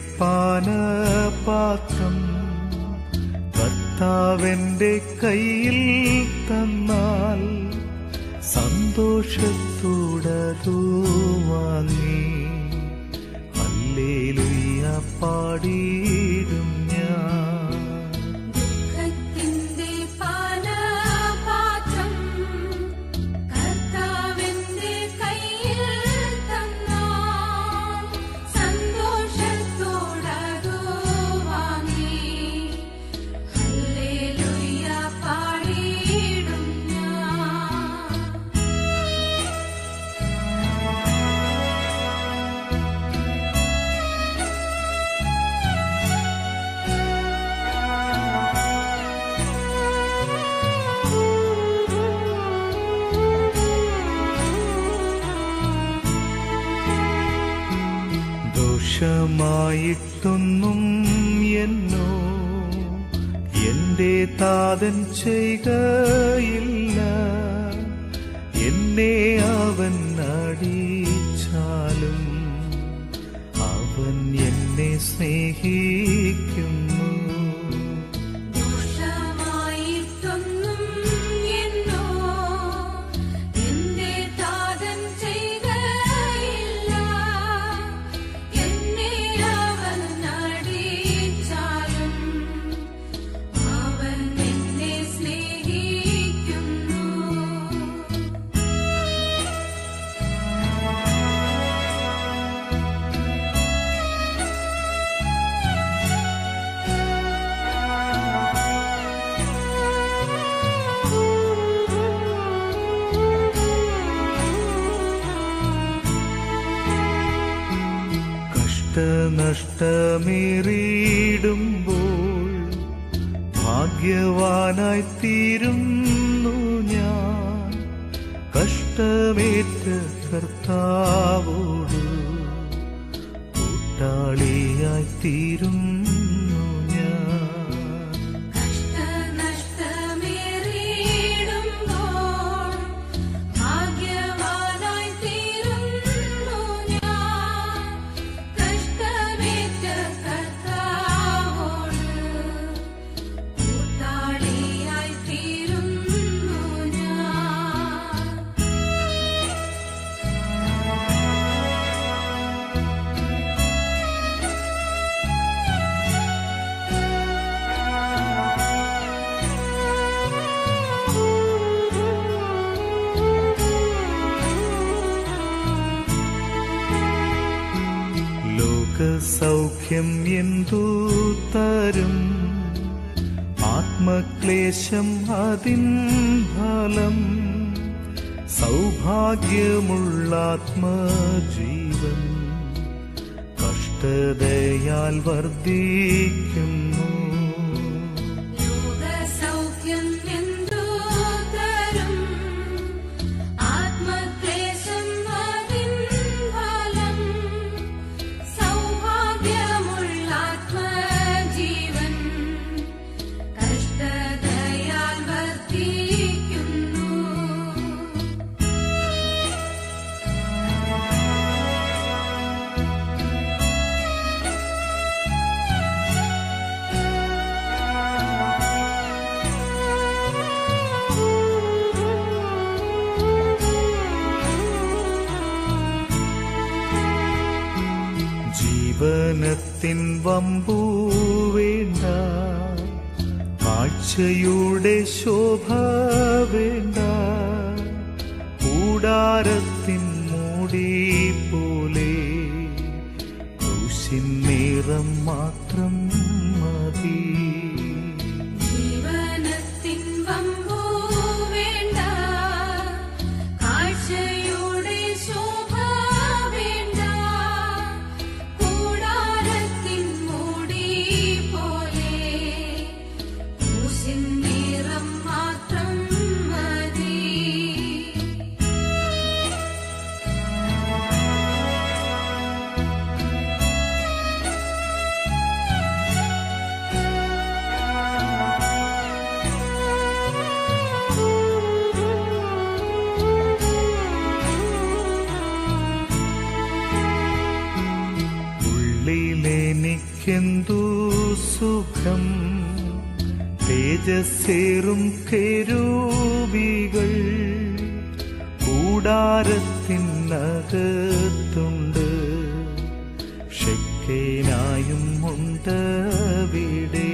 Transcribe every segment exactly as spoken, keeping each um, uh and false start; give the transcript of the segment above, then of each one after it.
പാനപാത്രം കർത്താവെന്റെ കയ്യിൽ തന്നാൽ സന്തോഷത്തോടതു വാങ്ങി ഹല്ലേലൂയ പാടിയിടും ഞാൻ. ദോഷമായിട്ടൊന്നും എന്നോ എന്റെ താതൻ ചെയ്യുകയില്ല. എന്നെ അവൻ അടിച്ചാലും അവൻ എന്നെ സ്നേഹിക്കുന്നു. നഷ്ടമേറിയിടുമ്പോൾ ഭാഗ്യവാനായി തീരുന്നു ഞാൻ. കഷ്ടമേറ്റ കർത്താവോട് കൂട്ടാളിയായി തീരുന്നു ഞാൻ. സൗഖ്യം എന്തു തരും ആത്മക്ലേശം അതിൻ ഫലം. സൗഭാഗ്യമുള്ള ആത്മജീവൻ കഷ്ടതയാൽ വർദ്ധിക്കുന്നു. ജീവനത്തിൻ വമ്പു വേണ്ട, കാഴ്ചയുടെ ശോഭ വേണ്ട, കൂടാരത്തിൻ മൂടി പോലെ ക്രൂശിൻ നിറം മാത്രം മതി. എനിക്കെന്തു സുഖം തേജസ്സേറും കെരൂബികൾ കൂടാരത്തിനകത്തുണ്ട് ഷെക്കേനായും ഉണ്ടവിടെ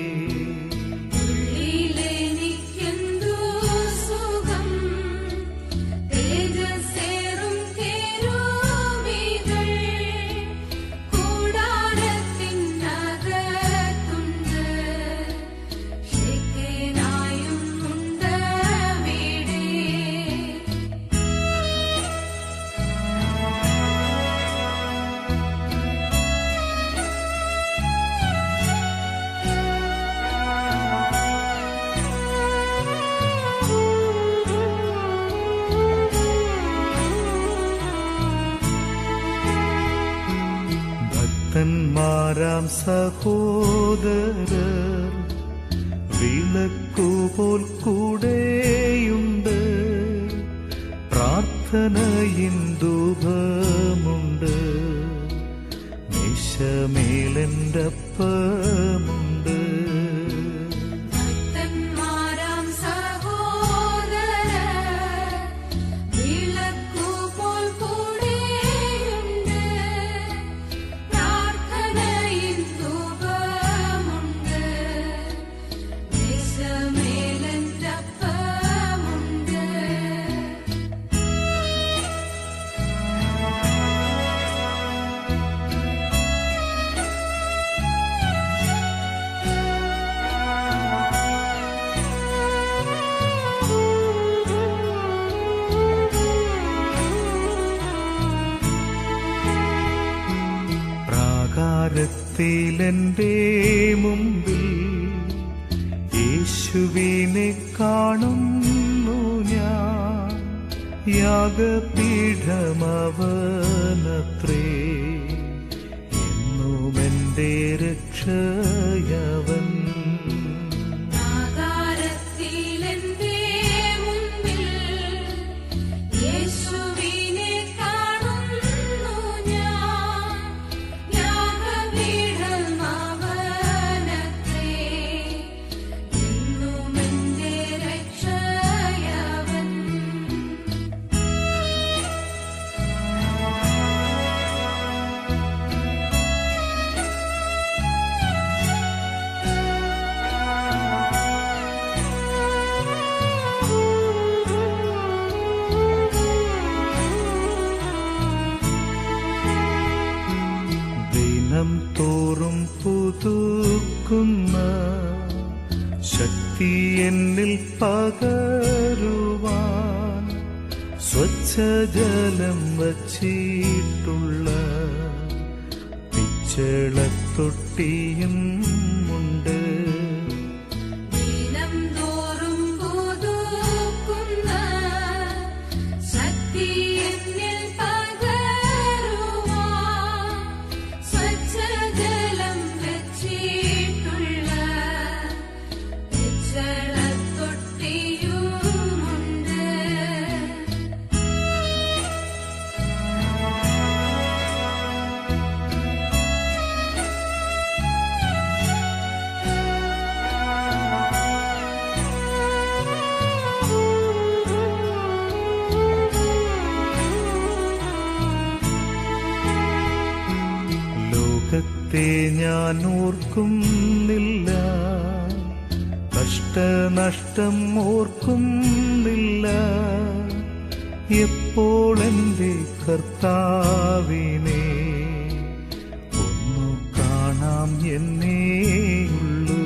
ഭക്തന്മാരാം സഹോദരർ വിളക്കുപോൽ കൂടെയുണ്ട് പ്രാർത്ഥനയിൻ ധൂപമുണ്ട് മേശമേലെൻ്റപ്പമുണ്ട് ത്തിലെന്റെ മുമ്പിൽ യേശുവിനെ കാണുന്നു ഞാൻ യാഗപീഠമവനത്രേ എന്നുമെന്റെ രക്ഷയവൻ തോറും പുതുക്കുന്ന ശക്തി എന്നിൽ പകരുവാൻ സ്വച്ഛജലം വച്ചിട്ടുള്ള പിച്ചളത്തൊട്ടിയും ഉണ്ട് ലോകത്തെ ഞാൻ ഓർക്കുന്നില്ല കഷ്ടനഷ്ടം ഓർക്കുന്നില്ല എപ്പോൾ എൻ്റെ കർത്താവിനെ ഒന്നു കാണാം എന്നേയുള്ളൂ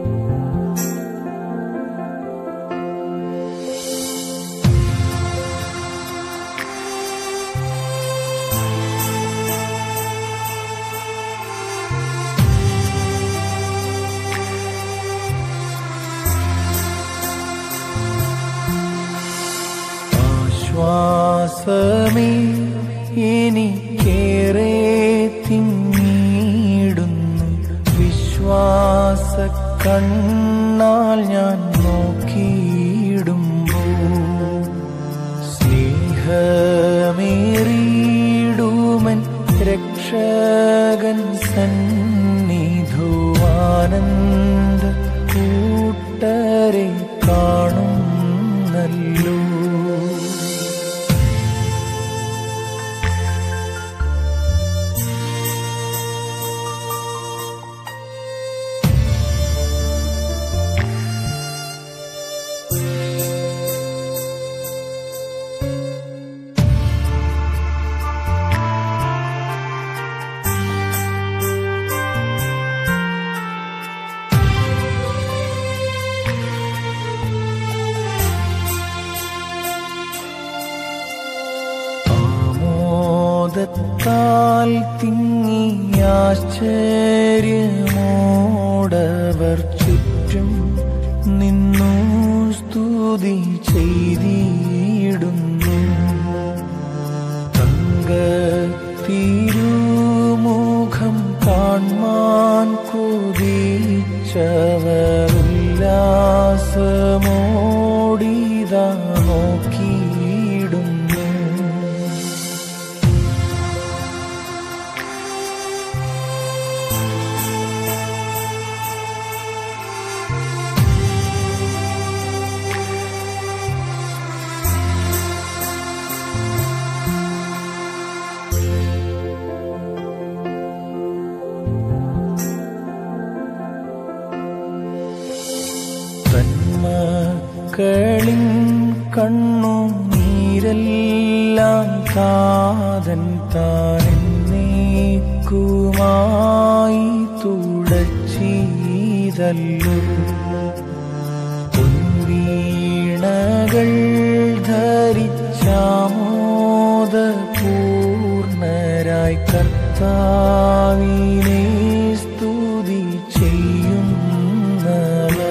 ശ്വാസമേ എനിക്കേറെ തിങ്ങിടുന്നു, വിശ്വാസ കണ്ണാൽ ഞാൻ നോക്കിയിടുമ്പോൾ സ്നേഹമേറിയിടുമൻ രക്ഷകൻ സന്നിധുവാനന്ദ കൂട്ടരെ കാണുന്നല്ലോ. ാൽ തിങ്ങി ആശ്ചര്യമോടവർ ചുറ്റും നിന്നു സ്തുതി ചെയ്തിടുന്നു. തങ്ക തിരുമുഖം കാൺമാൻ കൊതിച്ചവർ ഉല്ലാസമോടിതാ നോക്കിയിടുന്നു. തന്മക്കളിൻ കണ്ണുനീരെല്ലാം താതൻ താനെന്നേക്കുമായി തുടച്ചീതല്ലോ. പൊൻവീണകൾ ധരിച്ചാമോദപൂർണരായി കർത്താവിനെ സ്തുതി ചെയ്യുന്നവർ.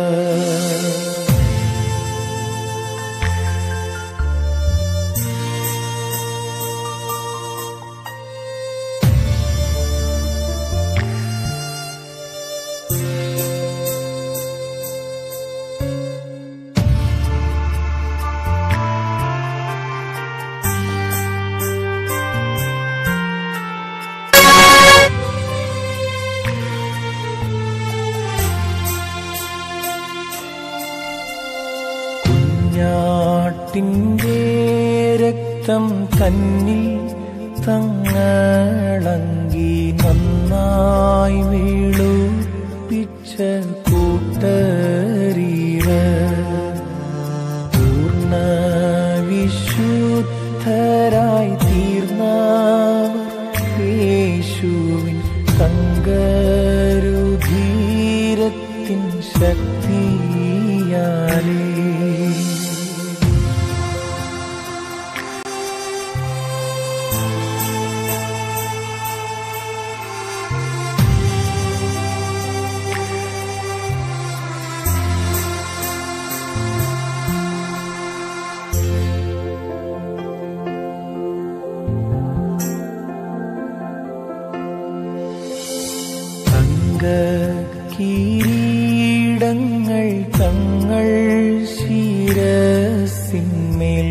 കുഞ്ഞാട്ടിൻ്റെ രക്തം തന്നിൽ തങ്ങളങ്കി നന്നായി വീളുപ്പിച്ച കൂട്ടരിവർ പൂർണ്ണ വിശുദ്ധരായി തീർന്നവർ യേശുവിൻ തങ്കരുധീരത്തിൻ ശക്തിയാലേ. കിരീടങ്ങൾ തങ്ങൾ ശിരസിന്മേൽ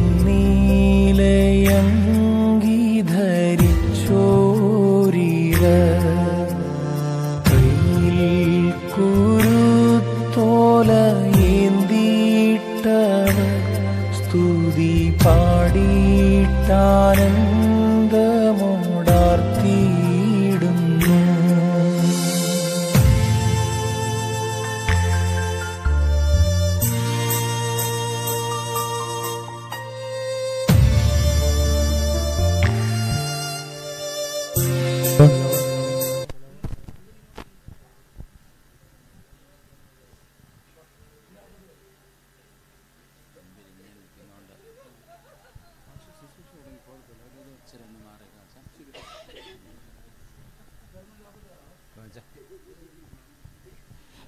വെണ്ണീലയങ്കി ധരിച്ചോരിവർ കയ്യിൽ കുരുത്തോല ഏന്തിയിട്ടവർ സ്തുതി പാടിയിട്ടാനന്ദമോടാർത്തിയിടുന്നു.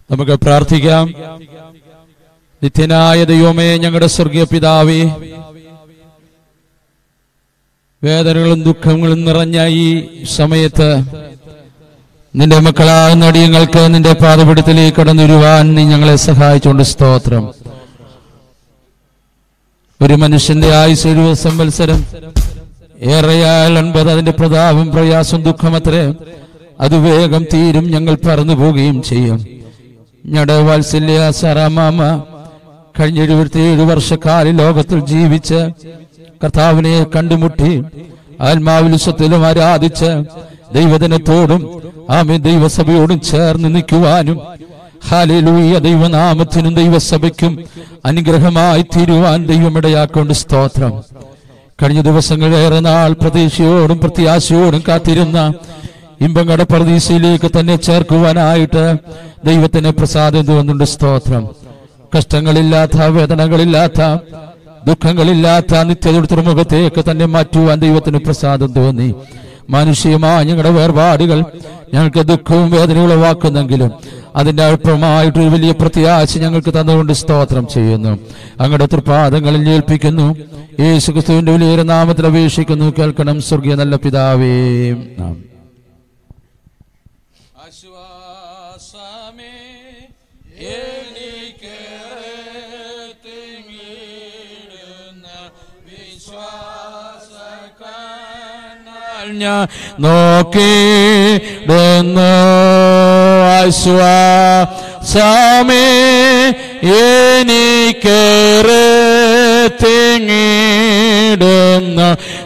നമുക്ക് പ്രാർത്ഥിക്കാം. നിത്യനായ ദൈവമേ, ഞങ്ങളുടെ സ്വർഗീയ പിതാവേ, വേദനകളും ദുഃഖങ്ങളും നിറഞ്ഞ ഈ സമയത്ത് നിന്റെ മക്കളായ നടിയങ്ങൾക്ക് നിന്റെ പാദപീഠത്തിലേക്ക് കടന്നുവരുവാൻ നീ ഞങ്ങളെ സഹായിച്ചുകൊണ്ട് സ്തോത്രം. ഒരു മനുഷ്യന്റെ ആയുസ് എഴുപത് സംവത്സരം, ഏറെയാൽ അൻപത്. അതിന്റെ പ്രതാപം പ്രയാസം ദുഃഖമത്രേ, അത് വേഗം തീരും, ഞങ്ങൾ പറന്നു പോവുകയും ചെയ്യും. ഞങ്ങളുടെ വാത്സല്യ സാറാമാമ കഴിഞ്ഞ എഴുപത്തിയേഴ് വർഷക്കാലം ലോകത്തിൽ ജീവിച്ച് കർത്താവിനെ കണ്ടുമുട്ടി ആത്മാവിലും സ്വത്തിലും ആരാധിച്ച് ദൈവജനത്തോടും ആമേൻ ദൈവസഭയോടും ചേർന്ന് നിൽക്കുവാനും ഹല്ലേലൂയ ദൈവനാമത്തിനും ദൈവസഭയ്ക്കും അനുഗ്രഹമായി തീരുവാൻ ദൈവമിടയാക്കൊണ്ട് സ്തോത്രം. കഴിഞ്ഞ ദിവസങ്ങളേറെ നാൾ പ്രതീക്ഷയോടും പ്രത്യാശയോടും കാത്തിരുന്ന ഇമ്പങ്ങളുടെ പർദീസയിലേക്ക് തന്നെ ചേർക്കുവാനായിട്ട് ദൈവത്തിന് പ്രസാദം തോന്നുന്നുണ്ട്. സ്തോത്രം. കഷ്ടങ്ങളില്ലാത്ത, വേദനകളില്ലാത്ത, ദുഃഖങ്ങളില്ലാത്ത നിത്യതയുടെ തുറമുഖത്തേക്ക് തന്നെ മാറ്റുവാൻ ദൈവത്തിന് പ്രസാദം തോന്നി. മാനുഷികമായ ഞങ്ങളുടെ വേർപാടുകൾ ഞങ്ങൾക്ക് ദുഃഖവും വേദനയും ഉളവാക്കുന്നെങ്കിലും അതിന്റെ അല്പമായിട്ടൊരു വലിയ പ്രത്യാശ ഞങ്ങൾക്ക് തന്നുകൊണ്ട് സ്തോത്രം ചെയ്യുന്നു. അങ്ങയുടെ തൃപാദങ്ങളിൽ ഏൽപ്പിക്കുന്നു. യേശു ക്രിസ്തുവിന്റെ വലിയ നാമത്തിൽ അപേക്ഷിക്കുന്നു. കേൾക്കണം സ്വർഗീയ നല്ല പിതാവേ. ഞാൻ നോക്കിടുന്നു ആശ്വാസമേ എനിക്കേറെ തിങ്ങിടുന്ന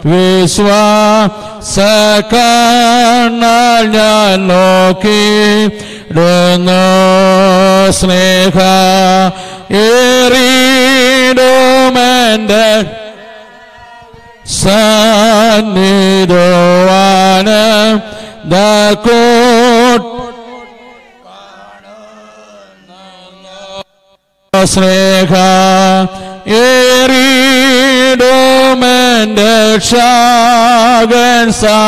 വിശ്വാസക്കണ്ണാൽ ഞാൻ നോക്കിടുന്നു സ്നേഹ ഏറിടുമെന്റെ സന്നിധോവാന് സ്നേഹ ഏറിടുമെന്റെ ക്ഷാകൻ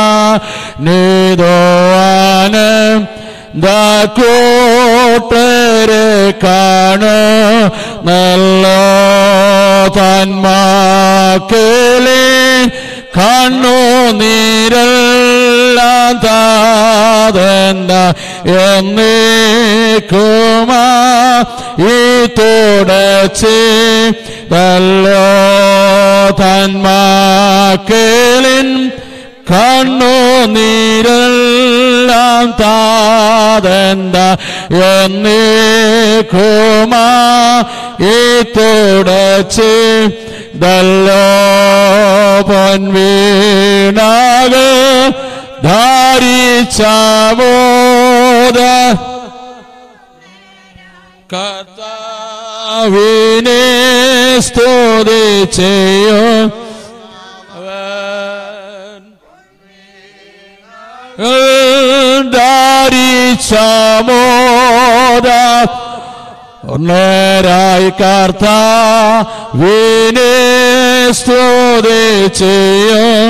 സന്നിധോവാന് കൂട്ടരെ കാണു നല്ല തന്മാക്കളെ കണ്ണു നീരെല്ലാം താതന്ന എന്നേക്കുമാ ഈ തുടച്ചി നല്ലോ തന്മാക്കളിൻ കണ്ണു നീരെല്ലാം താതന്ന എന്നേക്കുമാ ഈ തുടച്ചി ദല്ലോ പൊൻവീണാക ധാരിച്ചമോദ കർത്താവിനെ സ്തുതി ചെയ്യും ധാരിച്ചമോദ നേരായി കർത്താവിനെ സ്തുതി ചെയ്യും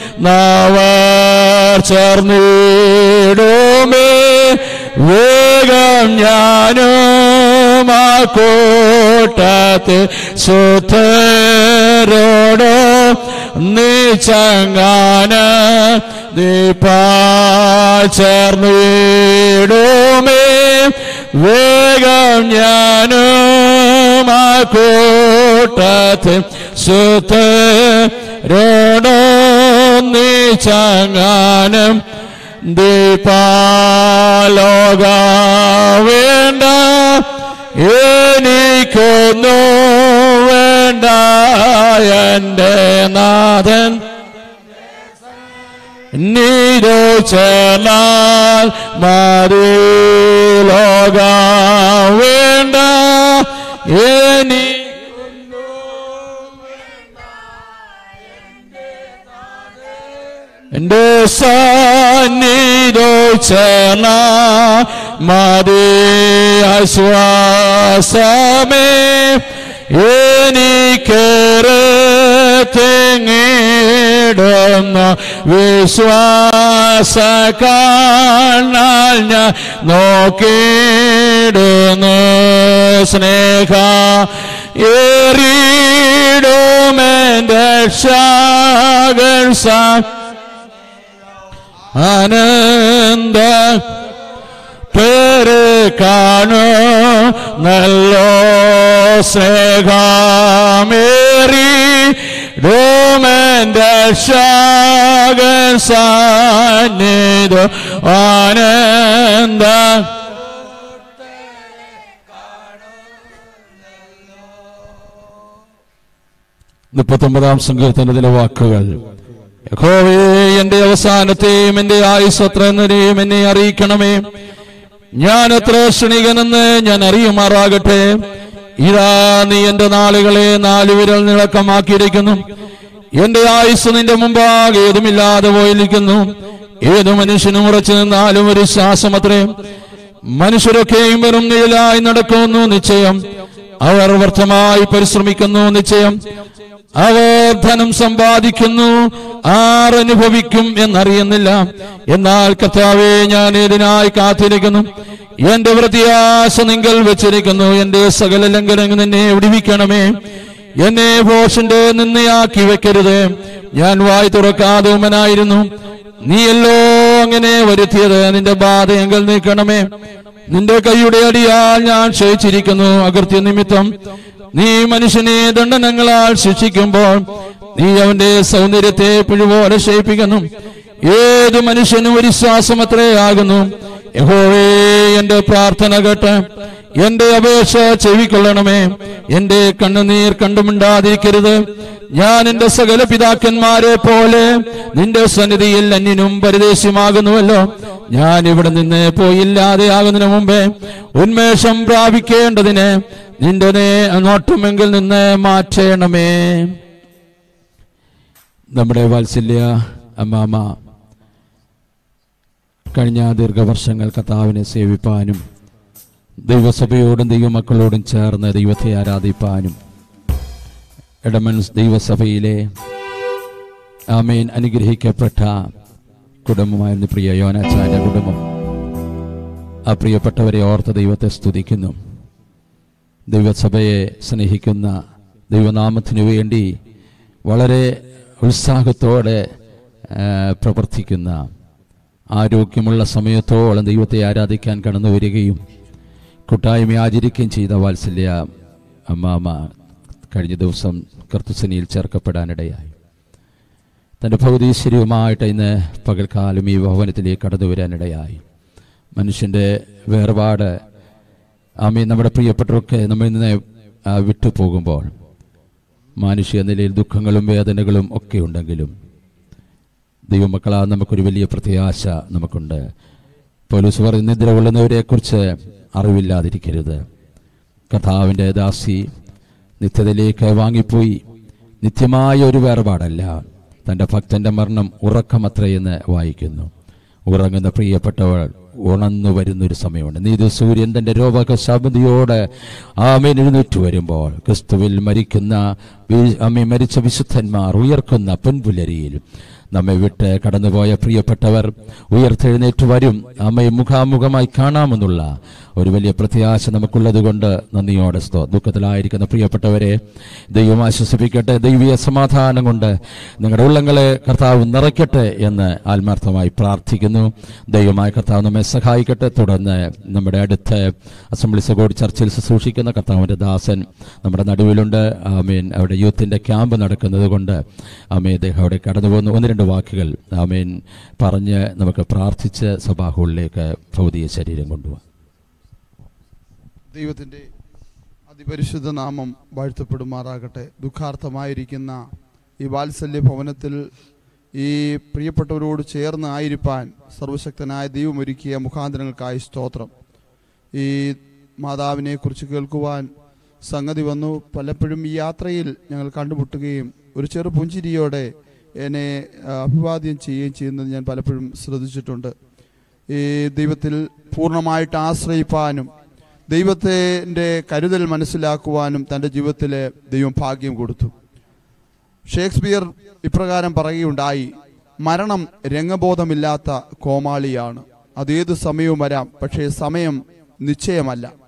നവർ ചേർന്നിടുമേ വേഗം ഞാനും ആ കൂട്ടത്തിൽ സുതരോട് നീച്ചങ്ങാന ദീപാ ചേർന്നിടുമേ വേഗം ഞാനും ആ കൂട്ടത്തിൽ സുതരോട് നീച്ചങ്ങാനം ദീപാലോക വേണ്ട എനിക്കൊന്നു വേണ്ട എൻ്റെ നാഥൻ നീരോ ചേർന്നാൽ മതി ലോക വേണ്ട എനി എന്റെ സന്നിധോ ചേർന്ന മതി ആശ്വാസമേ എനിക്കേറെ തിങ്ങിടുന്ന വിശ്വാസ കാണാൽ ഞാൻ നോക്കിയിടുന്നു സ്നേഹ ഏറിടുമെന്റെ രക്ഷകൻ ആനന്ദ പേര് കാണു നല്ലോ സ്നേഹമേറി ഡോമന്റെ രക്ഷകൻ സാന്നിധ്യം ആനന്ദ മുപ്പത്തൊമ്പതാം സങ്കീർത്തനത്തിലെ വാക്കുകൾ. യഹോവേ, എന്റെ അവസാനത്തെയും എന്റെ ആയുസ്സത്രയും എന്നെ അറിയിക്കണമേ. ഞാൻ എത്ര ക്ഷണികനെന്ന് ഞാൻ അറിയുമാറാകട്ടെ. ഇതാ നീ എന്റെ നാളുകളെ നാലുവിരൽ നിളക്കമാക്കിയിരിക്കുന്നു. എന്റെ ആയുസ് നിന്റെ മുമ്പാകെ ഏതുമില്ലാതെ പോയിരിക്കുന്നു. ഏതു മനുഷ്യനും ഉറച്ചു നിന്നാലും ഒരു ശ്വാസമത്രേ. മനുഷ്യരൊക്കെയും വെറും നിഴലായി നടക്കുന്നു നിശ്ചയം. അവർ വ്യർത്ഥമായി പരിശ്രമിക്കുന്നു നിശ്ചയം. അവർ ധനം സമ്പാദിക്കുന്നു, ആരനുഭവിക്കും എന്നറിയുന്നില്ല. എന്നാൽ കർത്താവേ, ഞാൻ ഏതിനായി കാത്തിരിക്കുന്നു. എന്റെ പ്രത്യാശ നിങ്കൽ വെച്ചിരിക്കുന്നു. എന്റെ സകല ലംഘനങ്ങൾ നിന്നെ വിടുവിക്കണമേ. എന്നെ ഭോഷന്റെ നിന്നയാക്കി വെക്കരുത്. ഞാൻ വായി തുറക്കാതെ ഉമ്മനായിരുന്നു. നീയല്ലോ അങ്ങനെ വരുത്തിയത്. നിന്റെ ബാധ എങ്കിൽ നീക്കണമേ. നിന്റെ കൈയുടെ അടിയാൽ ഞാൻ ക്ഷയിച്ചിരിക്കുന്നു. അകൃത്യ നിമിത്തം നീ മനുഷ്യനെ ദണ്ഡനങ്ങളാൽ ശിക്ഷിക്കുമ്പോൾ നീ അവന്റെ സൗന്ദര്യത്തെ പുഴുപോലെ ക്ഷയിപ്പിക്കുന്നു. ഏത് മനുഷ്യനും ഒരു ശ്വാസം അത്രയാകുന്നു. യഹോവേ, എന്റെ പ്രാർത്ഥന കേട്ട് എന്റെ അപേക്ഷ ചെവിക്കൊള്ളണമേ. എന്റെ കണ്ണുനീർ കണ്ടുമിണ്ടാതിരിക്കരുത്. ഞാൻ എന്റെ സകല പിതാക്കന്മാരെ പോലെ നിന്റെ സന്നിധിയിൽ അന്യനും പരദേശിയുമാകുന്നുവല്ലോ. ഞാൻ ഇവിടെ നിന്ന് പോയില്ലാതെ ആകുന്നതിന് മുമ്പേ ഉന്മേഷം പ്രാപിക്കേണ്ടതിന് നിന്റെ നോട്ടമെങ്കിൽ നിന്ന് മാറ്റണമേ. നമ്മുടെ വാത്സല്യ അമ്മാമ കഴിഞ്ഞ ദീർഘവർഷങ്ങൾ കർത്താവിനെ സേവിപ്പാനും ദൈവസഭയോടും ദൈവമക്കളോടും ചേർന്ന് ദൈവത്തെ ആരാധിപ്പാനും എടമൻസ് ദൈവസഭയിലെ ആമേൻ അനുഗ്രഹിക്കപ്പെട്ട കുടുംബമായിരുന്നു പ്രിയ യോനാച്ചാന്റെ കുടുംബം. ആ പ്രിയപ്പെട്ടവരെ ഓർത്ത് ദൈവത്തെ സ്തുതിക്കുന്നു. ദൈവസഭയെ സ്നേഹിക്കുന്ന, ദൈവനാമത്തിനു വേണ്ടി വളരെ ഉത്സാഹത്തോടെ പ്രവർത്തിക്കുന്ന, ആരോഗ്യമുള്ള സമയത്തോളം ദൈവത്തെ ആരാധിക്കാൻ കടന്നു വരികയും കൂട്ടായ്മ ആചരിക്കുകയും ചെയ്ത വാത്സല്യ അമ്മാമ കഴിഞ്ഞ ദിവസം കർത്തുസനിയിൽ ചേർക്കപ്പെടാനിടയായി. തൻ്റെ ഭൗതിക ശരീരവുമായിട്ട് ഇന്ന് പകൽക്കാലം ഈ ഭവനത്തിലേക്ക് കടന്നു വരാനിടയായി. മനുഷ്യൻ്റെ വേർപാട് ആമീൻ നമ്മുടെ പ്രിയപ്പെട്ടവർക്ക് നമ്മിൽ നിന്ന് വിട്ടുപോകുമ്പോൾ മാനുഷിക നിലയിൽ ദുഃഖങ്ങളും വേദനകളും ഒക്കെ ഉണ്ടെങ്കിലും ദൈവമക്കളാ നമുക്കൊരു വലിയ പ്രത്യാശ നമുക്കുണ്ട്. പൗലോസ് പറയുന്ന നിദ്ര കൊള്ളുന്നവരെ കുറിച്ച് അറിവില്ലാതിരിക്കരുത്. കർത്താവിൻ്റെ ദാസി നിത്യതയിലേക്ക് വാങ്ങിപ്പോയി. നിത്യമായ ഒരു വേർപാടല്ല, തൻ്റെ ഭക്തന്റെ മരണം ഉറക്കമത്രയെന്ന് വായിക്കുന്നു. ഉറങ്ങുന്ന പ്രിയപ്പെട്ടവൾ ഉണർന്നു വരുന്നൊരു സമയമുണ്ട്. നീതി സൂര്യൻ തൻ്റെ രോഗശാബദിയോട് ആമേൻ എഴുന്നേറ്റ് വരുമ്പോൾ ക്രിസ്തുവിൽ മരിക്കുന്ന ആമേൻ മരിച്ച വിശുദ്ധന്മാർ ഉയർക്കുന്ന പൊൻപുലരിയിൽ നമ്മെ വിട്ട് കടന്നുപോയ പ്രിയപ്പെട്ടവർ ഉയർത്തെഴുന്നേറ്റ് വരും. അമ്മയെ മുഖാമുഖമായി കാണാമെന്നുള്ള ഒരു വലിയ പ്രത്യാശ നമുക്കുള്ളത് കൊണ്ട് നന്ദിയോടെ സ്തോ. ദുഃഖത്തിലായിരിക്കുന്ന പ്രിയപ്പെട്ടവരെ ദൈവം ആശ്വസിപ്പിക്കട്ടെ. ദൈവീയ സമാധാനം കൊണ്ട് നിങ്ങളുടെ ഉള്ളങ്ങളെ കർത്താവ് നിറയ്ക്കട്ടെ എന്ന് ആത്മാർത്ഥമായി പ്രാർത്ഥിക്കുന്നു. ദൈവമായ കർത്താവ് നമ്മെ സഹായിക്കട്ടെ. തുടർന്ന് നമ്മുടെ അടുത്ത അസംബ്ലി സഭോട് ചർച്ചയിൽ ശുശ്രൂഷിക്കുന്ന കർത്താവിൻ്റെ ദാസൻ നമ്മുടെ നടുവിലുണ്ട്. ആമേൻ. അവിടെ യൂത്തിൻ്റെ ക്യാമ്പ് നടക്കുന്നത് കൊണ്ട് ആമേ അദ്ദേഹം അവിടെ കടന്നു പോകുന്ന ഒന്ന് രണ്ട് വാക്കുകൾ ആമേൻ പറഞ്ഞ് നമുക്ക് പ്രാർത്ഥിച്ച് സഭാഹോളിലേക്ക് ഭൗതിക ശരീരം കൊണ്ടുപോകാം. ദൈവത്തിൻ്റെ അതിപരിശുദ്ധ നാമം വാഴ്ത്തപ്പെടുമാറാകട്ടെ. ദുഃഖാർത്ഥമായിരിക്കുന്ന ഈ വാത്സല്യ ഭവനത്തിൽ ഈ പ്രിയപ്പെട്ടവരോട് ചേർന്ന് ആയിരിക്കാൻ സർവശക്തനായ ദൈവം ഒരുക്കിയ മുഖാന്തരങ്ങൾക്കായി സ്തോത്രം. ഈ മാതാവിനെ കുറിച്ച് കേൾക്കുവാൻ സംഗതി വന്നു. പലപ്പോഴും ഈ യാത്രയിൽ ഞങ്ങൾ കണ്ടുമുട്ടുകയും ഒരു ചെറു പുഞ്ചിരിയോടെ എന്നെ അഭിവാദ്യം ചെയ്യുകയും ചെയ്യുന്നത് ഞാൻ പലപ്പോഴും ശ്രദ്ധിച്ചിട്ടുണ്ട്. ഈ ദൈവത്തിൽ പൂർണ്ണമായിട്ട് ആശ്രയിപ്പാനും ദൈവത്തിൻ്റെ കരുതൽ മനസ്സിലാക്കുവാനും തൻ്റെ ജീവിതത്തിൽ ദൈവം ഭാഗ്യം കൊടുത്തു. ഷേക്സ്പിയർ ഇപ്രകാരം പറയുകയുണ്ടായി, മരണം രംഗബോധമില്ലാത്ത കോമാളിയാണ്. അതേത് സമയവും വരാം, പക്ഷേ സമയം നിശ്ചയമല്ല.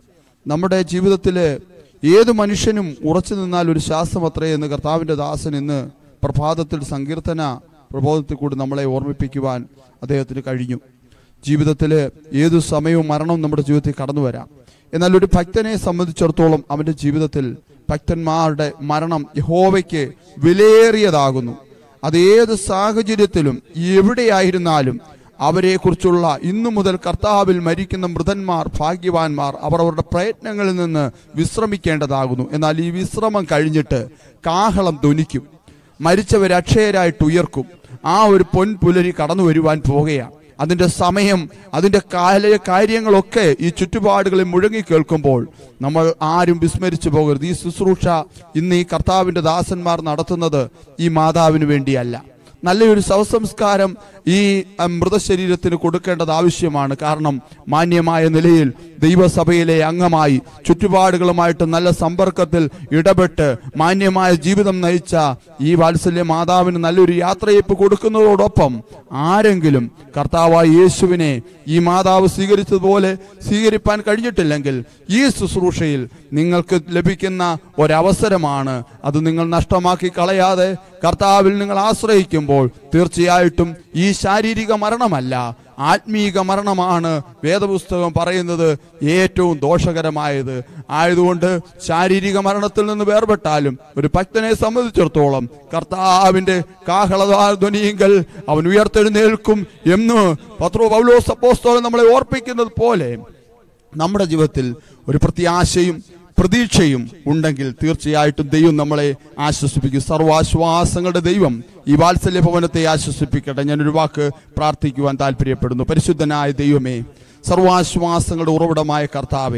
നമ്മുടെ ജീവിതത്തിൽ ഏത് മനുഷ്യനും ഉറച്ചു നിന്നാൽ ഒരു ശ്വാസമത്രേ എന്ന് കർത്താവിൻ്റെ ദാസൻ ഇന്ന് പ്രഭാതത്തിൽ സങ്കീർത്തന പ്രബോധത്തിൽ കൂടി നമ്മളെ ഓർമ്മിപ്പിക്കുവാൻ അദ്ദേഹത്തിന് കഴിഞ്ഞു. ജീവിതത്തിൽ ഏതു സമയവും മരണം നമ്മുടെ ജീവിതത്തിൽ കടന്നു വരാം. എന്നാൽ ഒരു ഭക്തനെ സംബന്ധിച്ചിടത്തോളം അവൻ്റെ ജീവിതത്തിൽ ഭക്തന്മാരുടെ മരണം യഹോവയ്ക്ക് വിലയേറിയതാകുന്നു. അത് ഏത് സാഹചര്യത്തിലും എവിടെയായിരുന്നാലും അവരെക്കുറിച്ചുള്ള ഇന്നു മുതൽ കർത്താവിൽ മരിക്കുന്ന മൃതന്മാർ ഭാഗ്യവാന്മാർ. അവർ അവരുടെ പ്രയത്നങ്ങളിൽ നിന്ന് വിശ്രമിക്കേണ്ടതാകുന്നു. എന്നാൽ ഈ വിശ്രമം കഴിഞ്ഞിട്ട് കാഹളം ധ്വനിക്കും, മരിച്ചവർ അക്ഷയരായിട്ട് ഉയർക്കും. ആ ഒരു പൊൻപുലരി കടന്നു വരുവാൻ പോകുകയാണ്. അതിൻ്റെ സമയം, അതിൻ്റെ കാല കാര്യങ്ങളൊക്കെ ഈ ചുറ്റുപാടുകളിൽ മുഴങ്ങി കേൾക്കുമ്പോൾ നമ്മൾ ആരും വിസ്മരിച്ചു പോകരുത്. ഈ ശുശ്രൂഷ ഇന്ന് ഈ കർത്താവിൻ്റെ ദാസന്മാർ നടത്തുന്നത് ഈ മാതാവിന് വേണ്ടിയല്ല. നല്ലൊരു ശവസംസ്കാരം ഈ മൃതശരീരത്തിന് കൊടുക്കേണ്ടത് ആവശ്യമാണ്. കാരണം മാന്യമായ നിലയിൽ ദൈവസഭയിലെ അംഗമായി ചുറ്റുപാടുകളുമായിട്ട് നല്ല സമ്പർക്കത്തിൽ ഇടപെട്ട് മാന്യമായ ജീവിതം നയിച്ച ഈ വാത്സല്യ മാതാവിന് നല്ലൊരു യാത്രയപ്പ് കൊടുക്കുന്നതോടൊപ്പം ആരെങ്കിലും കർത്താവായ യേശുവിനെ ഈ മാതാവ് സ്വീകരിച്ചതുപോലെ സ്വീകരിപ്പാൻ കഴിഞ്ഞിട്ടില്ലെങ്കിൽ ഈ ശുശ്രൂഷയിൽ നിങ്ങൾക്ക് ലഭിക്കുന്ന ഒരവസരമാണ്. അത് നിങ്ങൾ നഷ്ടമാക്കി കളയാതെ കർത്താവിൽ നിങ്ങൾ ആശ്രയിക്കുമ്പോൾ തീർച്ചയായിട്ടും ഈ ശാരീരിക മരണമല്ല, ആത്മീക മരണമാണ് വേദപുസ്തകം പറയുന്നത് ഏറ്റവും ദോഷകരമായത്. ആയതുകൊണ്ട് ശാരീരിക മരണത്തിൽ നിന്ന് വേർപെട്ടാലും ഒരു ഭക്തനെ സംബന്ധിച്ചിടത്തോളം കർത്താവിൻ്റെ കാഹളധ്വനിയെങ്കിൽ അവൻ ഉയർത്തെഴുന്നേൽക്കും എന്ന് പത്രോ പൗലോസ് അപ്പോസ്തലൻ നമ്മളെ ഓർപ്പിക്കുന്നത് പോലെ നമ്മുടെ ജീവിതത്തിൽ ഒരു പ്രത്യാശയും പ്രതീക്ഷയും ഉണ്ടെങ്കിൽ തീർച്ചയായിട്ടും ദൈവം നമ്മളെ ആശ്വസിപ്പിക്കും. സർവാശ്വാസങ്ങളുടെ ദൈവം ഈ വാത്സല്യ ഭവനത്തെ ആശ്വസിപ്പിക്കട്ടെ. ഞാനൊരു വാക്ക് പ്രാർത്ഥിക്കുവാൻ താല്പര്യപ്പെടുന്നു. പരിശുദ്ധനായ ദൈവമേ, സർവാശ്വാസങ്ങളുടെ ഉറവിടമായ കർത്താവേ,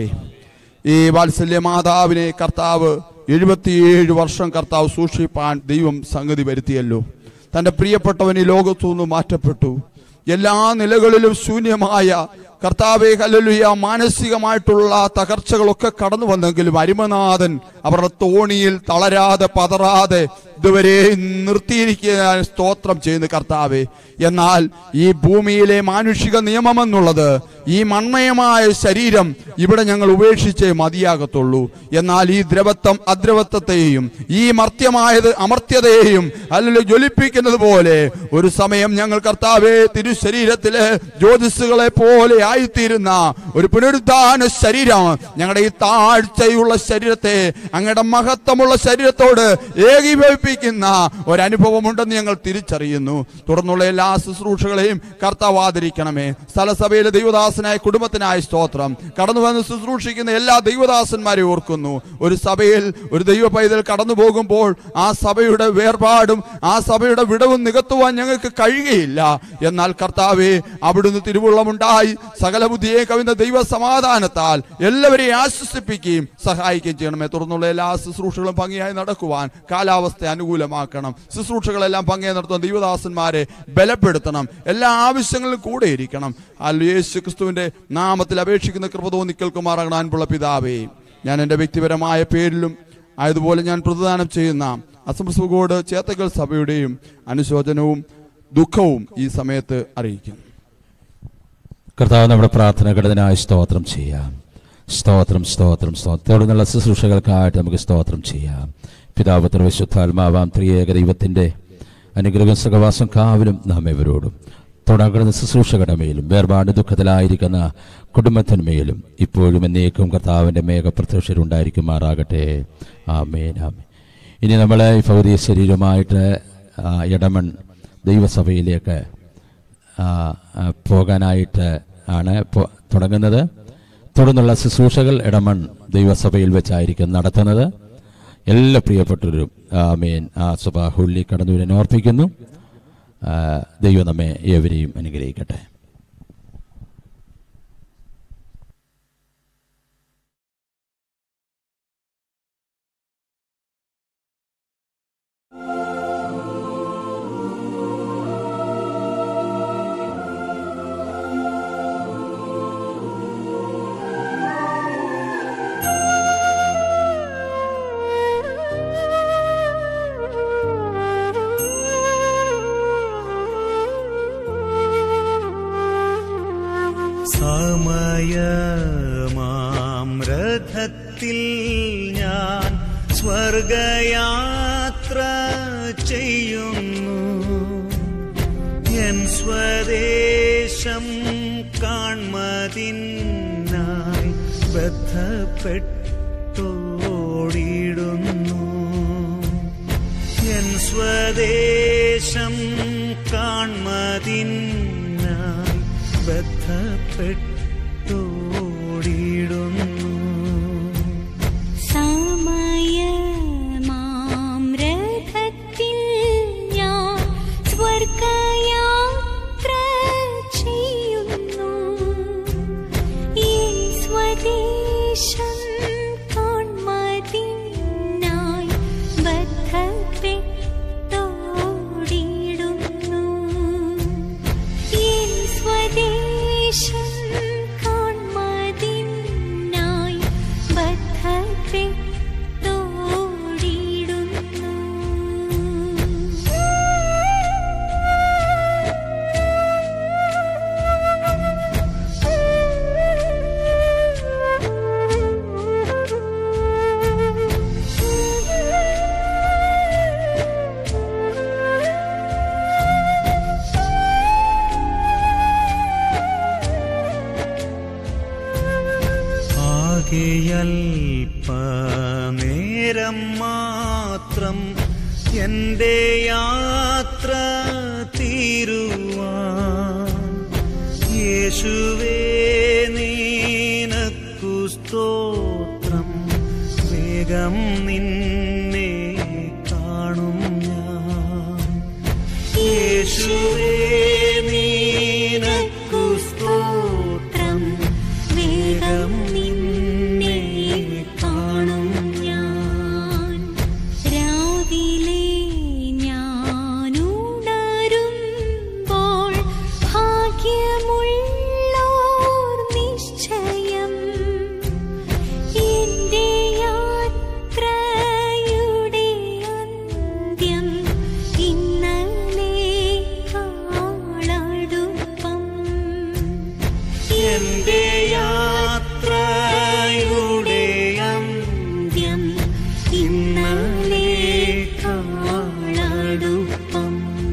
ഈ വാത്സല്യ മാതാവിനെ കർത്താവ് എഴുപത്തിയേഴ് വർഷം കർത്താവ് സൂക്ഷിപ്പാൻ ദൈവം സംഗതി വരുത്തിയല്ലോ. തൻ്റെ പ്രിയപ്പെട്ടവൻ ഈ ലോകത്തുനിന്ന് മാറ്റപ്പെട്ടു. എല്ലാ നിലകളിലും ശൂന്യമായ കർത്താവേ ഹല്ലേലൂയ, മാനസികമായിട്ടുള്ള തകർച്ചകളൊക്കെ കടന്നു വന്നെങ്കിലും അരിമനാഥൻ അവരുടെ തോണിയിൽ തളരാതെ പതറാതെ ഇതുവരെ നിർത്തിയിരിക്കാൻ സ്തോത്രം ചെയ്യുന്ന കർത്താവേ. എന്നാൽ ഈ ഭൂമിയിലെ മാനുഷിക നിയമമെന്നുള്ളത് ഈ മൺമയമായ ശരീരം ഇവിടെ ഞങ്ങൾ ഉപേക്ഷിച്ചേ മതിയാകത്തുള്ളൂ. എന്നാൽ ഈ ദ്രവത്വം അദ്രവത്വത്തെയും ഈ മർത്യമായത് അമർത്യതയെയും അല്ലെങ്കിൽ ജ്വലിപ്പിക്കുന്നത് പോലെ ഒരു സമയം ഞങ്ങൾ കർത്താവേ തിരുശരീരത്തിലെ ജ്യോതിസുകളെ പോലെ ആയിത്തീരുന്ന ഒരു പുനരുദ്ധാന ശരീരം ഞങ്ങളുടെ ഈ താഴ്ചയുള്ള ശരീരത്തെ അങ്ങയുടെ മഹത്വമുള്ള ശരീരത്തോട് ഏകീഭവിപ്പിക്കുന്ന ഒരനുഭവമുണ്ടെന്ന് ഞങ്ങൾ തിരിച്ചറിയുന്നു. തുടർന്നുള്ള എല്ലാ ശുശ്രൂഷകളെയും കർത്താവ് ആദരിക്കണമേ. സ്ഥലസഭയിലെ ദൈവദാസനായ കുടുംബത്തിനായ സ്തോത്രം. കടന്നു വന്ന് ശുശ്രൂഷിക്കുന്ന എല്ലാ ദൈവദാസന്മാരെ ഓർക്കുന്നു. ഒരു സഭയിൽ ഒരു ദൈവ പൈതൽ കടന്നു പോകുമ്പോൾ ആ സഭയുടെ വേർപാടും ആ സഭയുടെ വിടവും നികത്തുവാൻ ഞങ്ങൾക്ക് കഴിയുകയില്ല. എന്നാൽ കർത്താവേ, അവിടുന്ന് തിരുവുള്ളമുണ്ടായി സകല ബുദ്ധിയെ കവിഞ്ഞ ദൈവ സമാധാനത്താൽ എല്ലാവരെയും ആശ്വസിപ്പിക്കുകയും സഹായിക്കുകയും ചെയ്യണമേ. തുടർന്നുള്ള എല്ലാ ശുശ്രൂഷകളും ഭംഗിയായി നടക്കുവാൻ കാലാവസ്ഥ അനുകൂലമാക്കണം. ശുശ്രൂഷകളെല്ലാം ഭംഗിയായി നടത്തുവാൻ ദൈവദാസന്മാരെ ബലപ്പെടുത്തണം. എല്ലാ ആവശ്യങ്ങളിലും കൂടെ ഇരിക്കണം. യേശു ക്രിസ്തുവിന്റെ നാമത്തിൽ അപേക്ഷിക്കുന്ന കൃപ തോന്നി കേൾക്കുമാറാകണം. അൻപുള്ള പിതാവേ, ഞാൻ എൻ്റെ വ്യക്തിപരമായ പേരിലും ആയതുപോലെ ഞാൻ പ്രതിദാനം ചെയ്യുന്ന അസംസ്കൃതോട് ചേത്തക്കൽ സഭയുടെയും അനുശോചനവും ദുഃഖവും ഈ സമയത്ത് അറിയിക്കുന്നു. കർത്താവ്, നമ്മുടെ പ്രാർത്ഥന ഘടനായി സ്തോത്രം ചെയ്യാം. സ്തോത്രം സ്തോത്രം സ്തോത്രം തുടർന്നുള്ള ശുശ്രൂഷകൾക്കായിട്ട് നമുക്ക് സ്തോത്രം ചെയ്യാം. പിതാവ് വിശുദ്ധാത്മാവാം ത്രിയേക ദൈവത്തിൻ്റെ അനുഗ്രഹം സഹവാസം കാവലും നാം എവരോടും തുടങ്ങുന്ന ശുശ്രൂഷകളുടെ മേലും വേർപാട് ദുഃഖത്തിലായിരിക്കുന്ന കുടുംബത്തിന്മേലും ഇപ്പോഴും എന്നേക്കും കർത്താവിൻ്റെ മേഘപ്രത്യക്ഷരുണ്ടായിരിക്കുമാറാകട്ടെ. ആമേൻ ആമേൻ. ഇനി നമ്മൾ ഈ ഭൗതിക ശരീരമായിട്ട് ഇടമൺ ദൈവസഭയിലേക്ക് പോകാനായിട്ട് ആണ് തുടങ്ങുന്നത്. തുടർന്നുള്ള ശുശ്രൂഷകൾ ഇടമൺ ദൈവസഭയിൽ വെച്ചായിരിക്കും നടത്തുന്നത്. എല്ലാ പ്രിയപ്പെട്ടവരും ആമേൻ ആ സഭാഹുള്ളി കടന്നു വരാൻ ഓർപ്പിക്കുന്നു. ദൈവം നമ്മെ ഏവരെയും അനുഗ്രഹിക്കട്ടെ. രഥത്തിൽ ഞാൻ സ്വർഗയാത്ര ചെയ്യുന്നു. എൻ സ്വദേശം കാൺമതിനായി ബദ്ധപ്പെട്ടോടിടുന്നു. എൻ സ്വദേശം കാൺമതിനായി ബദ്ധപ്പെട്ടോടിടുന്നു. സമയമാം രഥത്തിൽ ഞാൻ സ്വർഗയാത്ര ചെയ്യുന്നു. എൻ സ്വദേശം കാൺമതിനായി ബദ്ധപ്പെട്ടോടിടുന്നു. എൻ സ്വദേശം കാൺമതിനായി ബദ്ധപ്പെട്ടോടിടുന്നു. അല്പനേരം മാത്രം എൻ്റെ യാത്ര തീരുവാൻ യേശുവേ നിനക്കു സ്തോത്രം. വേഗം നിന്നെ കാണും ഞാൻ. യേശുവേ നിനക്കു സ്തോത്രം. വേഗം നിന്നെ കാണും ഞാൻ. രാവിലെ ഞാനുണരുമ്പോൾ ഭാഗ്യമുള്ളോർ നിശ്ചയം. എന്റെ യാത്രയുടെ അന്ത്യം ഇന്നലെക്കാളടുപ്പം. എന്റെ യാത്രയുടെ അന്ത്യം ഇന്നലെക്കാളടുപ്പം.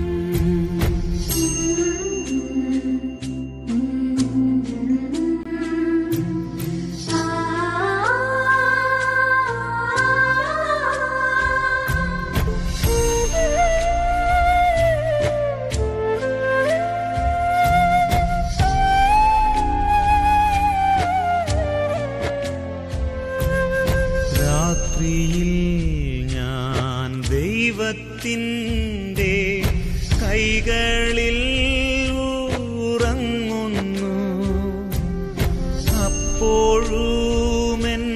രാത്രിയിൽ ഞാൻ ദൈവത്തിൻ്റെ കൈകളിൽ ഉറങ്ങുന്നു. അപ്പോഴുമെൻ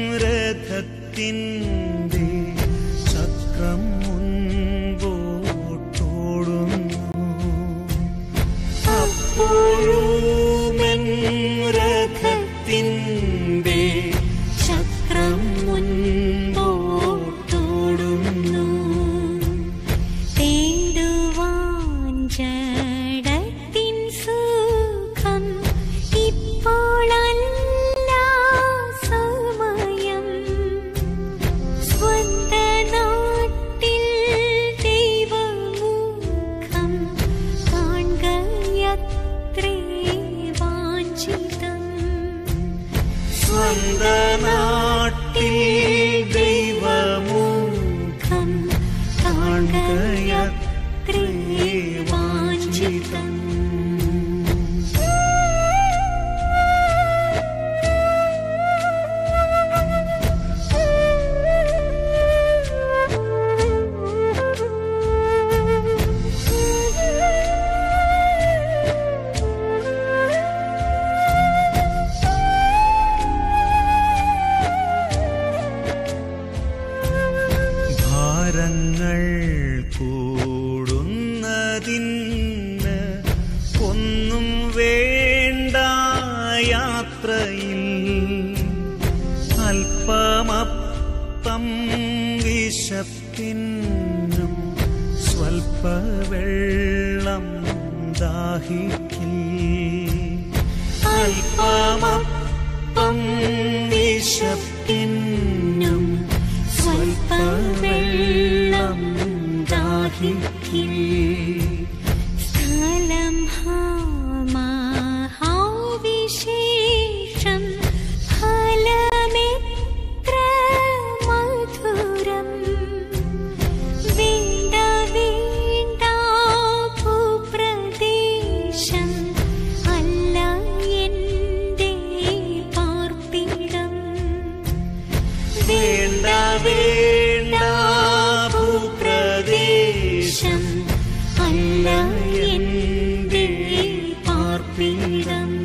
രഥത്തിൻ്റെ ചക്രം മുൻപോട്ടോടുന്നു. അപ്പോഴുമെൻ രഥത്തിൻ്റെ ചക്രം മുൻപോട്ടോടുന്നു. തേടുവാൻ ജഡത്തിൻ സുഖം ഇപ്പോഴല്ല സമയം. സ്വന്ത നാട്ടിൽ ദൈവമുഖം കാൺകയത്രേ വാഞ്ചിതം. സ്വന്ത നാട്ടിൽ ദൈവമുഖം കാണുകയത്രേ വാഞ്ചിതം. ഭാരങ്ങൾ കൂടുന്നതിന് ഒന്നും വേണ്ട യാത്രയിൽ. അല്പമപ്പം വിശപ്പിനും സ്വൽപ്പ വെള്ളം ദാഹിക്കിൽ. അല്പമപ്പം വിശ വിശപ്പിന്നും സ്വൽപ്പവെള്ളം ദാഹിക്കിൽ. സ്ഥലം മഹാവിശേഷം ഫലമെത്ര മധുരം. വേണ്ട വേണ്ട ഭൂപ്രദേശം അല്ല എന്റെ പാർപ്പിടം. വേണ്ട വേണ്ട ഭൂപ്രദേശം അല്ല എന്റെ പാർപ്പിടം.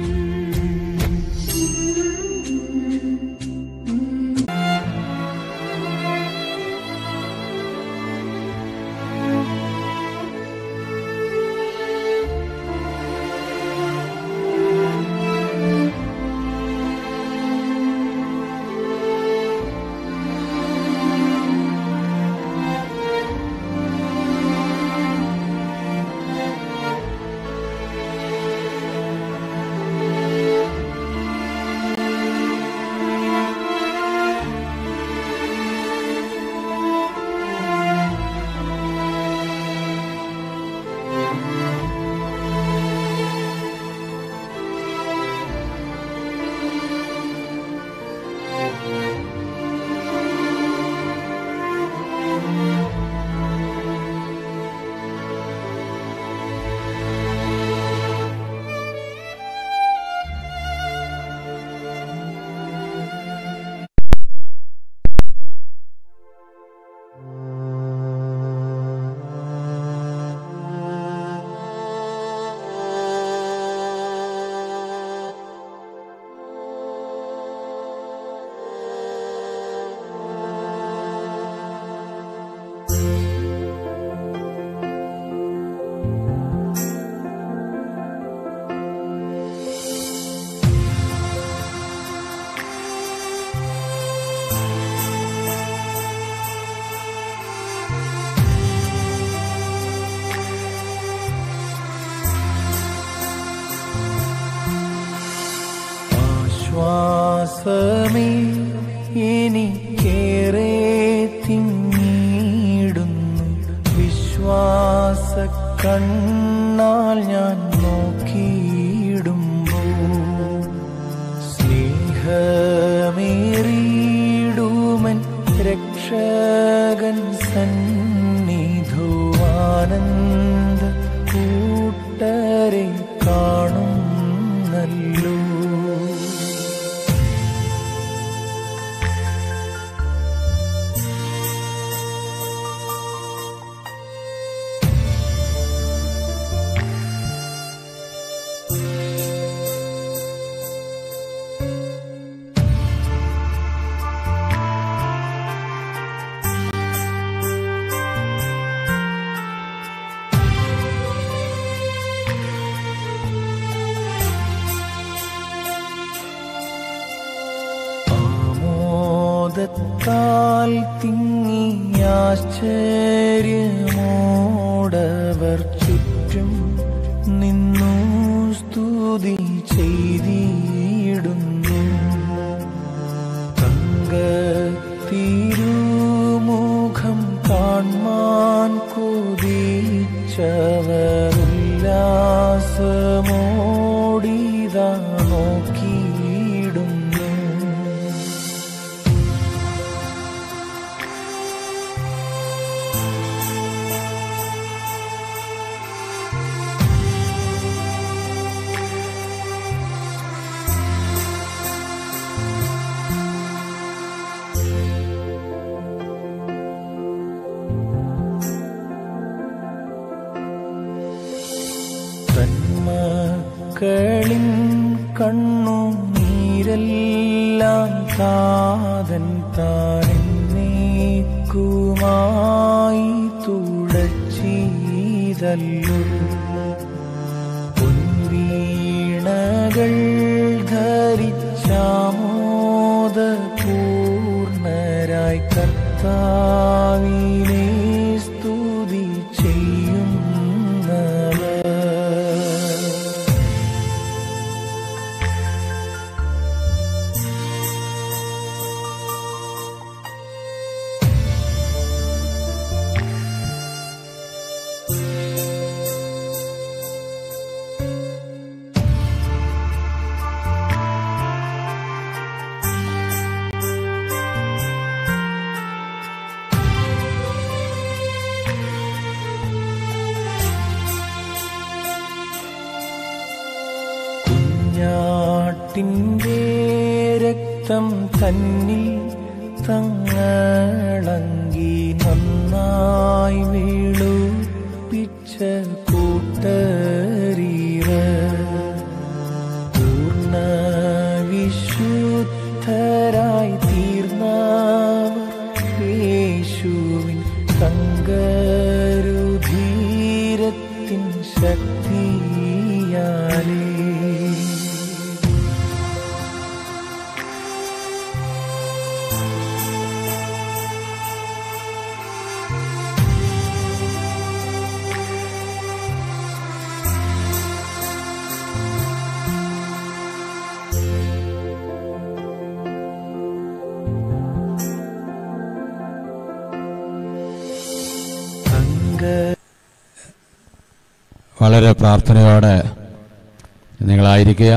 ശ്വാസമേ എനിക്കേറെ തിങ്ങിടുന്നു. വിശ്വാസ കണ്ണാൽ ഞാൻ നോക്കിയിടുമ്പോൾ സ്നേഹമേറിയിടുമൻ രക്ഷകൻ സന്നിധുവാനന്ദ കൂട്ടരെ കാണുന്നല്ലോ. ാൽ തിങ്ങിയാശ്ചര്യമോടവർ ചുറ്റും നിന്നു സ്തുതി ചെയ്തിടുന്നു. തങ്കത്തിരുമുഖം കാൺമാൻ കൊതിച്ചവർ ഉല്ലാസമോടിതാ നോക്കിയിടുന്നു. തന്മക്കളിൻ കണ്ണു നീരെല്ലാം താതൻ താനെന്നേക്കുമായി തുടച്ചീതല്ലോ. പൊൻവീണകൾ ധരിച്ചാമോദപൂർണരായി കർത്താവിനെ സ്തുതി ചെയ്യുന്നവർ. ചിത്തം തന്നിൽ തങ്ങളങ്കി നന്നായി വീളുപ്പിച്ച കൂട്ടരീവർ പൂർണ്ണ വിശുദ്ധരായി തീർന്നവർ യേശുവിൻ തങ്കരുധീരത്തിൻ ശക്തിയാലേ. വളരെ പ്രാർത്ഥനയോടെ നിങ്ങളായിരിക്കുക.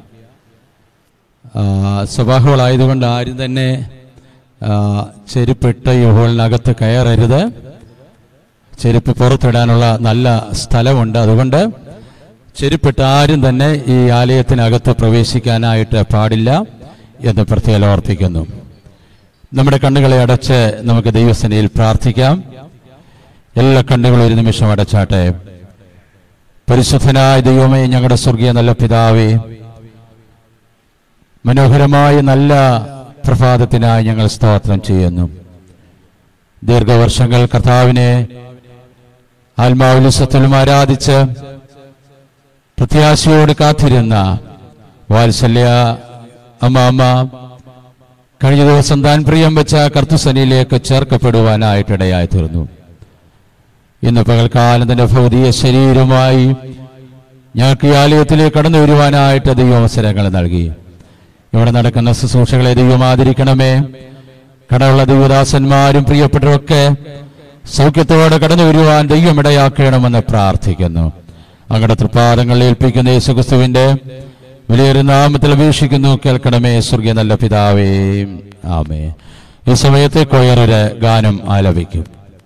സ്വഭാവങ്ങളായതുകൊണ്ട് ആരും തന്നെ ചെരുപ്പിട്ട് ഈ ഹോളിനകത്ത് കയറരുത്. ചെരുപ്പ് പുറത്തിടാനുള്ള നല്ല സ്ഥലമുണ്ട്. അതുകൊണ്ട് ചെരുപ്പിട്ട് ആരും തന്നെ ഈ ആലയത്തിനകത്ത് പ്രവേശിക്കാനായിട്ട് പാടില്ല എന്ന് പ്രത്യേകം ഓർപ്പിക്കുന്നു. നമ്മുടെ കണ്ണുകളെ അടച്ച് നമുക്ക് ദൈവസന്നിധിയിൽ പ്രാർത്ഥിക്കാം. എല്ലാ കണ്ണുകളും ഒരു നിമിഷം അടച്ചാട്ടെ. പരിശുദ്ധനായ ദൈവമേ, ഞങ്ങളുടെ സ്വർഗീയ നല്ല പിതാവേ, മനോഹരമായ നല്ല പ്രഭാതത്തിനായി ഞങ്ങൾ സ്തോത്രം ചെയ്യുന്നു. ദീർഘവർഷങ്ങൾ കർത്താവിനെ ആത്മാവിലും സത്യത്തിലും ആരാധിച്ച് പ്രത്യാശയോട് കാത്തിരുന്ന വാത്സല്യ അമ്മാമ്മ കഴിഞ്ഞ ദിവസം താൻ പ്രിയം വെച്ച കർത്തൃസനിയിലേക്ക് ചേർക്കപ്പെടുവാനായിട്ടിടയായി തീർന്നു. ഇന്ന് പകൽക്കാലം തന്റെ ഭൗതിക ശരീരവുമായി ഞങ്ങൾക്ക് ഈ ആലയത്തിലേക്ക് കടന്നു വരുവാനായിട്ട് ദൈവം അവസരങ്ങൾ നൽകി. ഇവിടെ നടക്കുന്ന ശുശ്രൂഷകളെ ദൈവം ആദരിക്കണമേ. കടമുള്ള ദൈവദാസന്മാരും പ്രിയപ്പെട്ടവരൊക്കെ സൗഖ്യത്തോടെ കടന്നു വരുവാൻ ദൈവം ഇടയാക്കണമെന്ന് പ്രാർത്ഥിക്കുന്നു. അങ്ങയുടെ തൃപ്പാദങ്ങളിൽ ഏൽപ്പിക്കുന്ന യേശുക്രിസ്തുവിന്റെ വലിയൊരു നാമത്തിൽ അപേക്ഷിക്കുന്നു. കേൾക്കണമേ സ്വർഗീയ നല്ല പിതാവേ, ആമേ. ഈ സമയത്തെ കൊയറൊരു ഗാനം ആലപിക്കും.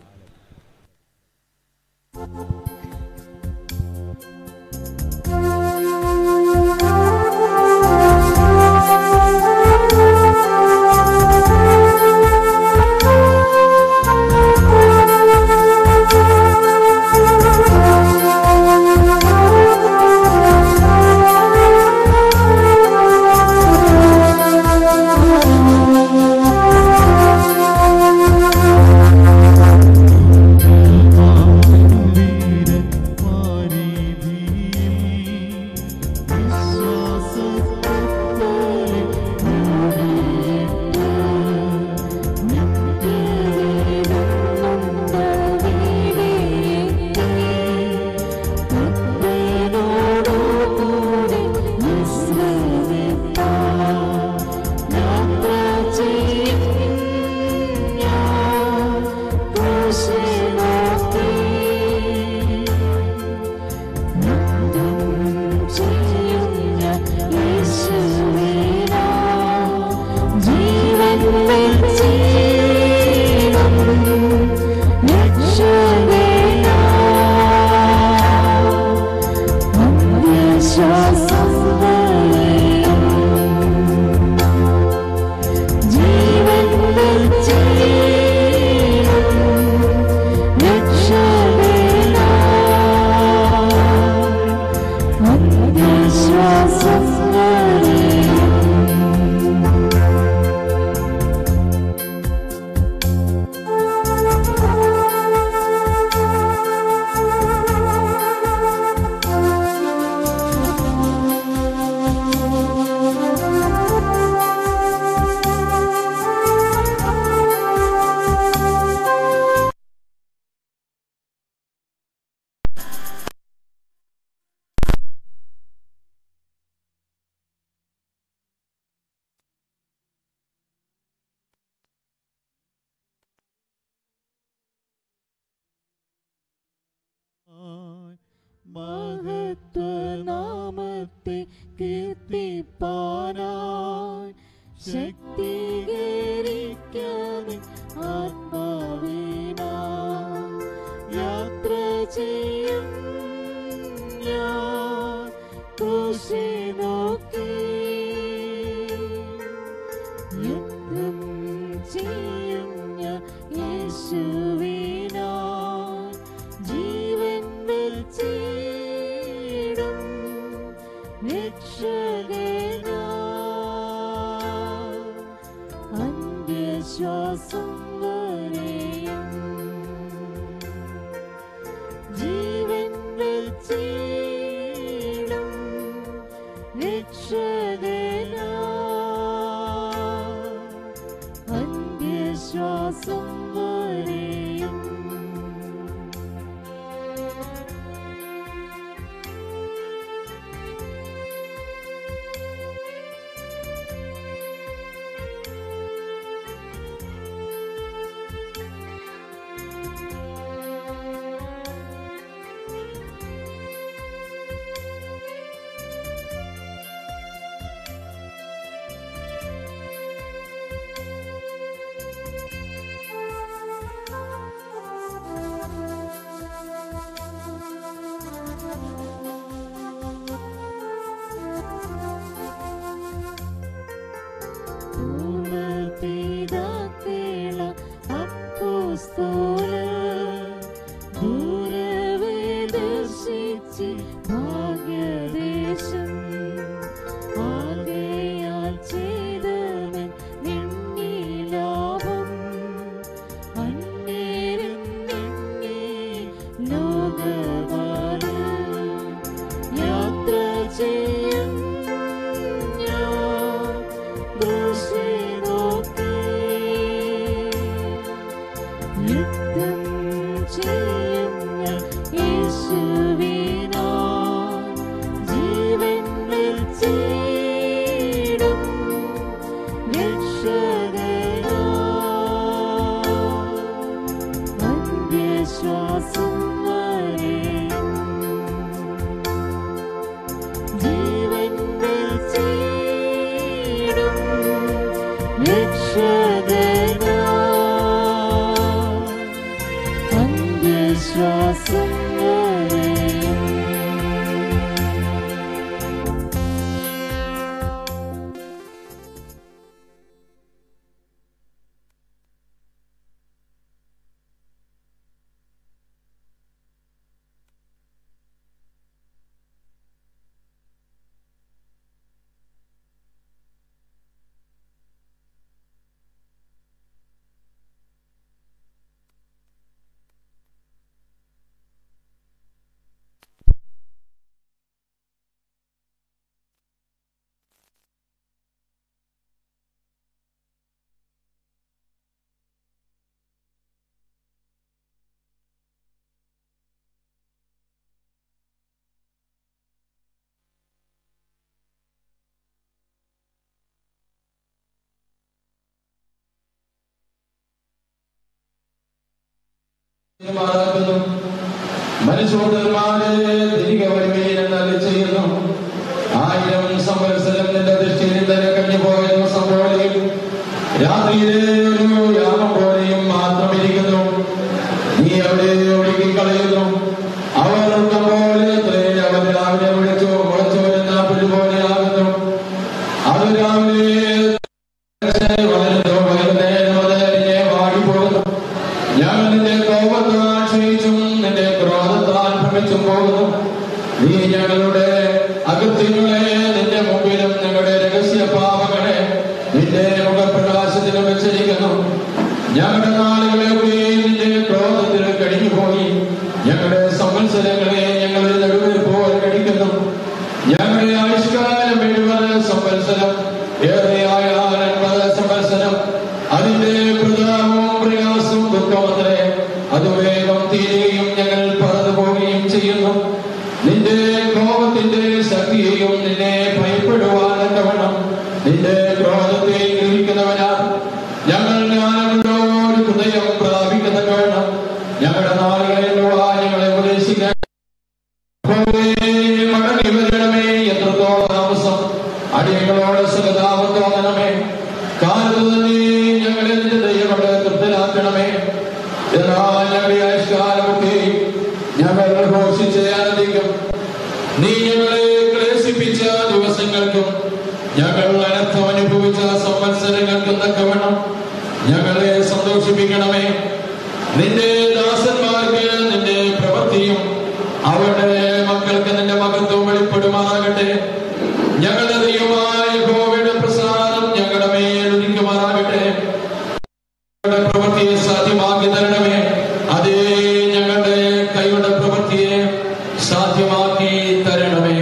മഹത്വനാമത്തെ കീർത്തിപ്പാനായി ശക്തീകരിക്കാതെ ആത്മാവിനായി യാത്ര ചെയ്യും ഞാൻ ക്രൂശിനെ നോക്കി ചെയ്യും ഞാൻ യേശുവിനായി ജീവൻ വെച്ചിടും രക്ഷകനായി അന്ത്യശ്വാസം വരെയും ജീവൻ വെച്ചിടും രക്ഷകനായി അന്ത്യശ്വാസം വരെയും പൂർവ്വപിതാക്കള അപ്പോസ്തലർ ദൂരവേ ദർശിച്ച് ഭാഗ്യദേശം ആകയാൽ ചെയ്തവൻ നിന്നിലാഭം അന്നേരം നിന്നെ ലോകപാല് യാത്ര ചെയ്യും ഞാൻ ദൃശ്യ നോക്കി യുദ്ധം ചെയ്യും ഞാൻ യേശുവിനായി ജീവൻ വെച്ചിടും രക്ഷകനായി അന്ത്യശ്വാസം വരെയും ജീവൻ വെച്ചിടും രക്ഷകനായി അന്ത്യശ്വാസം വരെയും മനുഷ്യന്മാരെ തിരികെ വരുവീനെന്ന് ചെയ്യുന്നു. ആയിരം സംവത്സരം നിന്റെ ദൃഷ്ടിയിൽ തന്നെ കഴിഞ്ഞു പോയ ദിവസം പോലെയും രാത്രിയിലെ ഒരു യാമം പോലെയും മാത്രം ഇരിക്കുന്നു. നീ അവിടെ ഒഴുകിക്കളയുന്നു. അവർ ഉറക്കം പോലെ എത്രയും അവർ രാവിലെ വിളിച്ചു മുളച്ചു വരുന്ന പുല്ലുപോലെയാകുന്നു. അത് രാവിലെ വളരുന്നു, വൈകുന്നേരം അത് നിന്നെ വാടിപ്പോകുന്നു. ഞങ്ങൾ നിന്റെ കോപത്താൽ ക്ഷയിച്ചും നിന്റെ ക്രോധത്താൽ ഭ്രമിച്ചും പോകുന്നു. നീ ഞങ്ങളുടെ അകൃത്യങ്ങളെ നിന്റെ മുമ്പിലും ഞങ്ങളുടെ രഹസ്യ പാപങ്ങളെ നിന്റെ മുഖപ്രകാശത്തിലും വെച്ചിരിക്കുന്നു. ഞങ്ങളുടെ നാളുകളെ നിന്റെ ക്രോധത്തിൽ കഴിഞ്ഞുപോയി. ഞങ്ങളുടെ സംവത്സരങ്ങളെ ഞങ്ങളുടെ നടുവിൽ പോലെ കഴിക്കുന്നു. ഞങ്ങളുടെ ആയുഷ്കാലം എഴുപത് സംവത്സരം, ഏറെയായാൽ അൻപത് സംവത്സരം. അതിന്റെ പ്രതാപവും പ്രയാസവും ദുഃഖമത്രേ. അത് വേഗം തീരുകയും ഞങ്ങൾ പറന്നു പോവുകയും ചെയ്യുന്നു. നിന്റെ കോപത്തിന്റെ ശക്തിയെയും നിന്നെ ഭയപ്പെടുവാനൊക്കെ നിന്റെ ക്രോധത്തെ ഗ്രഹിക്കുന്നവനാ ഞങ്ങൾ ജ്ഞാനങ്ങളോട് ഹൃദയം പ്രാപിക്കുന്ന വേണം. ഞങ്ങളുടെ നാളുകളിൽ ഞങ്ങളെ ഉപദേശിക്കാൻ മടങ്ങി വരണമേ. എത്രത്തോളം താമസം അടിയങ്ങളോട് സഹതാപം തോന്നണമേ. കാലത്ത് തന്നെ ഞങ്ങളെ നിന്റെ ദൈവങ്ങളെ തൃപ്തരാക്കണമേ. എന്നാൽ ഞങ്ങളുടെ ആയുഷ്കാലമൊക്കെ ഞങ്ങൾ ഘോഷിച്ച് ആനന്ദിക്കും. നീ ഞങ്ങളെ ക്ലേശിപ്പിച്ച ദിവസങ്ങൾക്കും ഞങ്ങൾ അനർത്ഥം അനുഭവിച്ച സംവത്സരങ്ങൾക്കും തക്കവണ്ണം ഞങ്ങളെ സന്തോഷിപ്പിക്കണമേ. നിന്റെ ദാസന്മാർക്ക് നിന്റെ പ്രവൃത്തിയും അവരുടെ മക്കൾക്ക് നിന്റെ മഹത്വം വെളിപ്പെടുമാറാകട്ടെ. ഞങ്ങളുടെ ദൈവമായ യഹോവയുടെ പ്രസാദം ഞങ്ങളുടെ മേൽ ഉദിക്കുമാറാകട്ടെ. ഞങ്ങളുടെ പ്രവൃത്തിയെ സാധ്യമാക്കി തരണമേ. അതേ ഞങ്ങളുടെ കൈയുടെ പ്രവൃത്തിയെ സാധ്യമാക്കി തരണമേ.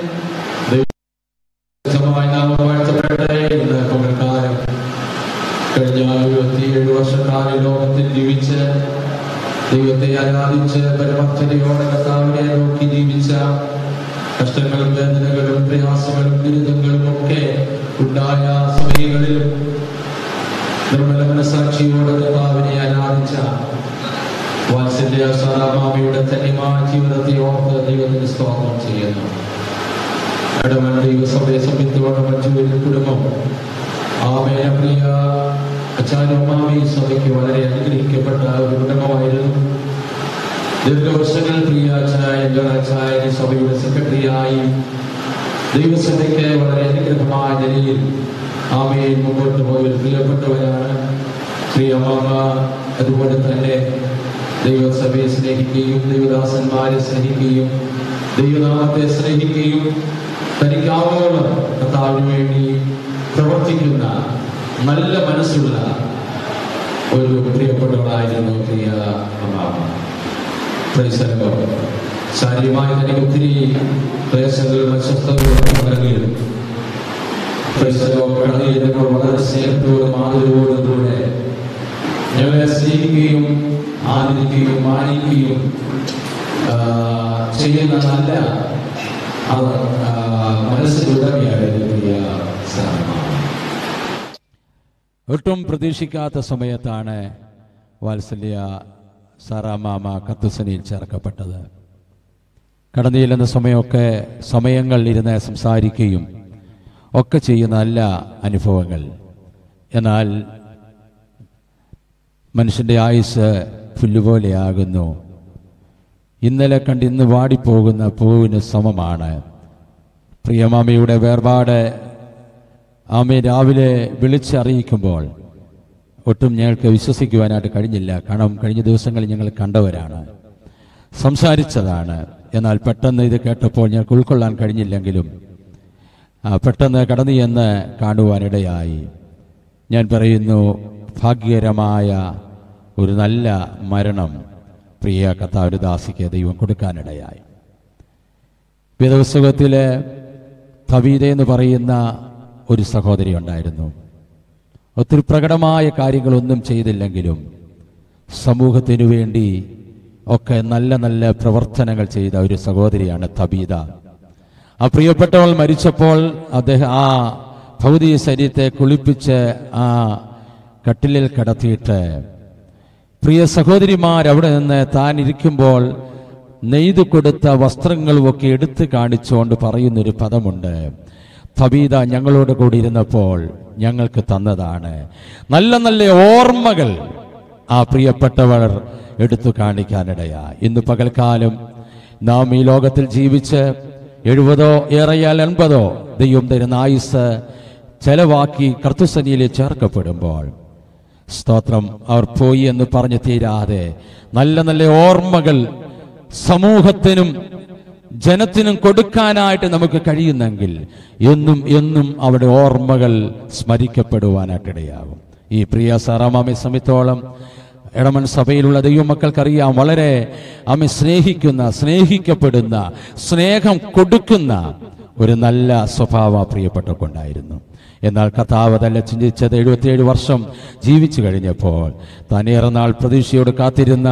ഇന്ന് പകൽക്കാലം കഴിഞ്ഞ ഇരുപത്തിയേഴ് വർഷക്കാലം ലോകത്തിൽ ജീവിച്ച് ദൈവത്തെ ആരാധിച്ച് പരമർത്ഥതയോടെ കർത്താവിനെ നോക്കി ജീവിച്ച കഷ്ടങ്ങളും വേദനകളും പ്രയാസങ്ങളും ദുരിതങ്ങളും ഒക്കെ ഉണ്ടായ സമയങ്ങളിലും നിർമ്മല മനസാക്ഷിയോടെ കർത്താവിനെ ആരാധിച്ച വാത്സല്യ സാറാമാമയുടെ തനിമായ ജീവിതത്തെ ഓർത്ത് ദൈവത്തിന് സ്തോത്രം ചെയ്യുന്നു. ഇടമൺ ദൈവസഭയെ സംബന്ധിച്ചോളം മഞ്ജുവിന്റെ കുടുംബം ആമേന പ്രിയ അച്ചാരമാമി സഭയ്ക്ക് വളരെ അനുഗ്രഹിക്കപ്പെട്ട ഒരു കുടുംബമായിരുന്നു. ദീർഘവർഷങ്ങൾ പ്രിയ അച്ചായ അച്ചായ സഭയുടെ സെക്രട്ടറിയായി ദൈവസഭയ്ക്ക് വളരെ അനുഗ്രഹമായ നിലയിൽ ആമയിൽ മുമ്പോട്ട് പോയി പ്രിയപ്പെട്ടവരാണ്. പ്രിയ മാമ അതുപോലെ തന്നെ ദൈവസഭയെ സ്നേഹിക്കുകയും ദൈവദാസന്മാരെ സ്നേഹിക്കുകയും ദൈവനാമത്തെ സ്നേഹിക്കുകയും തനിക്കാവോളം കർത്താവിന് വേണ്ടി പ്രവർത്തിക്കുന്ന നല്ല മനസ്സുള്ള ഒരു പ്രിയപ്പെട്ടവളായിരുന്നു പ്രിയ അമ്മാമ. ശാരീരികമായി തനിക്ക് ഒത്തിരി ക്ലേശങ്ങളും അസ്വസ്ഥതകളും നൽകിയിരുന്നു. കടന്നു ചെല്ലുമ്പോൾ വളരെ സ്നേഹത്തോടും ആദരവോടും കൂടെ ഞങ്ങളെ സ്നേഹിക്കുകയും ആദരിക്കുകയും മാനിക്കുകയും ചെയ്യുന്ന നല്ല ഒട്ടും പ്രതീക്ഷിക്കാത്ത സമയത്താണ് വാത്സല്യ സാറാമാമ കത്തുസനിയിൽ ചേർക്കപ്പെട്ടത്. കടന്നു ചെല്ലുന്ന സമയമൊക്കെ സമയങ്ങൾ ഇരുന്ന് സംസാരിക്കുകയും ഒക്കെ ചെയ്യുന്ന നല്ല അനുഭവങ്ങൾ. എന്നാൽ മനുഷ്യൻ്റെ ആയുസ് പുല്ലുപോലെയാകുന്നു. ഇന്നലെ കണ്ട് ഇന്ന് വാടിപ്പോകുന്ന പൂവിന് സമമാണ്. പ്രിയമാമയുടെ വേർപാട് ആമയെ രാവിലെ വിളിച്ചറിയിക്കുമ്പോൾ ഒട്ടും ഞങ്ങൾക്ക് വിശ്വസിക്കുവാനായിട്ട് കഴിഞ്ഞില്ല. കാരണം കഴിഞ്ഞ ദിവസങ്ങളിൽ ഞങ്ങൾ കണ്ടവരാണ്, സംസാരിച്ചതാണ്. എന്നാൽ പെട്ടെന്ന് ഇത് കേട്ടപ്പോൾ ഞങ്ങൾക്ക് ഉൾക്കൊള്ളാൻ കഴിഞ്ഞില്ലെങ്കിലും പെട്ടെന്ന് കടന്നു ചെന്ന് കാണുവാനിടയായി. ഞാൻ പറയുന്നു, ഭാഗ്യകരമായ ഒരു നല്ല മരണം പ്രിയ കർത്താവിന്റെ ദാസിക്ക് ദൈവം കൊടുക്കാനിടയായി. വേദപുസ്തകത്തിലെ തബീത എന്ന് പറയുന്ന ഒരു സഹോദരി ഉണ്ടായിരുന്നു. ഒത്തിരി പ്രകടമായ കാര്യങ്ങളൊന്നും ചെയ്തില്ലെങ്കിലും സമൂഹത്തിനു വേണ്ടി ഒക്കെ നല്ല നല്ല പ്രവർത്തനങ്ങൾ ചെയ്ത ഒരു സഹോദരിയാണ് തബീത. ആ പ്രിയപ്പെട്ടവൾ മരിച്ചപ്പോൾ അദ്ദേഹം ആ ഭൗതിക ശരീരത്തെ കുളിപ്പിച്ച് ആ കട്ടിലിൽ കിടത്തിയിട്ട് പ്രിയ സഹോദരിമാർ അവിടെ നിന്ന് താൻ ഇരിക്കുമ്പോൾ നെയ്തു കൊടുത്ത വസ്ത്രങ്ങളുമൊക്കെ എടുത്തു കാണിച്ചുകൊണ്ട് പറയുന്നൊരു പദമുണ്ട്. തബീത ഞങ്ങളോട് കൂടി ഇരുന്നപ്പോൾ ഞങ്ങൾക്ക് തന്നതാണ്. നല്ല നല്ല ഓർമ്മകൾ ആ പ്രിയപ്പെട്ടവർ എടുത്തു കാണിക്കാനിടയായി. ഇന്ന് പകൽക്കാലം നാം ഈ ലോകത്തിൽ ജീവിച്ച് എഴുപതോ ഏറെയാൽ എൺപതോ ദൈവം തരുന്ന ആയുസ് ചെലവാക്കി കർത്തുസനിയിൽ ചേർക്കപ്പെടുമ്പോൾ സ്തോത്രം, അവർ പോയി എന്ന് പറഞ്ഞു തീരാതെ നല്ല നല്ല ഓർമ്മകൾ സമൂഹത്തിനും ജനത്തിനും കൊടുക്കാനായിട്ട് നമുക്ക് കഴിയുന്നെങ്കിൽ എന്നും എന്നും അവിടെ ഓർമ്മകൾ സ്മരിക്കപ്പെടുവാനായിട്ടിടയാകും. ഈ പ്രിയ സാറാമാമയെ സംബന്ധിച്ചോളം ഇടമൺ സഭയിലുള്ള ദൈവമക്കൾക്കറിയാം, വളരെ അമ്മ സ്നേഹിക്കുന്ന, സ്നേഹിക്കപ്പെടുന്ന, സ്നേഹം കൊടുക്കുന്ന ഒരു നല്ല സ്വഭാവ പ്രിയപ്പെട്ടവർക്കുണ്ടായിരുന്നു. എന്നാൽ കർത്താവ് അതല്ല ചിന്തിച്ചത്. എഴുപത്തിയേഴ് വർഷം ജീവിച്ചു കഴിഞ്ഞപ്പോൾ താനേറെ നാൾ പ്രതീക്ഷയോട് കാത്തിരുന്ന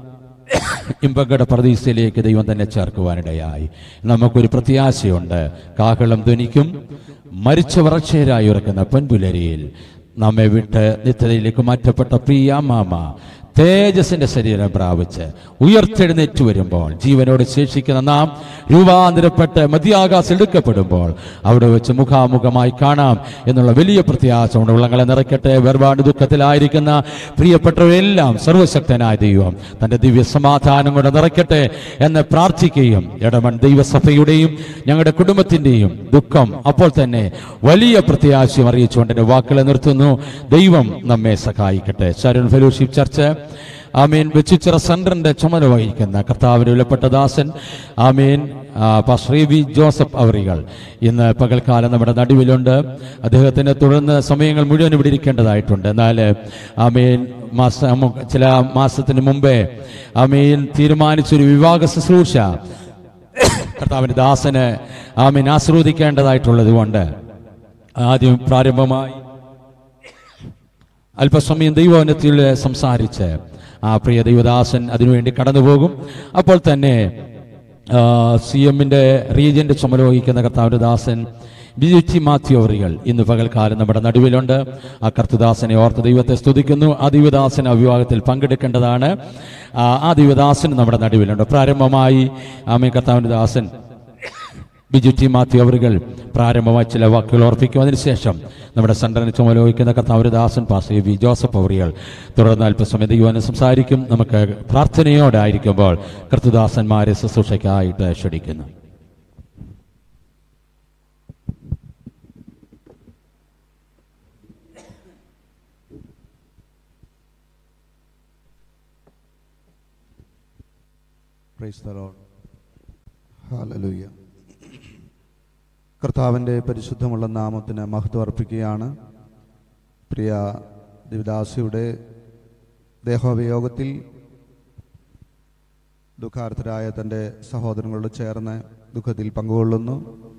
ഇമ്പകട പ്രതീക്ഷയിലേക്ക് ദൈവം തന്നെ ചേർക്കുവാനിടയായി. നമുക്കൊരു പ്രത്യാശയുണ്ട്. കാഹളം ധ്വനിക്കും, മരിച്ചവർ അക്ഷയരായി ഉറക്കുന്ന പൊൻപുലരിയിൽ നമ്മെ വിട്ട് നിത്യതയിലേക്ക് മാറ്റപ്പെട്ട പ്രിയ മാമ തേജസ്സിന്റെ ശരീരം പ്രാപിച്ച് ഉയർത്തെഴുന്നേറ്റ് വരുമ്പോൾ ജീവനോട് ശേഷിക്കുന്ന നാം രൂപാന്തരപ്പെട്ട് മധ്യാകാശം എടുക്കപ്പെടുമ്പോൾ അവിടെ വെച്ച് മുഖാമുഖമായി കാണാം എന്നുള്ള വലിയ പ്രത്യാശ കൊണ്ട് ഉള്ളങ്ങളെ നിറയ്ക്കട്ടെ. വേർപാട് ദുഃഖത്തിലായിരിക്കുന്ന പ്രിയപ്പെട്ടവരെല്ലാം സർവശക്തനായ ദൈവം തന്റെ ദിവ്യ സമാധാനം കൊണ്ട് നിറയ്ക്കട്ടെ എന്ന് പ്രാർത്ഥിക്കുകയും ഇടമൺ ദൈവസഭയുടെയും ഞങ്ങളുടെ കുടുംബത്തിന്റെയും ദുഃഖം അപ്പോൾ തന്നെ വലിയ പ്രത്യാശയും അറിയിച്ചുകൊണ്ട് എന്റെ വാക്കുകളെ നിർത്തുന്നു. ദൈവം നമ്മെ സഹായിക്കട്ടെ. ശരൺ ഫെലോഷിപ്പ് ചർച്ച് ആമീൻ വെച്ചുച്ചിറ സെന്ററിന്റെ ചുമതല വഹിക്കുന്ന കർത്താവിന്റെ വിലപ്പെട്ട ദാസൻ ആമീൻ പാസ്റ്റർ വി ജോസഫ് അവറികൾ ഇന്ന് പകൽക്കാലം നമ്മുടെ നടുവിലുണ്ട്. അദ്ദേഹത്തിന് തുടർന്ന് സമയങ്ങൾ മുഴുവൻ ഇവിടെ ഇരിക്കേണ്ടതായിട്ടുണ്ട്. എന്നാൽ ആമീൻ മാസം ചില മാസത്തിന് മുമ്പേ ആമീൻ തീരുമാനിച്ചൊരു വിവാഹ ശുശ്രൂഷ കർത്താവിന്റെ ദാസന് ആമീൻ ആസ്വദിക്കേണ്ടതായിട്ടുള്ളത് കൊണ്ട് ആദ്യം പ്രാരംഭമായി അല്പസമയം ദൈവവചനത്തിൽ സംസാരിച്ച് ആ പ്രിയ ദൈവദാസൻ അതിനുവേണ്ടി കടന്നുപോകും. അപ്പോൾ തന്നെ സി എമ്മിന്റെ റീജിയന്റെ ചുമതല വഹിക്കുന്ന കർത്താവിന്റെ ദാസൻ ബിജു ടി മാത്യു അവറികൾ ഇന്ന് പകൽക്കാലം നമ്മുടെ നടുവിലുണ്ട്. ആ കർത്തദാസനെ ഓർത്ത് ദൈവത്തെ സ്തുതിക്കുന്നു. ആ ദൈവദാസൻ ആ വിവാഹത്തിൽ പങ്കെടുക്കേണ്ടതാണ്. ആ ദൈവദാസൻ നമ്മുടെ നടുവിലുണ്ട്. പ്രാരംഭമായി ആമേൻ കർത്താവിന്റെ ദാസൻ ബിജു ടി മാത്യു അവറുകൾ പ്രാരംഭമായി ചില വാക്കുകൾ ഓർപ്പിക്കും. അതിനുശേഷം നമ്മുടെ സെന്ററിന് ചുമതല വഹിക്കുന്ന കർത്താവിന്റെ ദാസൻ പാസ്റ്റർ വി ജോസഫ് അവറുകൾ തുടർന്ന് അല്പസമയം ദൈവവചനം സംസാരിക്കും. നമുക്ക് പ്രാർത്ഥനയോടെ ആയിരിക്കുമ്പോൾ കർത്തദാസന്മാരെ ശുശ്രൂഷയ്ക്കായിട്ട് ക്ഷണിക്കുന്നു. Praise the Lord. ഹല്ലേലൂയ. കർത്താവിൻ്റെ പരിശുദ്ധമുള്ള നാമത്തിന് മഹത്വം അർപ്പിക്കുകയാണ്. പ്രിയ ദിവദാസിയുടെ ദേഹോപയോഗത്തിൽ ദുഃഖാർത്ഥരായ തൻ്റെ സഹോദരങ്ങളോട് ചേർന്ന് ദുഃഖത്തിൽ പങ്കുകൊള്ളുന്നു.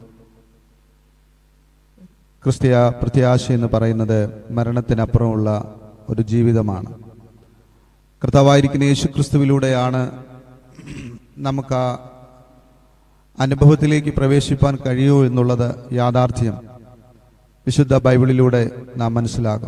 ക്രിസ്തീയ പ്രത്യാശ എന്ന് പറയുന്നത് മരണത്തിനപ്പുറമുള്ള ഒരു ജീവിതമാണ്. കർത്താവായിരിക്കുന്ന യേശു ക്രിസ്തുവിലൂടെയാണ് നമുക്ക് ആ അനുഭവത്തിലേക്ക് പ്രവേശിപ്പാൻ കഴിയൂ എന്നുള്ളത് യാഥാർത്ഥ്യം വിശുദ്ധ ബൈബിളിലൂടെ നാം മനസ്സിലാകും.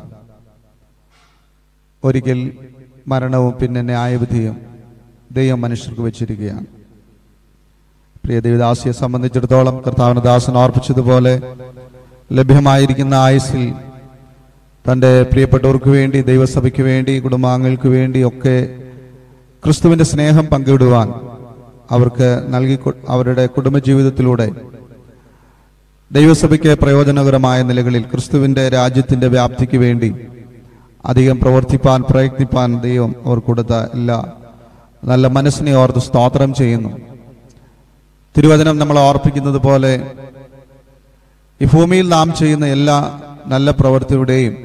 ഒരിക്കൽ മരണവും പിന്നെ ന്യായവിധിയും ദൈവം മനുഷ്യർക്ക് വെച്ചിരിക്കുകയാണ്. പ്രിയ ദേവദാസിയെ സംബന്ധിച്ചിടത്തോളം കർത്താവിന്റെ ദാസൻ ഓർപ്പിച്ചതുപോലെ ലഭ്യമായിരിക്കുന്ന ആയുസ്സിൽ തൻ്റെ പ്രിയപ്പെട്ടവർക്ക് വേണ്ടി, ദൈവസഭയ്ക്ക് വേണ്ടി, കുടുംബാംഗങ്ങൾക്ക് വേണ്ടി ഒക്കെ ക്രിസ്തുവിന്റെ സ്നേഹം പങ്കിടുവാൻ അവർക്ക് നൽകി അവരുടെ കുടുംബജീവിതത്തിലൂടെ ദൈവസഭയ്ക്ക് പ്രയോജനകരമായ നിലകളിൽ ക്രിസ്തുവിന്റെ രാജ്യത്തിന്റെ വ്യാപ്തിക്ക് വേണ്ടി അധികം പ്രവർത്തിപ്പാൻ പ്രയത്നിപ്പാൻ ദൈവം അവർ കൊടുത്ത എല്ലാ നല്ല മനസ്സിനെ ഓർത്ത് സ്തോത്രം ചെയ്യുന്നു. തിരുവചനം നമ്മളെ ഓർപ്പിക്കുന്നത് പോലെ ഈ ഭൂമിയിൽ നാം ചെയ്യുന്ന എല്ലാ നല്ല പ്രവൃത്തിയുടെയും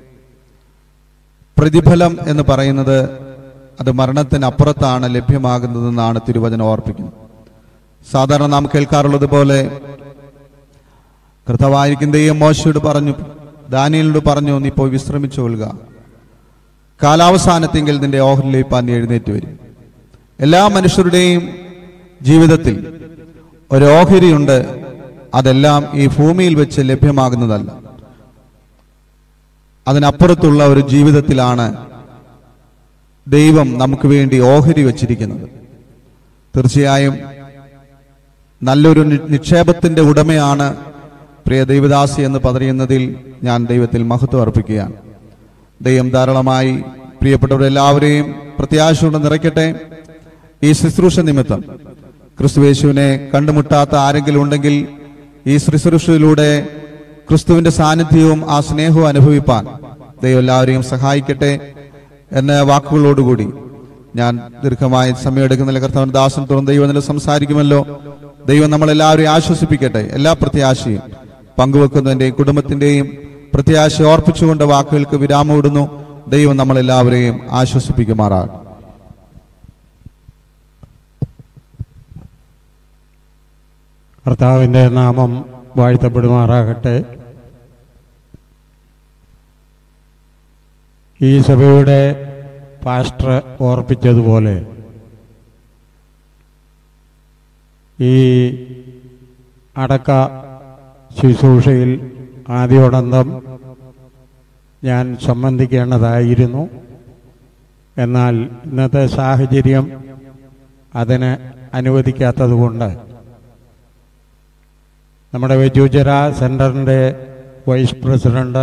പ്രതിഫലം എന്ന് പറയുന്നത് അത് മരണത്തിനപ്പുറത്താണ് ലഭ്യമാകുന്നതെന്നാണ് തിരുവചനം ഓർപ്പിക്കുന്നത്. സാധാരണ നാം കേൾക്കാറുള്ളത് പോലെ കർത്താവായിരിക്കും ദൈവം മോശയോട് പറഞ്ഞു, ദാനിയേലിനോട് പറഞ്ഞു, നീ പോയി വിശ്രമിച്ചു കൊള്ളുക, കാലാവസാനത്തെങ്കിൽ നിന്റെ ഓഹരിയിലേക്ക് നീ എഴുന്നേറ്റ് വരും. എല്ലാ മനുഷ്യരുടെയും ജീവിതത്തിൽ ഒരു ഓഹരിയുണ്ട്. അതെല്ലാം ഈ ഭൂമിയിൽ വെച്ച് ലഭ്യമാകുന്നതല്ല. അതിനപ്പുറത്തുള്ള ഒരു ജീവിതത്തിലാണ് ദൈവം നമുക്ക് വേണ്ടി ഓഹരി വച്ചിരിക്കുന്നത്. തീർച്ചയായും നല്ലൊരു നിക്ഷേപത്തിന്റെ ഉടമയാണ് പ്രിയ ദൈവദാസി എന്ന് പറയുന്നതിൽ ഞാൻ ദൈവത്തിൽ മഹത്വം അർപ്പിക്കുകയാണ്. ദൈവം ധാരാളമായി പ്രിയപ്പെട്ടവരെല്ലാവരെയും പ്രത്യാശയോടെ നിറയ്ക്കട്ടെ. ഈ ശുശ്രൂഷ നിമിത്തം ക്രിസ്തുയേശുവിനെ കണ്ടുമുട്ടാത്ത ആരെങ്കിലും ഉണ്ടെങ്കിൽ ഈ ശുശ്രൂഷയിലൂടെ ക്രിസ്തുവിന്റെ സാന്നിധ്യവും ആ സ്നേഹവും അനുഭവിപ്പാൻ ദൈവം എല്ലാവരെയും സഹായിക്കട്ടെ എന്ന വാക്കുകളോടുകൂടി ഞാൻ ദീർഘമായി സമയമെടുക്കുന്നില്ല. കർത്താവിന്റെ ദാസൻ തുറന്ന് ദൈവം സംസാരിക്കുമല്ലോ. ദൈവം നമ്മളെല്ലാവരെയും ആശ്വസിപ്പിക്കട്ടെ. എല്ലാ പ്രത്യാശയും പങ്കുവെക്കുന്നതിന്റെയും കുടുംബത്തിന്റെയും പ്രത്യാശ ഓർപ്പിച്ചുകൊണ്ട് വാക്കുകൾക്ക് വിരാമം ഇടുന്നു. ദൈവം നമ്മളെല്ലാവരെയും ആശ്വസിപ്പിക്കുമാറാകട്ടെ. കർത്താവിൻ്റെ നാമം വാഴ്ത്തപ്പെടുമാറാകട്ടെ. ഈ സഭയുടെ പാസ്റ്റർ ഓർപ്പിച്ചതുപോലെ ഈ അടക്ക ശുശ്രൂഷയിൽ ആദ്യോടന്തം ഞാൻ സംബന്ധിക്കേണ്ടതായിരുന്നു. എന്നാൽ ഇന്നത്തെ സാഹചര്യം അതിന് അനുവദിക്കാത്തതുകൊണ്ട് നമ്മുടെ വെജൂചിറ സെൻറ്ററിൻ്റെ vice president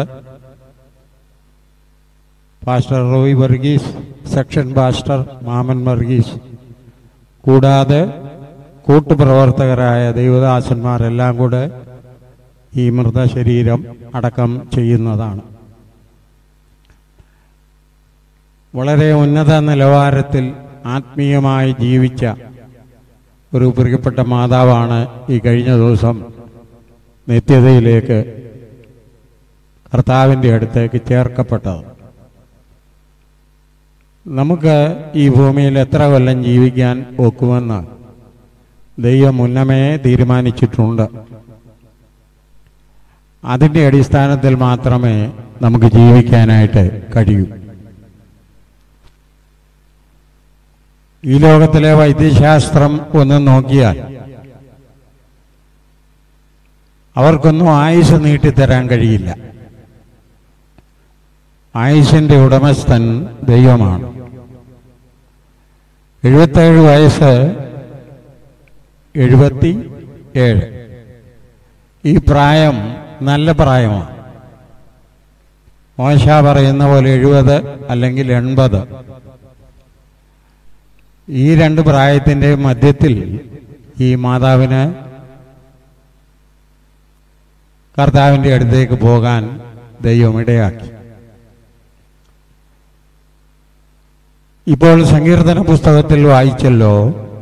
pastor Roy Varghese, section pastor Mammen Varghese, കൂടാതെ കൂട്ടുപ്രവർത്തകരായ ദൈവദാസന്മാരെല്ലാം കൂടെ ഈ മൃതശരീരം അടക്കം ചെയ്യുന്നതാണ്. വളരെ ഉന്നത നിലവാരത്തിൽ ആത്മീയമായി ജീവിച്ച ഒരു പ്രിയപ്പെട്ട മാതാവാണ് ഈ കഴിഞ്ഞ ദിവസം നിത്യതയിലേക്ക് കർത്താവിൻ്റെ അടുത്തേക്ക് ചേർക്കപ്പെട്ടത്. നമുക്ക് ഈ ഭൂമിയിൽ എത്ര കൊല്ലം ജീവിക്കാൻ ഒക്കുമെന്ന് ദൈവം മുന്നമേ തീരുമാനിച്ചിട്ടുണ്ട്. അതിൻ്റെ അടിസ്ഥാനത്തിൽ മാത്രമേ നമുക്ക് ജീവിക്കാനായിട്ട് കഴിയൂ. ഈ ലോകത്തിലെ വൈദ്യശാസ്ത്രം ഒന്ന് നോക്കിയാൽ അവർക്കൊന്നും ആയുസ് നീട്ടിത്തരാൻ കഴിയില്ല. ആയുസിൻ്റെ ഉടമസ്ഥൻ ദൈവമാണ്. എഴുപത്തേഴ് വയസ്സ് എഴുപത്തി ഏഴ് ഈ പ്രായം നല്ല പ്രായമാണ്. മോശ പറയുന്ന പോലെ എഴുപത് അല്ലെങ്കിൽ എൺപത്, ഈ രണ്ട് പ്രായത്തിൻ്റെ മധ്യത്തിൽ ഈ മാതാവിന് കർത്താവിൻ്റെ അടുത്തേക്ക് പോകാൻ ദൈവം ഇടയാക്കി. ഇപ്പോൾ സങ്കീർത്തന പുസ്തകത്തിൽ വായിച്ചല്ലോ,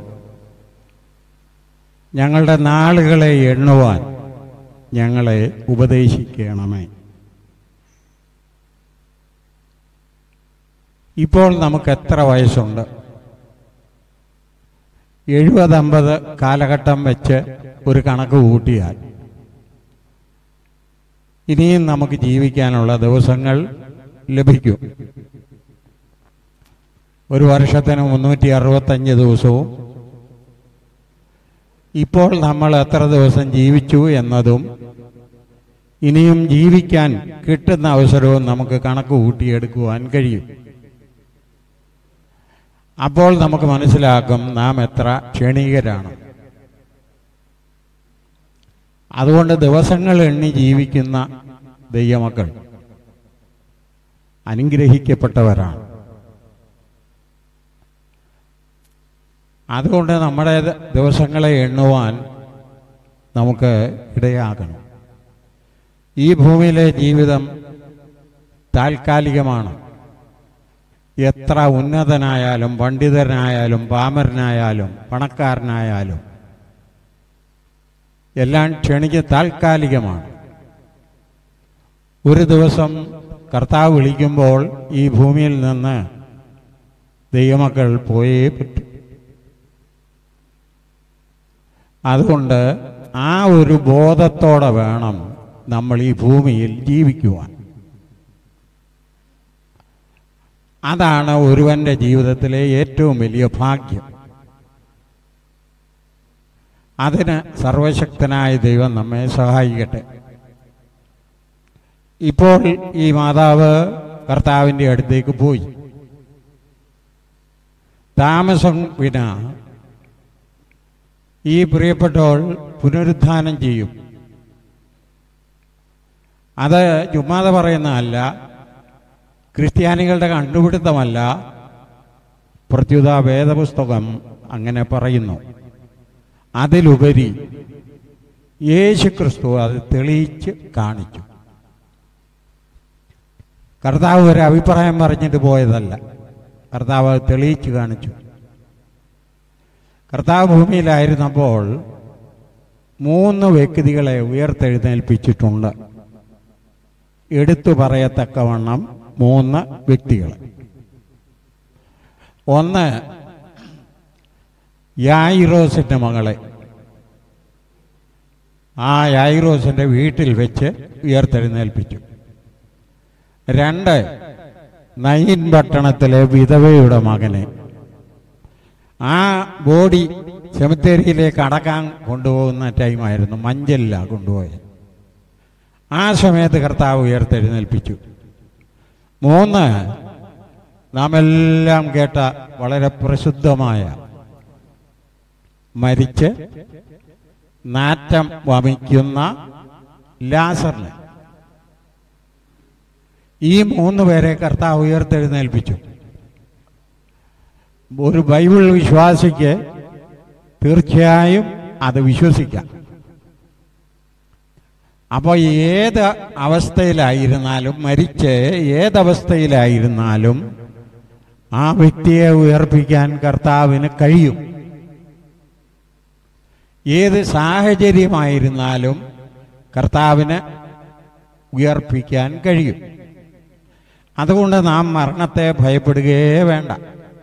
ഞങ്ങളുടെ നാളുകളെ എണ്ണുവാൻ ഞങ്ങളെ ഉപദേശിക്കണമേ. ഇപ്പോൾ നമുക്ക് എത്ര വയസ്സുണ്ട്? എഴുപത് അമ്പത് കാലഘട്ടം വെച്ച് ഒരു കണക്ക് കൂട്ടിയാൽ ഇനിയും നമുക്ക് ജീവിക്കാനുള്ള ദിവസങ്ങൾ ലഭിക്കും. ഒരു വർഷത്തിന് മുന്നൂറ്റി അറുപത്തഞ്ച് ദിവസവും ഇപ്പോൾ നമ്മൾ എത്ര ദിവസം ജീവിച്ചു എന്നതും ഇനിയും ജീവിക്കാൻ കിട്ടുന്ന അവസരവും നമുക്ക് കണക്ക് കൂട്ടിയെടുക്കുവാൻ കഴിയും. അപ്പോൾ നമുക്ക് മനസ്സിലാക്കും നാം എത്ര ക്ഷണികരാണ്. അതുകൊണ്ട് ദിവസങ്ങൾ എണ്ണി ജീവിക്കുന്ന ദൈവമക്കൾ അനുഗ്രഹിക്കപ്പെട്ടവരാണ്. അതുകൊണ്ട് നമ്മുടെ ദിവസങ്ങളെ എണ്ണുവാൻ നമുക്ക് ഇടയാകണം. ഈ ഭൂമിയിലെ ജീവിതം താൽക്കാലികമാണ്. എത്ര ഉന്നതനായാലും പണ്ഡിതനായാലും പാമരനായാലും പണക്കാരനായാലും എല്ലാം ക്ഷണിക്ക് താൽക്കാലികമാണ്. ഒരു ദിവസം കർത്താവ് വിളിക്കുമ്പോൾ ഈ ഭൂമിയിൽ നിന്ന് ദൈവമക്കൾ പോയേ പറ്റും. അതുകൊണ്ട് ആ ഒരു ബോധത്തോടെ വേണം നമ്മൾ ഈ ഭൂമിയിൽ ജീവിക്കുവാൻ. അതാണ് ഒരുവന്റെ ജീവിതത്തിലെ ഏറ്റവും വലിയ ഭാഗ്യം. അതിന് സർവശക്തനായ ദൈവം നമ്മെ സഹായിക്കട്ടെ. ഇപ്പോൾ ഈ മാതാവ് കർത്താവിൻ്റെ അടുത്തേക്ക് പോയി. താമസം വിനാ ഈ പ്രിയപ്പെട്ടവൾ പുനരുത്ഥാനം ചെയ്യും. അത് ചുമ്മാതെ പറയുന്നതല്ല, ക്രിസ്ത്യാനികളുടെ കണ്ടുപിടുത്തമല്ല, പ്രത്യുത വേദപുസ്തകം അങ്ങനെ പറയുന്നു. അതിലുപരി യേശു ക്രിസ്തു അത് തെളിയിച്ച് കാണിച്ചു. കർത്താവ് ഒരു അഭിപ്രായം പറഞ്ഞിട്ട് പോയതല്ല, കർത്താവ് അത് തെളിയിച്ച് കാണിച്ചു. കർത്താവ് ഭൂമിയിലായിരുന്നപ്പോൾ മൂന്ന് വ്യക്തികളെ ഉയർത്തെഴുന്നേൽപ്പിച്ചിട്ടുണ്ട്. എടുത്തു പറയത്തക്കവണ്ണം മൂന്ന് വ്യക്തികൾ. ഒന്ന് യായിറോസിൻ്റെ മകളെ ആ യായിറോസിൻ്റെ വീട്ടിൽ വെച്ച് ഉയർത്തെഴുന്നേൽപ്പിച്ചു. രണ്ട് നയിൻ പട്ടണത്തിലെ വിധവയുടെ മകനെ ആ ബോഡി സെമിത്തേരിയിലേക്ക് അടക്കാൻ കൊണ്ടുപോകുന്ന ടൈമായിരുന്നു, മഞ്ചലില്ല കൊണ്ടുപോയത്. ആ സമയത്ത് കർത്താവ് ഉയർത്തെഴുന്നേൽപ്പിച്ചു. മൂന്ന് നാം എല്ലാം കേട്ട വളരെ പ്രസിദ്ധമായ മരിച്ച് നാറ്റം വമിക്കുന്ന ലാസറിനെ, ഈ മൂന്ന് പേരെ കർത്താവ് ഉയർത്തെഴുന്നേൽപ്പിച്ചു. ഒരു ബൈബിൾ വിശ്വാസിക്ക് തീർച്ചയായും അത് വിശ്വസിക്കാം. അപ്പോൾ ഏത് അവസ്ഥയിലായിരുന്നാലും, മരിച്ച് ഏതവസ്ഥയിലായിരുന്നാലും ആ വ്യക്തിയെ ഉയർപ്പിക്കാൻ കർത്താവിന് കഴിയും. ഏത് സാഹചര്യമായിരുന്നാലും കർത്താവിന് ഉയർപ്പിക്കാൻ കഴിയും. അതുകൊണ്ട് നാം മരണത്തെ ഭയപ്പെടുകയേ വേണ്ട.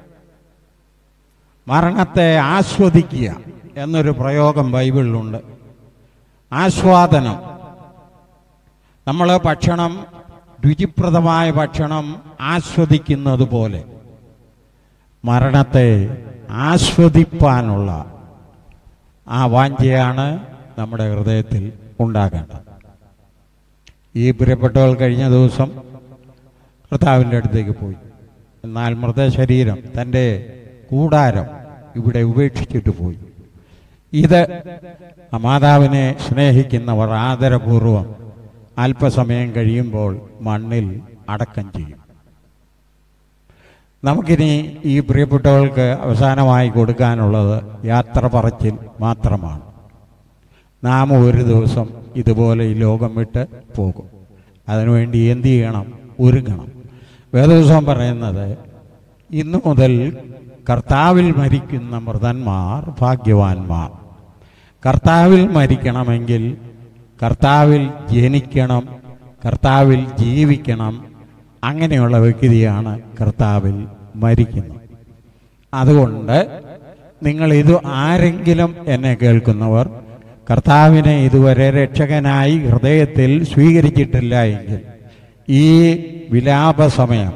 മരണത്തെ ആസ്വദിക്കുക എന്നൊരു പ്രയോഗം ബൈബിളിലുണ്ട്. ആസ്വാദനം. നമ്മൾ ഭക്ഷണം, രുചിപ്രദമായ ഭക്ഷണം ആസ്വദിക്കുന്നത് പോലെ മരണത്തെ ആസ്വദിപ്പാനുള്ള ആ വാഞ്ചയാണ് നമ്മുടെ ഹൃദയത്തിൽ ഉണ്ടാകേണ്ടത്. ഈ പ്രിയപ്പെട്ടവൾ കഴിഞ്ഞ ദിവസം കർത്താവിൻ്റെ അടുത്തേക്ക് പോയി. എന്നാൽ മൃതശരീരം, തൻ്റെ കൂടാരം ഇവിടെ ഉപേക്ഷിച്ചിട്ട് പോയി. ഇത് മാതാവിനെ സ്നേഹിക്കുന്നവർ ആദരപൂർവം അല്പസമയം കഴിയുമ്പോൾ മണ്ണിൽ അടക്കം ചെയ്യും. നമുക്കിനി ഈ പ്രിയപ്പെട്ടവൾക്ക് അവസാനമായി കൊടുക്കാനുള്ളത് യാത്ര പറച്ചിൽ മാത്രമാണ്. നാം ഒരു ദിവസം ഇതുപോലെ ഈ ലോകം വിട്ട് പോകും. അതിനുവേണ്ടി എന്ത് ചെയ്യണം? ഒരുങ്ങണം. വേദപുസ്തകം പറയുന്നത്, ഇന്നു മുതൽ കർത്താവിൽ മരിക്കുന്ന മൃതന്മാർ ഭാഗ്യവാന്മാർ. കർത്താവിൽ മരിക്കണമെങ്കിൽ കർത്താവിൽ ജനിക്കണം, കർത്താവിൽ ജീവിക്കണം. അങ്ങനെയുള്ള വ്യക്തിയാണ് കർത്താവിൽ മരിക്കുന്നത്. അതുകൊണ്ട് നിങ്ങൾ ഇത് ആരെങ്കിലും എന്നെ കേൾക്കുന്നവർ കർത്താവിനെ ഇതുവരെ രക്ഷകനായി ഹൃദയത്തിൽ സ്വീകരിച്ചിട്ടില്ല എങ്കിൽ ഈ വിലാപ സമയം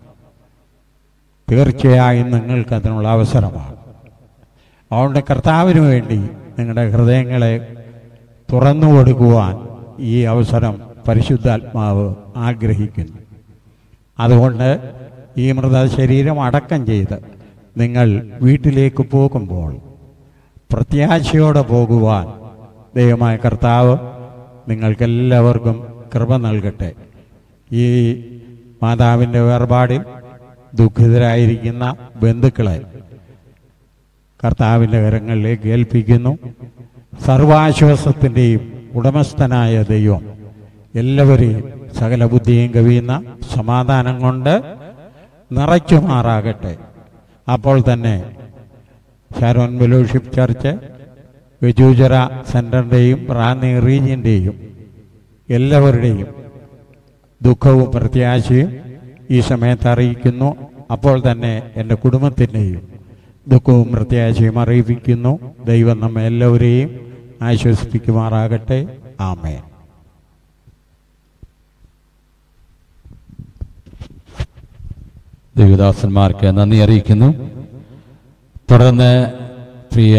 തീർച്ചയായും നിങ്ങൾക്ക് അതിനുള്ള അവസരമാണ്. അതുകൊണ്ട് കർത്താവിന് വേണ്ടി നിങ്ങളുടെ ഹൃദയങ്ങളെ തുറന്നു കൊടുക്കുവാൻ ഈ അവസരം പരിശുദ്ധാത്മാവ് ആഗ്രഹിക്കുന്നു. അതുകൊണ്ട് ഈ മൃതശരീരം അടക്കം ചെയ്ത് നിങ്ങൾ വീട്ടിലേക്ക് പോകുമ്പോൾ പ്രത്യാശയോടെ പോകുവാൻ ദൈവമായ കർത്താവ് നിങ്ങൾക്കെല്ലാവർക്കും കൃപ നൽകട്ടെ. ഈ മാതാവിൻ്റെ വേർപാടിൽ ദുഃഖിതരായിരിക്കുന്ന ബന്ധുക്കളെ കർത്താവിൻ്റെ കരങ്ങളിലേക്ക് ഏൽപ്പിക്കുന്നു. സർവാശ്വാസത്തിൻ്റെയും ഉടമസ്ഥനായ ദൈവം എല്ലാവരെയും സകല ബുദ്ധിയും കവിയുന്ന സമാധാനം കൊണ്ട് നിറയ്ക്കുമാറാകട്ടെ. അപ്പോൾ തന്നെ ഷാരോൺ ഫെലോഷിപ്പ് ചർച്ച്, വെജൂജറ സെൻറ്ററിൻ്റെയും റാന്നി റീജിയൻ്റെയും എല്ലാവരുടെയും ദുഃഖവും പ്രത്യാശയും ഈ സമയത്ത് അറിയിക്കുന്നു. അപ്പോൾ തന്നെ എൻ്റെ കുടുംബത്തിൻ്റെയും ദുഃഖവും പ്രത്യാശയും അറിയിപ്പിക്കുന്നു. ദൈവം നമ്മെ എല്ലാവരെയും ആശ്വസിപ്പിക്കുമാറാകട്ടെ. ആമേൻ. ദൈവദാസന്മാർക്ക് നന്ദി അറിയിക്കുന്നു. തുടർന്ന് പ്രിയ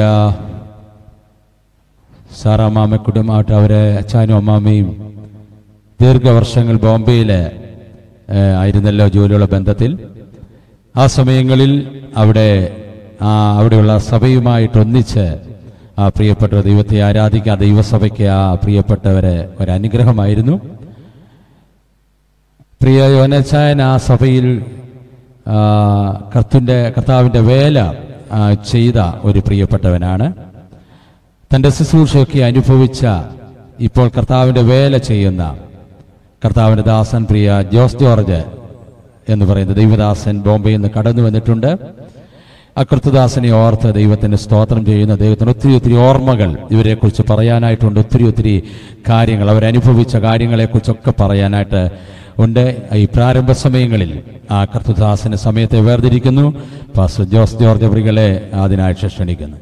സാറാമാമ കുടുംബമായിട്ട് അവരെ അച്ചാനും അമ്മാമ്മയും ദീർഘവർഷങ്ങൾ ബോംബെയിൽ ആയിരുന്നല്ലോ ജോലിയുള്ള ബന്ധത്തിൽ. ആ സമയങ്ങളിൽ അവിടെ ആ അവിടെയുള്ള സഭയുമായിട്ടൊന്നിച്ച് ആ പ്രിയപ്പെട്ട ദൈവത്തെ ആരാധിക്കുക, ദൈവസഭയ്ക്ക് ആ പ്രിയപ്പെട്ടവരെ ഒരനുഗ്രഹമായിരുന്നു. പ്രിയ യോനച്ചായൻ ആ സഭയിൽ കർത്തുവിൻ്റെ കർത്താവിൻ്റെ വേല ചെയ്ത ഒരു പ്രിയപ്പെട്ടവനാണ്. തൻ്റെ ശുശ്രൂഷയൊക്കെ അനുഭവിച്ച, ഇപ്പോൾ കർത്താവിൻ്റെ വേല ചെയ്യുന്ന കർത്താവിൻ്റെ ദാസൻ പ്രിയ ജോസ് ജോർജ് എന്ന് പറയുന്ന ദൈവദാസൻ ബോംബെയിൽ നിന്ന് കടന്നു വന്നിട്ടുണ്ട്. ആ കർത്തദാസനെ ഓർത്ത് ദൈവത്തിന് സ്തോത്രം ചെയ്യുന്ന ദൈവത്തിന് ഒത്തിരി ഒത്തിരി ഓർമ്മകൾ ഇവരെക്കുറിച്ച് പറയാനായിട്ടുണ്ട്. ഒത്തിരി ഒത്തിരി കാര്യങ്ങൾ, അവരനുഭവിച്ച കാര്യങ്ങളെക്കുറിച്ചൊക്കെ പറയാനായിട്ട് ഉണ്ട്. ഈ പ്രാരംഭ സമയങ്ങളിൽ ആ കർത്തദാസന് സമയത്തെ വേർതിരിക്കുന്നു. പാസ്റ്റർ ജോസ് ജോർജ് അവരികളെ അതിനായിട്ട് ക്ഷണിക്കുന്നു.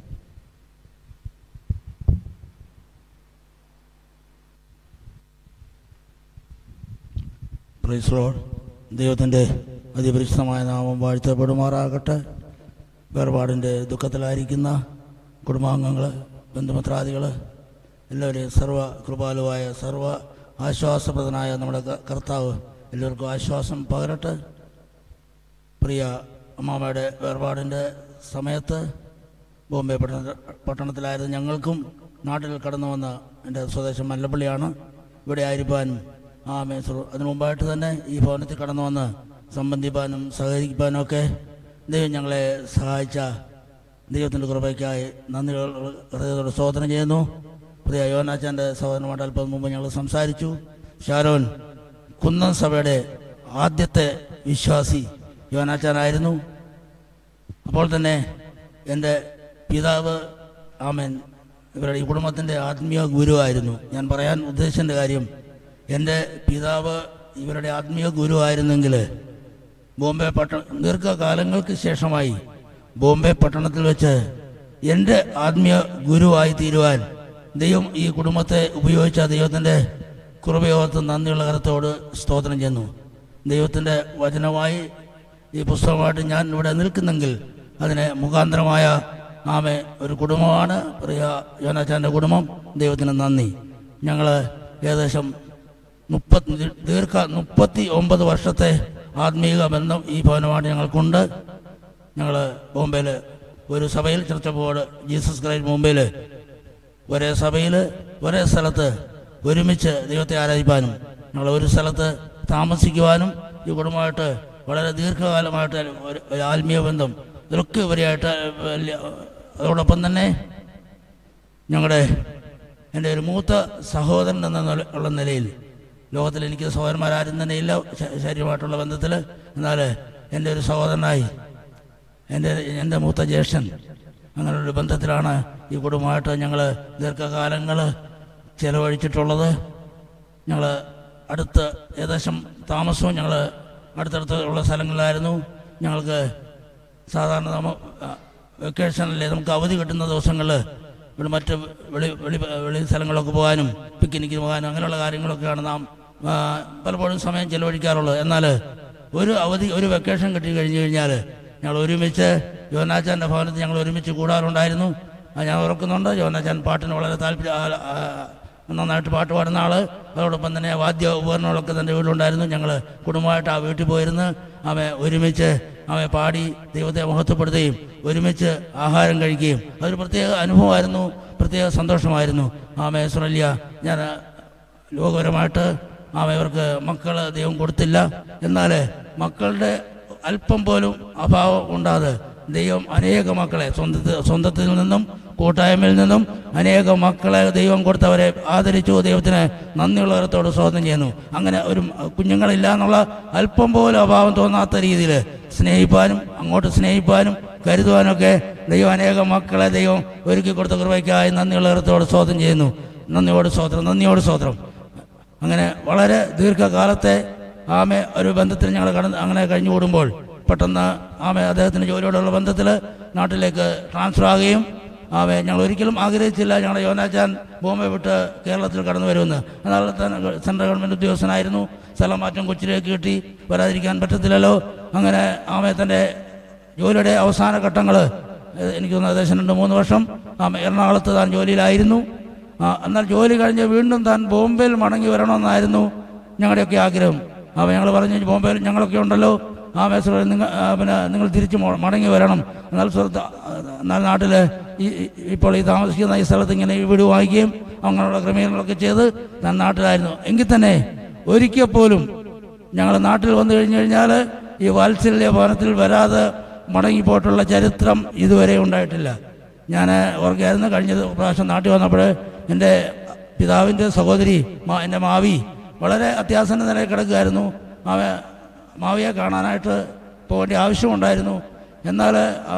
Praise Lord. ദൈവത്തിൻ്റെ അതിപരിശുദ്ധമായ നാമം വാഴ്ത്തപ്പെടുമാറാകട്ടെ. വേർപാടിൻ്റെ ദുഃഖത്തിലായിരിക്കുന്ന കുടുംബാംഗങ്ങൾ, ബന്ധുമിത്രാദികൾ എല്ലാവരെയും സർവ്വ കൃപാലുവായ സർവ്വ ആശ്വാസപ്രദനായ നമ്മുടെ കർത്താവ് എല്ലാവർക്കും ആശ്വാസം പകരട്ടെ. പ്രിയ അമ്മാമ്മയുടെ വേർപാടിൻ്റെ സമയത്ത് ബോംബെ പട്ടണ പട്ടണത്തിലായിരുന്നു ഞങ്ങൾക്കും നാട്ടിൽ കടന്നു വന്ന എൻ്റെ സ്വദേശം മല്ലപ്പള്ളിയാണ്. ഇവിടെ ആയിരിക്കാനും ആ മേസർ അതിനു മുമ്പായിട്ട് തന്നെ ഈ ഭവനത്തിൽ കടന്നു വന്ന് സംബന്ധിപ്പാനും സഹകരിക്കാനും ഒക്കെ ദൈവം ഞങ്ങളെ സഹായിച്ച ദൈവത്തിൻ്റെ കൃപയ്ക്കായി നന്ദി ഹൃദയത്തോടെ സ്തോത്രം ചെയ്യുന്നു. പ്രിയ യോനാച്ചാൻ്റെ സഹോദരനുമായിട്ട് അല്പം മുമ്പ് ഞങ്ങൾ സംസാരിച്ചു. ഷാരോൻ കുന്നം സഭയുടെ ആദ്യത്തെ വിശ്വാസി യോനാച്ചാനായിരുന്നു. അപ്പോൾ തന്നെ എൻ്റെ പിതാവ് ആമേൻ ഇവരുടെ ഈ കുടുംബത്തിൻ്റെ ആത്മീയ ഗുരുവായിരുന്നു. ഞാൻ പറയാൻ ഉദ്ദേശിച്ച കാര്യം, എൻ്റെ പിതാവ് ഇവരുടെ ആത്മീയ ഗുരുവായിരുന്നെങ്കിൽ ബോംബെ പട്ടണ ദീർഘകാലങ്ങൾക്ക് ശേഷമായി ബോംബെ പട്ടണത്തിൽ വെച്ച് എൻ്റെ ആത്മീയ ഗുരുവായി തീരുവാൻ ദൈവം ഈ കുടുംബത്തെ ഉപയോഗിച്ച ദൈവത്തിൻ്റെ കൃപയോർത്ത് നന്ദിയുള്ള കരത്തോട് സ്തോത്രം ചെയ്യുന്നു. ദൈവത്തിൻ്റെ വചനമായി ഈ പുസ്തകമായിട്ട് ഞാൻ ഇവിടെ നിൽക്കുന്നെങ്കിൽ അതിന് മുഖാന്തരമായ ആമെ ഒരു കുടുംബമാണ് പ്രിയ യോനാച്ചാൻ്റെ കുടുംബം. ദൈവത്തിന് നന്ദി. ഞങ്ങൾ ഏകദേശം മുപ്പത്തി ദീർഘ മുപ്പത്തി ഒമ്പത് വർഷത്തെ ആത്മീക ബന്ധം ഈ ഭവനമായിട്ട് ഞങ്ങൾക്കുണ്ട്. ഞങ്ങൾ ബോംബെയിൽ ഒരു സഭയിൽ ചർച്ച ബോർഡ് ജീസസ് ക്രൈസ്റ്റ് മുംബൈയിൽ ഒരേ സഭയിൽ ഒരേ സ്ഥലത്ത് ഒരുമിച്ച് ദൈവത്തെ ആരാധിക്കാനും ഞങ്ങൾ ഒരു സ്ഥലത്ത് താമസിക്കുവാനും ഈ കുടുംബമായിട്ട് വളരെ ദീർഘകാലമായിട്ട് ഒരു ആത്മീയ ബന്ധം ഇതൊക്കെ ഇവരെയായിട്ട് വലിയ. അതോടൊപ്പം തന്നെ ഞങ്ങളുടെ എൻ്റെ ഒരു മൂത്ത സഹോദരൻ എന്ന ഉള്ള നിലയിൽ ലോകത്തിൽ എനിക്ക് സഹോദരന്മാരാരും തന്നെ ഇല്ല ശരീരമായിട്ടുള്ള ബന്ധത്തിൽ. എന്നാൽ എൻ്റെ ഒരു സഹോദരനായി എൻ്റെ എൻ്റെ മൂത്ത ജ്യേഷ്ഠൻ അങ്ങനെയൊരു ബന്ധത്തിലാണ് ഈ കുടുംബമായിട്ട് ഞങ്ങൾ ദീർഘകാലങ്ങൾ ചിലവഴിച്ചിട്ടുള്ളത്. ഞങ്ങൾ അടുത്ത് ഏകദേശം താമസവും ഞങ്ങൾ അടുത്തടുത്ത് ഉള്ള സ്ഥലങ്ങളിലായിരുന്നു. ഞങ്ങൾക്ക് സാധാരണ നമ്മ വെക്കേഷനിലെ നമുക്ക് അവധി കിട്ടുന്ന ദിവസങ്ങളിൽ ഇവിടെ മറ്റ് വെളി വെളി വെളി സ്ഥലങ്ങളൊക്കെ പോകാനും പിക്നിക്കിന് പോകാനും അങ്ങനെയുള്ള കാര്യങ്ങളൊക്കെയാണ് നാം പലപ്പോഴും സമയം ചെലവഴിക്കാറുള്ളത്. എന്നാൽ ഒരു അവധി ഒരു വെക്കേഷൻ കിട്ടി കഴിഞ്ഞു കഴിഞ്ഞാൽ ഞങ്ങൾ ഒരുമിച്ച് യോനാച്ചാൻ്റെ ഭവനത്തിൽ ഞങ്ങൾ ഒരുമിച്ച് കൂടാറുണ്ടായിരുന്നു. ഞാൻ ഓർക്കുന്നുണ്ട്, യോനാച്ചാൻ പാട്ടിന് വളരെ താല്പര്യം നന്നായിട്ട് പാട്ട് പാടുന്ന ആൾ. അതോടൊപ്പം തന്നെ വാദ്യ ഉപകരണങ്ങളൊക്കെ തൻ്റെ വീട്ടിലുണ്ടായിരുന്നു. ഞങ്ങൾ കുടുംബമായിട്ട് ആ വീട്ടിൽ പോയിരുന്ന് അവൻ ഒരുമിച്ച് അവൻ പാടി ദൈവത്തെ മഹത്വപ്പെടുത്തുകയും ഒരുമിച്ച് ആഹാരം കഴിക്കുകയും അതൊരു പ്രത്യേക അനുഭവമായിരുന്നു, പ്രത്യേക സന്തോഷമായിരുന്നു. ആമേ സുറല്യ ഞാൻ ലോകപരമായിട്ട് ആമ ഇവർക്ക് മക്കൾ ദൈവം കൊടുത്തില്ല. എന്നാൽ മക്കളുടെ അല്പം പോലും അഭാവം ഉണ്ടാതെ ദൈവം അനേക മക്കളെ സ്വന്തത്തിൽ സ്വന്തത്തിൽ നിന്നും കൂട്ടായ്മയിൽ നിന്നും അനേക മക്കളെ ദൈവം കൊടുത്തവരെ ആദരിച്ചു. ദൈവത്തിന് നന്ദിയുള്ളവരത്തോട് സ്തോത്രം ചെയ്യുന്നു. അങ്ങനെ ഒരു കുഞ്ഞുങ്ങളില്ല എന്നുള്ള അല്പം പോലും അഭാവം തോന്നാത്ത രീതിയിൽ സ്നേഹിപ്പാനും അങ്ങോട്ട് സ്നേഹിപ്പാനും കരുതുവാനൊക്കെ ദൈവം അനേക മക്കളെ ദൈവം ഒരുക്കി കൊടുത്ത കൃപയ്ക്കായി നന്ദിയുള്ളവരത്തോട് സ്തോത്രം ചെയ്യുന്നു. നന്ദിയോട് സ്തോത്രം, നന്ദിയോട് സ്തോത്രം. അങ്ങനെ വളരെ ദീർഘകാലത്തെ ആമെ ഒരു ബന്ധത്തിൽ ഞങ്ങൾ കടന്ന് അങ്ങനെ കഴിഞ്ഞു കൂടുമ്പോൾ പെട്ടെന്ന് ആമെ അദ്ദേഹത്തിൻ്റെ ജോലിയോടുള്ള ബന്ധത്തിൽ നാട്ടിലേക്ക് ട്രാൻസ്ഫർ ആകുകയും ആമെ ഞങ്ങൾ ഒരിക്കലും ആഗ്രഹിച്ചില്ല ഞങ്ങളുടെ യോനാച്ചാൻ ബോംബെ വിട്ട് കേരളത്തിൽ കടന്നു വരുമെന്ന്. എന്നാൽ സെൻട്രൽ ഗവൺമെൻറ് ഉദ്യോഗസ്ഥനായിരുന്നു. സ്ഥലം മാറ്റം കൊച്ചിയിലേക്ക് കിട്ടി, വരാതിരിക്കാൻ പറ്റത്തില്ലല്ലോ. അങ്ങനെ ആമെ തൻ്റെ ജോലിയുടെ അവസാന ഘട്ടങ്ങൾ എനിക്ക് തോന്നുന്നു ഏകദേശം രണ്ട് മൂന്ന് വർഷം ആമെ എറണാകുളത്ത് താൻ ജോലിയിലായിരുന്നു. എന്നാൽ ജോലി കഴിഞ്ഞ് വീണ്ടും താൻ ബോംബെയിൽ മടങ്ങി വരണമെന്നായിരുന്നു ഞങ്ങളുടെയൊക്കെ ആഗ്രഹം. അപ്പോൾ ഞങ്ങൾ പറഞ്ഞു, ബോംബെയിൽ ഞങ്ങളൊക്കെ ഉണ്ടല്ലോ, ആ മേസറ നിങ്ങൾ പിന്നെ നിങ്ങൾ തിരിച്ച് മടങ്ങി വരണം. എന്നാൽ എന്നാൽ നാട്ടിൽ ഈ ഇപ്പോൾ ഈ താമസിക്കുന്ന ഈ സ്ഥലത്ത് ഇങ്ങനെ വീട് വാങ്ങിക്കുകയും അങ്ങനെയുള്ള ക്രമീകരണങ്ങളൊക്കെ ചെയ്ത് ഞാൻ നാട്ടിലായിരുന്നു. എങ്കിൽ തന്നെ ഒരിക്കൽ പോലും ഞങ്ങൾ നാട്ടിൽ വന്നു കഴിഞ്ഞു കഴിഞ്ഞാൽ ഈ വാത്സല്യ ഭവനത്തിൽ വരാതെ മടങ്ങിപ്പോയിട്ടുള്ള ചരിത്രം ഇതുവരെ ഉണ്ടായിട്ടില്ല. ഞാൻ ഓർക്കുകയായിരുന്നു, കഴിഞ്ഞ പ്രാവശ്യം നാട്ടിൽ വന്നപ്പോൾ എൻ്റെ പിതാവിൻ്റെ സഹോദരി മാ എൻ്റെ മാവി വളരെ അത്യാസന്ന നിലയിൽ കിടക്കുകയായിരുന്നു. മാവ മാവിയെ കാണാനായിട്ട് പോകേണ്ട ആവശ്യമുണ്ടായിരുന്നു. എന്നാൽ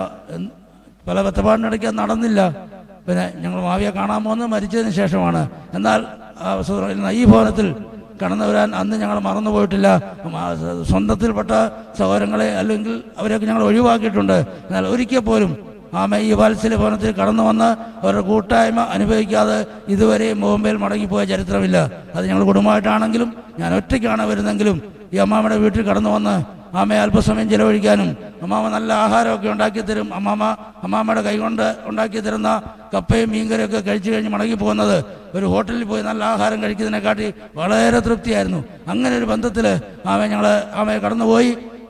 പല ബത്തപ്പാടിനിടയ്ക്ക് നടന്നില്ല. പിന്നെ ഞങ്ങൾ മാവിയെ കാണാൻ പോകുന്നത് മരിച്ചതിന് ശേഷമാണ്. എന്നാൽ ഈ ഭവനത്തിൽ കടന്നു വരാൻ അന്ന് ഞങ്ങൾ മറന്നുപോയിട്ടില്ല. സ്വന്തത്തിൽപ്പെട്ട സഹോദരങ്ങളെ അല്ലെങ്കിൽ അവരെയൊക്കെ ഞങ്ങൾ ഒഴിവാക്കിയിട്ടുണ്ട്. എന്നാൽ ഒരിക്കൽ പോലും ആമ ഈ വാത്സല്യ ഭവനത്തിൽ കടന്നു വന്ന് അവരുടെ കൂട്ടായ്മ അനുഭവിക്കാതെ ഇതുവരെ ബോംബെയിൽ മടങ്ങിപ്പോയ ചരിത്രമില്ല. അത് ഞങ്ങൾ കുടുംബമായിട്ടാണെങ്കിലും ഞാൻ ഒറ്റയ്ക്കാണ് വരുന്നെങ്കിലും ഈ അമ്മാമ്മയുടെ വീട്ടിൽ കടന്നു വന്ന് അമ്മയെ അല്പസമയം ചിലവഴിക്കാനും അമ്മാമ്മ നല്ല ആഹാരമൊക്കെ ഉണ്ടാക്കി തരും. അമ്മാമ്മ അമ്മാമ്മയുടെ കൈകൊണ്ട് ഉണ്ടാക്കി തരുന്ന കപ്പയും മീൻകറിയൊക്കെ കഴിച്ചു കഴിഞ്ഞ് മടങ്ങി പോകുന്നത് ഒരു ഹോട്ടലിൽ പോയി നല്ല ആഹാരം കഴിക്കുന്നതിനെക്കാട്ടി വളരെ തൃപ്തിയായിരുന്നു. അങ്ങനെ ഒരു ബന്ധത്തിൽ ആമയെ ഞങ്ങൾ ആമയെ കടന്നുപോയി.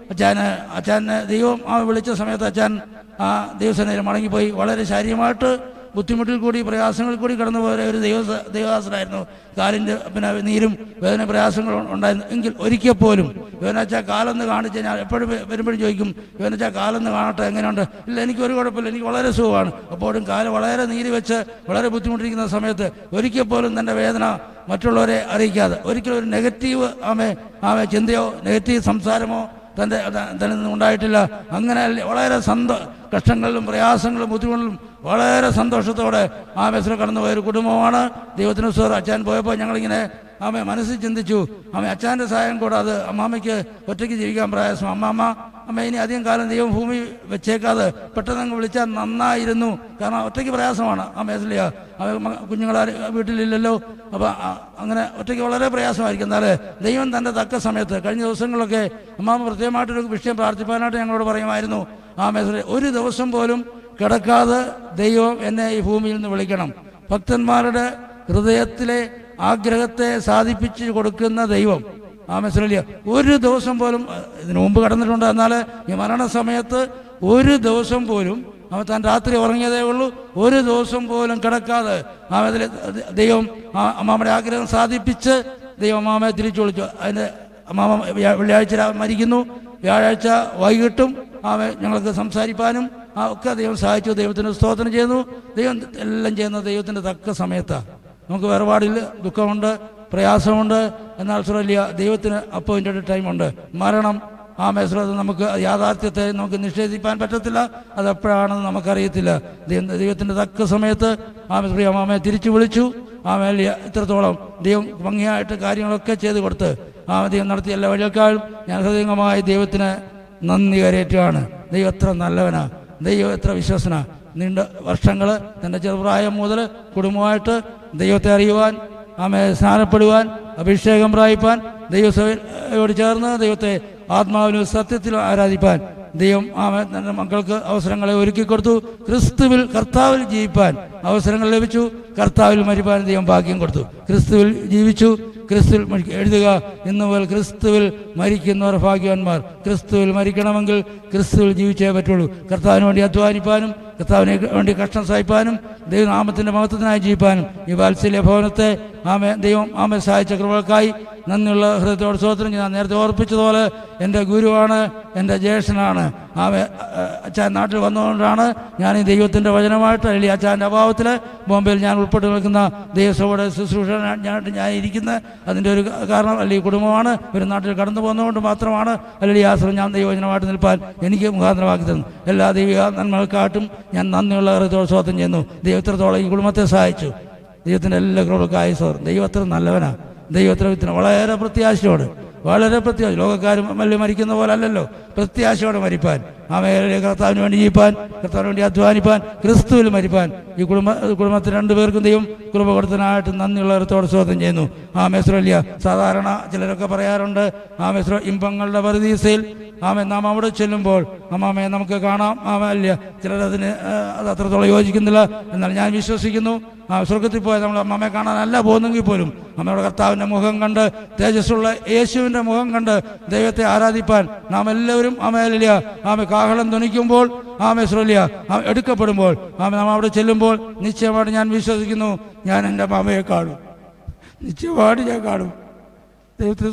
അച്ഛന് അച്ഛനെ ദൈവം ആ വിളിച്ച സമയത്ത് അച്ഛൻ ആ ദൈവസേനയിൽ മടങ്ങിപ്പോയി. വളരെ ശാരീരികമായിട്ട് ബുദ്ധിമുട്ടിൽ കൂടി പ്രയാസങ്ങളിൽ കൂടി കടന്നു പോയ ഒരു ദൈവ ദൈവദാസനായിരുന്നു. കാലിൻ്റെ പിന്നെ നീരും വേദന പ്രയാസങ്ങളും ഉണ്ടായിരുന്നു. എങ്കിൽ ഒരിക്കൽ പോലും വേദനച്ചാൽ കാലൊന്ന് കാണിച്ച് ഞാൻ എപ്പോഴും വരുമ്പോഴും ചോദിക്കും, വേദനച്ചാൽ കാലൊന്ന് കാണട്ടെ, എങ്ങനെയുണ്ട്? ഇല്ല, എനിക്ക് ഒരു കുഴപ്പമില്ല, എനിക്ക് വളരെ സുഖമാണ്. അപ്പോഴും കാല് വളരെ നീര് വെച്ച് വളരെ ബുദ്ധിമുട്ടിരിക്കുന്ന സമയത്ത് ഒരിക്കൽ പോലും തൻ്റെ വേദന മറ്റുള്ളവരെ അറിയിക്കാതെ, ഒരിക്കലും ഒരു നെഗറ്റീവ് ആമേ ആമേ ചിന്തയോ നെഗറ്റീവ് സംസാരമോ തൻ്റെ തന്നിൽ നിന്നും ഉണ്ടായിട്ടില്ല. അങ്ങനെ വളരെ സന്തോ കഷ്ടങ്ങളിലും പ്രയാസങ്ങളും ബുദ്ധിമുട്ടിലും വളരെ സന്തോഷത്തോടെ ആ ബസ്സിൽ കടന്നു പോയൊരു കുടുംബമാണ്. ദൈവത്തിന് സ്വർ. അച്ഛൻ പോയപ്പോൾ ഞങ്ങളിങ്ങനെ ആമെ മനസ്സിൽ ചിന്തിച്ചു, ആമെ അച്ഛൻ്റെ സഹായം കൂടാതെ അമ്മാമ്മയ്ക്ക് ഒറ്റയ്ക്ക് ജീവിക്കാൻ പ്രയാസം. അമ്മാമ്മ അമ്മ ഇനി അധികം കാലം ദൈവം ഭൂമി വെച്ചേക്കാതെ പെട്ടെന്ന് അങ്ങ് വിളിച്ചാൽ നന്നായിരുന്നു. കാരണം ഒറ്റയ്ക്ക് പ്രയാസമാണ്. അമ്മേസ്ലിയ കുഞ്ഞുങ്ങളെ വീട്ടിലില്ലല്ലോ. അപ്പം അങ്ങനെ ഒറ്റയ്ക്ക് വളരെ പ്രയാസമായിരിക്കും. എന്നാലേ ദൈവം തൻ്റെ തക്ക സമയത്ത് കഴിഞ്ഞ ദിവസങ്ങളിലൊക്കെ അമ്മാമ്മ പ്രത്യേകമായിട്ടൊരു വിഷയം പ്രാർത്ഥിപ്പാനായിട്ട് ഞങ്ങളോട് പറയുമായിരുന്നു. ആ മേസ്ലി ഒരു ദിവസം പോലും കിടക്കാതെ ദൈവം എന്നെ ഈ ഭൂമിയിൽ നിന്ന് വിളിക്കണം. ഭക്തന്മാരുടെ ഹൃദയത്തിലെ ആഗ്രഹത്തെ സാധിപ്പിച്ച് കൊടുക്കുന്ന ദൈവം ആ മെസ്രലിയ ഒരു ദിവസം പോലും ഇതിനു മുമ്പ് കടന്നിട്ടുണ്ട്. എന്നാൽ ഈ മരണസമയത്ത് ഒരു ദിവസം പോലും അവൻ താൻ രാത്രി ഉറങ്ങിയതേ ഉള്ളൂ. ഒരു ദിവസം പോലും കിടക്കാതെ ആമതിൽ ദൈവം അമ്മാമ്മയുടെ ആഗ്രഹം സാധിപ്പിച്ച് ദൈവം അമ്മാമ്മയെ തിരിച്ചു വിളിച്ചു. അതിൻ്റെ അമ്മാമ്മ വെള്ളിയാഴ്ച മരിക്കുന്നു. വ്യാഴാഴ്ച വൈകിട്ടും ആമ ഞങ്ങൾക്ക് സംസാരിപ്പാനും ആ ഒക്കെ ദൈവം സഹായിച്ചു. ദൈവത്തിന് സ്തോത്രം ചെയ്യുന്നു. ദൈവം എല്ലാം ചെയ്യുന്ന ദൈവത്തിൻ്റെ തക്ക സമയത്താണ്. നമുക്ക് വേർപാടിൽ ദുഃഖമുണ്ട്, പ്രയാസമുണ്ട്. എന്നാൽ സുരല്യ ദൈവത്തിന് അപ്പോയിൻറ്റഡ് ടൈമുണ്ട്. മരണം ആ മേശ്രത് നമുക്ക് യാഥാർത്ഥ്യത്തെ നമുക്ക് നിഷേധിക്കാൻ പറ്റത്തില്ല. അതെപ്പോഴാണെന്ന് നമുക്കറിയത്തില്ല. ദൈവം ദൈവത്തിൻ്റെ തക്ക സമയത്ത് ആ മേശ്രീ അമ്മാമയെ തിരിച്ചു വിളിച്ചു. ആ മേലിയ ഇത്രത്തോളം ദൈവം ഭംഗിയായിട്ട് കാര്യങ്ങളൊക്കെ ചെയ്ത് കൊടുത്ത് ആ ദൈവം നടത്തിയ എല്ലാ വഴിയേക്കാളും ഞാൻ ഹൃദയംഗമായി ദൈവത്തിന് നന്ദി കരയേറ്റുകയാണ്. ദൈവം എത്ര നല്ലവനാ, ദൈവം എത്ര വിശ്വസനാ. നീണ്ട വർഷങ്ങൾ തൻ്റെ ചെറുപ്രായം മുതൽ കുടുംബമായിട്ട് ദൈവത്തെ അറിയുവാൻ, ആമെ സ്നാനപ്പെടുവാൻ, അഭിഷേകം പ്രാപിപ്പാൻ, ദൈവസഭയോട് ചേർന്ന് ദൈവത്തെ ആത്മാവിലും സത്യത്തിലും ആരാധിപ്പാൻ ദൈവം ആമെ തൻ്റെ മക്കൾക്ക് അവസരങ്ങളെ ഒരുക്കി കൊടുത്തു. ക്രിസ്തുവിൽ കർത്താവിൽ ജീവിപ്പാൻ അവസരങ്ങൾ ലഭിച്ചു. കർത്താവിൽ മരിപ്പാൻ ദൈവം ഭാഗ്യം കൊടുത്തു. ക്രിസ്തുവിൽ ജീവിച്ചു, ക്രിസ്തുവിൽ എഴുതുക ഇന്ന് മുതൽ ക്രിസ്തുവിൽ മരിക്കുന്നവർ ഭാഗ്യവാന്മാർ. ക്രിസ്തുവിൽ മരിക്കണമെങ്കിൽ ക്രിസ്തുവിൽ ജീവിച്ചേ പറ്റുള്ളൂ. കർത്താവിന് വേണ്ടി അധ്വാനിപ്പാനും കർത്താവിനെ വേണ്ടി കഷ്ടം സഹിപ്പാനും ദൈവനാമത്തിൻ്റെ മഹത്വത്തിനായി ജീവിപ്പാനും ഈ വാത്സല്യ ഭവനത്തെ ആമെ ദൈവം ആമെ സഹായിച്ച കൃപകൾക്കായി നന്ദിയുള്ള ഹൃദയത്തോട് സ്തോത്രം ഞാൻ നേരത്തെ ഓർപ്പിച്ചതുപോലെ എൻ്റെ ഗുരുവാണ്, എൻ്റെ ജ്യേഷ്ഠനാണ്. ആമെ അച്ഛൻ നാട്ടിൽ വന്നുകൊണ്ടാണ് ഞാൻ ഈ ദൈവത്തിൻ്റെ വചനമായിട്ട് അല്ലെങ്കിൽ അച്ഛൻ്റെ അഭാവത്തിൽ ബോംബെയിൽ ഞാൻ ഉൾപ്പെട്ട് നിൽക്കുന്ന ദൈവസഭയുടെ ശുശ്രൂഷ ഞാൻ ഞാൻ ഇരിക്കുന്നത്. അതിൻ്റെ ഒരു കാരണം അല്ലെങ്കിൽ കുടുംബമാണ്. ഒരു നാട്ടിൽ കടന്നു പോകുന്നതുകൊണ്ട് മാത്രമാണ് അല്ലെങ്കിൽ ആശ്രമം ഞാൻ ദൈവവചനമായിട്ട് നിൽപ്പാൻ എനിക്ക് മുഖാന്തരമാക്കി തന്നു. എല്ലാ ദൈവിക നന്മകൾക്കായിട്ടും ഞാൻ നന്ദിയുള്ള ഹൃദയത്തോട് സ്തോത്രം ചെയ്യുന്നു. ദൈവത്തിനോളം ഈ കുടുംബത്തെ സഹായിച്ചു. ദൈവത്തിൻ്റെ എല്ലാ കൃപകൾക്കായി സ്തോത്രം. ദൈവത്തിന് നല്ലവനാണ്. ദൈവത്തിന് വളരെ പ്രത്യാശയോട് വളരെ പ്രത്യാശ ലോകക്കാരും വലിയ മരിക്കുന്ന പോലെ അല്ലല്ലോ, പ്രത്യാശയോടെ മരിപ്പാൻ, ആ മേഖലയിലെ കർത്താവിന് വേണ്ടി ജീവിപ്പാൻ, കർത്താവിന് വേണ്ടി അധ്വാനിപ്പാൻ, ക്രിസ്തുവിൽ മരിപ്പാൻ ഈ കുടുംബ കുടുംബത്തിന് രണ്ടുപേർക്കും ദൈവം കൃപ കൊടുത്തതിനായിട്ട് നന്ദിയുള്ളവരത്തോട് സ്തോത്രം ചെയ്യുന്നു. ആ മേസ്രല്യ സാധാരണ ചിലരൊക്കെ പറയാറുണ്ട്, ആ മേസ്ര ഇമ്പങ്ങളുടെ പരദീസയിൽ ആമേ നാം അവിടെ ചെല്ലുമ്പോൾ അമ്മാമയെ നമുക്ക് കാണാം. ആമല്ല ചിലരതിന് അത് അത്രത്തോളം യോജിക്കുന്നില്ല. എന്നാൽ ഞാൻ വിശ്വസിക്കുന്നു ആ സ്വർഗത്തിൽ പോയാൽ നമ്മൾ അമ്മമ്മയെ കാണാനല്ല പോകുന്നെങ്കിൽ പോലും അമ്മയുടെ കർത്താവിൻ്റെ മുഖം കണ്ട് തേജസ്സുള്ള യേശുവിൻ്റെ മുഖം കണ്ട് ദൈവത്തെ ആരാധിപ്പാൻ നാം എല്ലാവരും ആമേലിയ ആമെ കാഹളം ധ്വനിക്കുമ്പോൾ ആമേ ശ്രലിയ എടുക്കപ്പെടുമ്പോൾ ആമെ നാം അവിടെ ചെല്ലുമ്പോൾ നിശ്ചയമായിട്ട് ഞാൻ വിശ്വസിക്കുന്നു ഞാൻ എൻ്റെ അമ്മയെ കാണും. നിശ്ചയമായിട്ട് ഞാൻ കാണും. ദൈവത്തിന്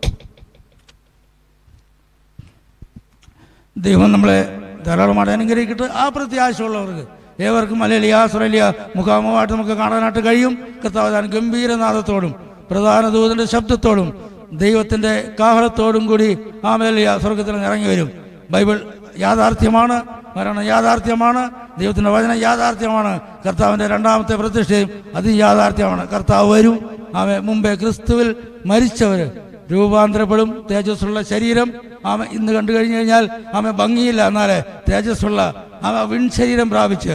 ദൈവം നമ്മളെ ധാരാളമായിട്ട് അനുഗ്രഹിക്കട്ടെ. ആ പ്രത്യാശയുള്ളവർക്ക് ഏവർക്കും അല്ലേലിയ ആശ്രലിയ മുഖാമുഖമായിട്ട് നമുക്ക് കാണാനായിട്ട് കഴിയും. കർത്താവ് ഗംഭീരനാദത്തോടും പ്രധാന ദൂതന്റെ ശബ്ദത്തോടും ദൈവത്തിൻ്റെ കാഹളത്തോടും കൂടി ആ മേലിയ സ്വർഗത്തിൽ ഇറങ്ങി വരും. ബൈബിൾ യാഥാർത്ഥ്യമാണ്, മരണം യാഥാർത്ഥ്യമാണ്, ദൈവത്തിൻ്റെ വചനം യാഥാർത്ഥ്യമാണ്. കർത്താവിൻ്റെ രണ്ടാമത്തെ പ്രതിഷ്ഠയും അത് യാഥാർത്ഥ്യമാണ്. കർത്താവ് വരും. ആമെ മുമ്പേ ക്രിസ്തുവിൽ മരിച്ചവർ രൂപാന്തരപ്പെടും. തേജസ്സുള്ള ശരീരം ആമ ഇന്ന് കണ്ടു കഴിഞ്ഞു കഴിഞ്ഞാൽ ആമ ഭംഗിയില്ല, എന്നാലേ തേജസ്സുള്ള ആമ വിൺ ശരീരം പ്രാപിച്ച്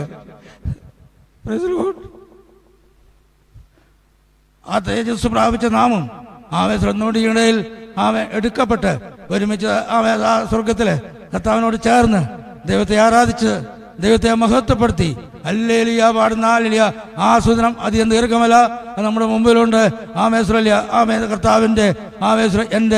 ആ തേജസ് പ്രാപിച്ച നാമും ആമെ ശ്രദ്ധോടിയിടയിൽ ആമെ എടുക്കപ്പെട്ട് ഒരുമിച്ച് ആമെ ആ സ്വർഗത്തിലെ കർത്താവിനോട് ചേർന്ന് ദൈവത്തെ ആരാധിച്ച് ദൈവത്തെ മഹത്വപ്പെടുത്തി ഹല്ലേലൂയ പാടുന്ന ഹല്ലേലൂയ ആസ്വദനം അധികം ദീർഘമല്ല, നമ്മുടെ മുമ്പിലുണ്ട്. ആമേശ്വരല്യ ആമേ കർത്താവിൻ്റെ ആമേശ്വര എൻ്റെ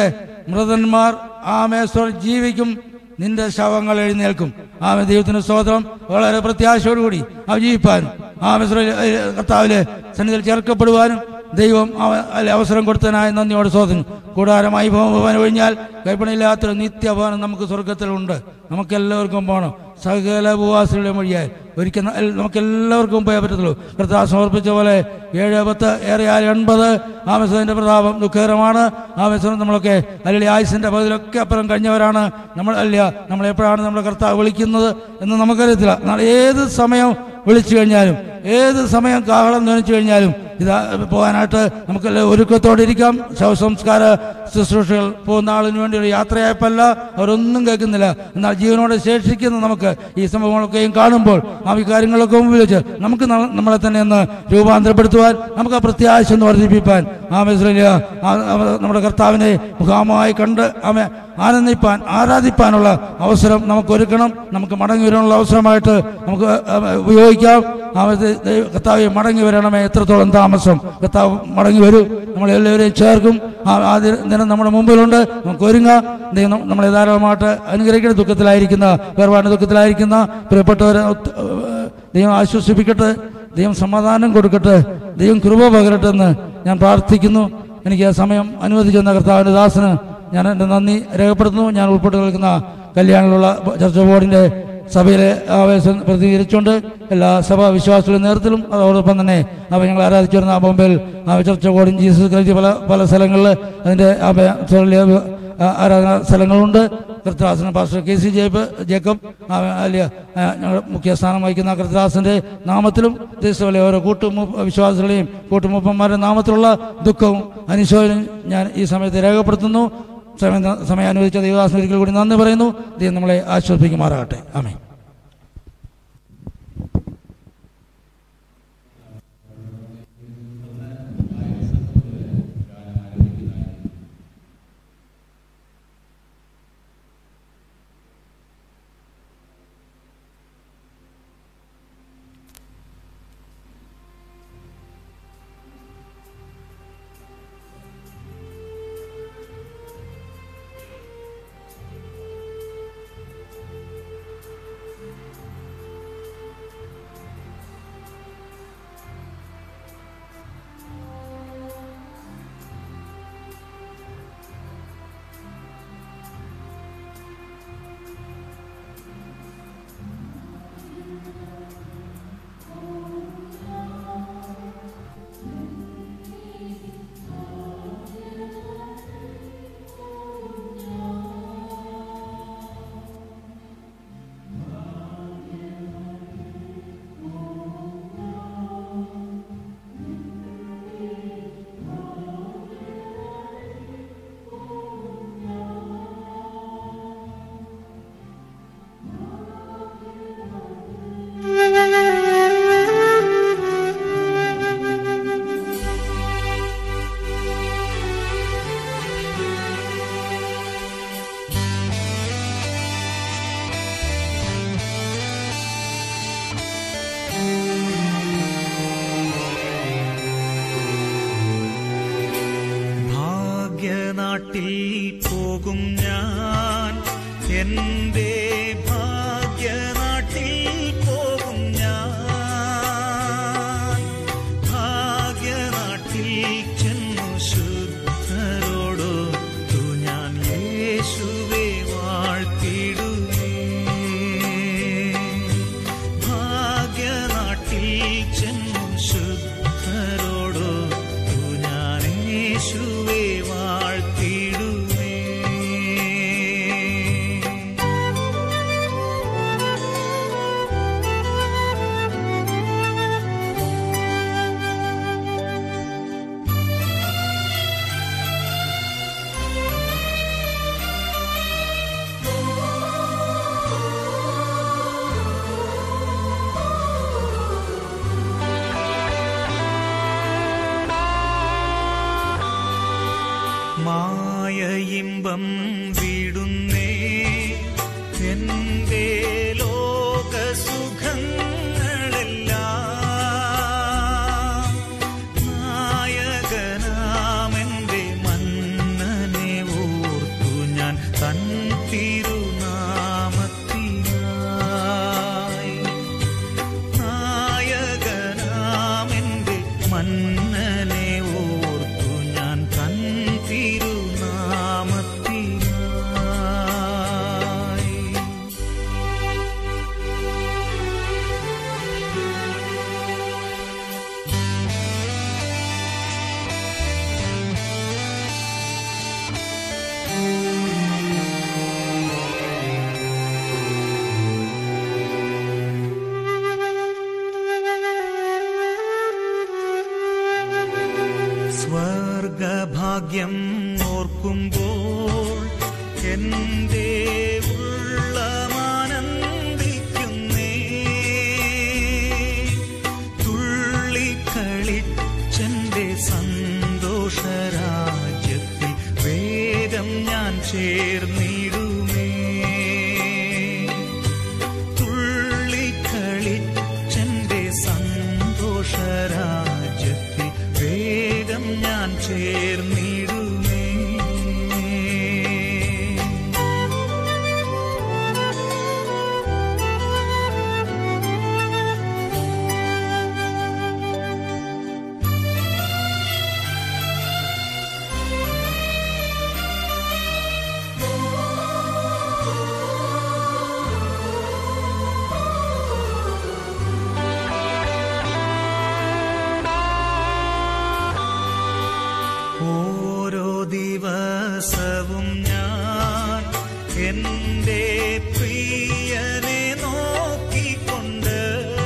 മൃതന്മാർ ആമേശ്വർ ജീവിക്കും, നിന്റെ ശവങ്ങൾ എഴുന്നേൽക്കും. ആമേ ദൈവത്തിന് സ്തോത്രം. വളരെ പ്രത്യാശയോടുകൂടി അവ ജീവിപ്പാനും ആമേശ്വര കർത്താവിലെ സന്നിധിയിൽ ചേർക്കപ്പെടുവാനും ദൈവം അവസരം കൊടുത്തതിനായി നന്ദിയോട് സ്തോത്രം. കൂടാരമായി ഭവൻ ഒഴിഞ്ഞാൽ കൈപ്പണിയില്ലാത്തൊരു നിത്യഭവനം നമുക്ക് സ്വർഗത്തിലുണ്ട്. നമുക്കെല്ലാവർക്കും പോകണം. സകല ഉപവാസികളുടെ വഴിയായി ഒരിക്കൽ നമുക്കെല്ലാവർക്കും പോയാൽ പറ്റത്തുള്ളൂ. കർത്താവ് സമർപ്പിച്ച പോലെ ഏഴ് പത്ത് ഏറെയാൽ എൺപത് ആമേശ്വരൻ്റെ പ്രതാപം ദുഃഖകരമാണ്. ആമേശ്വരം നമ്മളൊക്കെ അല്ലെങ്കിൽ ആയുസിൻ്റെ പകുതിയിലൊക്കെ അപ്പുറം കഴിഞ്ഞവരാണ് നമ്മൾ. അല്ല, നമ്മളെപ്പോഴാണ് നമ്മുടെ കർത്താവ് വിളിക്കുന്നത് എന്ന് നമുക്കറിയത്തില്ല. എന്നാൽ ഏത് സമയം വിളിച്ചു കഴിഞ്ഞാലും ഏത് സമയം കാഹളം ധ്വനിച്ചു കഴിഞ്ഞാലും ഇതാ പോകാനായിട്ട് നമുക്കെല്ലാം ഒരുക്കത്തോടെ ഇരിക്കാം. ശവസംസ്കാര ശുശ്രൂഷകൾ പോകുന്ന ആളിന് വേണ്ടി ഒരു യാത്രയായപ്പല്ല, അവരൊന്നും കേൾക്കുന്നില്ല. എന്നാൽ ജീവനോടെ ശേഷിക്കുന്ന നമുക്ക് ഈ സംഭവങ്ങളൊക്കെയും കാണുമ്പോൾ ആ വികാരങ്ങളൊക്കെ മുമ്പിൽ വെച്ച് നമുക്ക് നമ്മളെ തന്നെ ഒന്ന് രൂപാന്തരപ്പെടുത്തുവാൻ, നമുക്ക് ആ പ്രത്യാശ ഒന്ന് വർദ്ധിപ്പിക്കാൻ, ആമേശ്വര നമ്മുടെ കർത്താവിനെ മുഖാമുഖമായി കണ്ട് ആമേ ആനന്ദിപ്പാൻ ആരാധിപ്പാനുള്ള അവസരം നമുക്ക് ഒരുക്കണം. നമുക്ക് മടങ്ങി വരാനുള്ള അവസരമായിട്ട് നമുക്ക് ഉപയോഗിക്കാം. കർത്താവ് മടങ്ങി വരണമേ. എത്രത്തോളം താമസം കർത്താവ് മടങ്ങി വരൂ. നമ്മളെല്ലാവരെയും ചേർക്കും. ആ ദിനം നമ്മുടെ മുമ്പിലുണ്ട്. നമുക്ക് ഒരുങ്ങാം. ദൈവം നമ്മളെ ധാരാളമായിട്ട് അനുഗ്രഹിക്കുന്ന ദുഃഖത്തിലായിരിക്കുന്ന വേർപാട് ദുഃഖത്തിലായിരിക്കുന്ന പ്രിയപ്പെട്ടവരെ ദൈവം ആശ്വസിപ്പിക്കട്ടെ. ദൈവം സമാധാനം കൊടുക്കട്ടെ. ദൈവം കൃപ പകരട്ടെ എന്ന് ഞാൻ പ്രാർത്ഥിക്കുന്നു. എനിക്ക് ആ സമയം അനുവദിക്കുന്ന കർത്താവിൻ്റെ ദാസന് ഞാൻ എൻ്റെ നന്ദി രേഖപ്പെടുത്തുന്നു. ഞാൻ ഉൾപ്പെട്ട് കേൾക്കുന്ന കല്യാണിലുള്ള ചർച്ച ബോർഡിൻ്റെ സഭയിലെ ആവേശം പ്രതികരിച്ചുകൊണ്ട് എല്ലാ സഭാ വിശ്വാസികളുടെ നേതൃത്വത്തിലും അതോടൊപ്പം തന്നെ അവ ഞങ്ങൾ ആരാധിച്ചു വരുന്ന ബോംബെയിൽ ചർച്ച ബോർഡും ജീസസ് ക്രൈസ്റ്റ് പല പല സ്ഥലങ്ങളിൽ അതിൻ്റെ ആരാധനാ സ്ഥലങ്ങളുണ്ട്. കർത്തദാസൻ പാസ്റ്റർ കെ സി ജേബ് ജേക്കബ് അല്ലെ ഞങ്ങൾ മുഖ്യ സ്ഥാനം വഹിക്കുന്ന കർത്തദാസൻ്റെ നാമത്തിലും ദേശത്തിലെ ഓരോ കൂട്ടു വിശ്വാസികളെയും കൂട്ടുമൂപ്പന്മാരുടെ നാമത്തിലുള്ള ദുഃഖവും അനുശോചനവും ഞാൻ ഈ സമയത്ത് രേഖപ്പെടുത്തുന്നു. സമയം സമയം അനുവദിച്ച ദൈവദാസൻ ഒരിക്കൽ കൂടി നന്ദി പറയുന്നു. ദൈവം നമ്മളെ ആശ്വസിപ്പിക്കുമാറാകട്ടെ. ആമേൻ. നാട്ടിൽ പോകും ഞാൻ, എൻ്റെ ഭാഗ്യനാട്ടിൽ പോകും ഞാൻ. ഭാഗ്യനാട്ടിൽ ചെന്നു ശുദ്ധരോടൊത്തു ഞാൻ യേശുവെ വാഴ്ത്തിടുമേ. ഭാഗ്യനാട്ടിൽ ചെന്നു ശുദ്ധരോടൊത്തു ഞാൻ യേശുവെ വാഴ്ത്തിടുമേ. മായ ഇമ്പം വിടുന്നേ എൻ്റെ ലോകസുഖങ്ങളെല്ലാം. നായകനാമെൻ്റെ മന്നനെ ഓർത്തു ഭാഗ്യം ഓർക്കുമ്പോൾ എന്റെ ഉള്ളമാനന്ദിക്കുന്നേ. തുള്ളിക്കളിച്ചെന്റെ സന്തോഷരാജ്യത്തിൽ വേഗം ഞാൻ ചേർന്നിടുമേ. തുള്ളിക്കളിച്ചെന്റെ സന്തോഷരാജ്യത്തിൽ വേഗം ഞാൻ ചേർന്നിടുമേ. ഓരോ ദിവസവും ഞാൻ എന്റെ പ്രിയനെ നോക്കിക്കൊണ്ട്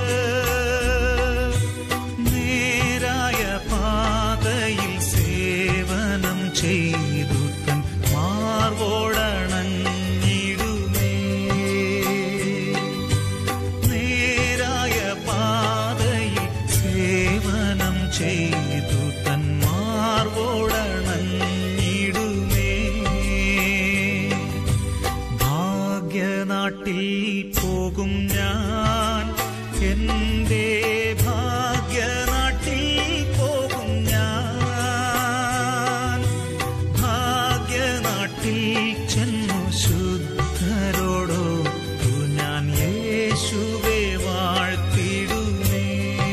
നേരായ പാതയിൽ സേവനം ചെയ്തു തൻ മാർവോടണഞ്ഞിടുമേ. നേരായ പാതയിൽ സേവനം ചെയ്തു തൻ മാർവോടണഞ്ഞിടുമേ. ഭാഗ്യനാട്ടിൽ പോകും ഞാൻ, എന്റെ ഭാഗ്യനാട്ടിൽ പോകും ഞാൻ. ഭാഗ്യനാട്ടിൽ ചെന്നു ശുദ്ധരോടൊത്തു ഞാൻ യേശുവെ വാഴ്ത്തിടുമേ.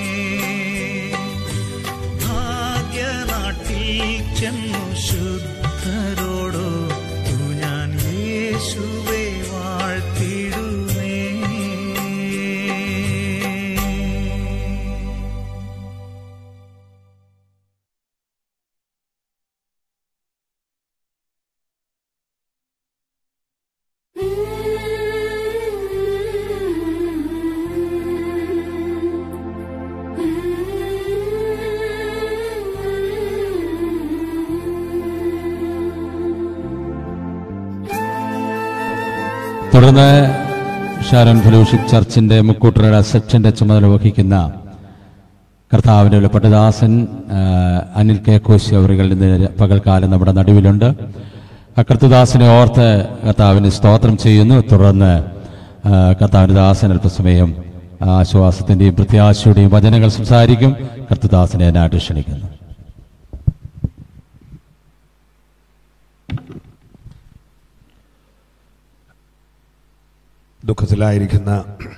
ഭാഗ്യനാട്ടിൽ ചെന്നു ശുദ്ധരോടൊത്തു ഞാൻ യേശുവെ വാഴ്ത്തിടുമേ. തുടർന്ന് ഷാരോൺ ഫെലോഷിപ്പ് ചർച്ചിന്റെ മുക്കൂട്ടറ സെക്ഷന്റെ ചുമതല വഹിക്കുന്ന കർത്താവിന്റെ വിലപ്പെട്ടദാസൻ അനിൽ കെ കോശി അവറുകൾ ഇന്ന് പകൽക്കാലം നമ്മുടെ നടുവിലുണ്ട്. കർത്തദാസനെ ഓർത്ത് കർത്താവിന് സ്തോത്രം ചെയ്യുന്നു. തുടർന്ന് കർത്താവിന്റെ ദാസൻ അല്പസമയം ആശ്വാസത്തിന്റെയും പ്രത്യാശയുടെയും വചനങ്ങൾ സംസാരിക്കും. കർത്തദാസനെ എന്നായിട്ട് ക്ഷണിക്കുന്നു. ദുഃഖത്തിലായിരിക്കുന്ന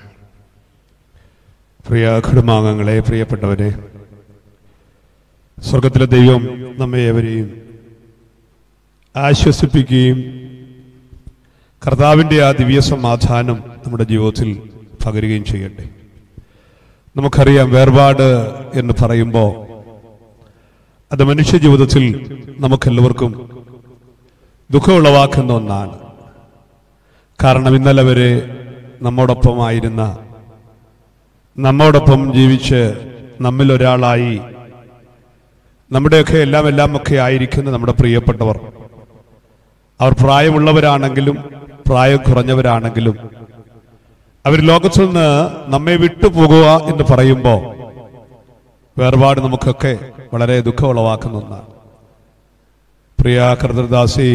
പ്രിയ കുടുംബാംഗങ്ങളെ, പ്രിയപ്പെട്ടവരെ, സ്വർഗത്തിലെ ദൈവം നമ്മെ ഏവരെയും ആശ്വസിപ്പിക്കുകയും കർത്താവിൻ്റെ ആ ദിവ്യ സമാധാനം നമ്മുടെ ജീവിതത്തിൽ പകരുകയും ചെയ്യട്ടെ. നമുക്കറിയാം, വേർപാട് എന്ന് പറയുമ്പോൾ അത് മനുഷ്യ ജീവിതത്തിൽ നമുക്കെല്ലാവർക്കും ദുഃഖം ഉളവാക്കുന്ന ഒന്നാണ്. കാരണം ഇന്നലെ വരെ നമ്മോടൊപ്പമായിരുന്ന, നമ്മോടൊപ്പം ജീവിച്ച് നമ്മിൽ ഒരാളായി നമ്മുടെയൊക്കെ എല്ലാം എല്ലാം ഒക്കെ ആയിരിക്കുന്ന നമ്മുടെ പ്രിയപ്പെട്ടവർ, അവർ പ്രായമുള്ളവരാണെങ്കിലും പ്രായം കുറഞ്ഞവരാണെങ്കിലും അവർ ലോകത്തിൽ നിന്ന് നമ്മെ വിട്ടുപോകുക എന്ന് പറയുമ്പോൾ വേർപാട് നമുക്കൊക്കെ വളരെ ദുഃഖം ഉളവാക്കുന്ന ഒന്നാണ്. പ്രിയ കർത്തൃദാസി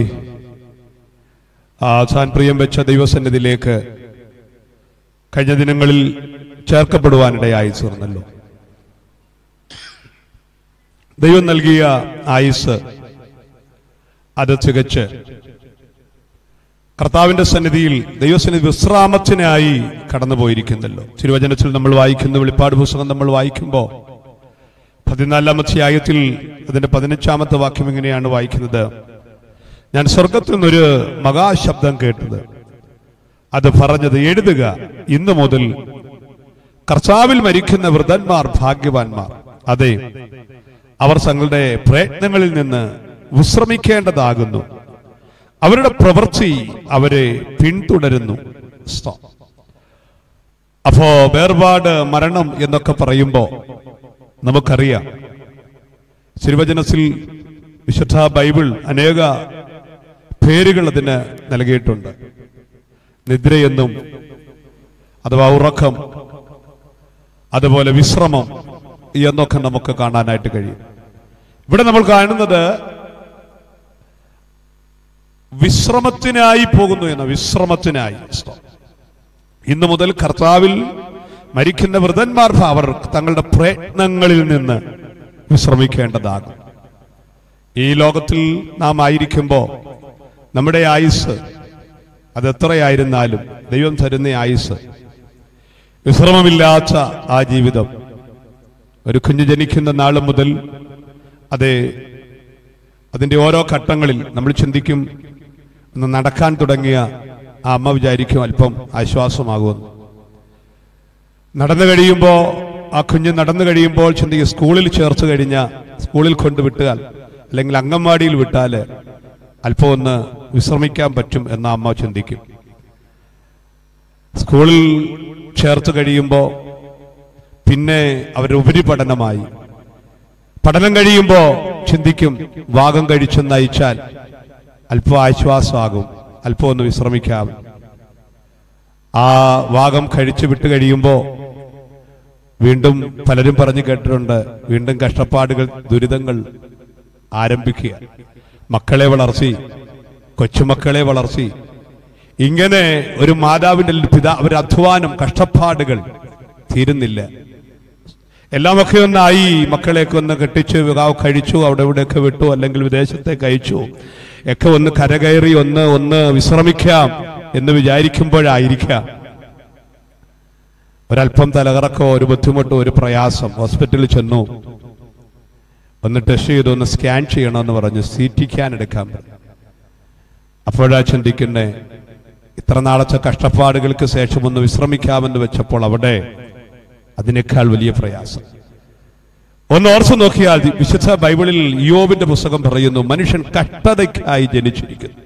ആസാൻ പ്രിയം വെച്ച ദൈവസന്നിധിയിലേക്ക് കഴിഞ്ഞ ദിനങ്ങളിൽ ചേർക്കപ്പെടുവാനിടയായി തീർന്നല്ലോ. ദൈവം നൽകിയ ആയുസ് അത് തികച്ച് കർത്താവിന്റെ സന്നിധിയിൽ ദൈവസന്നിധി വിശ്രാമത്തിനായി കടന്നുപോയിരിക്കുന്നല്ലോ. തിരുവചനത്തിൽ നമ്മൾ വായിക്കുന്ന വെളിപ്പാട് പുസ്തകം നമ്മൾ വായിക്കുമ്പോൾ പതിനാലാമത്തെ ആയത്തിൽ അതിന്റെ പതിനഞ്ചാമത്തെ വാക്യം ഇങ്ങനെയാണ് വായിക്കുന്നത്: ഞാൻ സ്വർഗത്തിൽ നിന്നൊരു മഹാശബ്ദം കേട്ടത്, അത് പറഞ്ഞത്, എഴുതുക, ഇന്നു മുതൽ കർത്താവിൽ മരിക്കുന്ന വൃദ്ധന്മാർ ഭാഗ്യവാന്മാർ. അതെ, അവർ തങ്ങളുടെ പ്രയത്നങ്ങളിൽ നിന്ന് വിശ്രമിക്കേണ്ടതാകുന്നു. അവരുടെ പ്രവൃത്തി അവരെ പിന്തുടരുന്നു. അപ്പോ വേർപാട്, മരണം എന്നൊക്കെ പറയുമ്പോൾ നമുക്കറിയാം, തിരുവചനത്തിൽ വിശുദ്ധ ബൈബിൾ അനേക പേരുകൾ അതിന് നൽകിയിട്ടുണ്ട്. നിദ്രയെന്നും, അഥവാ ഉറക്കം, അതുപോലെ വിശ്രമം എന്നൊക്കെ നമുക്ക് കാണാനായിട്ട് കഴിയും. ഇവിടെ നമ്മൾ കാണുന്നത് വിശ്രമത്തിനായി പോകുന്നു എന്ന, വിശ്രമത്തിനായി. ഇന്നു മുതൽ കർത്താവിൽ മരിക്കുന്ന വൃതന്മാർ അവർ തങ്ങളുടെ പ്രയത്നങ്ങളിൽ നിന്ന് വിശ്രമിക്കേണ്ടതാകും. ഈ ലോകത്തിൽ നാം ആയിരിക്കുമ്പോൾ നമ്മുടെ ആയുസ് അത് എത്രയായിരുന്നാലും ദൈവം തരുന്ന ആയുസ്, വിശ്രമമില്ലാത്ത ആ ജീവിതം, ഒരു കുഞ്ഞ് ജനിക്കുന്ന നാൾ മുതൽ അതെ അതിൻ്റെ ഓരോ ഘട്ടങ്ങളിൽ നമ്മൾ ചിന്തിക്കും, ഒന്ന് നടക്കാൻ തുടങ്ങിയ ആ അമ്മ വിചാരിക്കും അല്പം ആശ്വാസമാകുമെന്ന്. നടന്നു കഴിയുമ്പോൾ ആ കുഞ്ഞ് നടന്നു കഴിയുമ്പോൾ ചിന്തിക്കും സ്കൂളിൽ ചേർത്ത് കഴിഞ്ഞാൽ, സ്കൂളിൽ കൊണ്ടുവിട്ടാൽ അല്ലെങ്കിൽ അംഗൻവാടിയിൽ വിട്ടാൽ അല്പം ഒന്ന് വിശ്രമിക്കാൻ പറ്റും എന്ന അമ്മ ചിന്തിക്കും. സ്കൂളിൽ ചേർത്ത് കഴിയുമ്പോൾ പിന്നെ അവരുടെ ഉപരിപഠനമായി, പഠനം കഴിയുമ്പോൾ ചിന്തിക്കും ഭാഗം കഴിച്ചെന്ന് അയച്ചാൽ അല്പം ആശ്വാസമാകും, അല്പം ഒന്ന് വിശ്രമിക്കാം. ആ ഭാഗം കഴിച്ചു വിട്ട് കഴിയുമ്പോൾ വീണ്ടും പലരും പറഞ്ഞു കേട്ടിട്ടുണ്ട്, വീണ്ടും കഷ്ടപ്പാടുകൾ, ദുരിതങ്ങൾ ആരംഭിക്കുക. മക്കളെ വളർത്തി, കൊച്ചുമക്കളെ വളർത്തി, ഇങ്ങനെ ഒരു മാതാവിന്റെ പിതാ ഒരു അധ്വാനം, കഷ്ടപ്പാടുകൾ തീരുന്നില്ല. എല്ലാമൊക്കെ ഒന്നായി, മക്കളെയൊക്കെ ഒന്ന് കെട്ടിച്ചു, വിവാഹം കഴിച്ചു, അവിടെ ഇവിടെയൊക്കെ വിട്ടു, അല്ലെങ്കിൽ വിദേശത്തേക്ക് അയച്ചു, ഒക്കെ ഒന്ന് കരകയറി ഒന്ന് ഒന്ന് വിശ്രമിക്കാം എന്ന് വിചാരിക്കുമ്പോഴായിരിക്കാം ഒരല്പം തലകറക്കോ, ഒരു ബുദ്ധിമുട്ടോ, ഒരു പ്രയാസം. ഹോസ്പിറ്റലിൽ ചെന്നു, ഒന്ന് ടെസ്റ്റ് ചെയ്തു, ഒന്ന് സ്കാൻ ചെയ്യണമെന്ന് പറഞ്ഞു, സി ടി സ്കാൻ എടുക്കാൻ പറഞ്ഞു. അപ്പോഴാ ചിന്തിക്കുന്നേ, ഇത്ര നാളത്തെ കഷ്ടപ്പാടുകൾക്ക് ശേഷം ഒന്ന് വിശ്രമിക്കാമെന്ന് വെച്ചപ്പോൾ അവിടെ അതിനേക്കാൾ വലിയ പ്രയാസം. ഒന്ന് ഓർത്ത് നോക്കിയാൽ വിശുദ്ധ ബൈബിളിൽ യോബിന്റെ പുസ്തകം പറയുന്നു, മനുഷ്യൻ കഷ്ടതയ്ക്കായി ജനിച്ചിരിക്കുന്നു.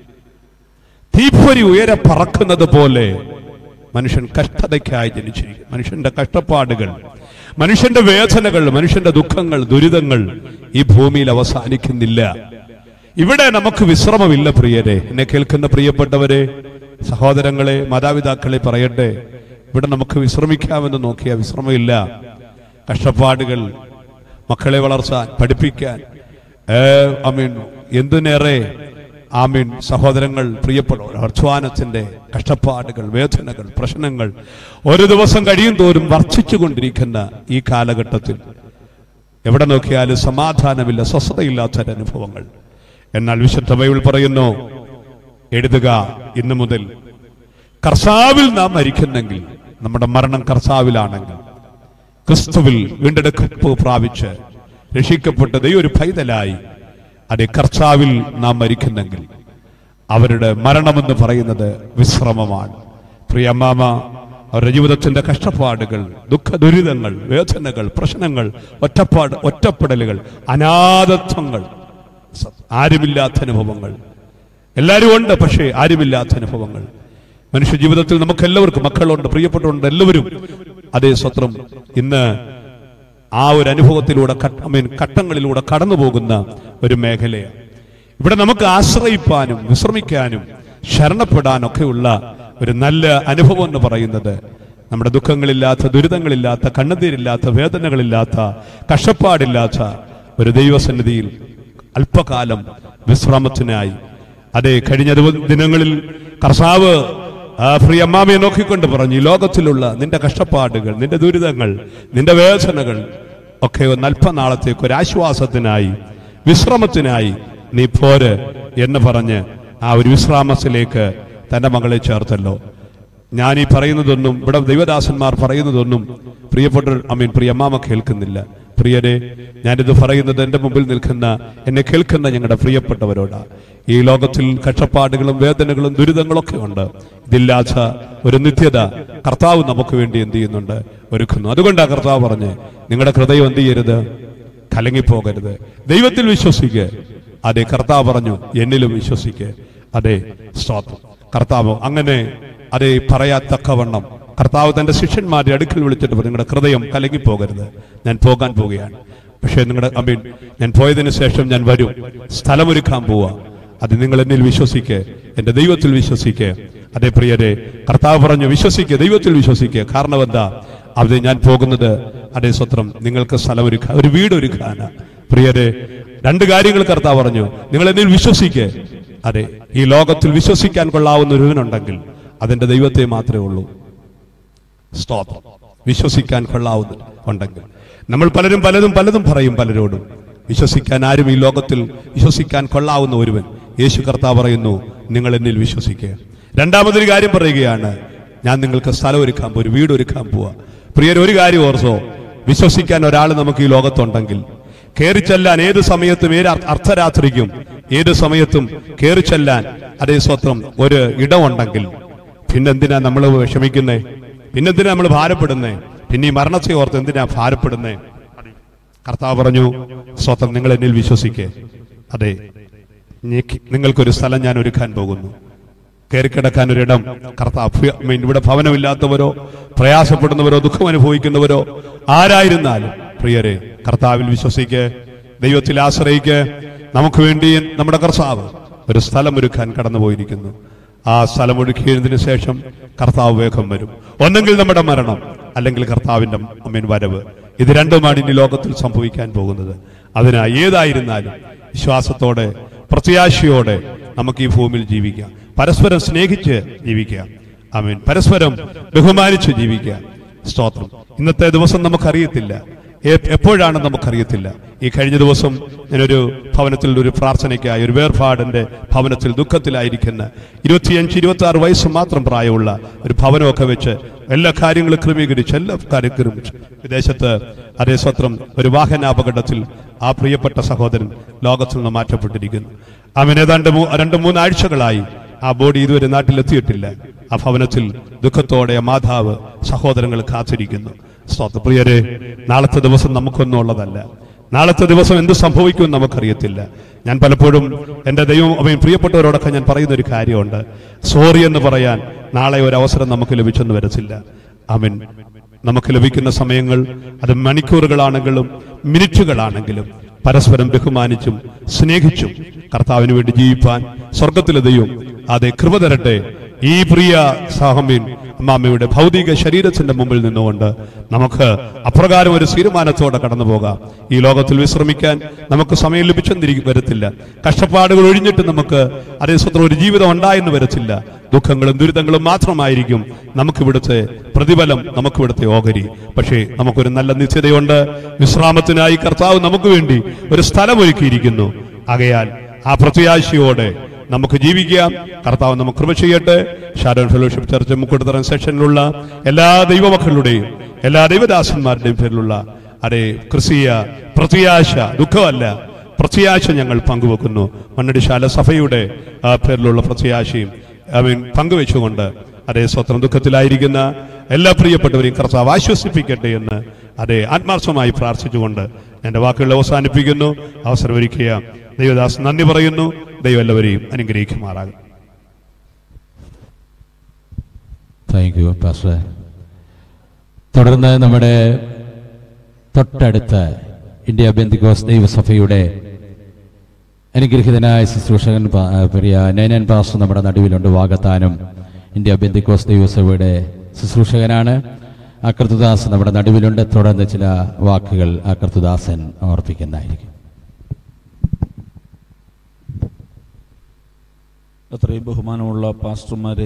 തീപ്പൊരി ഉയരെ പറക്കുന്നത് പോലെ മനുഷ്യൻ കഷ്ടതയ്ക്കായി ജനിച്ചിരിക്കുന്നു. മനുഷ്യന്റെ കഷ്ടപ്പാടുകൾ, മനുഷ്യന്റെ വേദനകൾ, മനുഷ്യന്റെ ദുഃഖങ്ങൾ, ദുരിതങ്ങൾ ഈ ഭൂമിയിൽ അവസാനിക്കുന്നില്ല. ഇവിടെ നമുക്ക് വിശ്രമമില്ല പ്രിയരെ. എന്നെ കേൾക്കുന്ന പ്രിയപ്പെട്ടവരെ, സഹോദരങ്ങളെ, മാതാപിതാക്കളെ പറയട്ടെ, ഇവിടെ നമുക്ക് വിശ്രമിക്കാമെന്ന് നോക്കിയാൽ വിശ്രമമില്ല. കഷ്ടപ്പാടുകൾ, മക്കളെ വളർത്താൻ, പഠിപ്പിക്കാൻ, ആമീൻ, എന്തിനേറെ ആമീൻ സഹോദരങ്ങൾ, പ്രിയപ്പെട്ടവർ, അധ്വാനത്തിന്റെ കഷ്ടപ്പാടുകൾ, വേദനകൾ, പ്രശ്നങ്ങൾ ഒരു ദിവസം കഴിയും തോറും വർദ്ധിച്ചുകൊണ്ടിരിക്കുന്ന ഈ കാലഘട്ടത്തിൽ എവിടെ നോക്കിയാലും സമാധാനമില്ല, സ്വസ്ഥതയില്ലാത്ത അനുഭവങ്ങൾ. എന്നാൽ വിശുദ്ധ ബൈബിൾ പറയുന്നു, എഴുതുക, ഇന്നു മുതൽ കർത്താവിൽ നാം മരിക്കുന്നെങ്കിൽ, നമ്മുടെ മരണം കർത്താവിലാണെങ്കിൽ, ക്രിസ്തുവിൽ വീണ്ടെടുപ്പ് പ്രാപിച്ച് രക്ഷിക്കപ്പെട്ട ദൈവ ഒരു പൈതലായി അതേ കർത്താവിൽ നാം മരിക്കുന്നെങ്കിൽ അവരുടെ മരണമെന്ന് പറയുന്നത് വിശ്രമമാണ്. പ്രിയ അമ്മാമ, അവരുടെ ജീവിതത്തിന്റെ കഷ്ടപ്പാടുകൾ, ദുഃഖ ദുരിതങ്ങൾ, വേദനകൾ, പ്രശ്നങ്ങൾ, ഒറ്റപ്പാട് ഒറ്റപ്പെടലുകൾ, അനാഥത്വങ്ങൾ, ആരുമില്ലാത്ത അനുഭവങ്ങൾ, എല്ലാവരും ഉണ്ട്, പക്ഷേ ആരുമില്ലാത്ത അനുഭവങ്ങൾ. മനുഷ്യ ജീവിതത്തിൽ നമുക്ക് എല്ലാവർക്കും മക്കളുണ്ട്, പ്രിയപ്പെട്ടുണ്ട്, എല്ലാവരും അതേ സ്വത്രം ഇന്ന് ആ ഒരു അനുഭവത്തിലൂടെ മീൻ ഘട്ടങ്ങളിലൂടെ കടന്നു പോകുന്ന ഒരു മേഖലയാണ്. ഇവിടെ നമുക്ക് ആശ്രയിപ്പാനും വിശ്രമിക്കാനും ശരണപ്പെടാനൊക്കെയുള്ള ഒരു നല്ല അനുഭവം എന്ന് പറയുന്നത് നമ്മുടെ ദുഃഖങ്ങളില്ലാത്ത, ദുരിതങ്ങളില്ലാത്ത, കണ്ണുനീരില്ലാത്ത, വേദനകളില്ലാത്ത, കഷ്ടപ്പാടില്ലാത്ത ഒരു ദൈവസന്നിധിയിൽ അല്പകാലം വിശ്രാമത്തിനായി. അതെ, കഴിഞ്ഞ ദിനങ്ങളിൽ കർത്താവ് പ്രിയ അമ്മാമയെ നോക്കിക്കൊണ്ട് പറഞ്ഞു, ഈ ലോകത്തിലുള്ള നിന്റെ കഷ്ടപ്പാടുകൾ, നിന്റെ ദുരിതങ്ങൾ, നിന്റെ വേദനകൾ ഒക്കെ ഒന്ന് അല്പനാളത്തേക്ക് ഒരു ആശ്വാസത്തിനായി, വിശ്രമത്തിനായി നീ പോര് എന്ന് പറഞ്ഞ് ആ ഒരു വിശ്രാമത്തിലേക്ക് തന്റെ മകളെ ചേർത്തല്ലോ. ഞാൻ ഈ പറയുന്നതൊന്നും, ഇവിടെ ദൈവദാസന്മാർ പറയുന്നതൊന്നും പ്രിയപ്പെട്ട അമീൻ പ്രിയ അമ്മാമ കേൾക്കുന്നില്ല. പ്രിയരെ, ഞാനിത് പറയുന്നത് എൻ്റെ മുമ്പിൽ നിൽക്കുന്ന, എന്നെ കേൾക്കുന്ന ഞങ്ങളുടെ പ്രിയപ്പെട്ടവരോടാ. ഈ ലോകത്തിൽ കഷ്ടപ്പാടുകളും വേദനകളും ദുരിതങ്ങളൊക്കെ ഉണ്ട്. ഇതില്ലാത്ത ഒരു നിത്യത കർത്താവ് നമുക്ക് വേണ്ടി എന്ത് ചെയ്യുന്നുണ്ട്? ഒരുക്കുന്നു. അതുകൊണ്ടാണ് കർത്താവ് പറഞ്ഞ്, നിങ്ങളുടെ ഹൃദയം എന്ത് ചെയ്യരുത്? കലങ്ങിപ്പോകരുത്, ദൈവത്തിൽ വിശ്വസിക്കുക. അതെ, കർത്താവ് പറഞ്ഞു, എന്നിലും വിശ്വസിക്കുക. അതെ, സ്തോത്രം. കർത്താവ് അങ്ങനെ അതേ പറയാത്തക്കവണ്ണം കർത്താവ് തന്റെ ശിഷ്യന്മാരുടെ അടുക്കൽ വിളിച്ചിട്ട് പറഞ്ഞു, നിങ്ങളുടെ ഹൃദയം കലങ്ങിപ്പോകരുത്, ഞാൻ പോകാൻ പോവുകയാണ്. പക്ഷേ നിങ്ങളുടെ അമീൻ ഞാൻ പോയതിനു ശേഷം ഞാൻ വരും, സ്ഥലമൊരുക്കാൻ പോവാ. അത് നിങ്ങൾ എന്നിൽ വിശ്വസിക്കുക, എന്റെ ദൈവത്തിൽ വിശ്വസിക്കുക. അതേ പ്രിയരെ, കർത്താവ് പറഞ്ഞു വിശ്വസിക്കുക, ദൈവത്തിൽ വിശ്വസിക്കുക. കാരണം എന്താ? അത് ഞാൻ പോകുന്നത് അതേ സ്വത്രം നിങ്ങൾക്ക് സ്ഥലമൊരുക്കാൻ, ഒരു വീട് ഒരുക്കാനാ. പ്രിയരെ, രണ്ട് കാര്യങ്ങൾ കർത്താവ് പറഞ്ഞു, നിങ്ങൾ എന്നിൽ വിശ്വസിക്കുക. അതെ, ഈ ലോകത്തിൽ വിശ്വസിക്കാൻ കൊള്ളാവുന്ന ഒരുവനുണ്ടെങ്കിൽ അതെന്റെ ദൈവത്തെ മാത്രമേ ഉള്ളൂ. സ്തോത്രം. വിശ്വസിക്കാൻ കൊള്ളാവുന്ന ഉണ്ടെങ്കിൽ നമ്മൾ പലരും പലതും പലതും പറയും പലരോടും. വിശ്വസിക്കാൻ ആരും ഈ ലോകത്തിൽ വിശ്വസിക്കാൻ കൊള്ളാവുന്ന ഒരുവൻ യേശു കർത്താവ് പറയുന്നു, നിങ്ങൾ എന്നിൽ വിശ്വസിക്കുക. രണ്ടാമതൊരു കാര്യം പറയുകയാണ്, ഞാൻ നിങ്ങൾക്ക് സ്ഥലം ഒരുക്കാൻ പോവാ, ഒരു വീട് ഒരുക്കാൻ പോവാ. പ്രിയർ, ഒരു കാര്യം ഓർത്തോ, വിശ്വസിക്കാൻ ഒരാൾ നമുക്ക് ഈ ലോകത്തുണ്ടെങ്കിൽ കയറി ചെല്ലാൻ ഏത് സമയത്തും, ഏത് അർദ്ധരാത്രിക്കും ഏത് സമയത്തും കയറി ചെല്ലാൻ അതേ സ്വത്രം ഒരു ഇടമുണ്ടെങ്കിൽ പിന്നെന്തിനാ നമ്മൾ വിഷമിക്കുന്നേ? പിന്നെന്തിനാ നമ്മൾ ഭാരപ്പെടുന്നേ? പിന്നെ ഈ മരണത്തെ ഓർത്ത് എന്തിനാ ഭാരപ്പെടുന്നേ? കർത്താവ് പറഞ്ഞു, സ്വത്രം നിങ്ങൾ എന്നിൽ വിശ്വസിക്കേ. അതെ, നിങ്ങൾക്കൊരു സ്ഥലം ഞാൻ ഒരുക്കാൻ പോകുന്നു, കയറിക്കിടക്കാൻ ഒരിടം. കർത്താവ് ഇവിടെ ഭവനമില്ലാത്തവരോ പ്രയാസപ്പെടുന്നവരോ ദുഃഖം അനുഭവിക്കുന്നവരോ ആരായിരുന്നാലും പ്രിയരെ, കർത്താവിൽ വിശ്വസിക്ക്, ദൈവത്തിൽ ആശ്രയിക്ക്. നമുക്ക് വേണ്ടി നമ്മുടെ കർത്താവ് ഒരു സ്ഥലം ഒരുക്കാൻ കടന്നുപോയിരിക്കുന്നു. ആ സ്ഥലം ഒരുക്കിയതിനു ശേഷം കർത്താവ് വേഗം വരും. ഒന്നെങ്കിൽ നമ്മുടെ മരണം, അല്ലെങ്കിൽ കർത്താവിന്റെ അമ്മീൻ വരവ്. ഇത് രണ്ടുമാണ് ഇനി ലോകത്തിൽ സംഭവിക്കാൻ പോകുന്നത്. അതിനായി ഏതായിരുന്നാലും വിശ്വാസത്തോടെ പ്രത്യാശയോടെ നമുക്ക് ഈ ഭൂമിയിൽ ജീവിക്കാം, പരസ്പരം സ്നേഹിച്ച് ജീവിക്കാം. ആമേൻ. പരസ്പരം ബഹുമാനിച്ച് ജീവിക്കാം. സ്തോത്രം. ഇന്നത്തെ ദിവസം നമുക്കറിയത്തില്ല, എപ്പോഴാണ് നമുക്കറിയത്തില്ല. ഈ കഴിഞ്ഞ ദിവസം ഞാനൊരു ഭവനത്തിൽ ഒരു പ്രാർത്ഥനയ്ക്കായി, ഒരു വേർപാടിന്റെ ഭവനത്തിൽ ദുഃഖത്തിലായിരിക്കുന്ന ഇരുപത്തിയഞ്ച് ഇരുപത്തി ആറ് വയസ്സ് മാത്രം പ്രായമുള്ള ഒരു ഭവനമൊക്കെ വെച്ച് എല്ലാ കാര്യങ്ങളും ക്രമീകരിച്ച് എല്ലാ കാര്യം ക്രമിച്ച് വിദേശത്ത് അതേ സ്വത്രം ഒരു വാഹനാപകടത്തിൽ ആ പ്രിയപ്പെട്ട സഹോദരൻ ലോകത്തിൽ നിന്ന് മാറ്റപ്പെട്ടിരിക്കുന്നു. അവൻ ഏതാണ്ട് രണ്ട് മൂന്നാഴ്ചകളായി ആ ബോഡി ഇതുവരെ നാട്ടിലെത്തിയിട്ടില്ല. ആ ഭവനത്തിൽ ദുഃഖത്തോടെ മാതാവ് സഹോദരങ്ങൾ കാത്തിരിക്കുന്നു. സ്തോത്രം. പ്രിയരെ, നാളത്തെ ദിവസം നമുക്കൊന്നും ഉള്ളതല്ല. നാളത്തെ ദിവസം എന്ത് സംഭവിക്കുമെന്ന് നമുക്കറിയത്തില്ല. ഞാൻ പലപ്പോഴും എൻ്റെ ദൈവം അവൻ പ്രിയപ്പെട്ടവരോടൊക്കെ ഞാൻ പറയുന്ന ഒരു കാര്യമുണ്ട്, സോറി എന്ന് പറയാൻ നാളെ ഒരു അവസരം നമുക്ക് ലഭിച്ചെന്ന് വരത്തില്ല. അവൻ നമുക്ക് ലഭിക്കുന്ന സമയങ്ങൾ അത് മണിക്കൂറുകളാണെങ്കിലും മിനിറ്റുകളാണെങ്കിലും പരസ്പരം ബഹുമാനിച്ചും സ്നേഹിച്ചും കർത്താവിന് വേണ്ടി ജീവിപ്പാൻ സ്വർഗത്തിലെ ദൈവം അതെ കൃപ തരട്ടെ. ഈ പ്രിയ സാഹമീൻ അമ്മാമ്മയുടെ ഭൗതിക ശരീരത്തിന്റെ മുമ്പിൽ നിന്നുകൊണ്ട് നമുക്ക് അപ്രകാരം ഒരു തീരുമാനത്തോടെ കടന്നു പോകാം. ഈ ലോകത്തിൽ വിശ്രമിക്കാൻ നമുക്ക് സമയം ലഭിച്ചെന്നിരിക്കും വരത്തില്ല. കഷ്ടപ്പാടുകൾ ഒഴിഞ്ഞിട്ട് നമുക്ക് അതേ സ്വന്തം ഒരു ജീവിതം ഉണ്ടായെന്ന് വരത്തില്ല. ദുഃഖങ്ങളും ദുരിതങ്ങളും മാത്രമായിരിക്കും നമുക്കിവിടുത്തെ പ്രതിഫലം, നമുക്കിവിടുത്തെ ഓഹരി. പക്ഷേ നമുക്കൊരു നല്ല നിശ്ചയതയുണ്ട്. വിശ്രാമത്തിനായി കർത്താവ് നമുക്ക് വേണ്ടി ഒരു സ്ഥലമൊരുക്കിയിരിക്കുന്നു. ആകയാൽ ആ പ്രത്യാശയോടെ നമുക്ക് ജീവിക്കാം. കർത്താവ് നമുക്ക് കൃപ ചെയ്യട്ടെ. ഷാരോൺ ഫെലോഷിപ്പ് ചർച്ച് മുക്കുടത്തറ സെക്ഷനിലുള്ള എല്ലാ ദൈവമക്കളുടെയും എല്ലാ ദൈവദാസന്മാരുടെയും പേരിലുള്ള അതേ ക്രിസ്തീയ പ്രത്യാശ, ദുഃഖമല്ല പ്രത്യാശ ഞങ്ങൾ പങ്കുവെക്കുന്നു. മണ്ണടിശാല സഭയുടെ പേരിലുള്ള പ്രത്യാശയും അവൻ പങ്കുവെച്ചുകൊണ്ട് അതേ സ്വത്രം ദുഃഖത്തിലായിരിക്കുന്ന എല്ലാ പ്രിയപ്പെട്ടവരെയും കർത്താവ് ആശ്വസിപ്പിക്കട്ടെ എന്ന് അതേ ആത്മാർത്ഥമായി പ്രാർത്ഥിച്ചുകൊണ്ട് എൻ്റെ വാക്കുകൾ അവസാനിപ്പിക്കുന്നു. അവസരമൊരുക്കിയ ദൈവദാസ് നന്ദി പറയുന്നു. ദൈവം എല്ലാവരെയും അനുഗ്രഹിക്കുമാറാകും. Thank you pastor. തുടർന്ന് നമ്മുടെ തൊട്ടടുത്ത ഇന്ത്യ ബെന്തിക്കോസ് ദൈവസഭയുടെ അനുഗ്രഹീതനായ ശുശ്രൂഷകൻ പ്രിയ നൈനൻ പാസ്റ്റർ നമ്മുടെ നടുവിലുണ്ട്. വാകത്താനം ഇന്ത്യ ബെന്തിക്കോസ് ദൈവസഭയുടെ ശുശ്രൂഷകനാണ്. ആ കർത്തുദാസ് നമ്മുടെ നടുവിലുണ്ട്. തുടർന്ന് ചില വാക്കുകൾ ആ കർത്തുദാസൻ ഓർപ്പിക്കുന്നതായിരിക്കും. അത്രയും ബഹുമാനമുള്ള പാസ്റ്റർമാരെ,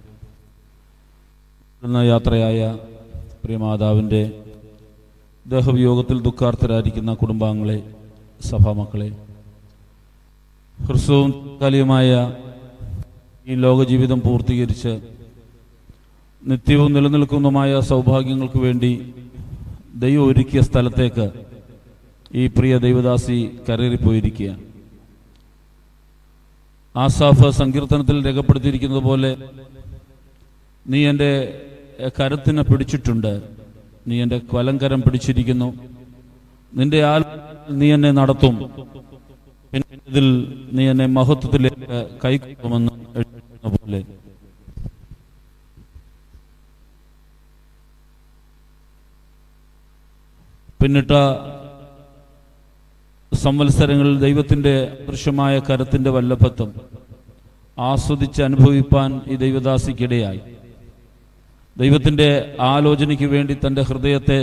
യാത്രയായ പ്രിയമാതാവിൻ്റെ ദേഹവിയോഗത്തിൽ ദുഃഖാർത്ഥരായിരിക്കുന്ന കുടുംബാംഗങ്ങളെ, സഭാമക്കളെ, ഹ്രസ്വവും കാലികമായ ഈ ലോകജീവിതം പൂർത്തീകരിച്ച് നിത്യവും നിലനിൽക്കുന്നതുമായ സൗഭാഗ്യങ്ങൾക്ക് വേണ്ടി ദൈവം ഒരുക്കിയ സ്ഥലത്തേക്ക് ഈ പ്രിയ ദൈവദാസി കരേറിപ്പോയിരിക്കുകയാണ്. ആസാഫ് സങ്കീർത്തനത്തിൽ രേഖപ്പെടുത്തിയിരിക്കുന്നത് പോലെ, നീ എൻ്റെ കരത്തിനെ പിടിച്ചിട്ടുണ്ട്, നീ എൻ്റെ വലങ്കരം പിടിച്ചിരിക്കുന്നു, നിന്റെ ആൽ നീ എന്നെ നടത്തും, പിന്നെ ഇതിൽ നീ എന്നെ മഹത്വത്തിലേക്ക് കൈക്കൊള്ളുമെന്ന് എഴുതുന്ന പോലെ പിന്നിട്ട സംവത്സരങ്ങളിൽ ദൈവത്തിൻ്റെ ദൃശ്യമായ കരത്തിൻ്റെ വല്ലഭത്വം ആസ്വദിച്ച് അനുഭവിപ്പാൻ ഈ ദൈവദാസിക്കിടയായി. ദൈവത്തിൻ്റെ ആലോചനയ്ക്ക് വേണ്ടി തൻ്റെ ഹൃദയത്തെ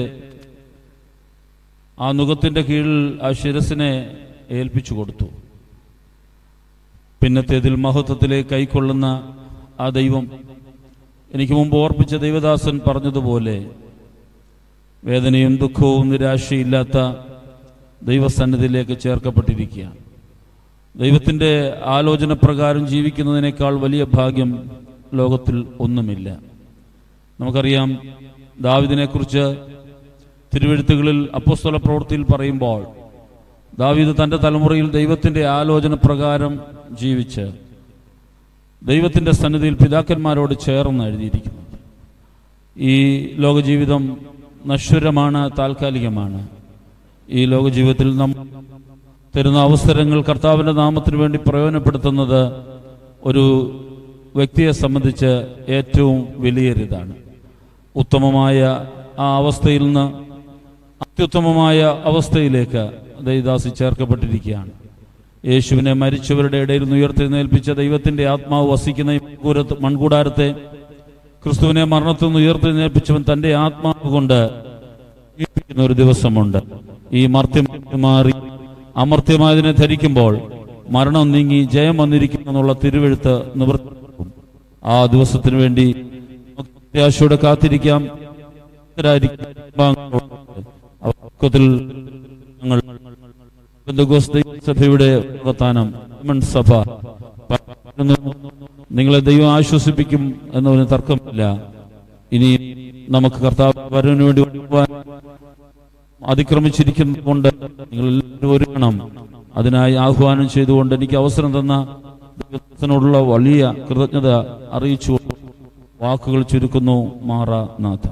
ആ നുകത്തിൻ്റെ കീഴിൽ ആ ശിരസിനെ ഏൽപ്പിച്ചു കൊടുത്തു. പിന്നത്തേതിൽ മഹത്വത്തിലേക്ക് കൈക്കൊള്ളുന്ന ആ ദൈവം എനിക്ക് മുമ്പ് ഓർപ്പിച്ച ദൈവദാസൻ പറഞ്ഞതുപോലെ വേദനയും ദുഃഖവും നിരാശയില്ലാത്ത ദൈവസന്നിധിയിലേക്ക് ചേർക്കപ്പെട്ടിരിക്കുകയാണ്. ദൈവത്തിൻ്റെ ആലോചന പ്രകാരം ജീവിക്കുന്നതിനേക്കാൾ വലിയ ഭാഗ്യം ലോകത്തിൽ ഒന്നുമില്ല. നമുക്കറിയാം, ദാവീദിനെക്കുറിച്ച് തിരുവെഴുത്തുകളിൽ അപ്പോസ്തല പ്രവൃത്തിയിൽ പറയുമ്പോൾ ദാവീദ് തൻ്റെ തലമുറയിൽ ദൈവത്തിൻ്റെ ആലോചന പ്രകാരം ജീവിച്ച് ദൈവത്തിൻ്റെ സന്നിധിയിൽ പിതാക്കന്മാരോട് ചേർന്ന് എഴുതിയിരിക്കുന്നു. ഈ ലോകജീവിതം നശ്വരമാണ്, താൽക്കാലികമാണ്. ഈ ലോകജീവിതത്തിൽ നാം തരുന്ന അവസരങ്ങൾ കർത്താവിൻ്റെ നാമത്തിന് വേണ്ടി പ്രയോജനപ്പെടുത്തുന്നത് ഒരു വ്യക്തിയെ സംബന്ധിച്ച് ഏറ്റവും വിലയേറിയതാണ്. ഉത്തമമായ ആ അവസ്ഥയിൽ നിന്ന് അത്യുത്തമമായ അവസ്ഥയിലേക്ക് ദൈവദാസി ചേർക്കപ്പെട്ടിരിക്കുകയാണ്. യേശുവിനെ മരിച്ചവരുടെ ഇടയിൽ നിന്ന് ഉയർത്തെഴുന്നേൽപ്പിച്ച ദൈവത്തിൻ്റെ ആത്മാവ് വസിക്കുന്ന മൺകൂടാരത്തെ ക്രിസ്തുവിനെ മരണത്തിൽ നിന്ന് ഉയർത്തെഴുന്നേൽപ്പിച്ചവൻ തൻ്റെ ആത്മാവ് കൊണ്ട് ജീവിക്കുന്ന ഒരു ദിവസമുണ്ട്. ഈ മർത്യം മാറി അമർത്യമായതിനെ ധരിക്കുമ്പോൾ മരണം നീങ്ങി ജയം വന്നിരിക്കുന്നു എന്നുള്ള തിരുവെഴുത്ത് നിവർത്തിക്കും. ആ ദിവസത്തിന് വേണ്ടി പ്രത്യാശയോടെ കാത്തിരിക്കാം. സഭയുടെ പ്രവർത്തനം സഭ നിങ്ങളെ ദൈവം ആശ്വസിപ്പിക്കും എന്നതിന് തർക്കമില്ല. ഇനി നമുക്ക് കർത്താവ് വരവിന് വേണ്ടി അതിക്രമിച്ചിരിക്കുന്നത് കൊണ്ട് നിങ്ങൾ എല്ലാവരും ഒരുങ്ങണം. അതിനായി ആഹ്വാനം ചെയ്തുകൊണ്ട് എനിക്ക് അവസരം തന്ന ദൈവത്തിനോടുള്ള വലിയ കൃതജ്ഞത അറിയിച്ചു വാക്കുകൾ ചുരുക്കുന്നു. മാറാനാഥ.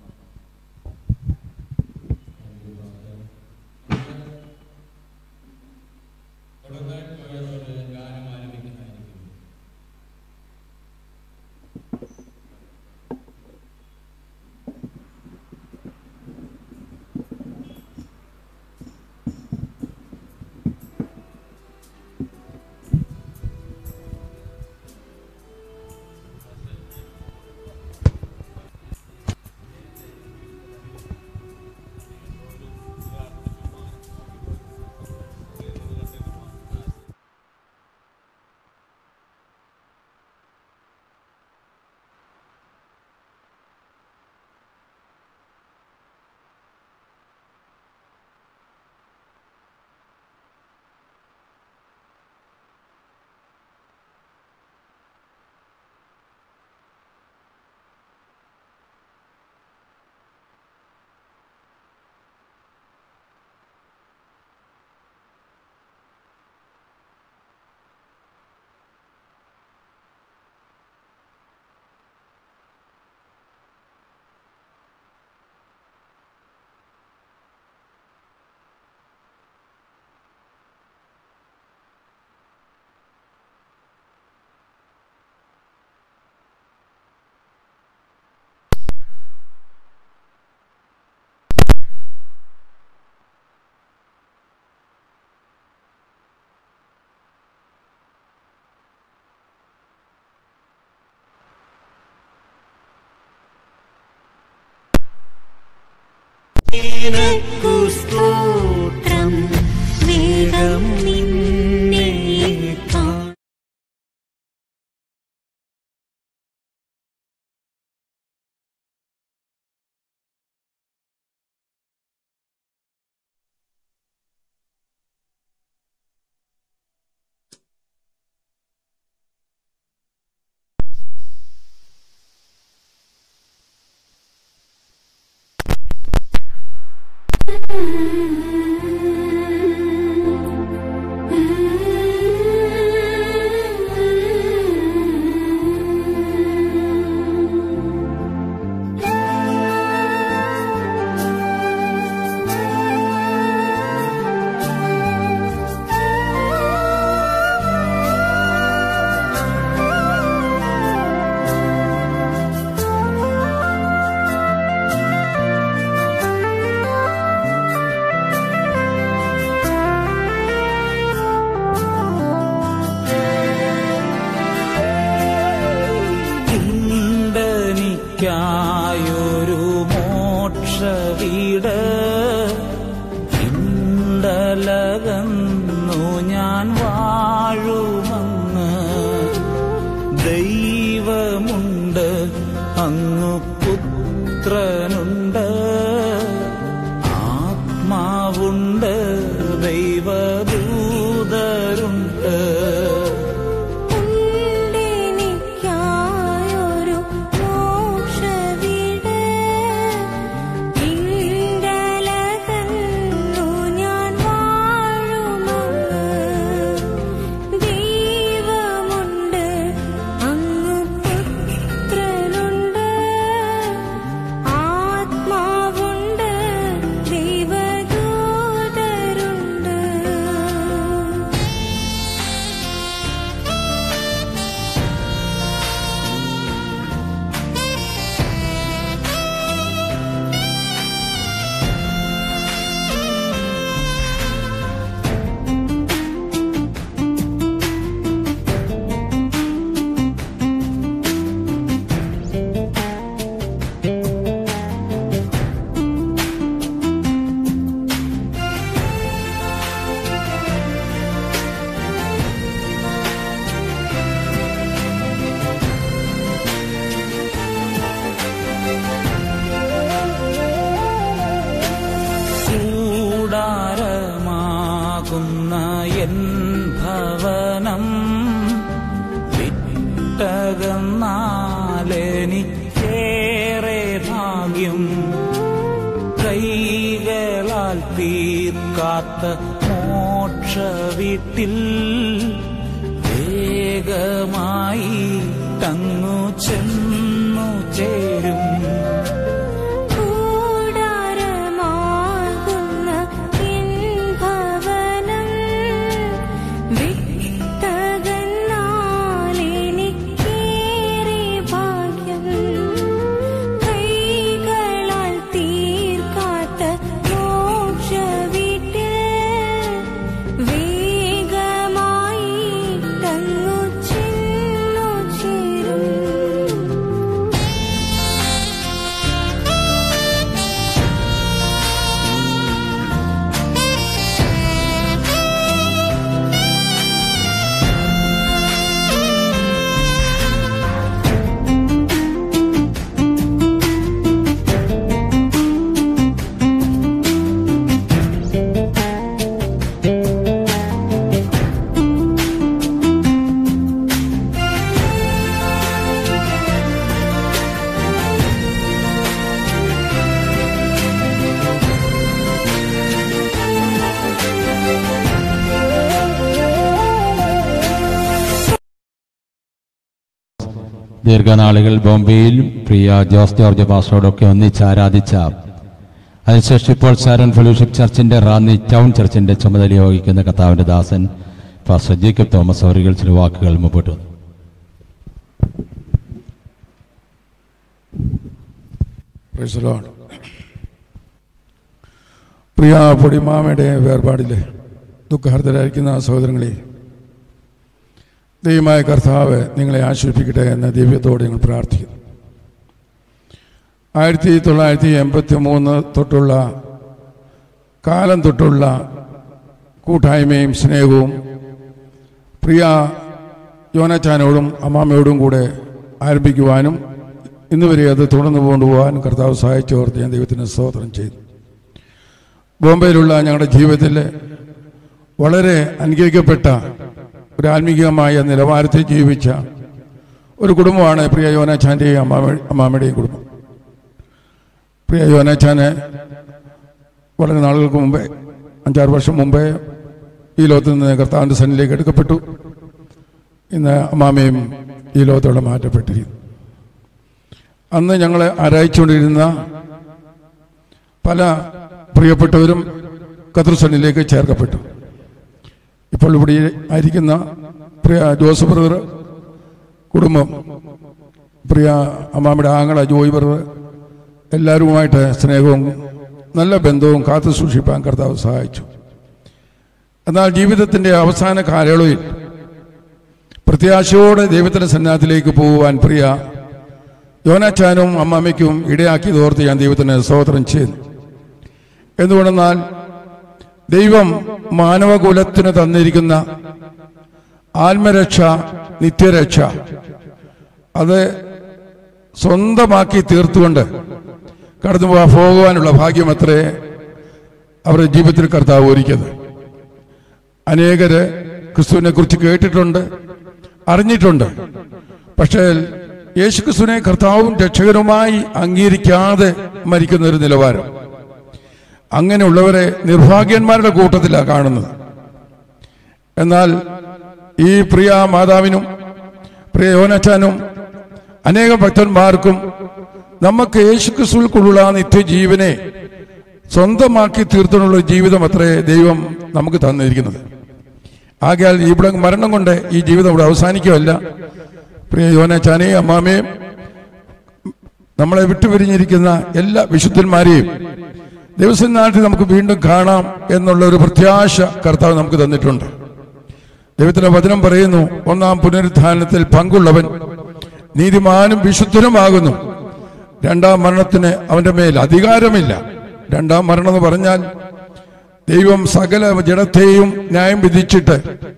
നിനക്കു സ്തോത്രം വേഗം നിന്നെ കാണാൻ. എനിക്കായൊരു മോക്ഷവീട് ഇണ്ടലകന്നു ഞാൻ വാഴുമങ്ങ്. ദൈവമുണ്ട്, അങ്ങു പുത്രനുണ്ട്, ആത്മാവുണ്ട്, ദൈവദൂതരുണ്ട്. കൂടാരമാകുന്ന എൻ ഭവനം വിട്ടകന്നാലെനിക്കേറെ ഭാഗ്യം. കൈകളാൽ തീർക്കാത്ത മോക്ഷ വീട്ടിൽ വേഗമായി തങ്ങു ചെന്നു ചേരും. ദീർഘനാളുകൾ ബോംബെയിൽ പ്രിയ ജോസ് ജോർജ് പാസ്റ്ററോടൊക്കെ ഒന്നിച്ച് ആരാധിച്ച, അതിനുശേഷം ഇപ്പോൾ സാരൻ ഫെലോഷിപ്പ് ചർച്ചിന്റെ റാന്നി ടൗൺ ചർച്ചിന്റെ ചുമതല വഹിക്കുന്ന കർത്താവിന്റെ ദാസൻ പാസ്റ്റർ ജേക്കബ് തോമസ് അവர்கள் ചില വാക്കുകൾ മുമ്പോട്ട് വന്നു. പ്രിയ പൊടിമാമയുടെ വേർപാടിലെ ദുഃഖഹർത്തരായിരിക്കുന്ന സഹോദരങ്ങളെ, ദൈവമായ കർത്താവ് നിങ്ങളെ ആശ്വസിപ്പിക്കട്ടെ എന്ന ദിവ്യത്തോടെ ഞങ്ങൾ പ്രാർത്ഥിക്കുന്നു. ആയിരത്തി തൊള്ളായിരത്തി എൺപത്തി മൂന്ന് തൊട്ടുള്ള കാലം തൊട്ടുള്ള കൂട്ടായ്മയും സ്നേഹവും പ്രിയ യോനാച്ചാനോടും അമ്മാമ്മയോടും കൂടെ ആരംഭിക്കുവാനും ഇന്നുവരെ അത് തുടർന്നു കൊണ്ടുപോകാനും കർത്താവ് സഹായിച്ചോർത്ത് ഞാൻ ദൈവത്തിന് സ്തോത്രം ചെയ്തു. ബോംബെയിലുള്ള ഞങ്ങളുടെ ജീവിതത്തിൽ വളരെ അനുഗ്രഹിക്കപ്പെട്ട ഒരു ആത്മീയമായ നിലവാരത്തിൽ ജീവിച്ച ഒരു കുടുംബമാണ് പ്രിയ യോനാച്ചാൻ്റെയും അമ്മാമ അമ്മാമ്മയുടെയും കുടുംബം. പ്രിയ യോനാച്ചാന് വളരെ നാളുകൾക്ക് മുമ്പേ, അഞ്ചാറ് വർഷം മുമ്പേ ഈ ലോകത്ത് നിന്ന് കർത്താവിൻ്റെ സന്നിധിയിലേക്ക് എടുക്കപ്പെട്ടു. ഇന്ന് അമ്മാമയും ഈ ലോകത്തോടെ മാറ്റപ്പെട്ടിരിക്കുന്നു. അന്ന് ഞങ്ങളെ ആരായിച്ചുകൊണ്ടിരുന്ന പല പ്രിയപ്പെട്ടവരും കർത്തൃസന്നിധിയിലേക്ക് ചേർക്കപ്പെട്ടു. ഇപ്പോൾ ഇവിടെ ആയിരിക്കുന്ന പ്രിയ ജോസഫ് ബ്രദർ കുടുംബം, പ്രിയ അമ്മാമ്മയുടെ ആങ്ങള ജോയ് ബ്രദർ, എല്ലാവരുമായിട്ട് സ്നേഹവും നല്ല ബന്ധവും കാത്തു സൂക്ഷിപ്പാൻ കർത്താവ് സഹായിച്ചു. എന്നാൽ ജീവിതത്തിൻ്റെ അവസാന കാലയളവിൽ പ്രത്യാശയോടെ ദൈവത്തിൻ്റെ സന്നിധിയിലേക്ക് പോകുവാൻ പ്രിയ യോനാച്ചാനും അമ്മാമ്മയ്ക്കും ഇടയാക്കിയത് ഓർത്ത് ഞാൻ ദൈവത്തിന് സ്തോത്രം ചെയ്യുന്നു. എന്തുകൊണ്ടെന്നാൽ ദൈവം മാനവകുലത്തിന് തന്നിരിക്കുന്ന ആത്മരക്ഷ, നിത്യരക്ഷ അത് സ്വന്തമാക്കി തീർത്തുകൊണ്ട് കടന്നു പോകുവാനുള്ള ഭാഗ്യമത്രേ അവരുടെ ജീവിതത്തിൽ കർത്താവ് ഒരുക്കിയത്. അനേകര് ക്രിസ്തുവിനെ കുറിച്ച് കേട്ടിട്ടുണ്ട്, അറിഞ്ഞിട്ടുണ്ട്. പക്ഷേ യേശുക്രിസ്തുവിനെ കർത്താവും രക്ഷകനുമായി അംഗീകരിക്കാതെ മരിക്കുന്ന ഒരു നിലവാരം, അങ്ങനെയുള്ളവരെ നിർഭാഗ്യന്മാരുടെ കൂട്ടത്തിലാണ് കാണുന്നത്. എന്നാൽ ഈ പ്രിയ മാതാവിനും പ്രിയ യോനാച്ചാനും അനേക ഭക്തന്മാർക്കും നമുക്ക് യേശുക്രിസ്തുവിലുള്ള നിത്യജീവനെ സ്വന്തമാക്കി തീർത്തുള്ള ജീവിതം അത്രേ ദൈവം നമുക്ക് തന്നിരിക്കുന്നത്. ആകയാൽ ഇവിടെ മരണം കൊണ്ട് ഈ ജീവിതം ഇവിടെ അവസാനിക്കുകയല്ല. പ്രിയ യോനാച്ചാനെയും അമ്മാമയും നമ്മളെ വിട്ടുപിരിഞ്ഞിരിക്കുന്ന എല്ലാ വിശുദ്ധന്മാരെയും ദൈവസന്നിധിയിൽ നമുക്ക് വീണ്ടും കാണാം എന്നുള്ള ഒരു പ്രത്യാശ കർത്താവ് നമുക്ക് തന്നിട്ടുണ്ട്. ദൈവത്തിന്റെ വചനം പറയുന്നു, ഒന്നാം പുനരുത്ഥാനത്തിൽ പങ്കുള്ളവൻ നീതിമാനും വിശുദ്ധനുമാകുന്നു. രണ്ടാം മരണത്തിന് അവന്റെ മേൽ അധികാരമില്ല. രണ്ടാം മരണം എന്ന് പറഞ്ഞാൽ ദൈവം സകല ജഡത്തെയും ന്യായം വിധിച്ചിട്ട്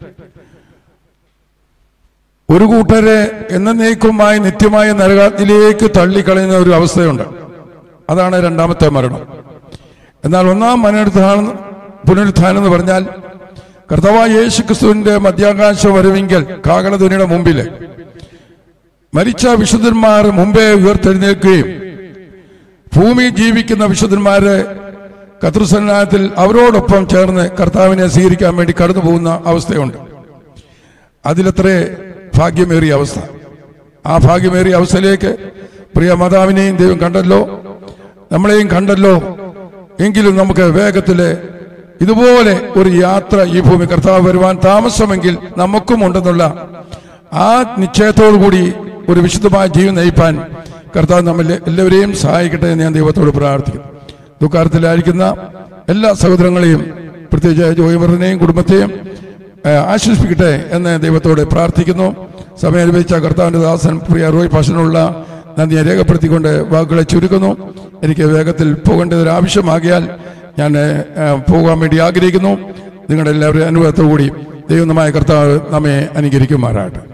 ഒരു കൂട്ടരെ എന്നേക്കുമായി നിത്യമായ നരകത്തിലേക്ക് തള്ളിക്കളയുന്ന ഒരു അവസ്ഥയുണ്ട്. അതാണ് രണ്ടാമത്തെ മരണം. എന്നാൽ ഒന്നാം പുനരുത്ഥാനം പുനരുത്ഥാനം എന്ന് പറഞ്ഞാൽ കർത്താവായ യേശു ക്രിസ്തുവിന്റെ മധ്യാകാശ വരവെങ്കിൽ കാഹളധ്വനിയുടെ മുമ്പില് മരിച്ച വിശുദ്ധന്മാർ മുമ്പേ ഉയർത്തെഴുന്നേൽക്കുകയും ഭൂമി ജീവിക്കുന്ന വിശുദ്ധന്മാരെ കർത്തൃസന്നിധാനത്തിൽ അവരോടൊപ്പം ചേർന്ന് കർത്താവിനെ സ്വീകരിക്കാൻ വേണ്ടി കടന്നു പോകുന്ന അവസ്ഥയുണ്ട്. അതിലത്രേ ഭാഗ്യമേറിയ അവസ്ഥ. ആ ഭാഗ്യമേറിയ അവസ്ഥയിലേക്ക് പ്രിയ മാതാവിനെയും ദൈവം കണ്ടല്ലോ, നമ്മളെയും കണ്ടല്ലോ. എങ്കിലും നമുക്ക് വേഗത്തില് ഇതുപോലെ ഒരു യാത്ര ഈ ഭൂമി കർത്താവ് വരുവാൻ താമസമെങ്കിൽ നമുക്കും ഉണ്ടെന്നുള്ള ആ നിശ്ചയത്തോടു കൂടി ഒരു വിശുദ്ധമായ ജീവൻ നയിപ്പാൻ കർത്താവ് നമ്മിൽ എല്ലാവരെയും സഹായിക്കട്ടെ എന്ന് ഞാൻ ദൈവത്തോട് പ്രാർത്ഥിക്കുന്നു. ദുഃഖാരത്തിലായിരിക്കുന്ന എല്ലാ സഹോദരങ്ങളെയും പ്രത്യേകിച്ച് ജോയിമറിനെയും കുടുംബത്തെയും ആശ്വസിപ്പിക്കട്ടെ എന്ന് ദൈവത്തോട് പ്രാർത്ഥിക്കുന്നു. സമയം അനുഭവിച്ച കർത്താവിന്റെ ദാസൻ പ്രിയ റോയ് പാഷനുള്ള നന്ദിയെ രേഖപ്പെടുത്തിക്കൊണ്ട് വാക്കുകളെ ചുരുക്കുന്നു. എനിക്ക് വേഗത്തിൽ പോകേണ്ടതൊരു ആവശ്യമാകിയാൽ ഞാൻ പോകാൻ വേണ്ടി ആഗ്രഹിക്കുന്നു. നിങ്ങളുടെ എല്ലാവരുടെയും അനുഭവത്തോടുകൂടി ദൈവമായ കർത്താവ് നമ്മെ അനുകരിക്കുമാറാകട്ടെ.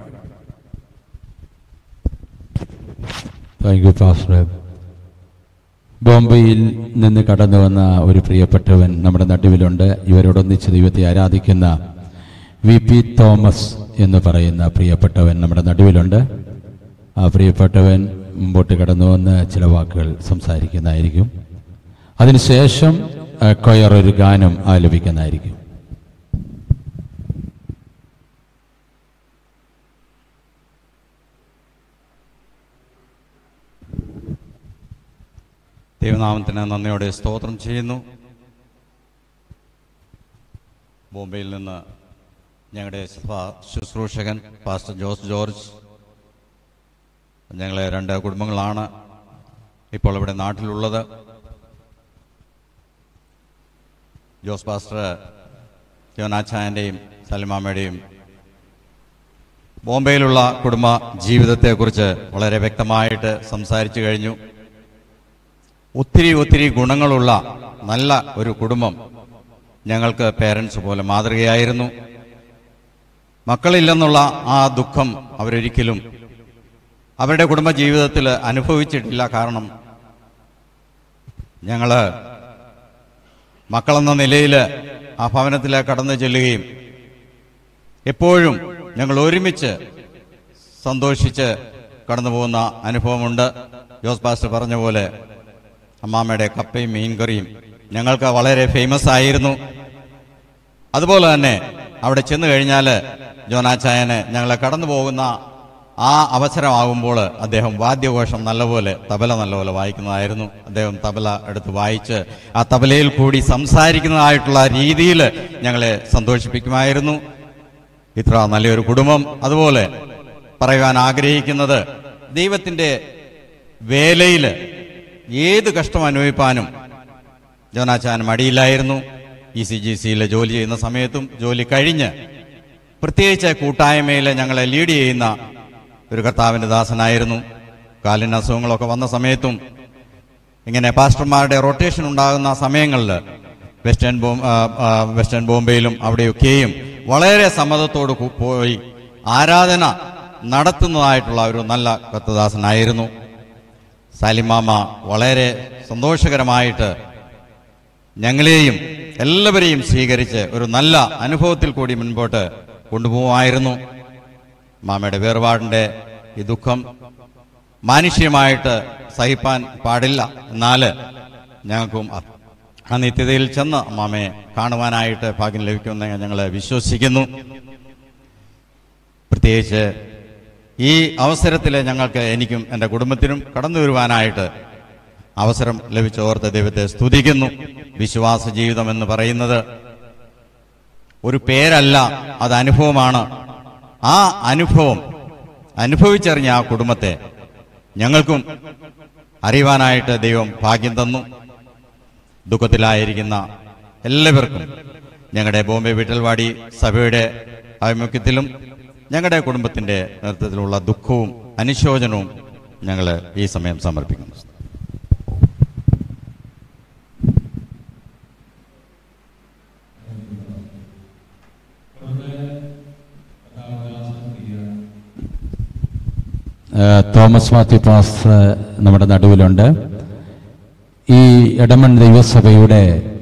Thank you pastor. ബോംബെയിൽ നിന്ന് കടന്നു വന്ന ഒരു പ്രിയപ്പെട്ടവൻ നമ്മുടെ നടുവിലുണ്ട്. ഇവരോടൊന്നിച്ച് ദൈവത്തെ ആരാധിക്കുന്ന വി പി തോമസ് എന്ന് പറയുന്ന പ്രിയപ്പെട്ടവൻ നമ്മുടെ നടുവിലുണ്ട്. ആ പ്രിയപ്പെട്ടവൻ മുമ്പോട്ട് കടന്നു വന്ന് ചില വാക്കുകൾ സംസാരിക്കുന്നതായിരിക്കും. അതിനുശേഷം കൊയർ ഒരു ഗാനം ആലപിക്കുന്നതായിരിക്കും. ദൈവനാമത്തിന് നന്ദിയോടെ സ്തോത്രം ചെയ്യുന്നു. ബോംബെയിൽ നിന്ന് ഞങ്ങളുടെ ശുശ്രൂഷകൻ പാസ്റ്റർ ജോസ് ജോർജ്, ഞങ്ങളെ രണ്ട് കുടുംബങ്ങളാണ് ഇപ്പോൾ ഇവിടെ നാട്ടിലുള്ളത്. ജോസ് പാസ്റ്റർ യോനാച്ചായൻ്റെയും സലിമാമ്മയുടെയും ബോംബെയിലുള്ള കുടുംബ ജീവിതത്തെക്കുറിച്ച് വളരെ വ്യക്തമായിട്ട് സംസാരിച്ചു കഴിഞ്ഞു. ഒത്തിരി ഒത്തിരി ഗുണങ്ങളുള്ള നല്ല ഒരു കുടുംബം ഞങ്ങൾക്ക് പേരൻസ് പോലെ മാതൃകയായിരുന്നു. മക്കളില്ലെന്നുള്ള ആ ദുഃഖം അവരൊരിക്കലും അവരുടെ കുടുംബജീവിതത്തിൽ അനുഭവിച്ചിട്ടില്ല. കാരണം ഞങ്ങൾ മക്കളെന്ന നിലയിൽ ആ ഭവനത്തിലേക്ക് കടന്നു ചെല്ലുകയും എപ്പോഴും ഞങ്ങൾ ഒരുമിച്ച് സന്തോഷിച്ച് കടന്നു പോകുന്ന അനുഭവമുണ്ട്. ജോസ് പാസ്റ്റർ പറഞ്ഞ പോലെ അമ്മാമ്മയുടെ കപ്പയും മീൻകറിയും ഞങ്ങൾക്ക് വളരെ ഫേമസ് ആയിരുന്നു. അതുപോലെ തന്നെ അവിടെ ചെന്ന് കഴിഞ്ഞാൽ ജോനാച്ചായന് ഞങ്ങളെ കടന്നു പോകുന്ന ആ അവസരമാകുമ്പോൾ അദ്ദേഹം വാദ്യഘോഷം നല്ലപോലെ തബല നല്ലപോലെ വായിക്കുന്നതായിരുന്നു. അദ്ദേഹം തബല എടുത്ത് വായിച്ച് ആ തബലയിൽ കൂടി സംസാരിക്കുന്നതായിട്ടുള്ള രീതിയിൽ ഞങ്ങളെ സന്തോഷിപ്പിക്കുമായിരുന്നു. ഇത്ര നല്ലൊരു കുടുംബം. അതുപോലെ പറയുവാൻ ആഗ്രഹിക്കുന്നത്, ദൈവത്തിൻ്റെ വേലയിൽ ഏത് കഷ്ടം അനുഭവിപ്പാനും ജോനാച്ചാൻ മടിയില്ലായിരുന്നു. ഇ സി ജി സിയിൽ ജോലി ചെയ്യുന്ന സമയത്തും ജോലി കഴിഞ്ഞ് പ്രത്യേകിച്ച് കൂട്ടായ്മയിൽ ഞങ്ങളെ ലീഡ് ചെയ്യുന്ന ഒരു കർത്താവിൻ്റെ ദാസനായിരുന്നു. കാലിന് അസുഖങ്ങളൊക്കെ വന്ന സമയത്തും ഇങ്ങനെ പാസ്റ്റർമാരുടെ റൊട്ടേഷൻ ഉണ്ടാകുന്ന സമയങ്ങളിൽ വെസ്റ്റേൺ ബോ വെസ്റ്റേൺ ബോംബെയിലും അവിടെയൊക്കെയും വളരെ സമ്മതത്തോട് പോയി ആരാധന നടത്തുന്നതായിട്ടുള്ള ഒരു നല്ല കർത്തദാസനായിരുന്നു. സാലിമാമ വളരെ സന്തോഷകരമായിട്ട് ഞങ്ങളെയും എല്ലാവരെയും സ്വീകരിച്ച് ഒരു നല്ല അനുഭവത്തിൽ കൂടി മുൻപോട്ട് കൊണ്ടുപോകുമായിരുന്നു. മാമയുടെ വേർപാടിൻ്റെ ഈ ദുഃഖം മാനുഷ്യമായിട്ട് സഹിപ്പാൻ പാടില്ല. എന്നാൽ ഞങ്ങൾക്കും ആ നിത്യതയിൽ ചെന്ന് മാമയെ കാണുവാനായിട്ട് ഭാഗ്യം ലഭിക്കുമെന്ന് ഞങ്ങൾ വിശ്വസിക്കുന്നു. പ്രത്യേകിച്ച് ഈ അവസരത്തിൽ ഞങ്ങൾക്ക് എനിക്കും എൻ്റെ കുടുംബത്തിനും കടന്നു വരുവാനായിട്ട് അവസരം ലഭിച്ചോർത്ത് ദൈവത്തെ സ്തുതിക്കുന്നു. വിശ്വാസ ജീവിതം എന്ന് പറയുന്നത് ഒരു പേരല്ല, അത് അനുഭവമാണ്. ആ അനുഭവം അനുഭവിച്ചറിഞ്ഞ ആ കുടുംബത്തെ ഞങ്ങൾക്കും അറിയുവാനായിട്ട് ദൈവം ഭാഗ്യം തന്നു. ദുഃഖത്തിലായിരിക്കുന്ന എല്ലാവർക്കും ഞങ്ങളുടെ ബോംബെ വിട്ടൽവാടി സഭയുടെ ആഭിമുഖ്യത്തിലും ഞങ്ങളുടെ കുടുംബത്തിൻ്റെ നേതൃത്വത്തിലുള്ള ദുഃഖവും അനുശോചനവും ഞങ്ങൾ ഈ സമയം സമർപ്പിക്കുന്നു. തോമസ് മാത്യു പാസ്റ്റർ നമ്മുടെ നടുവിലുണ്ട്. ഈ എടമൺ ദൈവസഭയുടെ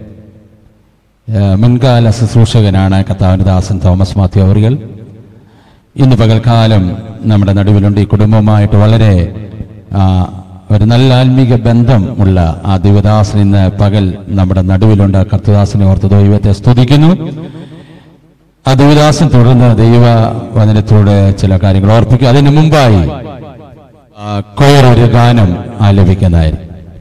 മുൻകാല ശുശ്രൂഷകനാണ് കർത്താവിന്റെ ദാസൻ തോമസ് മാത്യു അവറുകൾ. ഇന്ന് പകൽക്കാലം നമ്മുടെ നടുവിലുണ്ട്. ഈ കുടുംബവുമായിട്ട് വളരെ ഒരു നല്ല ആത്മീക ബന്ധം ഉള്ള ആ ദൈവദാസൻ ഇന്ന് പകൽ നമ്മുടെ നടുവിലുണ്ട്. കർത്തദാസനെ ഓർത്ത് ദൈവത്തെ സ്തുതിക്കുന്നു. ആ ദൈവദാസൻ തുടർന്ന് ദൈവ വചനത്തോടെ ചില കാര്യങ്ങൾ ഓർപ്പിക്കും. അതിനു മുമ്പായി കൊയർ ഒരു ഗാനം ആലപിക്കുന്നതായിരിക്കും.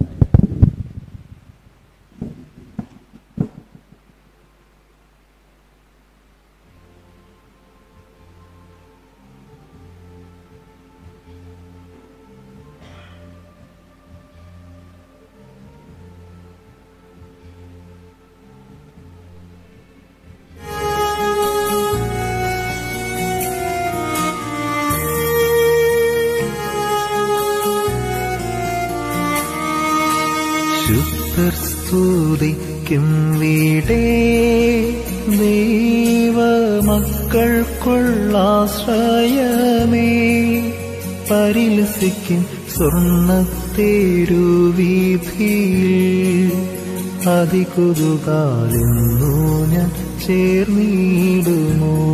സ്തുതിക്കും വീടേ ദൈവമക്കൾക്കുള്ളാശ്രയമേ, പരിലസിക്കും സ്വർണ്ണത്തേരുവീഥിയിൽ അതികുതുകാലെന്നു ഞാൻ ചേർന്നിടുമോ.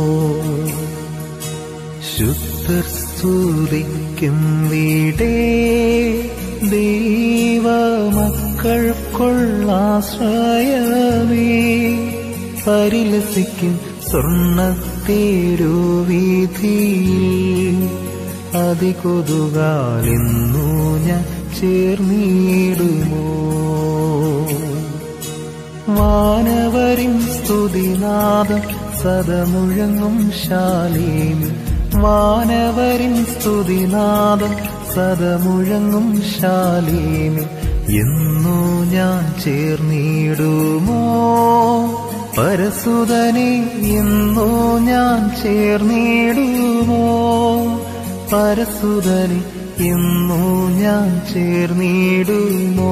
ശുദ്ധർ സ്തുതിക്കും വീടേ ദൈവമക്കൾക്കുള്ളാശ്രയമേ, പരിലസിക്കും സ്വർണ്ണത്തേരുവീഥിയിൽ അതികൊതുകാലെന്നു ഞാൻ ചേർന്നിടുമോ. വാനവരിൻ സ്തുതിനാദം സദമുഴങ്ങും ശാലേമി, വാനവരിൻ സ്തുതിനാദം സദമുഴങ്ങും ശാലേമി, എന്നു ഞാൻ ചേർന്നിടുമോ. പരസുതനെ എന്നു ഞാൻ ചേർന്നിടുമോ, പരസുതനെ എന്നു ഞാൻ ചേർന്നിടുമോ,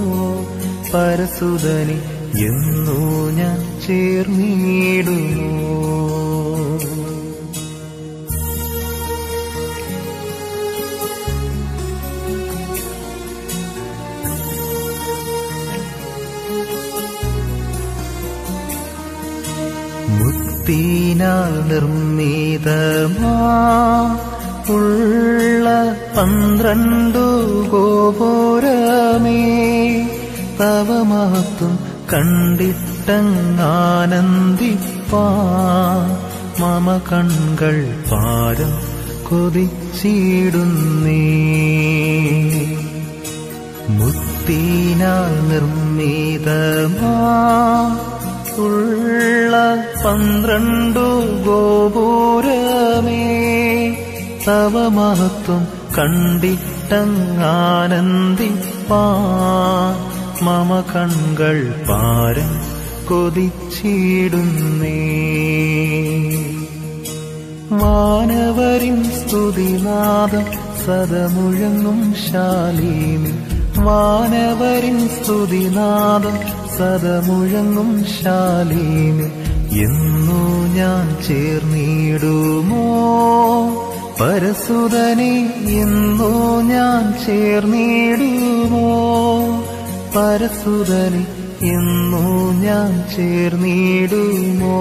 പരസുതനെ എന്നു ഞാൻ ചേർന്നിടുമോ. മുത്തിനാൽ നിർമ്മിതമാ ഉള്ള പന്ത്രണ്ടു ഗോപുരമേ, തവ മഹത്വം കണ്ടിട്ടങ്ങാനന്ദിപ്പാ മമ കൺകൾ പാരം കൊതിച്ചിടുന്നേ. മുത്തിനാൽ നിർമ്മിതമാ ഉള്ള പന്ത്രണ്ടു ഗോപുരമേ, തവ മഹത്വം കണ്ടിട്ടങ്ങാനന്ദിപ്പാ മമ കൺകൾ പാരം കൊതിച്ചിടുന്നേ. വാനവരിൻ സ്തുതിനാദം സദമുഴങ്ങും ശാലീമി വാനവരിൻ സ്തുതിനാദം സദമുഴങ്ങും ശാലീമി എന്നു ഞാൻ ചേർന്നിടുമോ പരസുതനെ എന്നു ഞാൻ ചേർന്നിടുമോ പരസുതനെ എന്നു ഞാൻ ചേർന്നിടുമോ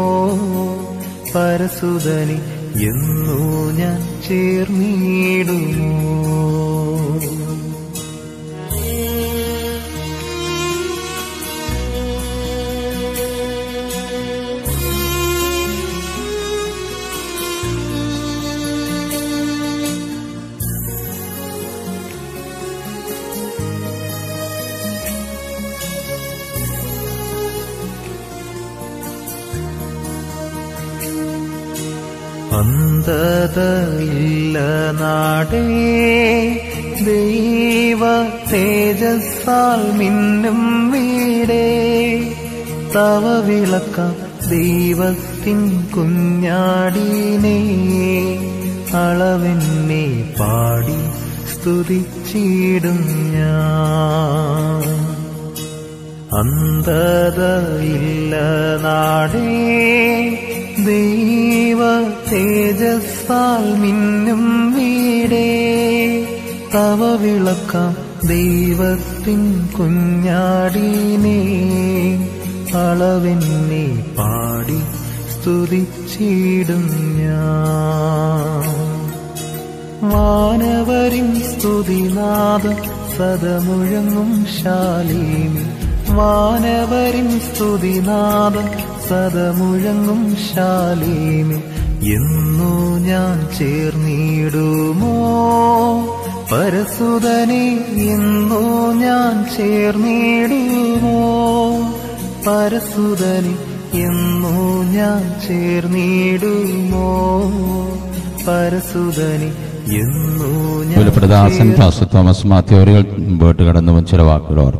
പരസുതനെ എന്നു ഞാൻ ചേർന്നിടുമോ അന്ധതയില്ല നാടേ ദൈവ തേജസ്സാൽ മിന്നും വീടേ തവ വിളക്കാം ദൈവത്തിൻ കുഞ്ഞാടിനെ അളവെന്നെ പാടി സ്തുതിച്ചിടും ഞാൻ അന്ധതയില്ല നാടേ ദൈവ തേജസ്സാൽ മിന്നും വീടേ തവ വിളക്കാം ദൈവത്തിൻ കുഞ്ഞാടിനെ അളവെന്നെ പാടി സ്തുതിച്ചിടും ഞാൻ വാനവരിൻ സ്തുതിനാദം സദമുഴങ്ങും ശാലീമി വാനവരിൻ സ്തുതിനാദം സദമുഴങ്ങും ശാലീമി എന്നു ഞാൻ ചേർന്നിടുമോ പരസുതനെ എന്നു ഞാൻ ചേർന്നിടുമോ പരസുതനെ എന്നു ഞാൻ ചേർന്നിടുമോ പരസുതനെ എന്നു ഞാൻ പുലപ്രദാസൻ പാസ്റ്റർ തോമസ് മാത്യു അവരുകൾ മുമ്പോട്ട് കടന്നു ചില വാക്കുകൾ ഓർക്കും.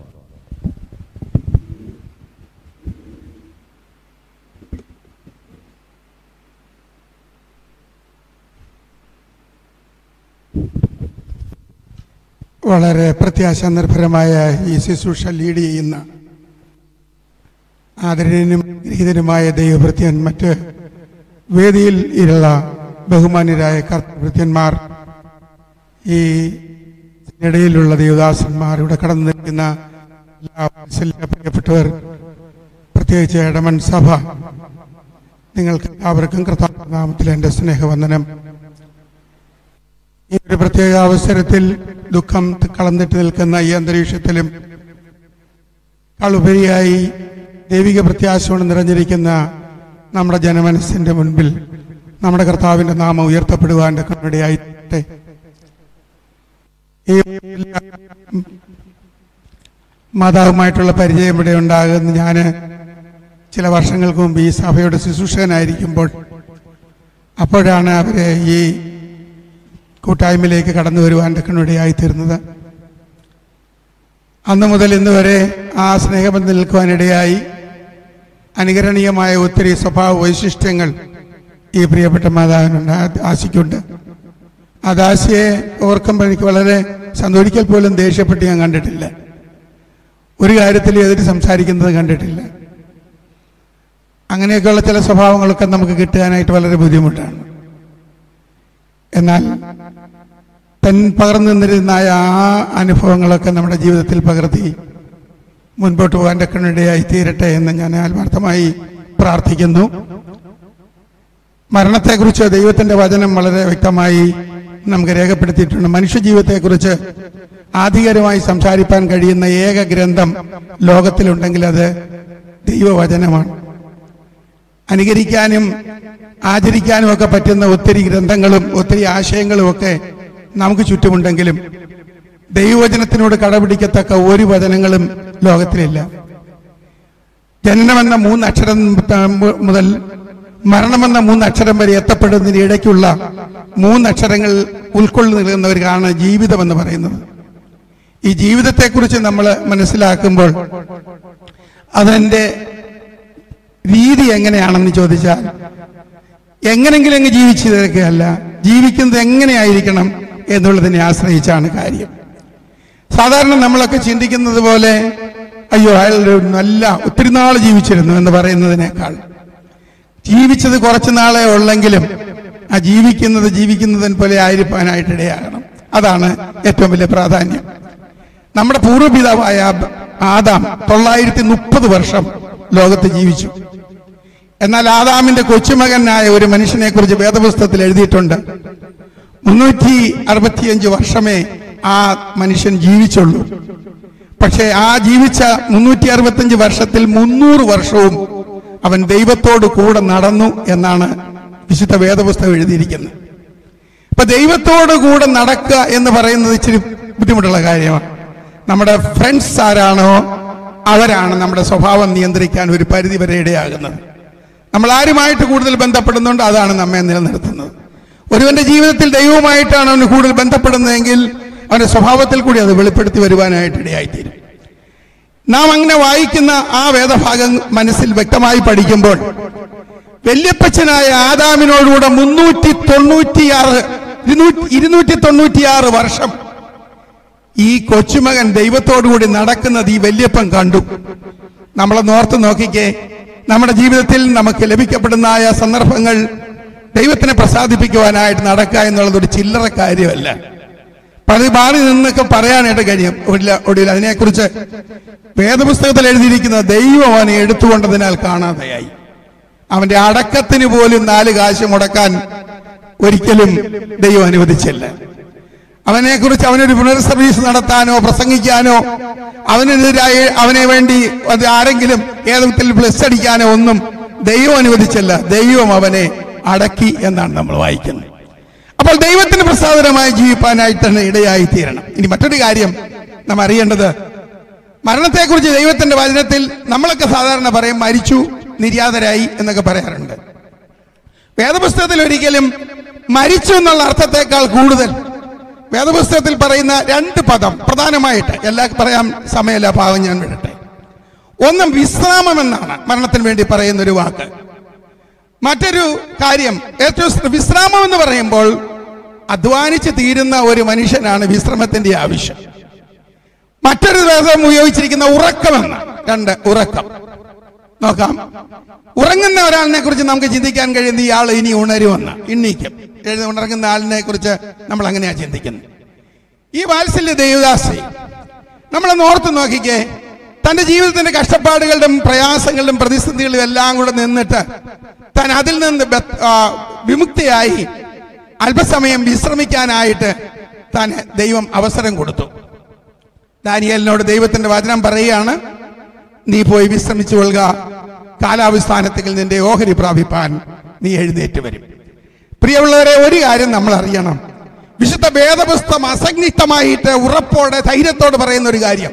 വളരെ പ്രത്യാശ നിർഭരമായ ഈ ശുശ്രൂഷ ലീഡ് ചെയ്യുന്ന ആദരണീയനും ഗൃഹീതനുമായ ദൈവഭൃത്യൻ, മറ്റ് വേദിയിൽ ഉള്ള ബഹുമാന്യരായ കർത്തൃഭൃത്യന്മാർ, ഈ ഇടയിലുള്ള ദേവദാസന്മാർ, ഇവിടെ കടന്നു നിൽക്കുന്ന പ്രിയപ്പെട്ടവർ, പ്രത്യേകിച്ച് ഇടമൺ സഭ, നിങ്ങൾക്ക് എല്ലാവർക്കും കർത്താവിന്റെ നാമത്തിൽ എൻ്റെ സ്നേഹവന്ദനം. ഈ ഒരു പ്രത്യേക അവസരത്തിൽ ദുഃഖം കളന്നിട്ട് നിൽക്കുന്ന ഈ അന്തരീക്ഷത്തിലും കളുപരിയായി ദൈവിക പ്രത്യാശ കൊണ്ട് നിറഞ്ഞിരിക്കുന്ന നമ്മുടെ ജനമനസ്സിന്റെ മുൻപിൽ നമ്മുടെ കർത്താവിന്റെ നാമം ഉയർത്തപ്പെടുവാൻ കരുണയായിട്ടെ. ഈ മാതാവുമായിട്ടുള്ള പരിചയം ഇവിടെ ഉണ്ടാകുന്ന ഞാൻ ചില വർഷങ്ങൾക്ക് മുമ്പ് ഈ സഭയുടെ ശുശ്രൂഷകനായിരിക്കുമ്പോൾ അപ്പോഴാണ് അവരെ ഈ കൂട്ടായ്മയിലേക്ക് കടന്നു വരുവാൻ കരുണയായിത്തീർന്നത്. അന്ന് മുതൽ ഇന്ന് വരെ ആ സ്നേഹബന്ധം നിൽക്കുവാനിടയായി അനുകരണീയമായ ഒത്തിരി സ്വഭാവ വൈശിഷ്ട്യങ്ങൾ ഈ പ്രിയപ്പെട്ട മാതാവിനുണ്ട്, ആശയ്ക്കുണ്ട്. ആ ദാസിയെ ഓർക്കുമ്പോൾ എനിക്ക് വളരെ സന്തോഷിക്കൽ പോലും ദേഷ്യപ്പെട്ട് ഞാൻ കണ്ടിട്ടില്ല. ഒരു കാര്യത്തിൽ എതിര് സംസാരിക്കുന്നത് കണ്ടിട്ടില്ല. അങ്ങനെയൊക്കെയുള്ള ചില സ്വഭാവങ്ങളൊക്കെ നമുക്ക് കിട്ടാനായിട്ട് വളരെ ബുദ്ധിമുട്ടാണ്. എന്നാൽ തൻ പകർന്നു നിന്നിരുന്ന ആ അനുഭവങ്ങളൊക്കെ നമ്മുടെ ജീവിതത്തിൽ പകർത്തി മുൻപോട്ട് പോകാൻ കരുണയായി തീരട്ടെ എന്ന് ഞാൻ ആത്മാർത്ഥമായി പ്രാർത്ഥിക്കുന്നു. മരണത്തെക്കുറിച്ച് ദൈവത്തിന്റെ വചനം വളരെ വ്യക്തമായി നമുക്ക് രേഖപ്പെടുത്തിയിട്ടുണ്ട്. മനുഷ്യജീവിതത്തെക്കുറിച്ച് ആധികാരികമായി സംസാരിക്കാൻ കഴിയുന്ന ഏക ഗ്രന്ഥം ലോകത്തിലുണ്ടെങ്കിൽ അത് ദൈവവചനമാണ്. അനുകരിക്കാനും ആചരിക്കാനും ഒക്കെ പറ്റുന്ന ഒത്തിരി ഗ്രന്ഥങ്ങളും ഒത്തിരി ആശയങ്ങളും ഒക്കെ നമുക്ക് ചുറ്റുമുണ്ടെങ്കിലും ദൈവവചനത്തിനോട് കടപിടിക്കത്തക്ക ഒരു വചനങ്ങളും ലോകത്തിലില്ല. ജനനമെന്ന മൂന്നക്ഷരം മുതൽ മരണമെന്ന മൂന്നക്ഷരം വരെ എത്തപ്പെടുന്നതിന് ഇടയ്ക്കുള്ള മൂന്നക്ഷരങ്ങൾ ഉൾക്കൊള്ളു നിൽക്കുന്നവർക്കാണ് ജീവിതം എന്ന് പറയുന്നത്. ഈ ജീവിതത്തെക്കുറിച്ച് നമ്മൾ മനസ്സിലാക്കുമ്പോൾ അതിൻ്റെ രീതി എങ്ങനെയാണെന്ന് ചോദിച്ചാൽ എങ്ങനെങ്കിലും അങ്ങ് ജീവിച്ചു തീർക്കുകയല്ല, ജീവിക്കുന്നത് എങ്ങനെയായിരിക്കണം, എന്നുള്ളതിനെ ആശ്രയിച്ചാണ് കാര്യം. സാധാരണ നമ്മളൊക്കെ ചിന്തിക്കുന്നത് പോലെ അയ്യോ അയാൾ നല്ല ഒത്തിരി നാൾ ജീവിച്ചിരുന്നു എന്ന് പറയുന്നതിനേക്കാൾ ജീവിച്ചത് കുറച്ചു നാളെ ഉള്ളെങ്കിലും ആ ജീവിക്കുന്നത് ജീവിക്കുന്നതിന് പോലെ ആയിരിക്കാനായിട്ട് ഇടയാകണം. അതാണ് ഏറ്റവും വലിയ പ്രാധാന്യം. നമ്മുടെ പൂർവ്വപിതാവായ ആദാം തൊള്ളായിരത്തി മുപ്പത് വർഷം ലോകത്ത് ജീവിച്ചു. എന്നാൽ ആദാമിന്റെ കൊച്ചുമകനായ ഒരു മനുഷ്യനെ കുറിച്ച് വേദപുസ്തകത്തിൽ എഴുതിയിട്ടുണ്ട്. മുന്നൂറ്റി അറുപത്തിയഞ്ച് വർഷമേ ആ മനുഷ്യൻ ജീവിച്ചുള്ളൂ. പക്ഷേ ആ ജീവിച്ച മുന്നൂറ്റി അറുപത്തിയഞ്ച് വർഷത്തിൽ മുന്നൂറ് വർഷവും അവൻ ദൈവത്തോട് കൂടെ നടന്നു എന്നാണ് വിശുദ്ധ വേദപുസ്തകം എഴുതിയിരിക്കുന്നത്. അപ്പൊ ദൈവത്തോട് കൂടെ നടക്കുക എന്ന് പറയുന്നത് ഇച്ചിരി ബുദ്ധിമുട്ടുള്ള കാര്യമാണ്. നമ്മുടെ ഫ്രണ്ട്സ് ആരാണോ അവരാണ് നമ്മുടെ സ്വഭാവം നിയന്ത്രിക്കാൻ ഒരു പരിധി വരെ ഇടയാകുന്നത്. നമ്മൾ ആരുമായിട്ട് കൂടുതൽ ബന്ധപ്പെടുന്നുണ്ട് അതാണ് നമ്മെ നിലനിർത്തുന്നത്. ഒരുവന്റെ ജീവിതത്തിൽ ദൈവവുമായിട്ടാണ് അവന് കൂടുതൽ ബന്ധപ്പെടുന്നതെങ്കിൽ അവന്റെ സ്വഭാവത്തിൽ കൂടി അത് വെളിപ്പെടുത്തി വരുവാനായിട്ട് ഇടയായിത്തീരും. നാം അങ്ങനെ വായിക്കുന്ന ആ വേദഭാഗം മനസ്സിൽ വ്യക്തമായി പഠിക്കുമ്പോൾ വല്യപ്പച്ചനായ ആദാമിനോടുകൂടെ മുന്നൂറ്റി തൊണ്ണൂറ്റിയാറ് ഇരുന്നൂറ്റി തൊണ്ണൂറ്റിയാറ് വർഷം ഈ കൊച്ചുമകൻ ദൈവത്തോടുകൂടി നടക്കുന്നത് ഈ വല്യപ്പൻ കണ്ടു. നമ്മളെ നോർത്ത് നോക്കിക്കേ, നമ്മുടെ ജീവിതത്തിൽ നമുക്ക് ലഭിക്കപ്പെടുന്ന ആയ സന്ദർഭങ്ങൾ ദൈവത്തിനെ പ്രസാദിപ്പിക്കുവാനായിട്ട് നടക്കുക എന്നുള്ളത് ഒരു ചില്ലറ കാര്യമല്ല. പതി മാറി നിന്നൊക്കെ പറയാനായിട്ട് കഴിയും. ഒടുവിൽ അതിനെക്കുറിച്ച് വേദപുസ്തകത്തിൽ എഴുതിയിരിക്കുന്ന ദൈവം അവനെ എടുത്തുകൊണ്ടതിനാൽ കാണാതെയായി. അവന്റെ അടക്കത്തിന് പോലും നാല് കാശ് മുടക്കാൻ ഒരിക്കലും ദൈവം അനുവദിച്ചില്ല. അവനെ കുറിച്ച് അവനൊരു പുനർസർവീസ് നടത്താനോ പ്രസംഗിക്കാനോ അവനെതിരായി അവനെ വേണ്ടി അത് ആരെങ്കിലും ഏതെങ്കിലും പ്ലസ് അടിക്കാനോ ഒന്നും ദൈവം അനുവദിച്ചില്ല. ദൈവം അവനെ അടക്കി എന്നാണ് നമ്മൾ വായിക്കുന്നത്. അപ്പോൾ ദൈവത്തിന് പ്രസാദനമായി ജീവിപ്പാനായിട്ട് തന്നെ ഇടയായി തീരണം. ഇനി മറ്റൊരു കാര്യം നാം അറിയേണ്ടത്, മരണത്തെക്കുറിച്ച് ദൈവത്തിന്റെ വചനത്തിൽ നമ്മളൊക്കെ സാധാരണ പറയും മരിച്ചു, നിര്യാതരായി എന്നൊക്കെ പറയാറുണ്ട്. വേദപുസ്തകത്തിൽ ഒരിക്കലും മരിച്ചു എന്നുള്ള അർത്ഥത്തെക്കാൾ കൂടുതൽ വേദപുസ്തകത്തിൽ പറയുന്ന രണ്ട് പദം പ്രധാനമായിട്ട്, എല്ലാം പറയാൻ സമയമല്ല, ഭാവം ഞാൻ വിടട്ടെ. ഒന്ന് വിശ്രാമം എന്നാണ് മരണത്തിന് വേണ്ടി പറയുന്ന ഒരു വാക്ക്. മറ്റൊരു കാര്യം, ഏറ്റവും വിശ്രാമം എന്ന് പറയുമ്പോൾ അധ്വാനിച്ച് തീരുന്ന ഒരു മനുഷ്യനാണ് വിശ്രമത്തിന്റെ ആവശ്യം. മറ്റൊരു വേദം ഉപയോഗിച്ചിരിക്കുന്ന ഉറക്കമെന്ന്, രണ്ട് ഉറക്കം. നോക്കാം, ഉറങ്ങുന്ന ഒരാളിനെ കുറിച്ച് നമുക്ക് ചിന്തിക്കാൻ കഴിയുന്ന ഇയാൾ ഇനി ഉണരുമെന്ന്, എണ്ണീക്കും. എഴുതി ഉണർങ്ങുന്ന ആളിനെ കുറിച്ച് നമ്മൾ അങ്ങനെയാ ചിന്തിക്കുന്നത്. ഈ വാത്സല്യ ദേവദാസി നമ്മളൊന്ന് ഓർത്ത് നോക്കിക്കേ, തന്റെ ജീവിതത്തിന്റെ കഷ്ടപ്പാടുകളുടെയും പ്രയാസങ്ങളുടെയും പ്രതിസന്ധികളും എല്ലാം കൂടെ നിന്നിട്ട് താൻ അതിൽ നിന്ന് വിമുക്തിയായി അല്പസമയം വിശ്രമിക്കാനായിട്ട് താൻ ദൈവം അവസരം കൊടുത്തു. ദാനിയേലിനോട് ദൈവത്തിന്റെ വചനം പറയുകയാണ്, നീ പോയി വിശ്രമിച്ചു കൊള്ളുക, കാലാവസ്ഥാനത്തിൽ നിന്റെ ഓഹരി പ്രാപിപ്പാൻ നീ എഴുന്നേറ്റ് വരും. പ്രിയമുള്ളവരെ, ഒരു കാര്യം നമ്മൾ അറിയണം. വിശുദ്ധ വേദപുസ്തകം അസന്നിഗ്ധമായിട്ട് ഉറപ്പോടെ ധൈര്യത്തോട് പറയുന്ന ഒരു കാര്യം,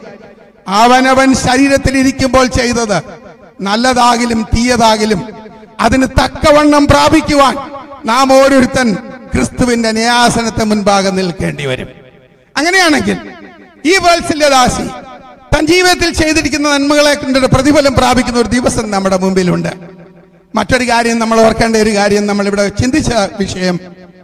അവനവൻ ശരീരത്തിൽ ഇരിക്കുമ്പോൾ ചെയ്തത് നല്ലതാകിലും തീയതാകിലും അതിന് തക്കവണ്ണം പ്രാപിക്കുവാൻ നാം ഓരോരുത്തൻ ക്രിസ്തുവിന്റെ ന്യായാസനത്തെ മുൻപാകെ നിൽക്കേണ്ടി വരും. അങ്ങനെയാണെങ്കിൽ ഈ വാത്സല്യദാസി തൻ ജീവിതത്തിൽ ചെയ്തിരിക്കുന്ന നന്മകളെ കൊണ്ട് പ്രതിഫലം പ്രാപിക്കുന്ന ഒരു ദിവസം നമ്മുടെ മുമ്പിലുണ്ട്. മറ്റൊരു കാര്യം നമ്മൾ ഓർക്കേണ്ട ഒരു കാര്യം, നമ്മളിവിടെ ചിന്തിച്ച വിഷയം,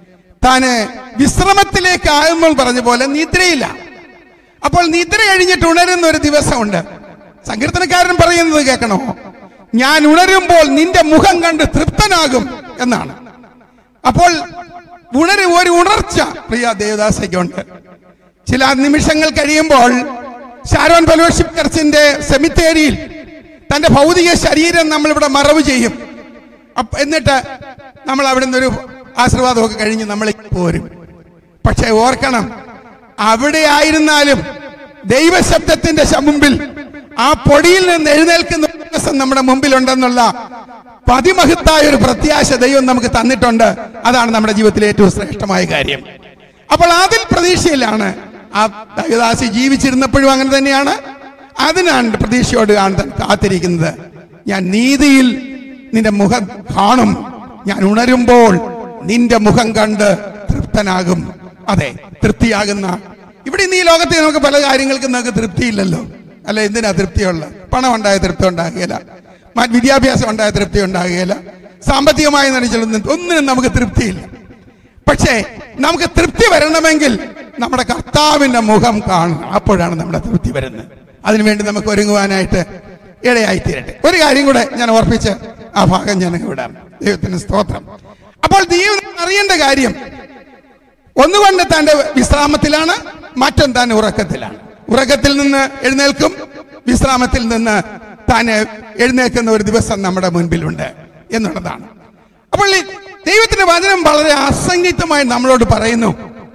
താന് വിശ്രമത്തിലേക്ക് ആകുമ്പോൾ പറഞ്ഞ പോലെ നിദ്രയില്ല. അപ്പോൾ നിദ്ര കഴിഞ്ഞിട്ട് ഉണരുന്ന ഒരു ദിവസമുണ്ട്. സങ്കീർത്തനക്കാരൻ പറയുന്നത് കേൾക്കണോ? ഞാൻ ഉണരുമ്പോൾ നിന്റെ മുഖം കണ്ട് തൃപ്തനാകും എന്നാണ്. അപ്പോൾ ഉണരു ഒരു ഉണർച്ച പ്രിയ ദേവദാസയ്ക്കുണ്ട്. ചില നിമിഷങ്ങൾ കഴിയുമ്പോൾ ഷാരോൺ ഫെലോഷിപ്പ് ചർച്ചിന്റെ സെമിത്തേരിയിൽ തന്റെ ഭൗതിക ശരീരം നമ്മളിവിടെ മറവ് ചെയ്യും. എന്നിട്ട് നമ്മൾ അവിടെ നിന്നൊരു ആശീർവാദമൊക്കെ കഴിഞ്ഞ് നമ്മൾ പോരും. പക്ഷെ ഓർക്കണം, അവിടെ ആയിരുന്നാലും ദൈവശബ്ദത്തിന്റെ മുമ്പിൽ ആ പൊടിയിൽ നിന്ന് എഴുന്നേൽക്കുന്ന ദിവസം നമ്മുടെ മുമ്പിലുണ്ടെന്നുള്ള പതിമഹത്തായ ഒരു പ്രത്യാശ ദൈവം നമുക്ക് തന്നിട്ടുണ്ട്. അതാണ് നമ്മുടെ ജീവിതത്തിലെ ഏറ്റവും ശ്രേഷ്ഠമായ കാര്യം. അപ്പോൾ അതിൽ പ്രതീക്ഷയിലാണ് ആ ദൈവദാസി ജീവിച്ചിരുന്നപ്പോഴും അങ്ങനെ തന്നെയാണ്. അതിനാണ് പ്രതീക്ഷയോട് കാത്തിരിക്കുന്നത്. ഞാൻ നീതിയിൽ നിന്റെ മുഖം കാണും, ഞാൻ ഉണരുമ്പോൾ നിന്റെ മുഖം കണ്ട് തൃപ്തനാകും. അതെ, തൃപ്തിയാകുന്ന. ഇവിടെ ഇന്ന് ഈ ലോകത്തെ നമുക്ക് പല കാര്യങ്ങൾക്കും നമുക്ക് തൃപ്തിയില്ലല്ലോ. അല്ല, എന്തിനാ തൃപ്തിയുള്ള? പണം ഉണ്ടായ തൃപ്തി ഉണ്ടാകുകയില്ല, വിദ്യാഭ്യാസം ഉണ്ടായ തൃപ്തി ഉണ്ടാകുകയില്ല, സാമ്പത്തികമായി നടിച്ചൊന്നും ഒന്നിനും നമുക്ക് തൃപ്തിയില്ല. പക്ഷേ നമുക്ക് തൃപ്തി വരണമെങ്കിൽ നമ്മുടെ കർത്താവിന്റെ മുഖം കാണണം. അപ്പോഴാണ് നമ്മുടെ തൃപ്തി വരുന്നത്. അതിനുവേണ്ടി നമുക്ക് ഒരുങ്ങുവാനായിട്ട് ഇടയായി തീരട്ടെ. ഒരു കാര്യം കൂടെ ഞാൻ ഓർപ്പിച്ച് ആ ഭാഗം ഞാൻ വിടാം. ദൈവത്തിന് സ്തോത്രം. അപ്പോൾ ദൈവം അറിയേണ്ട കാര്യം, ഒന്നുകൊണ്ട് തന്റെ വിശ്രാമത്തിലാണ്, മറ്റൊന്ന് താൻ ഉറക്കത്തിലാണ്. ഉറക്കത്തിൽ നിന്ന് എഴുന്നേൽക്കും, വിശ്രാമത്തിൽ നിന്ന് താൻ എഴുന്നേൽക്കുന്ന ഒരു ദിവസം നമ്മുടെ മുൻപിലുണ്ട് എന്നുള്ളതാണ്. അപ്പോൾ ഈ ദൈവത്തിന്റെ വചനം വളരെ അസംഗിതമായി നമ്മളോട് പറയുന്നു,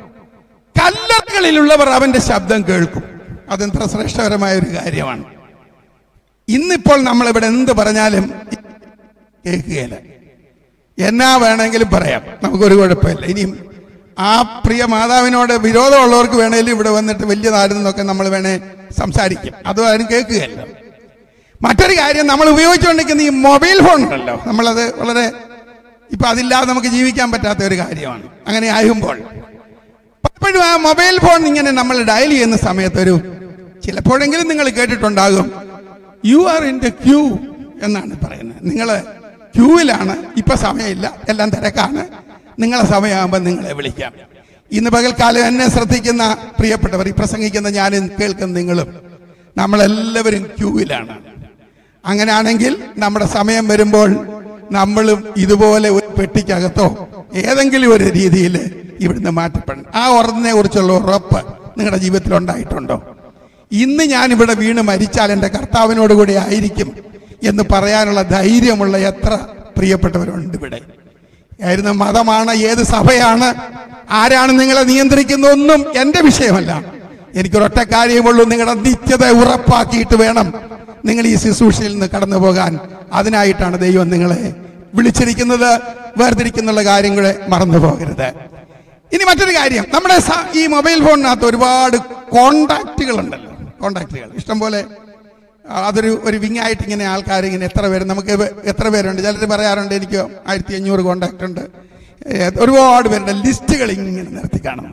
കല്ലറകളിലുള്ളവർ അവന്റെ ശബ്ദം കേൾക്കും. അതെത്ര ശ്രേഷ്ഠകരമായ ഒരു കാര്യമാണ്. ഇന്നിപ്പോൾ നമ്മളിവിടെ എന്ത് പറഞ്ഞാലും കേൾക്കുകയില്ല. എന്നാ വേണമെങ്കിലും പറയാം, നമുക്കൊരു കുഴപ്പമില്ല. ഇനിയും ആ പ്രിയ മാതാവിനോട് വിരോധമുള്ളവർക്ക് വേണേലും ഇവിടെ വന്നിട്ട് വലിയ നാടുന്നൊക്കെ നമ്മൾ വേണേ സംസാരിക്കും, അതും ആരും കേൾക്കുകയല്ല. മറ്റൊരു കാര്യം, നമ്മൾ ഉപയോഗിച്ചുകൊണ്ടിരിക്കുന്ന ഈ മൊബൈൽ ഫോൺ ഉണ്ടല്ലോ, നമ്മളത് വളരെ ഇപ്പൊ അതില്ലാതെ നമുക്ക് ജീവിക്കാൻ പറ്റാത്ത ഒരു കാര്യമാണ്. അങ്ങനെ ആകുമ്പോൾ പലപ്പോഴും ആ മൊബൈൽ ഫോൺ ഇങ്ങനെ നമ്മൾ ഡയൽ ചെയ്യുന്ന സമയത്ത് ഒരു ചിലപ്പോഴെങ്കിലും നിങ്ങൾ കേട്ടിട്ടുണ്ടാകും, you are in the queue എന്നാണ് പറയുന്നത്. നിങ്ങൾ ക്യൂവിലാണ്, ഇപ്പൊ സമയമില്ല, എല്ലാം തിരക്കാണ്, നിങ്ങളെ സമയമാകുമ്പോൾ നിങ്ങളെ വിളിക്കാം. ഇന്ന് പകൽക്കാലം എന്നെ ശ്രദ്ധിക്കുന്ന പ്രിയപ്പെട്ടവർ, ഈ പ്രസംഗിക്കുന്ന ഞാനും കേൾക്കുന്ന നിങ്ങളും, നമ്മളെല്ലാവരും ക്യൂവിലാണ്. അങ്ങനെയാണെങ്കിൽ നമ്മുടെ സമയം വരുമ്പോൾ നമ്മളും ഇതുപോലെ ഒരു പെട്ടിക്കകത്തോ ഏതെങ്കിലും ഒരു രീതിയിൽ ഇവിടുന്ന് മാറ്റപ്പെടണം. ആ ഉറപ്പിനെ കുറിച്ചുള്ള ഉറപ്പ് നിങ്ങളുടെ ജീവിതത്തിൽ ഉണ്ടായിട്ടുണ്ടോ? ഇന്ന് ഞാൻ ഇവിടെ വീണ് മരിച്ചാൽ എൻ്റെ കർത്താവിനോട് കൂടി ആയിരിക്കും എന്ന് പറയാനുള്ള ധൈര്യമുള്ള എത്ര പ്രിയപ്പെട്ടവരുണ്ട് ഇവിടെ? ആയിരുന്ന മതമാണ്, ഏത് സഭയാണ്, ആരാണ് നിങ്ങളെ നിയന്ത്രിക്കുന്നതൊന്നും എൻ്റെ വിഷയമല്ല. എനിക്കൊരൊറ്റ കാര്യമുള്ളൂ, നിങ്ങളുടെ നിത്യത ഉറപ്പാക്കിയിട്ട് വേണം നിങ്ങൾ ഈ ശുശ്രൂഷയിൽ നിന്ന് കടന്നു പോകാൻ. അതിനായിട്ടാണ് ദൈവം നിങ്ങളെ വിളിച്ചിരിക്കുന്നത്. വേർതിരിക്കുന്നുള്ള കാര്യങ്ങളെ മറന്നു പോകരുത്. ഇനി മറ്റൊരു കാര്യം, നമ്മുടെ ഈ മൊബൈൽ ഫോണിനകത്ത് ഒരുപാട് കോണ്ടാക്റ്റുകൾ ഉണ്ടല്ലോ. കോണ്ടാക്റ്റുകൾ ഇഷ്ടംപോലെ, അതൊരു ഒരു വിങ്ങായിട്ട് ഇങ്ങനെ ആൾക്കാർ ഇങ്ങനെ എത്ര പേര്, നമുക്ക് എത്ര പേരുണ്ട്, ചിലർ പറയാറുണ്ട് എനിക്ക് ആയിരത്തി അഞ്ഞൂറ് കോണ്ടാക്ട് ഉണ്ട്, ഒരുപാട് പേരുടെ ലിസ്റ്റുകൾ ഇങ്ങനെ നിർത്തി കാണും.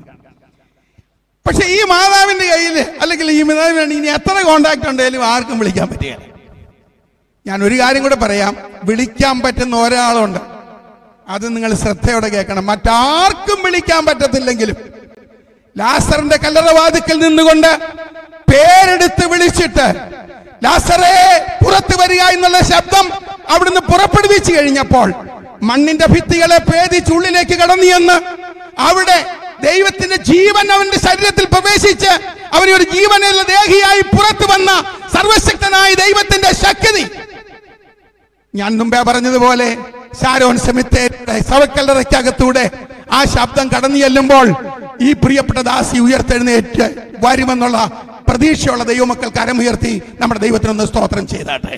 പക്ഷെ ഈ മാതാവിന്റെ കയ്യിൽ അല്ലെങ്കിൽ ഈ മാതാവിന് ഇനി എത്ര കോണ്ടാക്ട് ഉണ്ടെങ്കിലും ആർക്കും വിളിക്കാൻ പറ്റുകയില്ല. ഞാൻ ഒരു കാര്യം കൂടെ പറയാം, വിളിക്കാൻ പറ്റുന്ന ഒരാളുണ്ട്, അത് നിങ്ങൾ ശ്രദ്ധയോടെ കേൾക്കണം. മറ്റാർക്കും വിളിക്കാൻ പറ്റത്തില്ലെങ്കിലും ലാസറിന്റെ കല്ലറവാതിക്കൽ നിന്നുകൊണ്ട് പേരെടുത്ത് വിളിച്ചിട്ട് ലാസറേ പുറത്തു വരിക എന്നുള്ള ശബ്ദം അവിടുന്ന് പുറപ്പെടുവിച്ചു കഴിഞ്ഞപ്പോൾ മണ്ണിന്റെ ഭിത്തികളെ ഭേദിച്ച് ഉള്ളിലേക്ക് കടന്നു എന്ന് അവിടെ ദൈവത്തിന്റെ ജീവൻ അവന്റെ ശരീരത്തിൽ പ്രവേശിച്ച് അവനെ ഒരു ജീവനുള്ള ദേഹിയായി പുറത്തു വന്ന സർവശക്തനായ ദൈവത്തിന്റെ ശക്തി, ഞാൻ മുമ്പേ പറഞ്ഞതുപോലെ ശാരോൻ സെമിത്തേരിയുടെ ശവക്കല്ലറയ്ക്കകത്തൂടെ ആ ശബ്ദം കടന്നു ചെല്ലുമ്പോൾ ഈ പ്രിയപ്പെട്ട ദാസി ഉയർത്തെഴുന്നേറ്റ് വരുമെന്നുള്ള പ്രതീക്ഷയുള്ള ദൈവമക്കൾ കരമുയർത്തി നമ്മുടെ ദൈവത്തിനൊന്ന് സ്തോത്രം ചെയ്താട്ടെ.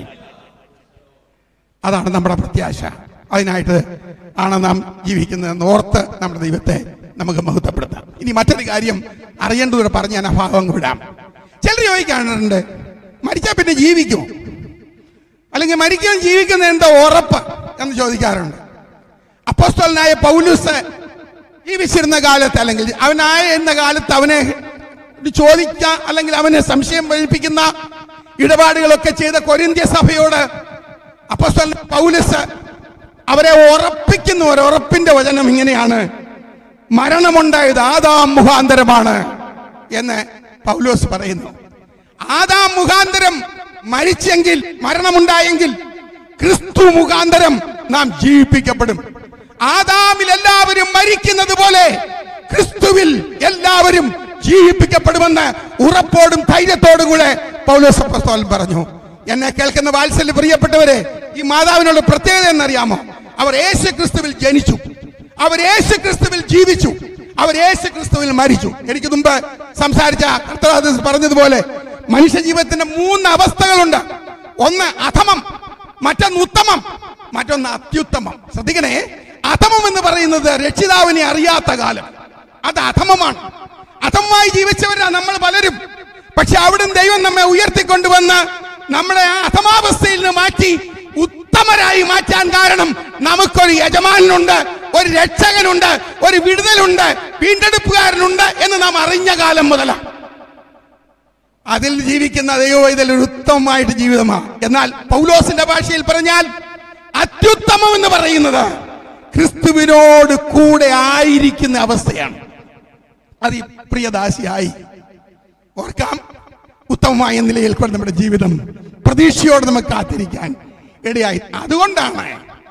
അതാണ് നമ്മുടെ പ്രത്യാശ. അതിനായിട്ട് ആണ് നാം ജീവിക്കുന്നതെന്ന് ഓർത്ത് നമ്മുടെ ദൈവത്തെ നമുക്ക് മഹത്വപ്പെടുത്താം. ഇനി മറ്റൊരു കാര്യം അറിയേണ്ടതോടെ പറഞ്ഞ് ഞാൻ ആ ഭാഗം വിടാം. ചിലർ ചോദിക്കാറുണ്ട്, മരിച്ചാൽ പിന്നെ ജീവിക്കുമോ, അല്ലെങ്കിൽ മരിക്കാൻ ജീവിക്കുന്ന എന്താ ഉറപ്പ് എന്ന് ചോദിക്കാറുണ്ട്. അപ്പോസ്തലനായ പൗലോസ് ജീവിച്ചിരുന്ന കാലത്ത്, അല്ലെങ്കിൽ അവനായ എന്ന കാലത്ത് അവനെ ചോദിക്കാൻ അല്ലെങ്കിൽ അവനെ സംശയം പഠിപ്പിക്കുന്ന ഇടപാടുകളൊക്കെ ചെയ്ത കൊരിന്ത്യ സഭയോട് അപ്പോസ്തലൻ പൗലോസ് അവരെ ഉറപ്പിക്കുന്ന ഒരു ഉറപ്പിന്റെ വചനം ഇങ്ങനെയാണ്: മരണമുണ്ടായത് ആദാം മുഖാന്തരമാണ് എന്ന് പൗലോസ് പറയുന്നു. ആദാം മുഖാന്തരം മരിച്ചെങ്കിൽ, മരണമുണ്ടായെങ്കിൽ ക്രിസ്തു മുഖാന്തരം നാം ജീവിപ്പിക്കപ്പെടും. ആദാമിൽ എല്ലാവരും മരിക്കുന്നത് പോലെ ക്രിസ്തുവിൽ എല്ലാവരും ജീവിപ്പിക്കപ്പെടുമെന്ന് ഉറപ്പോടും ധൈര്യത്തോടും കൂടെ പൗലോസ് അപ്പോസ്തലൻ പറഞ്ഞു. എന്നെ കേൾക്കുന്ന വാത്സല്യ പ്രിയപ്പെട്ടവരെ, ഈ മാതാവിനുള്ള പ്രത്യേകത എന്നറിയാമോ? അവർ യേശു ക്രിസ്തുവിൽ ജനിച്ചു, അവർ യേശു ക്രിസ്തുവിൽ ജീവിച്ചു, അവർ യേശു ക്രിസ്തുവിൽ മരിച്ചു. എനിക്ക് മുമ്പ് സംസാരിച്ച കർത്താവ് പറഞ്ഞതുപോലെ മനുഷ്യ ജീവിതത്തിന്റെ മൂന്ന് അവസ്ഥകളുണ്ട്. ഒന്ന് അധമം, മറ്റൊന്ന് ഉത്തമം, മറ്റൊന്ന് അത്യുത്തമം. ശ്രദ്ധിക്കണേ, അധമം എന്ന് പറയുന്നത് രക്ഷിതാവിനെ അറിയാത്ത കാലം, അത് അധമമാണ്. അധമമായി ജീവിച്ചവരാണ് നമ്മൾ പലരും. പക്ഷെ അവിടുന്ന് ദൈവം നമ്മെ ഉയർത്തിക്കൊണ്ടുവന്ന് നമ്മളെ ആ അധമാവസ്ഥയിൽ നിന്ന് മാറ്റി ഉത്തമരായി മാറ്റാൻ കാരണം നമുക്കൊരു യജമാനുണ്ട്, ഒരു രക്ഷകനുണ്ട്, ഒരു വിടുതലുണ്ട്, വീണ്ടെടുപ്പുകാരനുണ്ട് എന്ന് നാം അറിഞ്ഞ കാലം മുതലാണ്. അതിൽ ജീവിക്കുന്ന ദൈവം ഇതിലൊരു ഉത്തമമായിട്ട് ജീവിതമാണ്. എന്നാൽ പൗലോസിന്റെ ഭാഷയിൽ പറഞ്ഞാൽ അത്യുത്തമം എന്ന് പറയുന്നത് ക്രിസ്തുവിനോട് കൂടെ ആയിരിക്കുന്ന അവസ്ഥയാണ്. അത് ഈ പ്രിയദാസിയായി. ഓർക്കാം, ഉത്തമമായ നിലയിൽ കൊണ്ട് നമ്മുടെ ജീവിതം പ്രതീക്ഷയോടെ നമുക്ക് കാത്തിരിക്കാൻ ഇടയായി. അതുകൊണ്ടാണ്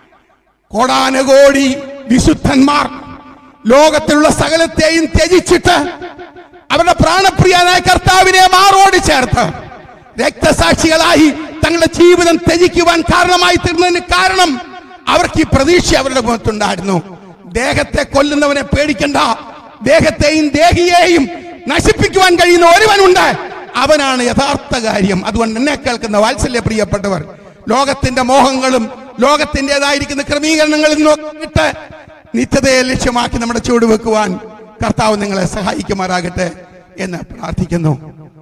കോടാനകോടി വിശുദ്ധന്മാർ ലോകത്തിലുള്ള സകലത്തെയും ത്യജിച്ചിട്ട് അവരുടെ പ്രാണപ്രിയനായ കർത്താവിനെ മാറോട് ചേർത്ത് രക്തസാക്ഷികളായി തങ്ങളുടെ ജീവിതം ത്യജിക്കുവാൻ കാരണമായി തീർന്നതിന് കാരണം അവർക്ക് ഈ പ്രതീക്ഷ അവരുടെ മുഖത്തുണ്ടായിരുന്നു. ദേഹത്തെ കൊല്ലുന്നവനെ പേടിക്കണ്ട, ദേഹത്തെയും ദേഹിയെയും നശിപ്പിക്കുവാൻ കഴിയുന്ന ഒരുവനുണ്ട്, അവനാണ് യഥാർത്ഥ കാര്യം. അതുകൊണ്ട് എന്നെ കേൾക്കുന്ന വാത്സല്യ പ്രിയപ്പെട്ടവർ, ലോകത്തിന്റെ മോഹങ്ങളും ലോകത്തിൻ്റെതായിരിക്കുന്ന ക്രമീകരണങ്ങളിൽ നോക്കിയിട്ട് നിത്യതയെ ലക്ഷ്യമാക്കി നമ്മുടെ ചുവട് വെക്കുവാൻ കർത്താവ് നിങ്ങളെ സഹായിക്കുമാറാകട്ടെ എന്ന് പ്രാർത്ഥിക്കുന്നു.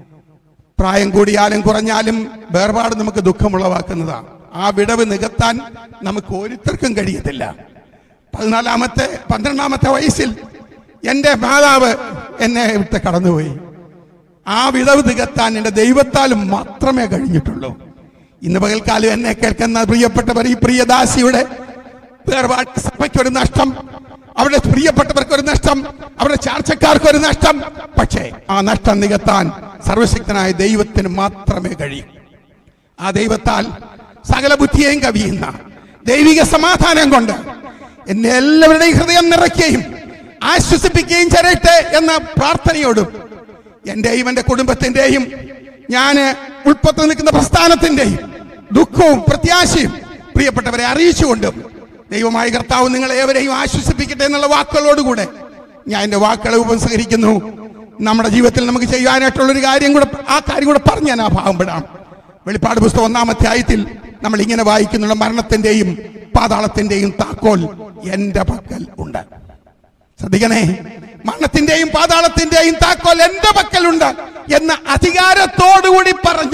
പ്രായം കൂടിയാലും കുറഞ്ഞാലും വേർപാട് നമുക്ക് ദുഃഖമുളവാക്കുന്നതാണ്. ആ വിടവ് നികത്താൻ നമുക്ക് ഓരോരുത്തർക്കും കഴിയത്തില്ല. പതിനാലാമത്തെ പന്ത്രണ്ടാമത്തെ വയസ്സിൽ എൻ്റെ മാതാവ് എന്നെ വിട്ട് കടന്നുപോയി. ആ വിടവ് നികത്താൻ എൻ്റെ ദൈവത്താലും മാത്രമേ കഴിഞ്ഞിട്ടുള്ളൂ. ഇന്ന് പകൽക്കാലം എന്നെ കേൾക്കുന്ന പ്രിയപ്പെട്ടവർ, ഈ പ്രിയദാസിയുടെ വേർപാട് സഭയ്ക്കൊരു നഷ്ടം, അവരുടെ പ്രിയപ്പെട്ടവർക്കൊരു നഷ്ടം, അവരുടെ ചാർച്ചക്കാർക്കൊരു നഷ്ടം. പക്ഷേ ആ നഷ്ടം നികത്താൻ സർവശക്തനായ ദൈവത്തിന് മാത്രമേ കഴിയൂ. ആ ദൈവത്താൽ സകല ബുദ്ധിയെയും കവിയുന്ന ദൈവിക സമാധാനം കൊണ്ട് എന്നെ എല്ലാവരുടെയും ഹൃദയം നിറയ്ക്കുകയും ആശ്വസിപ്പിക്കുകയും ചെയ്യട്ടെ എന്ന പ്രാർത്ഥനയോടും എന്റെയും എന്റെ കുടുംബത്തിന്റെയും ഞാൻ ഉൾപ്പെട്ട് നിൽക്കുന്ന പ്രസ്ഥാനത്തിന്റെയും ദുഃഖവും പ്രത്യാശയും പ്രിയപ്പെട്ടവരെ അറിയിച്ചുകൊണ്ടും ദൈവമായ കർത്താവ് നിങ്ങളെ ഏവരെയും ആശ്വസിപ്പിക്കട്ടെ എന്നുള്ള വാക്കുകളോടുകൂടെ ഞാൻ എൻ്റെ വാക്കുകളെ ഉപസംഹരിക്കുന്നു. നമ്മുടെ ജീവിതത്തിൽ നമുക്ക് ചെയ്യാനായിട്ടുള്ളൊരു കാര്യം കൂടെ, ആ കാര്യം കൂടെ പറഞ്ഞ് ഞാൻ ആ ഭാഗം പെടാം. വെളിപ്പാട് പുസ്തകം ഒന്നാമത്തെ ആയത്തിൽ നമ്മൾ ഇങ്ങനെ വായിക്കുന്നുള്ള മരണത്തിന്റെയും പാതാളത്തിന്റെയും താക്കോൽ എന്റെ പക്കൽ ഉണ്ട്. ശ്രദ്ധിക്കണേ, മരണത്തിന്റെയും പാതാളത്തിന്റെയും താക്കോൽ എന്റെ പക്കലുണ്ട് എന്ന അധികാരത്തോടുകൂടി പറഞ്ഞ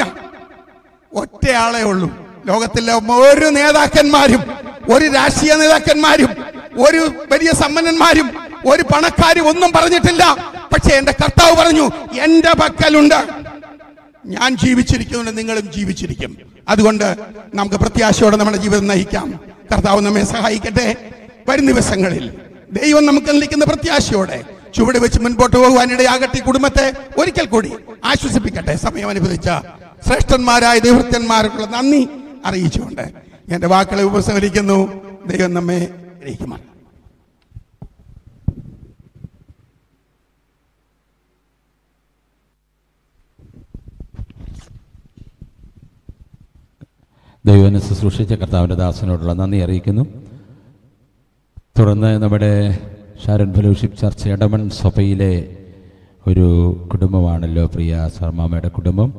ഒറ്റയാളേ ഉള്ളൂ. ലോകത്തിലെ ഒരു നേതാക്കന്മാരും ഒരു രാഷ്ട്രീയ നേതാക്കന്മാരും ഒരു വലിയ സമ്പന്നന്മാരും ഒരു പണക്കാരും ഒന്നും പറഞ്ഞിട്ടില്ല. പക്ഷെ എന്റെ കർത്താവ് പറഞ്ഞു, എന്റെ പക്കലുണ്ട്. ഞാൻ ജീവിച്ചിരിക്കുന്നുണ്ട്, നിങ്ങളും ജീവിച്ചിരിക്കും. അതുകൊണ്ട് നമുക്ക് പ്രത്യാശയോടെ നമ്മുടെ ജീവിതം നയിക്കാം. കർത്താവ് നമ്മെ സഹായിക്കട്ടെ. വരും ദിവസങ്ങളിൽ ദൈവം നമുക്ക് നൽകുന്ന പ്രത്യാശയോടെ ചുവട് വെച്ച് മുൻപോട്ട് പോകുവാനിടയാകട്ടെ. കുടുംബത്തെ ഒരിക്കൽ കൂടി ആശ്വസിപ്പിക്കട്ടെ. സമയം അനുവദിച്ച ശ്രേഷ്ഠന്മാരായ ദൈവഭക്തന്മാർക്കുള്ള നന്ദി അറിയിച്ചുകൊണ്ട് എന്റെ വാക്കുകളെ ഉപസംഹരിക്കുന്നു. ദൈവം നമ്മെ ഗ്രഹിക്കുമാർ. ദൈവനെ ശുശ്രൂഷിച്ച കർത്താവിൻ്റെ ദാസനോടുള്ള നന്ദി അറിയിക്കുന്നു. തുടർന്ന് നമ്മുടെ ഷാരൻ ഫെലോഷിപ്പ് ചർച്ച് എടമൺ സഭയിലെ ഒരു കുടുംബമാണല്ലോ പ്രിയ സർമാമയുടെ കുടുംബം.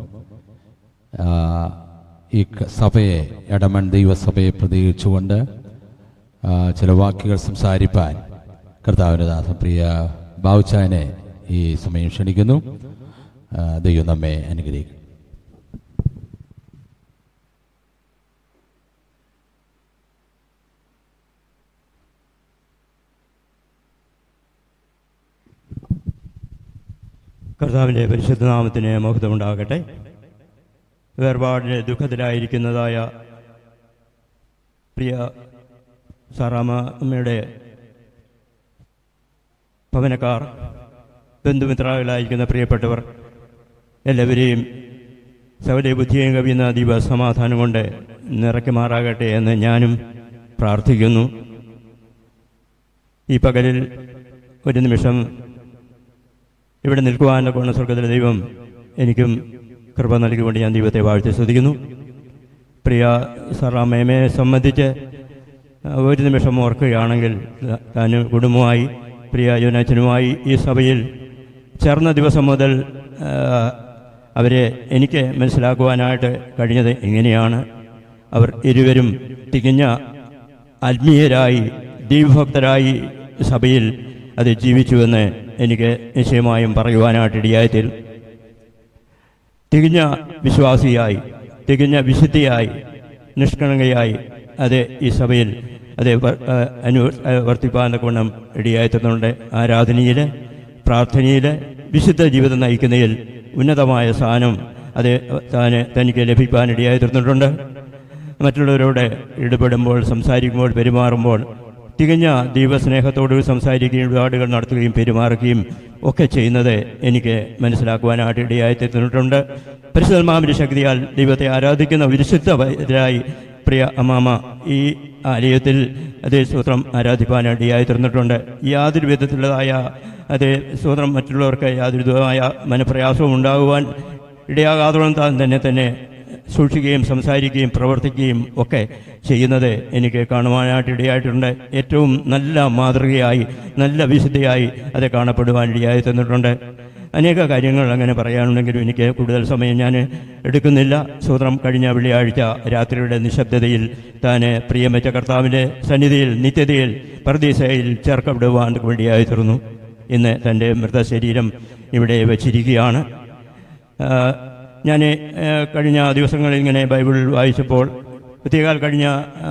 ഈ സഭയെ, എടമൺ ദൈവസഭയെ പ്രതീക്ഷിച്ചുകൊണ്ട് ചില വാക്കുകൾ സംസാരിപ്പാൻ കർത്താവിൻ്റെ ദാസൻ പ്രിയ ബാവുച്ചാനെ ഈ സമയം ക്ഷണിക്കുന്നു. ദൈവം നമ്മെ അനുഗ്രഹിക്കും. കർത്താവിൻ്റെ പരിശുദ്ധ നാമത്തിന് മഹത്വമുണ്ടാകട്ടെ. വേർപാടിന് ദുഃഖത്തിലായിരിക്കുന്നതായ പ്രിയ സാറാമ്മ അമ്മയുടെ ഭവനക്കാർ, ബന്ധുമിത്രാദികളായിരിക്കുന്ന പ്രിയപ്പെട്ടവർ എല്ലാവരെയും സകല ബുദ്ധിയും കവിയുന്ന ദൈവ സമാധാനം കൊണ്ട് നിറയ്ക്കുമാറാകട്ടെ എന്ന് ഞാനും പ്രാർത്ഥിക്കുന്നു. ഈ പകലിൽ ഒരു നിമിഷം ഇവിടെ നിൽക്കുവാൻ്റെ കോണ സ്വർഗത്തിലെ ദൈവം എനിക്കും കൃപ നൽകിക്കൊണ്ട് ഞാൻ ദൈവത്തെ വാഴ്ത്തി സ്തുതിക്കുന്നു. പ്രിയ സാറാമ്മയെ സംബന്ധിച്ച് ഒരു നിമിഷം ഓർക്കുകയാണെങ്കിൽ, താൻ കുടുംബമായി പ്രിയ യോനാച്ചനുമായി ഈ സഭയിൽ ചേർന്ന ദിവസം മുതൽ അവരെ എനിക്ക് മനസ്സിലാക്കുവാനായിട്ട് കഴിഞ്ഞത് ഇങ്ങനെയാണ്. അവർ ഇരുവരും തികഞ്ഞ ആത്മീയരായി ദൈവഭക്തരായി സഭയിൽ അത് ജീവിച്ചുവെന്ന് എനിക്ക് നിശ്ചയമായും പറയുവാനായിട്ടിടയായതിൽ തികഞ്ഞ വിശ്വാസിയായി, തികഞ്ഞ വിശുദ്ധിയായി, നിഷ്കളങ്കയായി അത് ഈ സഭയിൽ അത് അനു വർത്തിപ്പാൻ ഗുണം ഇടയായിത്തീർന്നുണ്ട്. ആരാധനയിൽ, പ്രാർത്ഥനയിൽ, വിശുദ്ധ ജീവിതം നയിക്കുന്നതിൽ ഉന്നതമായ സ്ഥാനം അത് താൻ തനിക്ക് ലഭിക്കാനിടയായി തീർന്നിട്ടുണ്ട്. മറ്റുള്ളവരോട് ഇടപെടുമ്പോൾ, സംസാരിക്കുമ്പോൾ, പെരുമാറുമ്പോൾ തികഞ്ഞ ദൈവസ്നേഹത്തോട് സംസാരിക്കുകയും ഇടപാടുകൾ നടത്തുകയും പെരുമാറുകയും ഒക്കെ ചെയ്യുന്നത് എനിക്ക് മനസ്സിലാക്കുവാനായിട്ട് ഇടയായി തീർന്നിട്ടുണ്ട്. പരിശുദ്ധാത്മാവിന്റെ ശക്തിയാൽ ദൈവത്തെ ആരാധിക്കുന്ന വിശുദ്ധരായി പ്രിയ അമ്മാമ ഈ ആലയത്തിൽ അതേ സ്തോത്രം ആരാധിപ്പാനായിട്ട് ഇടയായി തീർന്നിട്ടുണ്ട്. യാതൊരു വിധത്തിലുള്ളതായ അതേ സ്തോത്രം മറ്റുള്ളവർക്ക് യാതൊരു വിധമായ മനപ്രയാസവും ഉണ്ടാകുവാൻ ഇടയാകാതോളം താൻ തന്നെ തന്നെ സൂക്ഷിക്കുകയും സംസാരിക്കുകയും പ്രവർത്തിക്കുകയും ഒക്കെ ചെയ്യുന്നത് എനിക്ക് കാണുവാനായിട്ട് ഇടയായിട്ടുണ്ട്. ഏറ്റവും നല്ല മാതൃകയായി നല്ല വിശുദ്ധയായി അത് കാണപ്പെടുവാൻ ഇടയായി തന്നിട്ടുണ്ട്. അനേക കാര്യങ്ങൾ അങ്ങനെ പറയാനുണ്ടെങ്കിലും എനിക്ക് കൂടുതൽ സമയം ഞാൻ എടുക്കുന്നില്ല. സ്തോത്രം, കഴിഞ്ഞ വെള്ളിയാഴ്ച രാത്രിയുടെ നിശബ്ദതയിൽ താൻ പ്രിയമറ്റ കർത്താവിൻ്റെ സന്നിധിയിൽ നിത്യതയിൽ പർദീസയിൽ ചേർക്കപ്പെടുവാൻ വേണ്ടിയായി തീർന്നു. ഇന്ന് തൻ്റെ മൃതശരീരം ഇവിടെ വച്ചിരിക്കുകയാണ്. ഞാൻ കഴിഞ്ഞ ദിവസങ്ങളിൽ ഇങ്ങനെ ബൈബിൾ വായിച്ചപ്പോൾ, പ്രത്യേകാൽ കഴിഞ്ഞ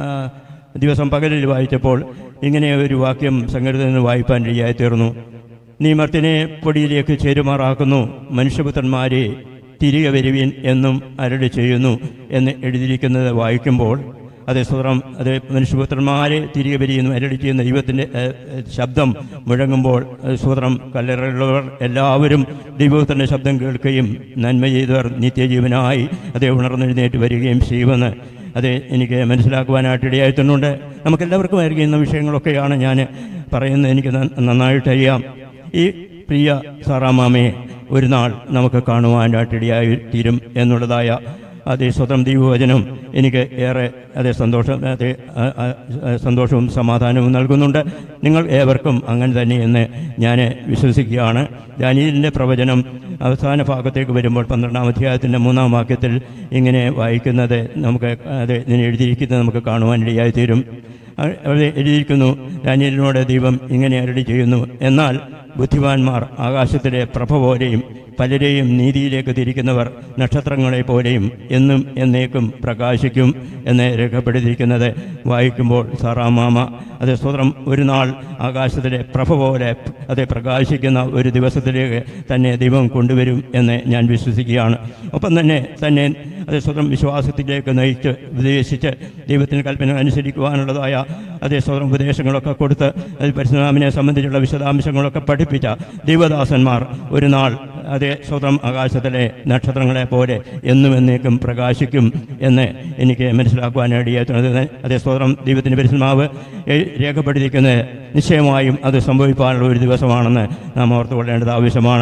ദിവസം പകലിൽ വായിച്ചപ്പോൾ ഇങ്ങനെ ഒരു വാക്യം സങ്കീർത്തനത്തിൽ നിന്ന് വായിപ്പാൻ ഇടയായി തീർന്നു. നീ മർത്തിനെ പൊടിയിലേക്ക് ചേരുമാറാക്കുന്നു, മനുഷ്യപുത്രന്മാരെ തിരികെ വരുവീൻ എന്നും അരുളി ചെയ്യുന്നു എന്ന് എഴുതിയിരിക്കുന്നത് വായിക്കുമ്പോൾ അതേ സ്വതം അത് മനുഷ്യപുത്രന്മാരെ തിരികെ വരിയെന്നും അരുളി ചെയ്യുന്ന ദൈവത്തിൻ്റെ ശബ്ദം മുഴങ്ങുമ്പോൾ സ്വതം കല്ലറയുള്ളവർ എല്ലാവരും ദൈവത്തിൻ്റെ ശബ്ദം കേൾക്കുകയും നന്മ ചെയ്തവർ നിത്യജീവനായി അതേ ഉണർന്നെഴുന്നേറ്റ് വരികയും ചെയ്യുമെന്ന് അത് എനിക്ക് മനസ്സിലാക്കുവാനായിട്ട് ഇടയായിട്ടുണ്ട്. നമുക്കെല്ലാവർക്കും അറിയുന്ന വിഷയങ്ങളൊക്കെയാണ് ഞാൻ പറയുന്നത്, എനിക്ക് നന്നായിട്ട് അറിയാം. ഈ പ്രിയ സാറാമാമയെ ഒരു നാൾ നമുക്ക് കാണുവാനായിട്ട് ഇടയായി തീരും എന്നുള്ളതായ അതേ സ്വതം ദൈവവചനം എനിക്ക് ഏറെ അതേ സന്തോഷം അതേ സന്തോഷവും സമാധാനവും നൽകുന്നുണ്ട്. നിങ്ങൾ ഏവർക്കും അങ്ങനെ തന്നെയെന്ന് ഞാൻ വിശ്വസിക്കുകയാണ്. ദാനിയേലിൻ്റെ പ്രവചനം അവസാന ഭാഗത്തേക്ക് വരുമ്പോൾ പന്ത്രണ്ടാം അധ്യായത്തിൻ്റെ മൂന്നാം വാക്യത്തിൽ ഇങ്ങനെ വായിക്കുന്നത് നമുക്ക് അത് ഇതിന് എഴുതിയിരിക്കുന്നത് നമുക്ക് കാണുവാൻ ഇടയായി തീരും. അവിടെ എഴുതിയിരിക്കുന്നു, ദാനിയേലിനോട് ദൈവം ഇങ്ങനെ അരുളി ചെയ്യുന്നു, എന്നാൽ ബുദ്ധിമാന്മാർ ആകാശത്തിലെ പ്രഭ പോലെയും പലരെയും നീതിയിലേക്ക് തിരിക്കുന്നവർ നക്ഷത്രങ്ങളെ പോലെയും എന്നും എന്നേക്കും പ്രകാശിക്കും എന്ന് രേഖപ്പെടുത്തിയിരിക്കുന്നത് വായിക്കുമ്പോൾ സാറാമാമ അത് സ്വതന്ത്രം ഒരു നാൾ ആകാശത്തിലെ പ്രഭ പോലെ അത് പ്രകാശിക്കുന്ന ഒരു ദിവസത്തിലേക്ക് തന്നെ ദൈവം കൊണ്ടുവരും എന്ന് ഞാൻ വിശ്വസിക്കുകയാണ്. ഒപ്പം തന്നെ തന്നെ അതേ സ്വതം വിശ്വാസത്തിലേക്ക് നയിച്ച് ഉപദേശിച്ച് ദൈവത്തിൻ്റെ കൽപ്പന അനുസരിക്കുവാനുള്ളതായ അതേ സ്വതം ഉപദേശങ്ങളൊക്കെ കൊടുത്ത് അത് പരിശുദ്ധാത്മാവിനെ സംബന്ധിച്ചുള്ള വിശദാംശങ്ങളൊക്കെ പഠിപ്പിച്ച ദൈവദാസന്മാർ ഒരു നാൾ അതേ സ്വതം ആകാശത്തിലെ നക്ഷത്രങ്ങളെ പോലെ എന്നും എന്നേക്കും പ്രകാശിക്കും എന്ന് എനിക്ക് മനസ്സിലാക്കുവാനിടയായിട്ടുള്ളത്. അതേ സ്വതം ദൈവത്തിൻ്റെ പരിശുദ്ധാത്മാവ് രേഖപ്പെടുത്തിയിരിക്കുന്നത് നിശ്ചയമായും അത് സംഭവിക്കാനുള്ള ഒരു ദിവസമാണെന്ന് നാം ഓർത്തുകൊള്ളേണ്ടത് ആവശ്യമാണ്.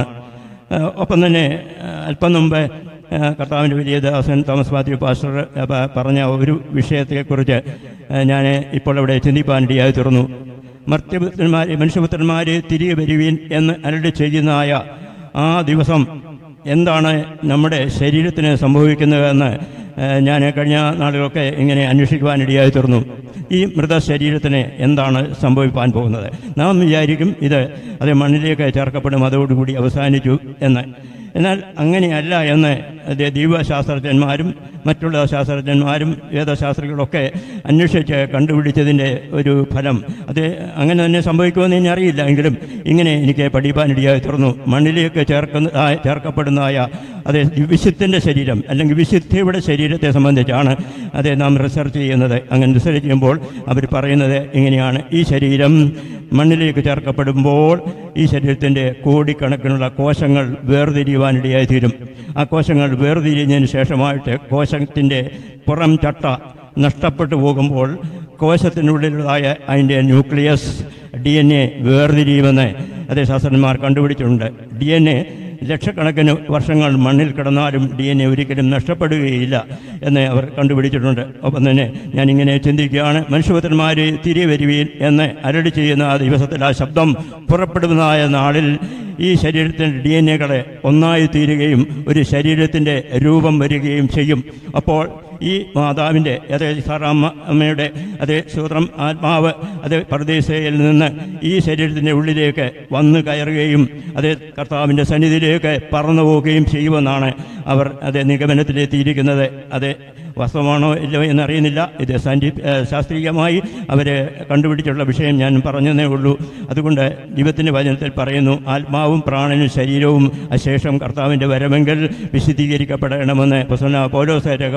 ഒപ്പം തന്നെ അല്പം മുമ്പ് കർത്താവിൻ്റെ വലിയ ദാസൻ തോമസ് മാത്യു പാസ്റ്റർ പറഞ്ഞ ഒരു വിഷയത്തെക്കുറിച്ച് ഞാൻ ഇപ്പോൾ അവിടെ ചിന്തിപ്പാനിടയായി തീർന്നു. മർത്യപുത്രന്മാർ മനുഷ്യപുത്രന്മാർ തിരികെ വരുവീൻ എന്ന് അരുളി ചെയ്യുന്നതായ ആ ദിവസം എന്താണ് നമ്മുടെ ശരീരത്തിന് സംഭവിക്കുന്നതെന്ന് ഞാൻ കഴിഞ്ഞ നാളുകളൊക്കെ ഇങ്ങനെ അന്വേഷിക്കുവാനിടയായി തീർന്നു. ഈ മൃതശരീരത്തിന് എന്താണ് സംഭവിക്കാൻ പോകുന്നത്? നാം വിചാരിക്കും ഇത് അത് മണ്ണിലേക്ക് ചേർക്കപ്പെടും, അതോടുകൂടി അവസാനിച്ചു എന്ന്. എന്നാൽ അങ്ങനെയല്ല എന്ന് ദൈവശാസ്ത്രജ്ഞന്മാരും മറ്റുള്ള ശാസ്ത്രജ്ഞന്മാരും വേദശാസ്ത്രികളൊക്കെ അന്വേഷിച്ച് കണ്ടുപിടിച്ചതിൻ്റെ ഒരു ഫലം അത് അങ്ങനെ തന്നെ സംഭവിക്കുമെന്ന് ഞാൻ അറിയില്ല. എങ്കിലും ഇങ്ങനെ എനിക്ക് പഠിപ്പാനിടയായി തീർന്നു. മണ്ണിലേക്ക് ചേർക്കുന്ന ചേർക്കപ്പെടുന്നതായ അതേ വിശുദ്ധൻ്റെ ശരീരം അല്ലെങ്കിൽ വിശുദ്ധിയുടെ ശരീരത്തെ സംബന്ധിച്ചാണ് അതേ നാം റിസർച്ച് ചെയ്യുന്നത്. അങ്ങനെ റിസർച്ച് ചെയ്യുമ്പോൾ അവർ പറയുന്നത് ഇങ്ങനെയാണ്: ഈ ശരീരം മണ്ണിലേക്ക് ചേർക്കപ്പെടുമ്പോൾ ഈ ശരീരത്തിൻ്റെ കോടിക്കണക്കിനുള്ള കോശങ്ങൾ വേർതിരിയുവാനിടയായി തീരും. ആ കോശങ്ങൾ വേർതിരിഞ്ഞതിന് ശേഷമായിട്ട് കോശത്തിൻ്റെ പുറം ചട്ട നഷ്ടപ്പെട്ടു പോകുമ്പോൾ കോശത്തിനുള്ളിലുള്ളതായ അതിൻ്റെ ന്യൂക്ലിയസ് ഡി എൻ എ വേർതിരിയുമെന്ന് അതേ ശാസ്ത്രജ്ഞന്മാർ കണ്ടുപിടിച്ചിട്ടുണ്ട്. ഡി എൻ എ ലക്ഷക്കണക്കിന് വർഷങ്ങൾ മണ്ണിൽ കിടന്നാലും ഡി എൻ എ ഒരിക്കലും നഷ്ടപ്പെടുകയില്ല എന്ന് അവർ കണ്ടുപിടിച്ചിട്ടുണ്ട്. ഒപ്പം തന്നെ ഞാനിങ്ങനെ ചിന്തിക്കുകയാണ്, മനുഷ്യപുത്രന്മാർ തിരികെ വരുവീൻ എന്ന് അരുളി ചെയ്യുന്ന ആ ദിവസത്തിൽ ആ ശബ്ദം പുറപ്പെടുന്നതായ നാളിൽ ഈ ശരീരത്തിൻ്റെ ഡി എൻ എകളെ ഒന്നായി തീരുകയും ഒരു ശരീരത്തിൻ്റെ രൂപം വരികയും ചെയ്യും. അപ്പോൾ ഈ മാതാവിൻ്റെ അതേ സാറാമ്മയുടെ അതേ സ്വതന്ത്രം ആത്മാവ് അതേ പർദീസയിൽ നിന്ന് ഈ ശരീരത്തിൻ്റെ ഉള്ളിലേക്ക് വന്നു കയറുകയും അതേ കർത്താവിൻ്റെ സന്നിധിയിലേക്ക് പറന്നു പോവുകയും ചെയ്യുമെന്നാണ് അവർ അതേ നിഗമനത്തിലെത്തിയിരിക്കുന്നത്. അതേ വാസ്തവമാണോ ഇല്ലോ എന്നറിയുന്നില്ല. ഇത് സയൻറ്റി ശാസ്ത്രീയമായി അവർ കണ്ടുപിടിച്ചുള്ള വിഷയം ഞാൻ പറഞ്ഞതേ ഉള്ളൂ. അതുകൊണ്ട് ദൈവത്തിൻ്റെ വചനത്തിൽ പറയുന്നു, ആത്മാവും പ്രാണനും ശരീരവും അശേഷം കർത്താവിൻ്റെ വരവെങ്കിൽ വിശുദ്ധീകരിക്കപ്പെടണമെന്ന് പൗലോസ് രേഖപ്പെടുത്തിയിരിക്കുന്ന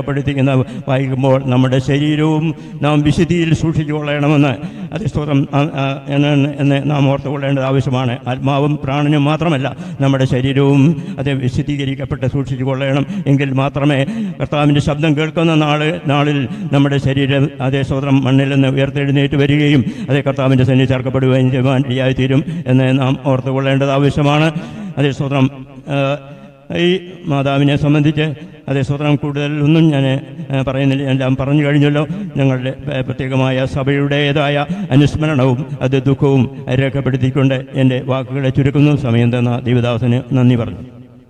എന്ന് വായിക്കുമ്പോൾ നമ്മുടെ ശരീരവും നാം വിശുദ്ധിയിൽ സൂക്ഷിച്ചു കൊള്ളണമെന്ന് അതിസ്തോത്രം എന്ന് നാം ഓർത്തു കൊള്ളേണ്ടത് ആവശ്യമാണ്. ആത്മാവും പ്രാണനും മാത്രമല്ല നമ്മുടെ ശരീരവും അത് വിശുദ്ധീകരിക്കപ്പെട്ട് സൂക്ഷിച്ചു കൊള്ളണം. എങ്കിൽ മാത്രമേ കർത്താവിൻ്റെ ശബ്ദം കേൾക്കുന്ന നാൾ നാളിൽ നമ്മുടെ ശരീരം അതേ സ്തോത്രം മണ്ണിൽ നിന്ന് ഉയർത്തെഴുന്നേറ്റ് വരികയും അതേ കർത്താവിൻ്റെ സന്നിധി ചേർക്കപ്പെടുകയും ചെയ്യുവാൻ ഇടയായിത്തീരും എന്ന് നാം ഓർത്തു കൊള്ളേണ്ടത് ആവശ്യമാണ്. അതേ സ്തോത്രം ഈ മാതാവിനെ സംബന്ധിച്ച് അതേ സ്തോത്രം കൂടുതൽ ഒന്നും ഞാൻ പറയുന്നില്ല, എല്ലാം പറഞ്ഞു കഴിഞ്ഞല്ലോ. ഞങ്ങളുടെ പ്രത്യേകമായ സഭയുടേതായ അനുസ്മരണവും അത് ദുഃഖവും രേഖപ്പെടുത്തിക്കൊണ്ട് എൻ്റെ വാക്കുകളെ ചുരുക്കുന്നു. സമയം തന്ന ദൈവദാസന് നന്ദി പറഞ്ഞു.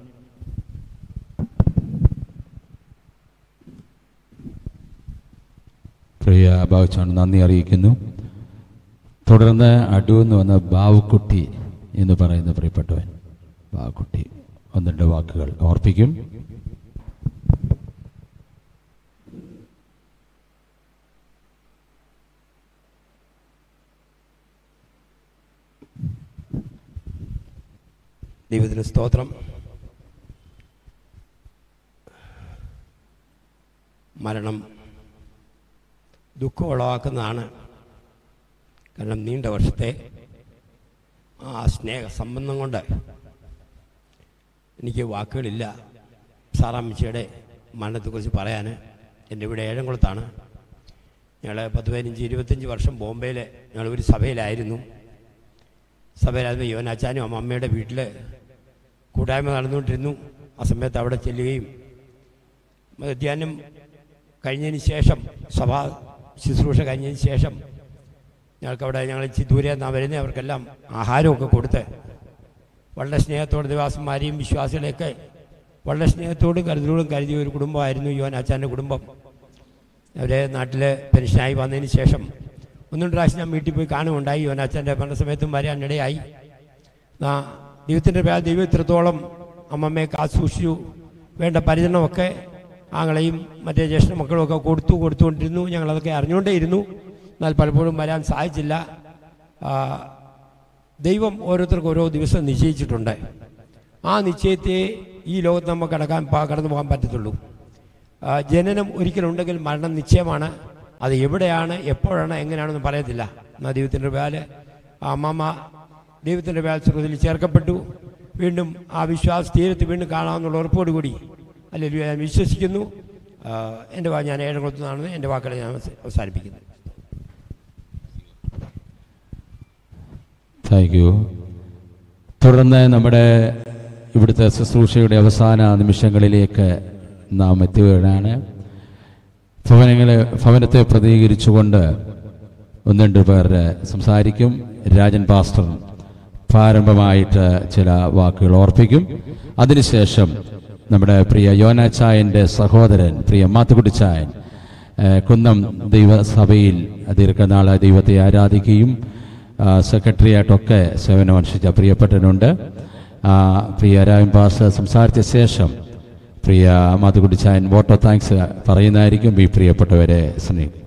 പ്രിയ ബാബുച്ചാണ് നന്ദി അറിയിക്കുന്നു. തുടർന്ന് അടൂന്ന് വന്ന ബാവുക്കുട്ടി എന്ന് പറയുന്ന പ്രിയപ്പെട്ടവൻ ബാവുക്കുട്ടി ഒന്ന് രണ്ട് വാക്കുകൾ ഓർപ്പിക്കും. ദൈവത്തിന് സ്തോത്രം. മരണം ദുഃഖം ഉളവാക്കുന്നതാണ്. കാരണം നീണ്ട വർഷത്തെ ആ സ്നേഹ സംബന്ധം കൊണ്ട് എനിക്ക് വാക്കുകളില്ല സാറാമ്മച്ചിയുടെ മരണത്തെക്കുറിച്ച് പറയാൻ. എൻ്റെ ഇവിടെ ഏഴംകുളത്താണ്. ഞങ്ങൾ പത്ത് പതിനഞ്ച് ഇരുപത്തഞ്ച് വർഷം ബോംബെയിൽ ഞങ്ങൾ ഒരു സഭയിലായിരുന്നു. സഭയിലായിരുന്നു യോനാച്ചാനും അമ്മമ്മയുടെ വീട്ടിൽ കൂട്ടായ്മ നടന്നുകൊണ്ടിരുന്നു. ആ സമയത്ത് അവിടെ ചെല്ലുകയും മധ്യാഹ്നം കഴിഞ്ഞതിന് ശേഷം സഭാ ശുശ്രൂഷ കഴിഞ്ഞതിന് ശേഷം ഞങ്ങൾക്കവിടെ ഞങ്ങൾ ഇച്ചിരി ദൂരെ നിന്നാണ് വരുന്നത്. അവർക്കെല്ലാം ആഹാരമൊക്കെ കൊടുത്ത് വളരെ സ്നേഹത്തോടെ ദേവാസന്മാരെയും വിശ്വാസികളെയൊക്കെ വളരെ സ്നേഹത്തോടും കരുതലോടും കരുതിയ ഒരു കുടുംബമായിരുന്നു യോനാച്ചാൻ്റെ കുടുംബം. അവരെ നാട്ടിൽ പെൻഷനായി വന്നതിന് ശേഷം ഒന്നും പ്രാവശ്യം ഞാൻ വീട്ടിൽ പോയി കാണുകയുണ്ടായി. യോനാച്ചാൻ്റെ മരണസമയത്തും വരാനിടയായി. ദൈവത്തിൻ്റെ പേര് ദൈവം ഇത്രത്തോളം അമ്മമ്മയെ കാസൂക്ഷിച്ചു. വേണ്ട പരിചരണമൊക്കെ ആങ്ങളെയും മറ്റേ ജ്യേഷ്ഠ മക്കളുമൊക്കെ കൊടുത്തു കൊടുത്തുകൊണ്ടിരുന്നു. ഞങ്ങളതൊക്കെ അറിഞ്ഞുകൊണ്ടേയിരുന്നു. എന്നാൽ പലപ്പോഴും വരാൻ സാധിച്ചില്ല. ദൈവം ഓരോരുത്തർക്കും ഓരോ ദിവസം നിശ്ചയിച്ചിട്ടുണ്ട്. ആ നിശ്ചയത്തെ ഈ ലോകത്ത് നമുക്ക് കടക്കാൻ കടന്നു പോകാൻ പറ്റത്തുള്ളൂ. ജനനം ഒരിക്കലുണ്ടെങ്കിൽ മരണം നിശ്ചയമാണ്. അത് എവിടെയാണ് എപ്പോഴാണ് എങ്ങനെയാണെന്ന് പറയത്തില്ല. എന്നാൽ ദൈവത്തിൻ്റെ പേര് ആ അമ്മമ്മ ദൈവത്തിൻ്റെ പേര് സ്വർഗ്ഗത്തിൽ ചേർക്കപ്പെട്ടു. വീണ്ടും ആ വിശ്വാസ തീരത്ത് വീണ്ടും കാണാമെന്നുള്ള ഉറപ്പോടുകൂടി അല്ലെങ്കിൽ ഞാൻ വിശ്വസിക്കുന്നു. എൻ്റെ വാ ഞാൻ ഏഴംകുളത്തു നിന്നാണ് എൻ്റെ വാക്കുകളെ ഞാൻ അവസാനിപ്പിക്കുന്നത്. Thank you. തുടർന്ന് നമ്മുടെ ഇവിടുത്തെ ശുശ്രൂഷയുടെ അവസാന നിമിഷങ്ങളിലേക്ക് നാം എത്തുകയാണ്. ഭവനങ്ങളെ ഭവനത്തെ പ്രതികരിച്ചുകൊണ്ട് ഒന്ന് രണ്ട് പേർ സംസാരിക്കും. രാജൻ പാസ്റ്റർ പ്രാരംഭമായിട്ട് ചില വാക്കുകൾ ഓർപ്പിക്കും. അതിനുശേഷം നമ്മുടെ പ്രിയ യോനാച്ചായൻ്റെ സഹോദരൻ പ്രിയ മാത്തുക്കുട്ടിച്ചായൻ കുന്നം ദൈവസഭയിൽ ദീർഘനാള ദൈവത്തെ ആരാധിക്കുകയും സെക്രട്ടറിയായിട്ടൊക്കെ സേവനമനുഷ്ഠിച്ച പ്രിയപ്പെട്ടനുണ്ട്. പ്രിയ രാജൻ പാസ്റ്റർ സംസാരിച്ച ശേഷം പ്രിയ മാത്തുക്കുട്ടിച്ചായൻ വോട്ട് ഓഫ് താങ്ക്സ് പറയുന്നതായിരിക്കും. ഈ പ്രിയപ്പെട്ടവരെ സ്നേഹിക്കും.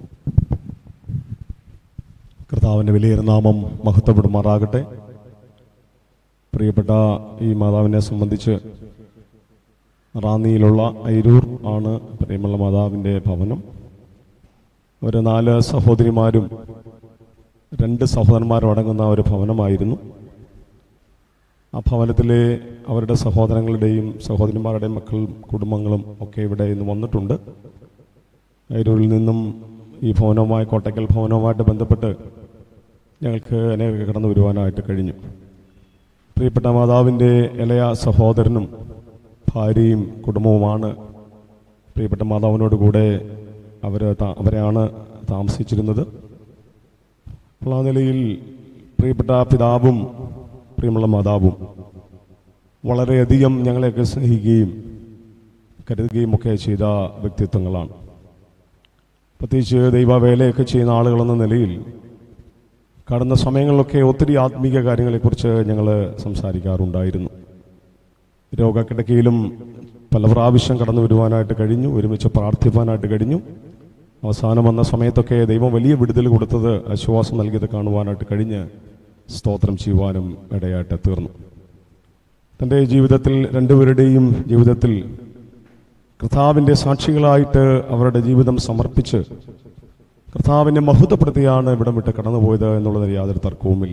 കർത്താവിൻ്റെ വലിയ നാമം മഹത്വപ്പെടുമാറാകട്ടെ. പ്രിയപ്പെട്ട ഈ മാതാവിനെ സംബന്ധിച്ച് റാന്നിയിലുള്ള ഐരൂർ ആണ് പ്രിയമുള്ള മാതാവിൻ്റെ ഭവനം. ഒരു നാല് സഹോദരിമാരും രണ്ട് സഹോദരന്മാരും അടങ്ങുന്ന ഒരു ഭവനമായിരുന്നു. ആ ഭവനത്തിലെ അവരുടെ സഹോദരങ്ങളുടെയും സഹോദരിമാരുടെയും മക്കളും കുടുംബങ്ങളും ഒക്കെ ഇവിടെ ഇന്ന് വന്നിട്ടുണ്ട്. ഐരൂരിൽ നിന്നും ഈ ഭവനവുമായി കോട്ടയ്ക്കൽ ഭവനവുമായിട്ട് ബന്ധപ്പെട്ട് ഞങ്ങൾക്ക് അനേകം കടന്നു വരുവാനായിട്ട് കഴിഞ്ഞു. പ്രിയപ്പെട്ട മാതാവിൻ്റെ ഇളയ സഹോദരനും ഭാര്യയും കുടുംബവുമാണ് പ്രിയപ്പെട്ട മാതാവിനോട് കൂടെ അവർ അവരെയാണ് താമസിച്ചിരുന്നത്. അപ്പോൾ ആ നിലയിൽ പ്രിയപ്പെട്ട പിതാവും പ്രിയമുള്ള മാതാവും വളരെയധികം ഞങ്ങളെയൊക്കെ സ്നേഹിക്കുകയും കരുതുകയും ഒക്കെ ചെയ്ത വ്യക്തിത്വങ്ങളാണ്. പ്രത്യേകിച്ച് ദൈവവേലയൊക്കെ ചെയ്യുന്ന ആളുകളെന്ന നിലയിൽ കടന്ന സമയങ്ങളിലൊക്കെ ഒത്തിരി ആത്മീക കാര്യങ്ങളെക്കുറിച്ച് ഞങ്ങൾ സംസാരിക്കാറുണ്ടായിരുന്നു. രോഗക്കിടക്കയിലും പല പ്രാവശ്യം കടന്നു വരുവാനായിട്ട് കഴിഞ്ഞു, ഒരുമിച്ച് പ്രാർത്ഥിപ്പാനായിട്ട് കഴിഞ്ഞു. അവസാനം വന്ന സമയത്തൊക്കെ ദൈവം വലിയ വിടുതൽ കൊടുത്തത്, ആശ്വാസം നൽകിയത് കാണുവാനായിട്ട് കഴിഞ്ഞ് സ്തോത്രം ചെയ്യുവാനും ഇടയായിട്ട് തീർന്നു. തൻ്റെ ജീവിതത്തിൽ രണ്ടുപേരുടെയും ജീവിതത്തിൽ കർത്താവിൻ്റെ സാക്ഷികളായിട്ട് അവരുടെ ജീവിതം സമർപ്പിച്ച് കർത്താവിനെ മഹത്വപ്പെടുത്തിയാണ് ഇവിടം വിട്ട് കടന്നുപോയത് എന്നുള്ളതിന് യാതൊരു തർക്കവുമില്ല.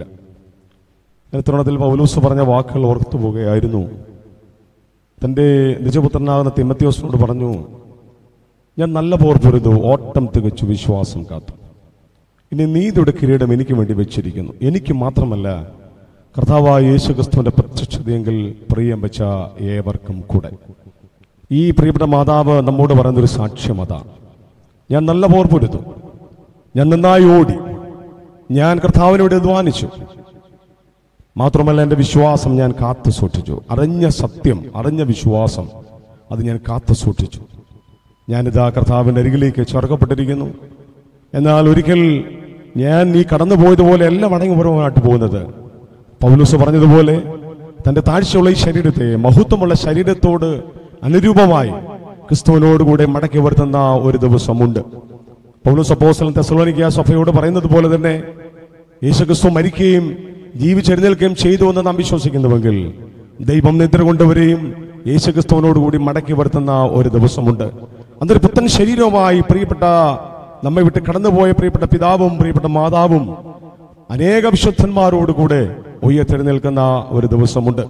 തരുണത്തിൽ പൗലോസ് പറഞ്ഞ വാക്കുകൾ ഓർത്തു പോവുകയായിരുന്നു. തൻ്റെ നിജപുത്രനാകുന്ന തിമത്തിയോസിനോട് പറഞ്ഞു, ഞാൻ നല്ല പോർ പൊരുതു, ഓട്ടം തികച്ചു, വിശ്വാസം കാത്തു. ഇനി നീതിയുടെ കിരീടം എനിക്ക് വേണ്ടി വെച്ചിരിക്കുന്നു. എനിക്ക് മാത്രമല്ല, കർത്താവായ യേശു ക്രിസ്തുവിന്റെ പ്രത്യക്ഷതയെങ്കിൽ പ്രിയം വെച്ച ഏവർക്കും കൂടെ. ഈ പ്രിയപ്പെട്ട മാതാവ് നമ്മോട് പറയുന്നൊരു സാക്ഷ്യം അതാണ്. ഞാൻ നല്ല പോർ പൊരുതു, ഞാൻ നന്നായി ഓടി, ഞാൻ കർത്താവിനോട് അധ്വാനിച്ചു, മാത്രമല്ല എൻ്റെ വിശ്വാസം ഞാൻ കാത്തു സൂക്ഷിച്ചു. അറിഞ്ഞ സത്യം, അറിഞ്ഞ വിശ്വാസം, അത് ഞാൻ കാത്തു സൂക്ഷിച്ചു. ഞാനിതാ കർത്താവിൻ്റെ അരികിലേക്ക് ചേർക്കപ്പെട്ടിരിക്കുന്നു. എന്നാൽ ഒരിക്കൽ ഞാൻ ഈ കടന്നു പോയതുപോലെ എല്ലാം മടങ്ങിപരമായിട്ട് പോകുന്നത്, പൗലോസ് പറഞ്ഞതുപോലെ തൻ്റെ താഴ്ചയുള്ള ഈ ശരീരത്തെ മഹത്വമുള്ള ശരീരത്തോട് അനുരൂപമായി ക്രിസ്തുവിനോടുകൂടെ മടക്കി വരുത്തുന്ന ഒരു ദിവസമുണ്ട്. പൗലോസ് അപ്പോസ്തലൻ തെസ്സലോനിക്ക സഭയോട് പറയുന്നത് പോലെ തന്നെ യേശുക്രിസ്തു മരിക്കുകയും ജീവിച്ചെഴുന്നേൽക്കുകയും ചെയ്തു എന്ന് നാം വിശ്വസിക്കുന്നുവെങ്കിൽ ദൈവം നിദ്ര കൊണ്ടുവരെയും യേശുക്രിസ്തുവിനോടുകൂടി മടക്കി വരുത്തുന്ന ഒരു ദിവസമുണ്ട്. അതൊരു പുത്തൻ ശരീരവുമായി പ്രിയപ്പെട്ട നമ്മെ വിട്ട് കടന്നുപോയ പ്രിയപ്പെട്ട പിതാവും പ്രിയപ്പെട്ട മാതാവും അനേക വിശുദ്ധന്മാരോടുകൂടെ ഉയർത്തെഴുന്നേൽക്കുന്ന ഒരു ദിവസമുണ്ട്.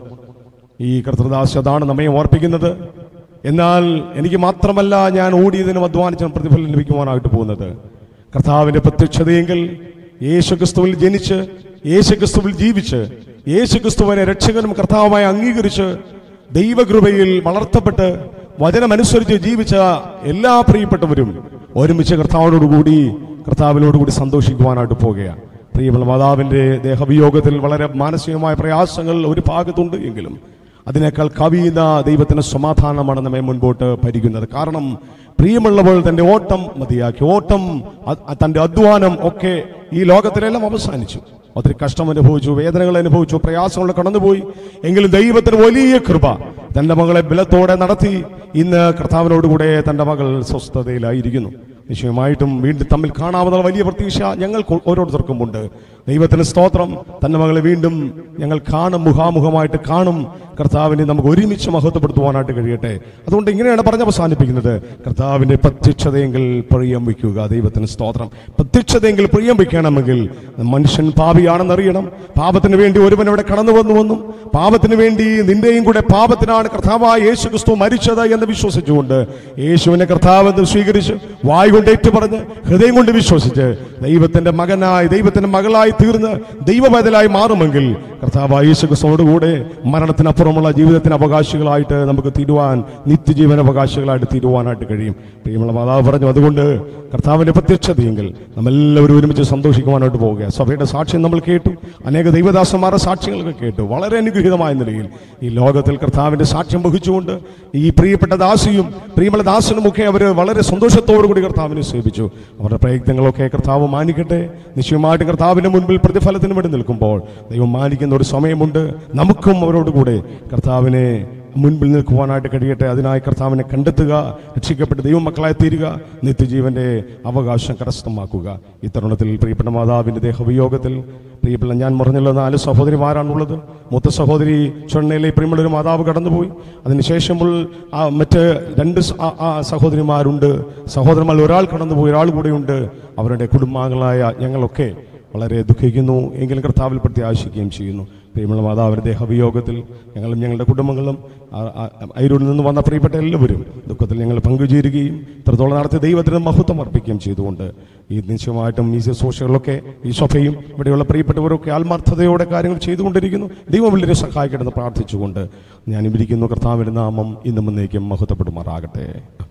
ഈ കർത്തൃദാസ് അതാണ് നമ്മെ ഓർപ്പിക്കുന്നത്. എന്നാൽ എനിക്ക് മാത്രമല്ല ഞാൻ ഓടിയതിനും അധ്വാനിച്ചതിനും പ്രതിഫലം ലഭിക്കുവാനായിട്ട് പോകുന്നത്. കർത്താവിന്റെ പ്രത്യക്ഷതയെങ്കിൽ യേശുക്രിസ്തുവിൽ ജനിച്ച് യേശുക്രിസ്തുവിൽ ജീവിച്ച് യേശുക്രിസ്തുവിനെ രക്ഷകനും കർത്താവുമായി അംഗീകരിച്ച് ദൈവകൃപയിൽ വളർത്തപ്പെട്ട് വചനമനുസരിച്ച് ജീവിച്ച എല്ലാ പ്രിയപ്പെട്ടവരും ഒരുമിച്ച് കർത്താവിനോടുകൂടി കർത്താവിനോടുകൂടി സന്തോഷിക്കുവാനായിട്ട് പോകുകയാണ്. പ്രിയമുള്ള മാതാവിൻ്റെ ദേഹവിയോഗത്തിൽ വളരെ മാനസികമായ പ്രയാസങ്ങൾ ഒരു ഭാഗത്തുണ്ട് എങ്കിലും അതിനേക്കാൾ കവിയുന്ന ദൈവത്തിന്റെ സമാധാനമാണ് നമ്മെ മുൻപോട്ട് ഭരിക്കുന്നത്. കാരണം പ്രിയമുള്ളവൾ തന്റെ ഓട്ടം മതിയാക്കി, ഓട്ടം തന്റെ അധ്വാനം ഒക്കെ ഈ ലോകത്തിലെല്ലാം അവസാനിച്ചു. ഒത്തിരി കഷ്ടം അനുഭവിച്ചു, വേദനകൾ അനുഭവിച്ചു, പ്രയാസങ്ങൾ കടന്നുപോയി. എങ്കിലും ദൈവത്തിന് വലിയ കൃപ തന്റെ മകളെ ബലത്തോടെ നടത്തി ഇന്ന് കർത്താവിനോടുകൂടെ തന്റെ മകൾ സ്വസ്ഥതയിലായിരിക്കുന്നു. നിശ്ചയമായിട്ടും വീണ്ടും തമ്മിൽ കാണാവുന്ന വലിയ പ്രതീക്ഷ ഞങ്ങൾക്ക് ഓരോരുത്തർക്കും ഉണ്ട്. ദൈവത്തിന് സ്തോത്രം. തന്റെ മകളെ വീണ്ടും ഞങ്ങൾ കാണും, മുഖാമുഖമായിട്ട് കാണും. കർത്താവിനെ നമുക്ക് ഒരുമിച്ച് മഹത്വപ്പെടുത്തുവാനായിട്ട് കഴിയട്ടെ. അതുകൊണ്ട് ഇങ്ങനെയാണ് പറഞ്ഞ് അവസാനിപ്പിക്കുന്നത്, കർത്താവിന്റെ പ്രത്യക്ഷതയെങ്കിൽ പ്രിയം വയ്ക്കുക. ദൈവത്തിന് സ്തോത്രം. പ്രത്യക്ഷതയെങ്കിൽ പ്രിയം വയ്ക്കണമെങ്കിൽ മനുഷ്യൻ പാപിയാണെന്നറിയണം. പാപത്തിന് വേണ്ടി ഒരുവൻ ഇവിടെ കടന്നു വന്നുവെന്നും പാപത്തിന് വേണ്ടി നിന്റെയും കൂടെ പാപത്തിനാണ് കർത്താവായ യേശു ക്രിസ്തു മരിച്ചത് എന്ന് വിശ്വസിച്ചുകൊണ്ട് യേശുവിനെ കർത്താവെന്ന് സ്വീകരിച്ച് വായ് കൊണ്ട് ഏറ്റുപറഞ്ഞ് ഹൃദയം കൊണ്ട് വിശ്വസിച്ച് ദൈവത്തിന്റെ മകനായി ദൈവത്തിന്റെ മകളായി തീർന്ന് ദൈവബദലായി മാറുമെങ്കിൽ കർത്താവായ യേശു ക്രിസ്തുവോടുകൂടെ മരണത്തിനപ്പുറമുള്ള ജീവിതത്തിന് അവകാശികളായിട്ട് നമുക്ക് തീരുവാൻ, നിത്യജീവന അവകാശികളായിട്ട് തീരുവാനായിട്ട് കഴിയും. പ്രിയമുള്ള മാതാവ് പറഞ്ഞു, അതുകൊണ്ട് കർത്താവിന്റെ പ്രത്യക്ഷതയെങ്കിൽ നമ്മളെല്ലാവരും ഒരുമിച്ച് സന്തോഷിക്കുവാനായിട്ട് പോവുക. സഭയുടെ സാക്ഷ്യം നമ്മൾ കേട്ടു, അനേക ദൈവദാസന്മാരുടെ സാക്ഷ്യങ്ങളൊക്കെ കേട്ടു. വളരെ അനുഗ്രഹീതമായ നിലയിൽ ഈ ലോകത്തിൽ കർത്താവിന്റെ സാക്ഷ്യം വഹിച്ചുകൊണ്ട് ഈ പ്രിയപ്പെട്ട ദാസിയും പ്രിയമുള്ള ദാസനുമൊക്കെ അവർ വളരെ സന്തോഷത്തോടു കൂടി കർത്താവിനെ സേവിച്ചു. അവരുടെ പ്രയത്നങ്ങളൊക്കെ കർത്താവ് മാനിക്കട്ടെ. നിശ്ചയമായിട്ടും കർത്താവിന്റെ മുൻപിൽ പ്രതിഫലത്തിന് വേണ്ടി നിൽക്കുമ്പോൾ ദൈവം മാനിക്കുന്ന ഒരു സമയമുണ്ട്. നമുക്കും അവരോടുകൂടെ കർത്താവിനെ മുൻപിൽ നിൽക്കുവാനായിട്ട് കഴിയട്ടെ. അതിനായി കർത്താവിനെ കണ്ടെത്തുക, രക്ഷിക്കപ്പെട്ട് ദൈവമക്കളായി തീരുക, നിത്യജീവന്റെ അവകാശം കരസ്ഥമാക്കുക. ഈ തരുണത്തിൽ പ്രിയപ്പെട്ട മാതാവിന്റെ ദേഹവിയോഗത്തിൽ പ്രിയപ്പെട്ട ഞാൻ പറഞ്ഞുള്ള നാല് സഹോദരിമാരാണുള്ളത്. മൂത്ത സഹോദരി ചൊണ്ണയിലെ പ്രിയമുള്ളൊരു മാതാവ് കടന്നുപോയി. അതിനുശേഷമുള്ള മറ്റ് രണ്ട് സഹോദരിമാരുണ്ട്. സഹോദരന്മാർ ഒരാൾ കടന്നുപോയി, ഒരാൾ കൂടെയുണ്ട്. അവരുടെ കുടുംബാംഗങ്ങളായ ഞങ്ങളൊക്കെ വളരെ ദുഃഖിക്കുന്നു, എങ്കിലും കർത്താവിൽ പ്രത്യാശിക്കുകയും ചെയ്യുന്നു. പ്രിയമുള്ള മാതാവിന്റെ ദേഹവിയോഗത്തിൽ ഞങ്ങളും ഞങ്ങളുടെ കുടുംബങ്ങളും അയിരൂരിൽ നിന്ന് വന്ന പ്രിയപ്പെട്ട എല്ലാവരും ദുഃഖത്തിൽ ഞങ്ങൾ പങ്കുചേരുകയും ഇത്രത്തോളം നടത്തി ദൈവത്തിന് മഹത്വം അർപ്പിക്കുകയും ചെയ്തുകൊണ്ട് ഈ നിശ്ചയമായിട്ടും ഈ സോഷ്യലൊക്കെ ഈ സഭയും ഇവിടെയുള്ള പ്രിയപ്പെട്ടവരൊക്കെ ആത്മാർത്ഥതയോടെ കാര്യങ്ങൾ ചെയ്തുകൊണ്ടിരിക്കുന്നു. ദൈവം വലിയ സഹായിക്കണമെന്ന് പ്രാർത്ഥിച്ചുകൊണ്ട് ഞാൻ ഇരിക്കുന്നു. കർത്താവിന്റെ നാമം ഇന്നും എന്നേക്കും മഹത്വപ്പെടുമാറാകട്ടെ.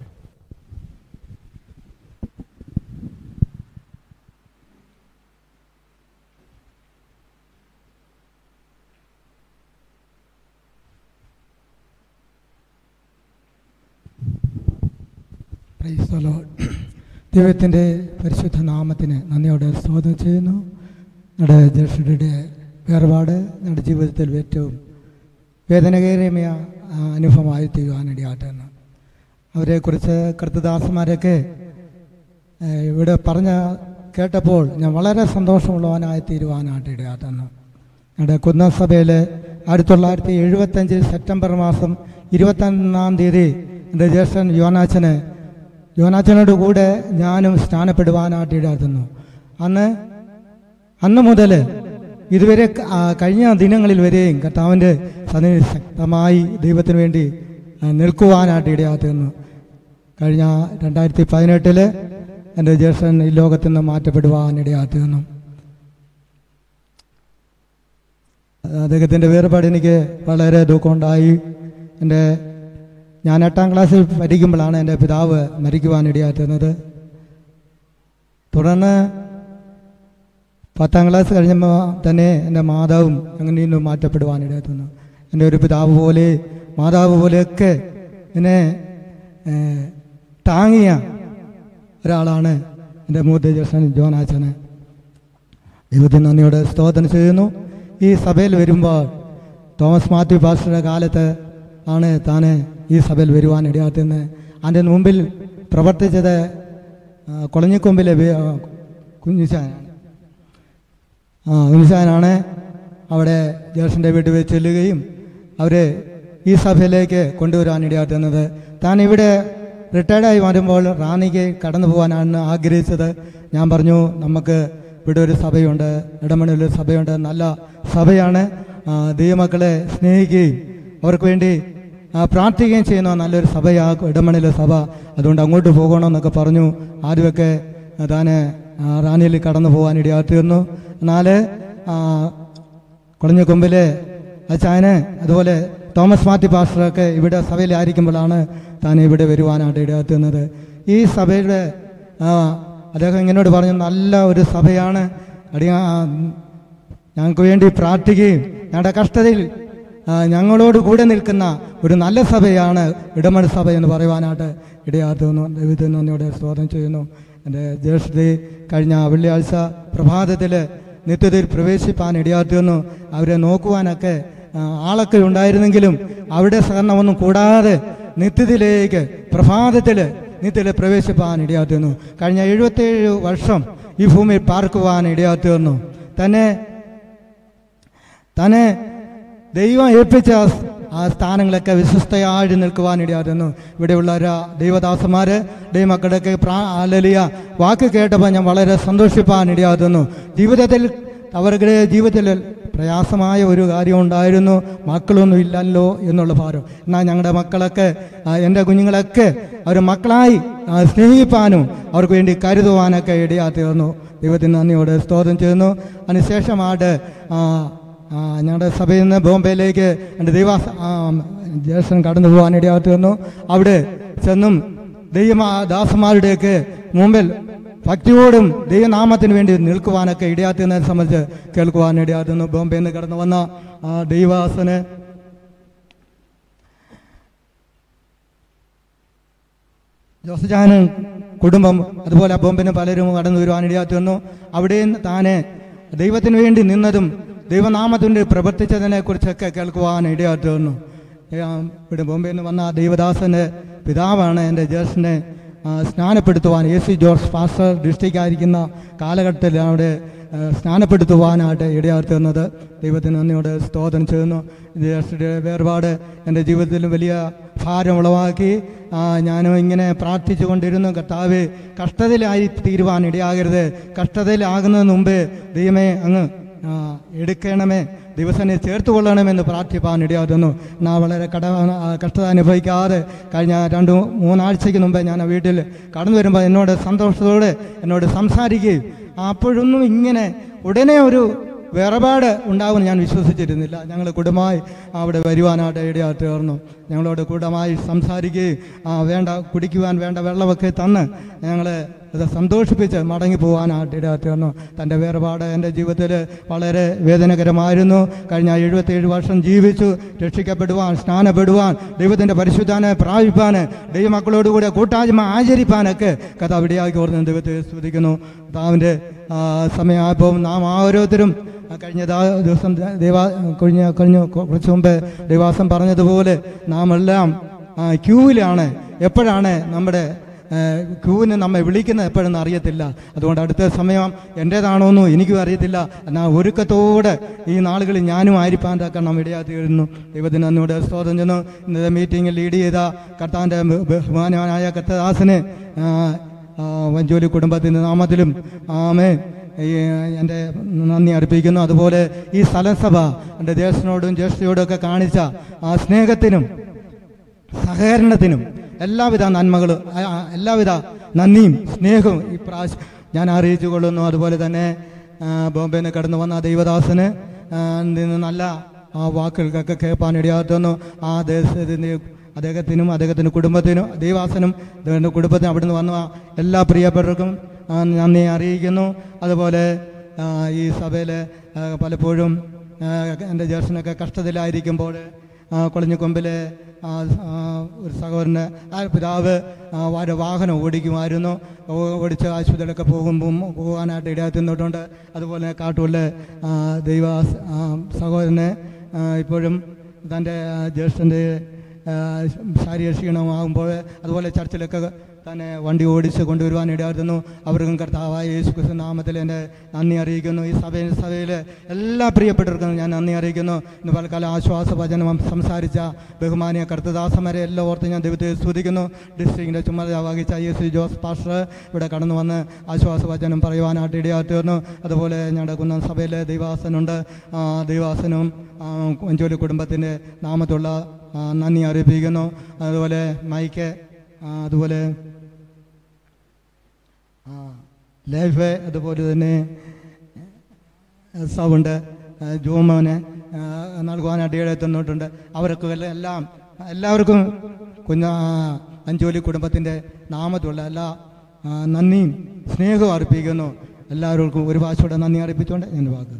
ദൈവത്തിൻ്റെ പരിശുദ്ധ നാമത്തിന് നന്ദിയോടെ സ്തോത്രം ചെയ്യുന്നു. നമ്മുടെ ജ്യേഷ്ഠരുടെ വേർപാട് നമ്മുടെ ജീവിതത്തിൽ ഏറ്റവും വേദനകരമായ അനുഭവമായി തീരുവാനിടയാട്ടെന്ന് അവരെക്കുറിച്ച് കർത്തദാസന്മാരൊക്കെ ഇവിടെ പറഞ്ഞ കേട്ടപ്പോൾ ഞാൻ വളരെ സന്തോഷമുള്ളവനായി തീരുവാനായിട്ട് ഇടയാട്ടെന്ന്. ഞങ്ങളുടെ കുന്നസഭയിൽ ആയിരത്തി തൊള്ളായിരത്തി എഴുപത്തഞ്ചിൽ സെപ്റ്റംബർ മാസം ഇരുപത്തൊന്നാം തീയതി എൻ്റെ ജ്യേഷ്ഠൻ യോനാച്ചന് യോനാച്ചനോട് കൂടെ ഞാനും സ്നാനപ്പെടുവാനായിട്ട് ഇടയാക്കുന്നു. അന്ന് അന്ന് മുതൽ ഇതുവരെ ആ, കഴിഞ്ഞ ദിനങ്ങളിൽ വരെയും കർത്താവിൻ്റെ സന്നിധി ശക്തമായി ദൈവത്തിന് വേണ്ടി ആ, നിൽക്കുവാനായിട്ട് ഇടയാക്കുന്നു. കഴിഞ്ഞ രണ്ടായിരത്തി പതിനെട്ടില് എൻ്റെ ജ്യേഷ്ഠൻ ഈ ലോകത്തിൽ നിന്ന് മാറ്റപ്പെടുവാൻ ഇടയാക്കുന്നു. അദ്ദേഹത്തിൻ്റെ വേർപാട് എനിക്ക് വളരെ ദുഃഖമുണ്ടായി. എൻ്റെ ഞാൻ എട്ടാം ക്ലാസ്സിൽ പഠിക്കുമ്പോഴാണ് എൻ്റെ പിതാവ് മരിക്കുവാൻ ഇടയാക്കുന്നത്. തുടർന്ന് പത്താം ക്ലാസ് കഴിഞ്ഞപ്പോൾ തന്നെ എൻ്റെ മാതാവും അങ്ങനെ നിന്നും മാറ്റപ്പെടുവാൻ ഇടയാക്കുന്നു. എൻ്റെ ഒരു പിതാവ് പോലെ മാതാവ് പോലെയൊക്കെ എന്നെ താങ്ങിയ ഒരാളാണ് എൻ്റെ മൂത്ത ജ്യേഷ്ഠൻ ജോനാച്ചന്. ദൈവത്തിന് നന്ദിയോടെ സ്തോത്രം ചെയ്യുന്നു. ഈ സഭയിൽ വരുമ്പോൾ തോമസ് മാത്യു പാസ്റ്ററുടെ കാലത്ത് ആണ് താൻ ഈ സഭയിൽ വരുവാൻ ഇടയാത്തുന്നത്. അതിൻ്റെ മുമ്പിൽ പ്രവർത്തിച്ചത് കൊളഞ്ഞിക്കൊമ്പിലെ കുഞ്ഞിച്ചാനാണ്. ആ കുഞ്ഞിച്ചാനാണ് അവിടെ ജ്യേഷ്ഠൻ്റെ വീട്ടിൽ വെച്ച് ചെല്ലുകയും അവരെ ഈ സഭയിലേക്ക് കൊണ്ടുവരാൻ ഇടയാത്തുന്നത്. താൻ ഇവിടെ റിട്ടയർഡായി വരുമ്പോൾ റാന്നിക്ക് കടന്നു പോകാനാണ് ആഗ്രഹിച്ചത്. ഞാൻ പറഞ്ഞു, നമുക്ക് ഇവിടെ ഒരു സഭയുണ്ട്, ഇടമണിയിൽ ഒരു സഭയുണ്ട്, നല്ല സഭയാണ്, ദൈവമക്കളെ സ്നേഹിക്കുകയും അവർക്ക് വേണ്ടി പ്രാർത്ഥിക്കുകയും ചെയ്യുന്ന നല്ലൊരു സഭയാകും ഇടമണിയിലെ സഭ, അതുകൊണ്ട് അങ്ങോട്ട് പോകണമെന്നൊക്കെ പറഞ്ഞു. ആദ്യമൊക്കെ താൻ റാന്നിയിൽ കടന്നു പോകാൻ ഇടയാത്തിരുന്നു. എന്നാൽ കൊളഞ്ഞിക്കൊമ്പിലെ അച്ചായന് അതുപോലെ തോമസ് മാത്യു പാസ്റ്ററൊക്കെ ഇവിടെ സഭയിലായിരിക്കുമ്പോഴാണ് താൻ ഇവിടെ വരുവാനായിട്ട് ഇടയാത്തുന്നത്. ഈ സഭയുടെ അദ്ദേഹം ഇങ്ങനോട് പറഞ്ഞു, നല്ല ഒരു സഭയാണ്, അടിയ ഞങ്ങൾക്ക് വേണ്ടി പ്രാർത്ഥിക്കുകയും ഞങ്ങളുടെ കഷ്ടതയിൽ ഞങ്ങളോട് കൂടെ നിൽക്കുന്ന ഒരു നല്ല സഭയാണ് ഇടമണി സഭ എന്ന് പറയുവാനായിട്ട് ഇടയാത്തുന്നു. ദൈവത്തിന് നന്ദിയോടെ സ്തോത്രം ചെയ്യുന്നു. എൻ്റെ ജ്യേഷ്ഠതി കഴിഞ്ഞ വെള്ളിയാഴ്ച പ്രഭാതത്തിൽ നിത്യതയിൽ പ്രവേശിപ്പാൻ ഇടയാത്തുന്നു. അവരെ നോക്കുവാനൊക്കെ ആളൊക്കെ ഉണ്ടായിരുന്നെങ്കിലും അവിടെ സഹകരണമൊന്നും കൂടാതെ നിത്യത്തിലേക്ക് പ്രഭാതത്തിൽ നിത്യത്തിൽ പ്രവേശിപ്പാൻ ഇടയാത്തുന്നു. കഴിഞ്ഞ എഴുപത്തേഴ് വർഷം ഈ ഭൂമിയിൽ പാർക്കുവാൻ ഇടയാത്തുന്നു. തന്നെ തന്നെ ദൈവം ഏൽപ്പിച്ച ആ സ്ഥാനങ്ങളൊക്കെ വിശ്വസ്തയായി നിൽക്കുവാൻ ഇടയാത്തുന്നു. ഇവിടെയുള്ള ദൈവദാസന്മാർ ദൈവമക്കളുടെയൊക്കെ പ്രാ അലലിയ വാക്ക് കേട്ടപ്പോൾ ഞാൻ വളരെ സന്തോഷിപ്പാൻ ഇടയാത്തുന്നു. ജീവിതത്തിൽ അവരുടെ ജീവിതത്തിൽ പ്രയാസമായ ഒരു കാര്യം ഉണ്ടായിരുന്നു, മക്കളൊന്നും ഇല്ലല്ലോ എന്നുള്ള ഭാരം. എന്നാൽ ഞങ്ങളുടെ മക്കളൊക്കെ എൻ്റെ കുഞ്ഞുങ്ങളൊക്കെ അവർ മക്കളായി സ്നേഹിപ്പാനും അവർക്ക് വേണ്ടി കരുതുവാനൊക്കെ ഇടയാത്തീർന്നു. ദൈവത്തിന് നന്ദിയോടെ സ്തോത്രം ചെയ്യുന്നു. അതിനുശേഷമായിട്ട് ഞങ്ങളുടെ സഭയിൽ നിന്ന് ബോംബെയിലേക്ക് എൻ്റെ ദൈവ ജ്യേഷ്ഠൻ കടന്നു പോകാൻ ഇടയാത്തീർന്നു. അവിടെ ചെന്നും ദൈവദാസന്മാരുടെയൊക്കെ മുമ്പിൽ ഭക്തിയോടും ദൈവനാമത്തിന് വേണ്ടി നിൽക്കുവാനൊക്കെ ഇടയാത്തുന്നതിനെ സംബന്ധിച്ച് കേൾക്കുവാൻ ഇടയാത്തുന്നു. ബോംബെയിൽ നിന്ന് കടന്നു വന്ന ആ ദൈവദാസന് ജോസജാനും കുടുംബം അതുപോലെ ബോംബെന്ന് പലരും കടന്നു വരുവാൻ ഇടയാത്തുന്നു. അവിടെയും താനെ ദൈവത്തിന് വേണ്ടി നിന്നതും ദൈവനാമത്തിൻ്റെ പ്രവർത്തിച്ചതിനെ കുറിച്ചൊക്കെ കേൾക്കുവാൻ ഇടയാത്തുന്നു. ഇവിടെ ബോംബെയിൽ നിന്ന് വന്ന ദൈവദാസൻ്റെ പിതാവാണ് എൻ്റെ ജ്യേഷ്ഠനെ സ്നാനപ്പെടുത്തുവാൻ A C George pastor district ആയിരിക്കുന്ന കാലഘട്ടത്തിൽ അവിടെ സ്നാനപ്പെടുത്തുവാനായിട്ട് ഇടയാത്തുന്നത്. ദൈവത്തിന് നന്ദിയോടെ സ്തോത്രം ചെയ്യുന്നു. ജ്യേഷ്ഠയുടെ വേർപാട് എൻ്റെ ജീവിതത്തിൽ വലിയ ഭാരം ഉളവാക്കി. ഞാനും ഇങ്ങനെ പ്രാർത്ഥിച്ചു കൊണ്ടിരുന്നു, കർത്താവേ കഷ്ടതയിലായി തീരുവാൻ ഇടയാകരുത്, കഷ്ടതയിലാകുന്നതിന് മുമ്പേ ദൈവമേ അങ്ങ് എടുക്കണമേ, ദിവസനെ ചേർത്ത് കൊള്ളണമെന്ന് പ്രാർത്ഥിപ്പാൻ ഇടയാകുന്നു. ഞാൻ വളരെ കട കഷ്ടത അനുഭവിക്കാതെ കഴിഞ്ഞ രണ്ട് മൂന്നാഴ്ചയ്ക്ക് മുമ്പേ ഞാൻ വീട്ടിൽ കടന്നു വരുമ്പോൾ എന്നോട് സന്തോഷത്തോടെ എന്നോട് സംസാരിക്കുകയും അപ്പോഴൊന്നും ഇങ്ങനെ ഉടനെ ഒരു വേർപാട് ഉണ്ടാകുമെന്ന് ഞാൻ വിശ്വസിച്ചിരുന്നില്ല. ഞങ്ങൾ കുടുംബമായി അവിടെ വരുവാനായിട്ട് ഇടയായി തീർന്നു. ഞങ്ങളോട് കുടുംബമായി സംസാരിക്കുകയും വേണ്ട കുടിക്കുവാൻ വേണ്ട വെള്ളമൊക്കെ തന്ന് ഞങ്ങളെ അത് സന്തോഷിപ്പിച്ച് മടങ്ങി പോകാനായിട്ട് ഇടയായി തീർന്നു. തൻ്റെ വേർപാട് എൻ്റെ ജീവിതത്തിൽ വളരെ വേദനകരമായിരുന്നു. കഴിഞ്ഞ എഴുപത്തേഴ് വർഷം ജീവിച്ചു രക്ഷിക്കപ്പെടുവാൻ, സ്നാനപ്പെടുവാൻ, ദൈവത്തിൻ്റെ പരിശുദ്ധാനെ പ്രാപിപ്പാൻ, ദൈവമക്കളോടുകൂടെ കൂട്ടായ്മ ആചരിപ്പാനൊക്കെ കഥ ഇടയാക്കി ഓർന്ന് ദൈവത്തെ സ്തുതിക്കുന്നു. കർത്താവിൻ്റെ സമയമായപ്പോൾ നാം ഓരോരുത്തരും കഴിഞ്ഞ ദിവസം ദൈവ കഴിഞ്ഞ കഴിഞ്ഞ കുറച്ച് മുമ്പ് ദൈവാസം പറഞ്ഞതുപോലെ നാം എല്ലാം ക്യൂവിലാണ്. എപ്പോഴാണ് നമ്മുടെ ക്യൂവിന് നമ്മെ വിളിക്കുന്നത് എപ്പോഴെന്ന് അറിയത്തില്ല. അതുകൊണ്ട് അടുത്ത സമയം എൻ്റേതാണോന്നും എനിക്കും അറിയത്തില്ല. എന്നാൽ ഒരുക്കത്തോടെ ഈ നാളുകളിൽ ഞാനും ആയിരിപ്പാൻ്റെയൊക്കെ നാം ഇടയാത്തിയിരുന്നു. ദൈവത്തിന് നന്ദിയോടെ സ്തോത്രം ചെന്നു. ഇന്നത്തെ മീറ്റിംഗിൽ ലീഡ് ചെയ്ത കർത്താവിൻ്റെ ബഹുമാനവാനായ കർത്തദാസന് വഞ്ചോലി കുടുംബത്തിൻ്റെ നാമത്തിലും ആമേ എൻ്റെ നന്ദി അർപ്പിക്കുന്നു. അതുപോലെ ഈ സ്ഥലസഭ എൻ്റെ ജ്യേഷ്ഠനോടും ജ്യേഷ്ഠയോടും ഒക്കെ കാണിച്ച ആ സ്നേഹത്തിനും സഹകരണത്തിനും എല്ലാവിധ നന്മകളും എല്ലാവിധ നന്ദിയും സ്നേഹവും ഈ പ്രാവശ്യം ഞാൻ അറിയിച്ചു കൊള്ളുന്നു. അതുപോലെ തന്നെ ബോംബെയിൽ നിന്ന് കടന്നു വന്ന ദൈവദാസന് നല്ല ആ വാക്കുകൾക്കൊക്കെ കേൾപ്പാൻ ഇടയാത്തുന്നു. ആ ദേശത്തിൻ്റെ അദ്ദേഹത്തിനും അദ്ദേഹത്തിൻ്റെ കുടുംബത്തിനും ദൈവാസനും അദ്ദേഹത്തിൻ്റെ കുടുംബത്തിനും അവിടുന്ന് വന്ന എല്ലാ പ്രിയപ്പെട്ടവർക്കും നന്ദി അറിയിക്കുന്നു. അതുപോലെ ഈ സഭയിൽ പലപ്പോഴും എൻ്റെ ജ്യേഷ്ഠനൊക്കെ കഷ്ടത്തിലായിരിക്കുമ്പോൾ കൊളഞ്ഞിക്കൊമ്പിലെ ഒരു സഹോദരന് ആ പിതാവ് വാഹനം ഓടിക്കുമായിരുന്നു. ഓടിച്ച് ആശുപത്രിയിലൊക്കെ പോകുമ്പം പോകാനായിട്ട് ഇടയാത്തി നിന്നിട്ടുണ്ട്. അതുപോലെ കാട്ടൂരിലെ ദൈവ സഹോദരന് ഇപ്പോഴും തൻ്റെ ജ്യേഷ്ഠൻ്റെ ശാരീരിക ക്ഷീണമാകുമ്പോൾ അതുപോലെ ചർച്ചിലൊക്കെ തന്നെ വണ്ടി ഓടിച്ച് കൊണ്ടുവരുവാൻ ഇടയായിരുന്നു. അവർക്കും കർത്താവായ യേശു ക്രിസ്തു നാമത്തിൽ എൻ്റെ നന്ദി അറിയിക്കുന്നു. ഈ സഭയിൽ സഭയിലെ എല്ലാ പ്രിയപ്പെട്ടവർക്കും ഞാൻ നന്ദി അറിയിക്കുന്നു. ഇന്ന് പലകാലം ആശ്വാസ വചനം സംസാരിച്ച ബഹുമാനിയ കർത്തദാസന്മാരെ എല്ലാം ഓർത്ത് ഞാൻ ദൈവത്തെ സ്തുതിക്കുന്നു. ഡിസ്ട്രിക്റ്റിൻ്റെ ചുമതല വഹിച്ച ഐ എസ് ജോസ് പാസ്റ്റർ ഇവിടെ കടന്നു വന്ന് ആശ്വാസ വചനം പറയുവാനായിട്ട് ഇടയാത്തീർന്നു. അതുപോലെ ഞങ്ങളുടെ കുന്നം സഭയിലെ ദൈവാസനുണ്ട്. ദൈവാസനും വഞ്ചോലി കുടുംബത്തിൻ്റെ നാമത്തുള്ള നന്ദി അറിയിപ്പിക്കുന്നു. അതുപോലെ മൈക്ക് അതുപോലെ ലൈഫ് അതുപോലെ തന്നെ സൗണ്ട് ജോമോന് നൽകുവാനായിട്ട് ഇടയെത്തുന്നിട്ടുണ്ട്. അവർക്ക് എല്ലാം എല്ലാവർക്കും കുഞ്ഞ അഞ്ചോലി കുടുംബത്തിൻ്റെ നാമത്തുള്ള എല്ലാ നന്ദിയും സ്നേഹവും അർപ്പിക്കുന്നു. എല്ലാവർക്കും ഒരു ഭാഷയോടെ നന്ദി അർപ്പിച്ചുകൊണ്ട് ഞാൻ വാക്കുകൾ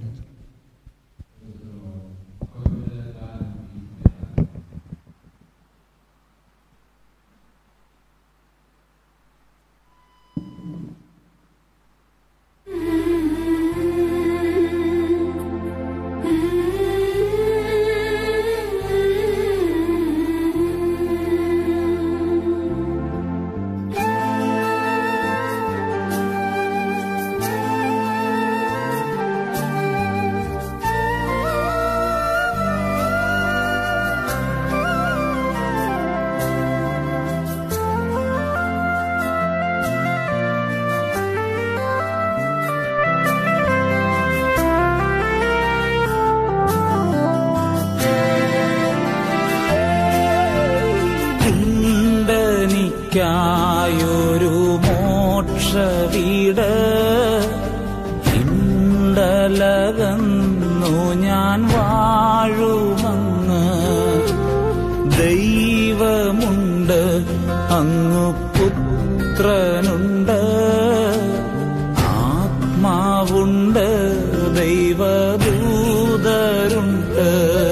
ൊരു മോക്ഷവീട് ഇണ്ടലകന്നു ഞാൻ വാഴുമങ്ങ് ദൈവമുണ്ട് അങ്ങു പുത്രനുണ്ട് ആത്മാവുണ്ട് ദൈവദൂതരുണ്ട്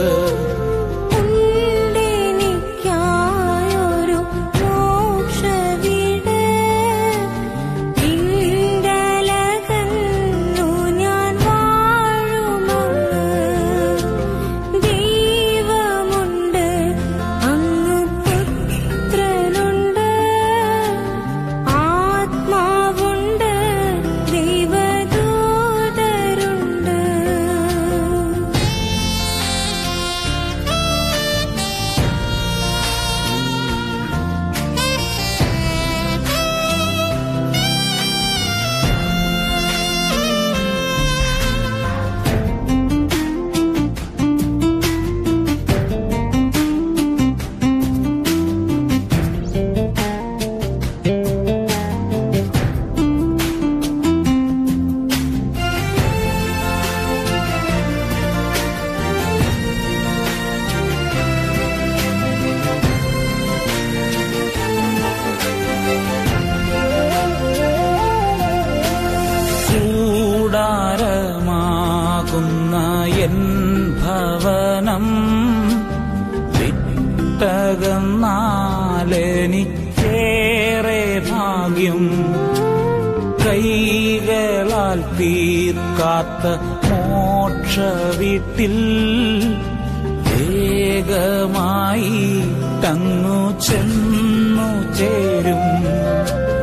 എൻ ഭവനം വിട്ടകന്നാലെനിക്കേറെ ഭാഗ്യം കൈകളാൽ തീർക്കാത്ത മോക്ഷ വീട്ടിൽ വേഗമായി തങ്ങു ചെന്നു ചേരും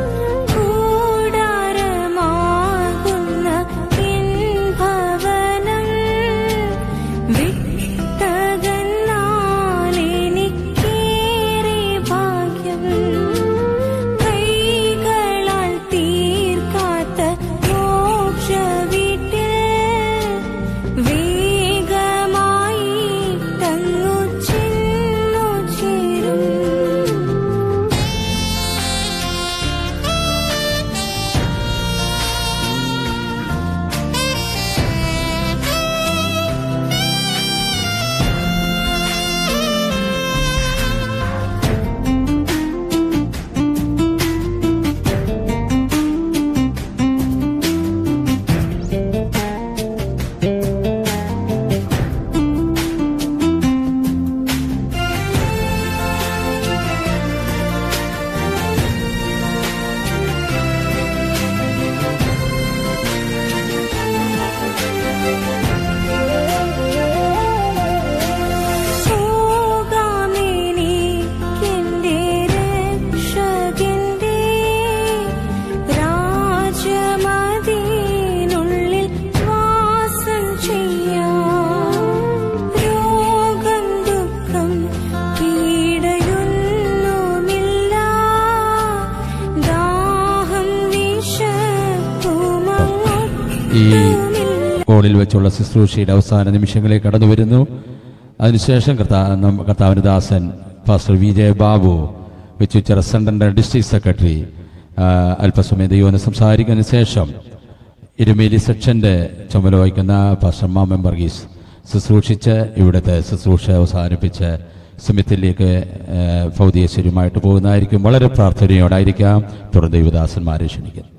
ഈ ഹോളിൽ വെച്ചുള്ള ശുശ്രൂഷയുടെ അവസാന നിമിഷങ്ങളിലേക്ക് കടന്നു വരുന്നു. അതിനുശേഷം കർത്താ കർത്താവിൻ്റെ ദാസൻ pastor V J Babu Vechoochira central district secretary അല്പസമയം ദൈവം സംസാരിക്കുന്നതിന് ശേഷം ഇരുമേലി സെക്ഷൻ്റെ ചുമല വഹിക്കുന്ന പാസ്റ്റർ മാമൻ വർഗീസ് ശുശ്രൂഷിച്ച് ഇവിടുത്തെ ശുശ്രൂഷ അവസാനിപ്പിച്ച് സമിതിയിലേക്ക് ഭൗതികശ്വരുമായിട്ട് പോകുന്നതായിരിക്കും. വളരെ പ്രാർത്ഥനയോടായിരിക്കാം തുടർന്ന് ദൈവദാസന്മാരെ ക്ഷണിക്കുന്നു.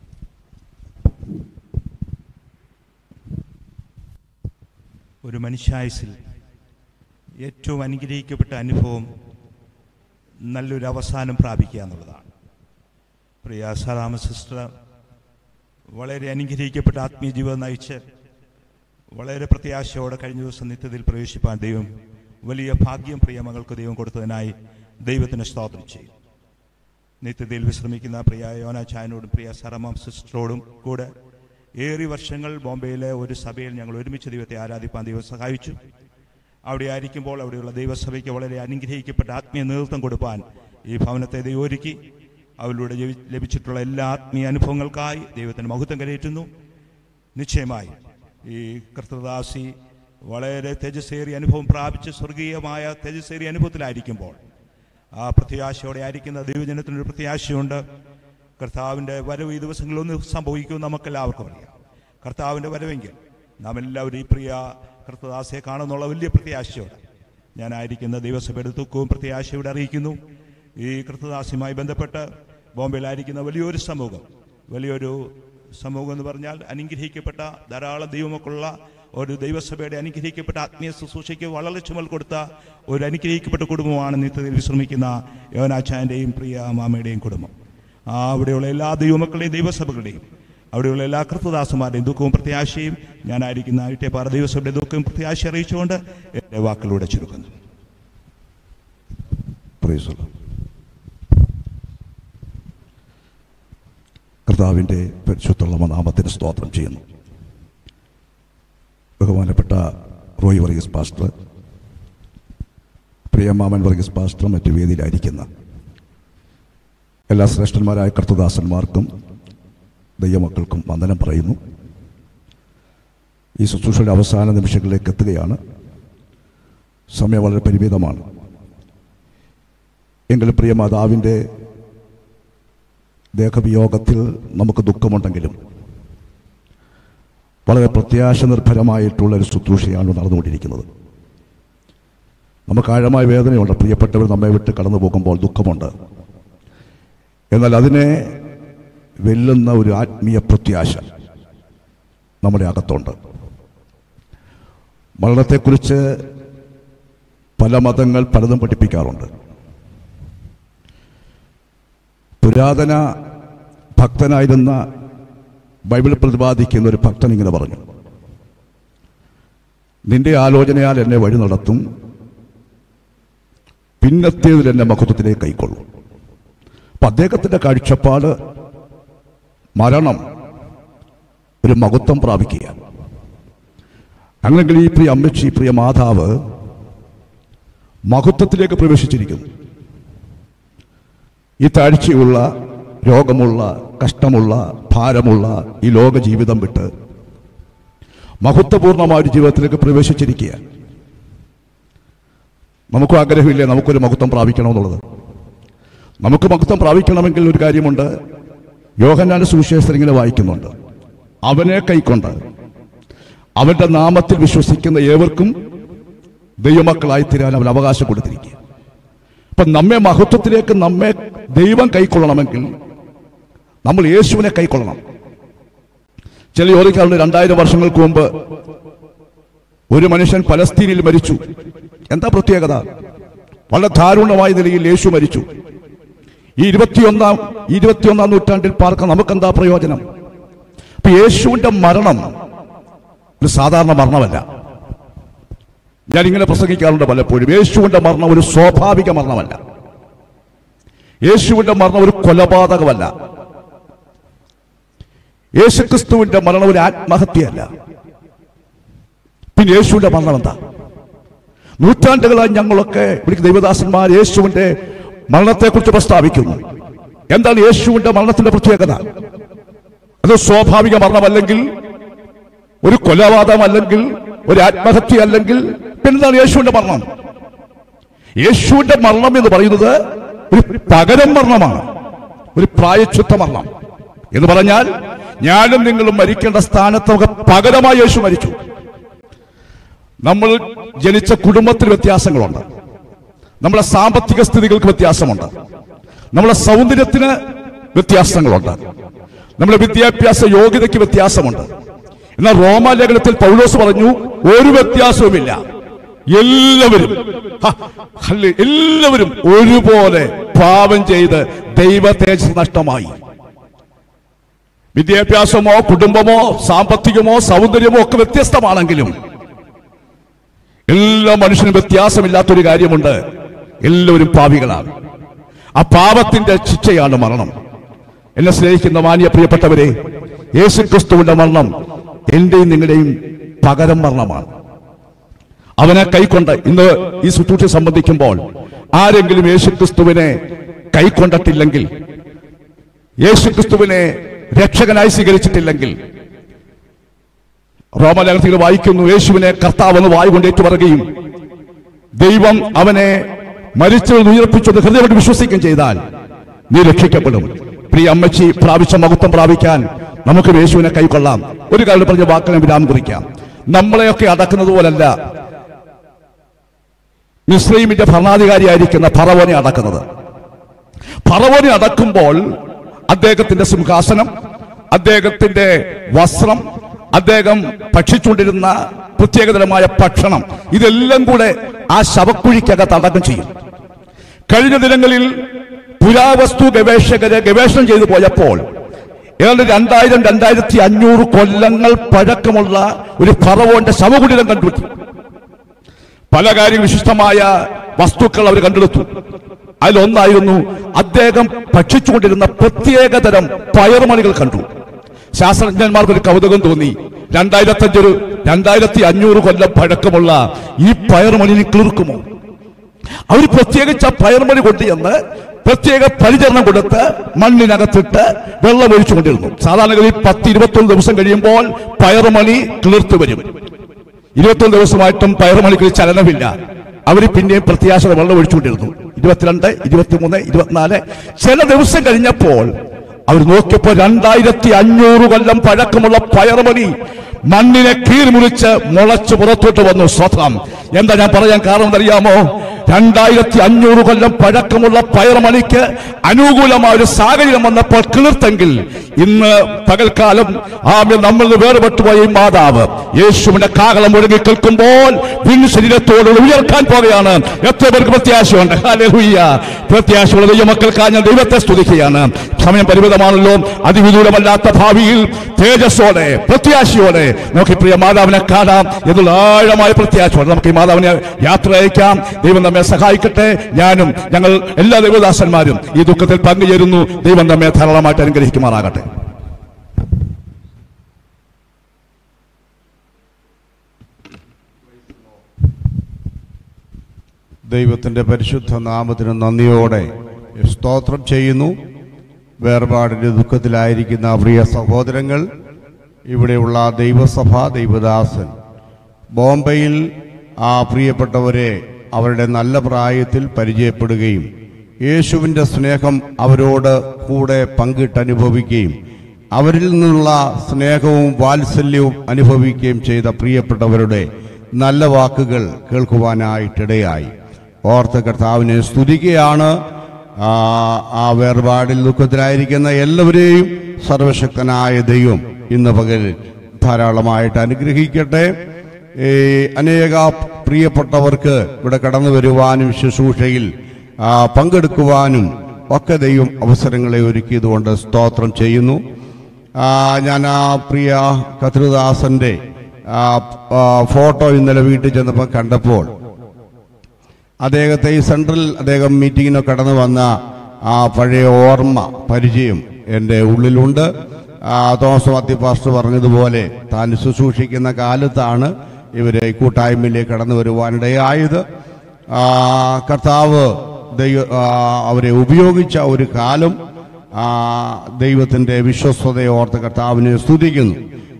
ഒരു മനുഷ്യായുസിൽ ഏറ്റവും അനുഗ്രഹിക്കപ്പെട്ട അനുഭവം നല്ലൊരു അവസാനം പ്രാപിക്കുക എന്നുള്ളതാണ്. പ്രിയ സലാമ സിസ്റ്റർ വളരെ അനുഗ്രഹിക്കപ്പെട്ട ആത്മീയ ജീവിതം നയിച്ച് വളരെ പ്രത്യാശയോടെ കഴിഞ്ഞ ദിവസം നിത്യതയിൽ പ്രവേശിപ്പാൻ ദൈവം വലിയ ഭാഗ്യം പ്രിയ മകൾക്ക് ദൈവം കൊടുത്തതിനായി ദൈവത്തിന് സ്തോത്രം ചെയ്യും. നിത്യതയിൽ വിശ്രമിക്കുന്ന പ്രിയ യോനാചായനോടും പ്രിയ സറമാം സിസ്റ്ററോടും കൂടെ ഏറെ വർഷങ്ങൾ ബോംബെയിലെ ഒരു സഭയിൽ ഞങ്ങൾ ഒരുമിച്ച് ദൈവത്തെ ആരാധിപ്പാൻ ദൈവം സഹായിച്ചു. അവിടെ ആയിരിക്കുമ്പോൾ അവിടെയുള്ള ദൈവസഭയ്ക്ക് വളരെ അനുഗ്രഹിക്കപ്പെട്ട ആത്മീയ നേതൃത്വം കൊടുപ്പാൻ ഈ ഭവനത്തെ ദൈവം ഒരുക്കി. അവരിലൂടെ ലഭിച്ചിട്ടുള്ള എല്ലാ ആത്മീയ അനുഭവങ്ങൾക്കായി ദൈവത്തിന് മഹത്വം കരയേറ്റുന്നു. നിശ്ചയമായി ഈ കർത്തൃദാസി വളരെ തേജസ്സേറിയ അനുഭവം പ്രാപിച്ച് സ്വർഗീയമായ തേജസ്സേറിയ അനുഭവത്തിലായിരിക്കുമ്പോൾ ആ പ്രത്യാശയോടെ ആയിരിക്കുന്ന ദൈവജനത്തിനൊരു പ്രത്യാശയുണ്ട്. കർത്താവിൻ്റെ വരവ് ഈ ദിവസങ്ങളിലൊന്ന് സംഭവിക്കുമെന്ന് നമുക്കെല്ലാവർക്കും അറിയാം. കർത്താവിൻ്റെ വരവെങ്കിൽ നാം എല്ലാവരും ഈ പ്രിയ കർത്തദാസയെ കാണുന്നുള്ള വലിയ പ്രത്യാശയോടെ ഞാനായിരിക്കുന്ന ദൈവസഭയുടെ ദുഃഖവും പ്രത്യാശയോടെ അറിയിക്കുന്നു. ഈ കർത്തദാസിയുമായി ബന്ധപ്പെട്ട് ബോംബെയിലായിരിക്കുന്ന വലിയൊരു സമൂഹം, വലിയൊരു സമൂഹം എന്ന് പറഞ്ഞാൽ അനുഗ്രഹിക്കപ്പെട്ട ധാരാളം ദൈവമൊക്കെയുള്ള ഒരു ദൈവസഭയുടെ അനുഗ്രഹിക്കപ്പെട്ട ആത്മീയ ശുശ്രൂഷയ്ക്ക് വളരെ ചുമൽ കൊടുത്ത ഒരു അനുഗ്രഹിക്കപ്പെട്ട കുടുംബമാണ് നിത്യതയിൽ വിശ്രമിക്കുന്ന യോനാച്ചാൻ്റെയും പ്രിയ മാമയുടെയും കുടുംബം. ആ അവിടെയുള്ള എല്ലാ ദൈവമക്കളുടെയും ദൈവസഭകളുടെയും അവിടെയുള്ള എല്ലാ കർത്തദാസന്മാരുടെയും ദുഃഖവും പ്രത്യാശയും ഞാനായിരിക്കുന്ന ഇട്ടേപ്പാറ ദൈവസഭയുടെ ദുഃഖവും പ്രത്യാശ അറിയിച്ചുകൊണ്ട് എൻ്റെ വാക്കിലൂടെ ചുരുക്കുന്നു. കർത്താവിൻ്റെ പരിശുദ്ധ നാമത്തിന് സ്തോത്രം ചെയ്യുന്നു. ബഹുമാനപ്പെട്ട റോയ് വർഗീസ് പാസ്റ്റർ, പ്രിയമാമൻ വർഗീസ് പാസ്റ്റർ, മറ്റു വേദിയിലായിരിക്കുന്ന എല്ലാ ശ്രേഷ്ഠന്മാരായ കർത്തദാസന്മാർക്കും ദൈവമക്കൾക്കും വന്ദനം പറയുന്നു. ഈ ശുശ്രൂഷയുടെ അവസാന നിമിഷങ്ങളിലേക്ക് എത്തുകയാണ്. സമയം വളരെ പരിമിതമാണ്. എങ്കിലും പ്രിയ മാതാവിൻ്റെ ദേഹവിയോഗത്തിൽ നമുക്ക് ദുഃഖമുണ്ടെങ്കിലും വളരെ പ്രത്യാശ നിർഭരമായിട്ടുള്ളൊരു ശുശ്രൂഷയാണ് നടന്നുകൊണ്ടിരിക്കുന്നത്. നമുക്ക് ആഴമായ വേദനയുണ്ട്. പ്രിയപ്പെട്ടവർ നമ്മെ വിട്ട് കടന്നു പോകുമ്പോൾ ദുഃഖമുണ്ട്. എന്നാൽ അതിനെ വെല്ലുന്ന ഒരു ആത്മീയ പ്രത്യാശ നമ്മുടെ അകത്തുണ്ട്. മരണത്തെക്കുറിച്ച് പല മതങ്ങൾ പലതും പഠിപ്പിക്കാറുണ്ട്. പുരാതന ഭക്തനായിരുന്ന ബൈബിൾ പ്രതിപാദിക്കുന്ന ഒരു ഭക്തൻ ഇങ്ങനെ പറഞ്ഞു: നിന്റെ ആലോചനയാൽ എന്നെ വഴി നടത്തും, പിന്നത്തേതിൽ എന്നെ മഹത്വത്തിലേക്ക് കൈക്കൊള്ളും. അപ്പം അദ്ദേഹത്തിൻ്റെ കാഴ്ചപ്പാട് മരണം ഒരു മഹത്വം പ്രാപിക്കുക. അങ്ങനെങ്കിൽ ഈ പ്രിയ അമ്മച്ചി, പ്രിയ മാതാവ് മഹത്വത്തിലേക്ക് പ്രവേശിച്ചിരിക്കുന്നു. ഈ താഴ്ചയുള്ള, രോഗമുള്ള, കഷ്ടമുള്ള, ഭാരമുള്ള ഈ ലോക ജീവിതം വിട്ട് മഹത്വപൂർണമായ ഒരു ജീവിതത്തിലേക്ക് പ്രവേശിച്ചിരിക്കുക. നമുക്കും ആഗ്രഹമില്ലേ നമുക്കൊരു മഹത്വം പ്രാപിക്കണമെന്നുള്ളത്? നമുക്ക് മഹത്വം പ്രാപിക്കണമെങ്കിൽ ഒരു കാര്യമുണ്ട്. യോഹന്നാന്റെ സുവിശേഷത്തിൽ ഇങ്ങനെ വായിക്കുന്നുണ്ട്: അവനെ കൈക്കൊണ്ട് അവന്റെ നാമത്തിൽ വിശ്വസിക്കുന്ന ഏവർക്കും ദൈവമക്കളായി തീരാൻ അവൻ അവകാശം കൊടുത്തിരിക്കുക. അപ്പൊ നമ്മെ മഹത്വത്തിലേക്ക് നമ്മെ ദൈവം കൈക്കൊള്ളണമെങ്കിൽ നമ്മൾ യേശുവിനെ കൈക്കൊള്ളണം. ചില ചോദിക്കാറുണ്ട്, രണ്ടായിരം വർഷങ്ങൾക്ക് മുമ്പ് ഒരു മനുഷ്യൻ പലസ്തീനിൽ മരിച്ചു. എന്താ പ്രത്യേകത? വളരെ ദാരുണമായ നിലയിൽ യേശു മരിച്ചു. ഈ ഇരുപത്തിയൊന്നാം ഇരുപത്തിയൊന്നാം നൂറ്റാണ്ടിൽ പാർക്കാൻ നമുക്കെന്താ പ്രയോജനം? അപ്പൊ യേശുവിന്റെ മരണം ഒരു സാധാരണ മരണമല്ല. ഞാനിങ്ങനെ പ്രസംഗിക്കാറുണ്ട് പലപ്പോഴും. യേശുവിന്റെ മരണം ഒരു സ്വാഭാവിക മരണമല്ല. യേശുവിന്റെ മരണം ഒരു കൊലപാതകമല്ല. യേശുക്രിസ്തുവിന്റെ മരണം ഒരു ആത്മഹത്യയല്ല. പിന്നെ യേശുവിന്റെ മരണം എന്താ? നൂറ്റാണ്ടുകളായി ഞങ്ങളൊക്കെ വിളിക്കുന്ന ദൈവദാസന്മാർ യേശുവിന്റെ മരണത്തെക്കുറിച്ച് പ്രസ്താവിക്കുന്നു. എന്താണ് യേശുവിന്റെ മരണത്തിന്റെ പ്രത്യേകത? അത് സ്വാഭാവിക മരണമല്ലെങ്കിൽ ഒരു കൊലപാതകം അല്ലെങ്കിൽ ഒരു ആത്മഹത്യ അല്ലെങ്കിൽ പിന്നെന്താണ് യേശുവിന്റെ മരണം? യേശുവിന്റെ മരണം എന്ന് പറയുന്നത് ഒരു പകരം മരണമാണ്, ഒരു പ്രായശ്ചിത്ത മരണം എന്ന് പറഞ്ഞാൽ ഞാനും നിങ്ങളും മരിക്കേണ്ട സ്ഥാനത്തൊക്കെ പകരമായി യേശു മരിച്ചു. നമ്മൾ ജനിച്ച കുടുംബത്തിൽ വ്യത്യാസങ്ങളുണ്ട്, നമ്മളെ സാമ്പത്തിക സ്ഥിതികൾക്ക് വ്യത്യാസമുണ്ട്, നമ്മളെ സൗന്ദര്യത്തിന് വ്യത്യാസങ്ങളുണ്ട്, നമ്മുടെ വിദ്യാഭ്യാസ യോഗ്യതയ്ക്ക് വ്യത്യാസമുണ്ട്. എന്നാൽ റോമാലേഖനത്തിൽ പൗലോസ് പറഞ്ഞു ഒരു വ്യത്യാസവുമില്ല, എല്ലാവരും എല്ലാവരും ഒരുപോലെ പാപം ചെയ്ത് ദൈവ തേജസ് നഷ്ടമായി. വിദ്യാഭ്യാസമോ കുടുംബമോ സാമ്പത്തികമോ സൗന്ദര്യമോ ഒക്കെ വ്യത്യസ്തമാണെങ്കിലും എല്ലാ മനുഷ്യനും വ്യത്യാസമില്ലാത്തൊരു കാര്യമുണ്ട്, എല്ലാവരും പാപികളാണ്. ആ പാപത്തിന്റെ ശിക്ഷയാണ് മരണം. എന്നെ സ്നേഹിക്കുന്ന മാന്യ പ്രിയപ്പെട്ടവരെ, യേശു ക്രിസ്തുവിന്റെ മരണം എന്റെയും നിങ്ങളുടെയും പകരം മരണമാണ്. അവനെ കൈക്കൊണ്ട് ഇന്ന് ഈ ശുശ്രൂഷ സംബന്ധിക്കുമ്പോൾ ആരെങ്കിലും യേശു ക്രിസ്തുവിനെ കൈക്കൊണ്ടിട്ടില്ലെങ്കിൽ, യേശു ക്രിസ്തുവിനെ രക്ഷകനായി സ്വീകരിച്ചിട്ടില്ലെങ്കിൽ, റോമാലേഖനത്തിൽ വായിക്കുന്നു, യേശുവിനെ കർത്താവെന്ന് വായു കൊണ്ട് ഏറ്റുപറയുകയും ദൈവം അവനെ മരിച്ചവരിൽ ഉയർപ്പിച്ചത് ഹൃദയം കൊണ്ട് വിശ്വസിക്കുകയും ചെയ്താൽ നീ രക്ഷിക്കപ്പെടും. പ്രിയ അമ്മച്ചി, പ്രാപിച്ച മഹത്വം പ്രാപിക്കാൻ നമുക്ക് യേശുവിനെ കൈക്കൊള്ളാം. ഒരു കാര്യം പറഞ്ഞ വാക്കിനെ വിരാമം കുറിക്കാം. നമ്മളെയൊക്കെ അടക്കുന്നത് പോലല്ല മിസ്രയീമിന്റെ ഭരണാധികാരിയായിരിക്കുന്ന ഫറവോനെ അടക്കുന്നത്. ഫറവോനെ അടക്കുമ്പോൾ അദ്ദേഹത്തിന്റെ സിംഹാസനം, അദ്ദേഹത്തിന്റെ വസ്ത്രം, അദ്ദേഹം ഭക്ഷിച്ചുകൊണ്ടിരുന്ന പ്രത്യേകതരമായ ഭക്ഷണം, ഇതെല്ലാം കൂടെ ആ ശവക്കുഴിക്കകത്ത് അടക്കം ചെയ്യും. കഴിഞ്ഞ ദിനങ്ങളിൽ പുരാവസ്തു ഗവേഷകര് ഗവേഷണം ചെയ്തു പോയപ്പോൾ ഏതാണ്ട് രണ്ടായിരം രണ്ടായിരത്തി അഞ്ഞൂറ് കൊല്ലങ്ങൾ പഴക്കമുള്ള ഒരു ഫറവോന്റെ ശവകുടീരം കണ്ടുപിടിച്ചു. പല കാര്യം വിശിഷ്ടമായ വസ്തുക്കൾ അവർ കണ്ടെടുത്തു. അതിലൊന്നായിരുന്നു അദ്ദേഹം ഭക്ഷിച്ചുകൊണ്ടിരുന്ന പ്രത്യേകതരം പയർമണികൾ കണ്ടു. ശാസ്ത്രജ്ഞന്മാർക്ക് ഒരു കൗതുകം തോന്നി. രണ്ടായിരത്തി അഞ്ചൊരു രണ്ടായിരത്തി അഞ്ഞൂറ് കൊല്ലം പഴക്കമുള്ള ഈ പയർമണിനെ കിളിർക്കുമോ? അവർ പ്രത്യേകിച്ച് ആ പയർമണി കൊണ്ടുചെന്ന് പ്രത്യേക പരിചരണം കൊടുത്ത് മണ്ണിനകത്തിട്ട് വെള്ളം ഒഴിച്ചു കൊണ്ടിരുന്നു. സാധാരണഗതിയിൽ പത്ത് ഇരുപത്തൊന്ന് ദിവസം കഴിയുമ്പോൾ പയർമണി കിളിർത്തു വരും. ഇരുപത്തൊന്ന് ദിവസമായിട്ടും പയർമണിക്ക് ചലനമില്ല. അവർ പിന്നെയും പ്രത്യാശ വെള്ളം ഒഴിച്ചുകൊണ്ടിരുന്നു. ഇരുപത്തിരണ്ട് ഇരുപത്തിമൂന്ന് ഇരുപത്തിനാല് ചില ദിവസം കഴിഞ്ഞപ്പോൾ അവർ നോക്കിയപ്പോൾ രണ്ടായിരത്തി അഞ്ഞൂറ് കൊല്ലം പഴക്കമുള്ള പയർമണി മണ്ണിനെ കീറിമുറിച്ച് മുളച്ച് പുറത്തോട്ട് വന്നു. സ്വത്രം എന്താ ഞാൻ പറയാൻ കാരണം എന്നറിയാമോ? രണ്ടായിരത്തി അഞ്ഞൂറ് കൊല്ലം പഴക്കമുള്ള പയർമണിക്ക് അനുകൂലമായ ഒരു സാഹചര്യം വന്നപ്പോൾ കിളിർത്തെങ്കിൽ ഇന്ന് പകൽക്കാലം ആമേ നമ്മൾ വേർപെട്ടുപോയ ഈ മാതാവ് യേശുവിന്റെ കാഹളം മുഴങ്ങി കേൾക്കുമ്പോൾ പിൻ ശരീരത്തോട് ഉയർക്കാൻ പോകുകയാണ്. എത്ര പേർക്ക് പ്രത്യാശയുണ്ട്? ഹല്ലേലൂയ. പ്രത്യാശയുള്ള ദൈവമക്കൾക്കായി ഞാൻ ദൈവത്തെ സ്തുതിക്കുകയാണ്. സമയം പരിമിതമാണല്ലോ. അതിവിദൂരമല്ലാത്ത ഭാവിയിൽ തേജസ്സോടെ പ്രത്യാശയോടെ നമുക്ക് പ്രിയ മാതാവിനെ കാണാം എന്നുള്ള ആഴമായ പ്രത്യാശയോടെ നമുക്ക് ഈ മാതാവിനെ യാത്ര അയക്കാം. ദൈവം നമ്മെ സഹായിക്കട്ടെ. ഞാനും ഞങ്ങൾ എല്ലാ ദൈവദാസന്മാരും ഈ ദുഃഖത്തിൽ പങ്കുചേരുന്നു. ദൈവം നമ്മെ ധാരാളമായിട്ട് അനുഗ്രഹിക്കുമാറാകട്ടെ. ദൈവത്തിൻ്റെ പരിശുദ്ധ നാമത്തിന് നന്ദിയോടെ സ്തോത്രം ചെയ്യുന്നു. വേർപാടിൻ്റെ ദുഃഖത്തിലായിരിക്കുന്ന പ്രിയ സഹോദരങ്ങൾ, ഇവിടെയുള്ള ദൈവസഭ ദൈവദാസൻ ബോംബെയിൽ ആ പ്രിയപ്പെട്ടവരെ അവരുടെ നല്ല പ്രായത്തിൽ പരിചയപ്പെടുകയും യേശുവിൻ്റെ സ്നേഹം അവരോട് കൂടെ പങ്കിട്ടനുഭവിക്കുകയും അവരിൽ നിന്നുള്ള സ്നേഹവും വാത്സല്യവും അനുഭവിക്കുകയും ചെയ്ത പ്രിയപ്പെട്ടവരുടെ നല്ല വാക്കുകൾ കേൾക്കുവാനായിട്ടിടയായി. ഓർത്ത് കർത്താവിനെ സ്തുതിക്കുകയാണ്. ആ വേർപാടിൽ ദുഃഖത്തിലായിരിക്കുന്ന എല്ലാവരെയും സർവശക്തനായ ദൈവം ഇന്ന് പകൽ ധാരാളമായിട്ട് അനുഗ്രഹിക്കട്ടെ. ഈ അനേക പ്രിയപ്പെട്ടവർക്ക് ഇവിടെ കടന്നു വരുവാനും ശുശ്രൂഷയിൽ പങ്കെടുക്കുവാനും ഒക്കെ ദൈവം അവസരങ്ങളെ ഒരുക്കിയതുകൊണ്ട് സ്തോത്രം ചെയ്യുന്നു. ഞാൻ ആ പ്രിയ കത്രുദാസന്റെ ഫോട്ടോ ഇന്നലെ വീട്ടിൽ ചെന്നപ്പോൾ കണ്ടപ്പോൾ അദ്ദേഹത്തെ ഈ സെൻട്രൽ അദ്ദേഹം മീറ്റിങ്ങിനോ കടന്നു വന്ന ആ പഴയ ഓർമ്മ പരിചയം എൻ്റെ ഉള്ളിലുണ്ട്. തോമസ് മാത്യു പാസ്റ്റർ പറഞ്ഞതുപോലെ താൻ ശുശ്രൂഷിക്കുന്ന കാലത്താണ് ഇവരെ കൂട്ടായ്മയിലേക്ക് കടന്നു വരുവാനിടയായത്. കർത്താവ് ദൈവ അവരെ ഉപയോഗിച്ച ഒരു കാലം ദൈവത്തിൻ്റെ വിശ്വസ്തതയെ ഓർത്ത് കർത്താവിനെ സ്തുതിക്കുന്നു.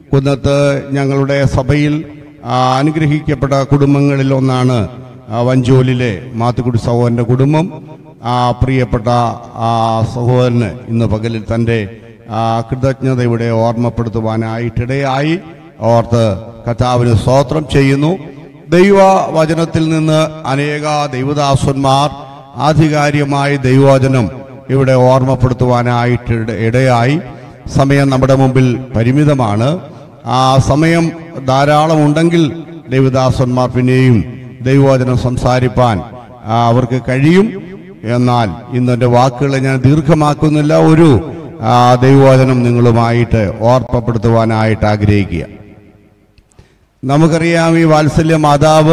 കുന്നത്ത് ഞങ്ങളുടെ സഭയിൽ ആ, അനുഗ്രഹിക്കപ്പെട്ട കുടുംബങ്ങളിൽ ഒന്നാണ് ആ, വഞ്ചോലിലെ മാത്തുക്കുടി സഹോദരൻ്റെ കുടുംബം. ആ പ്രിയപ്പെട്ട ആ സഹോദരന് ഇന്ന് പകലിൽ തൻ്റെ ആ, കൃതജ്ഞതയുടെ ഓർമ്മപ്പെടുത്തുവാനായിട്ടിടയായി ഓർത്ത് കർത്താവിന് സ്തോത്രം ചെയ്യുന്നു. ദൈവവചനത്തിൽ നിന്ന് അനേക ദൈവദാസന്മാർ ആധികാരികമായി ദൈവവചനം ഇവിടെ ഓർമ്മപ്പെടുത്തുവാനായിട്ട് ഇടയായി. സമയം നമ്മുടെ മുമ്പിൽ പരിമിതമാണ്. ആ സമയം ധാരാളം ഉണ്ടെങ്കിൽ ദൈവദാസന്മാർ പിന്നെയും ദൈവവചനം സംസാരിപ്പാൻ ആ, അവർക്ക് കഴിയും. എന്നാൽ ഇന്നെൻ്റെ വാക്കുകളെ ഞാൻ ദീർഘമാക്കുന്നില്ല. ഒരു ആ, ദൈവവചനം നിങ്ങളുമായിട്ട് ഓർമ്മപ്പെടുത്തുവാനായിട്ട് ആഗ്രഹിക്കുക. നമുക്കറിയാം, ഈ വാത്സല്യ മാതാവ്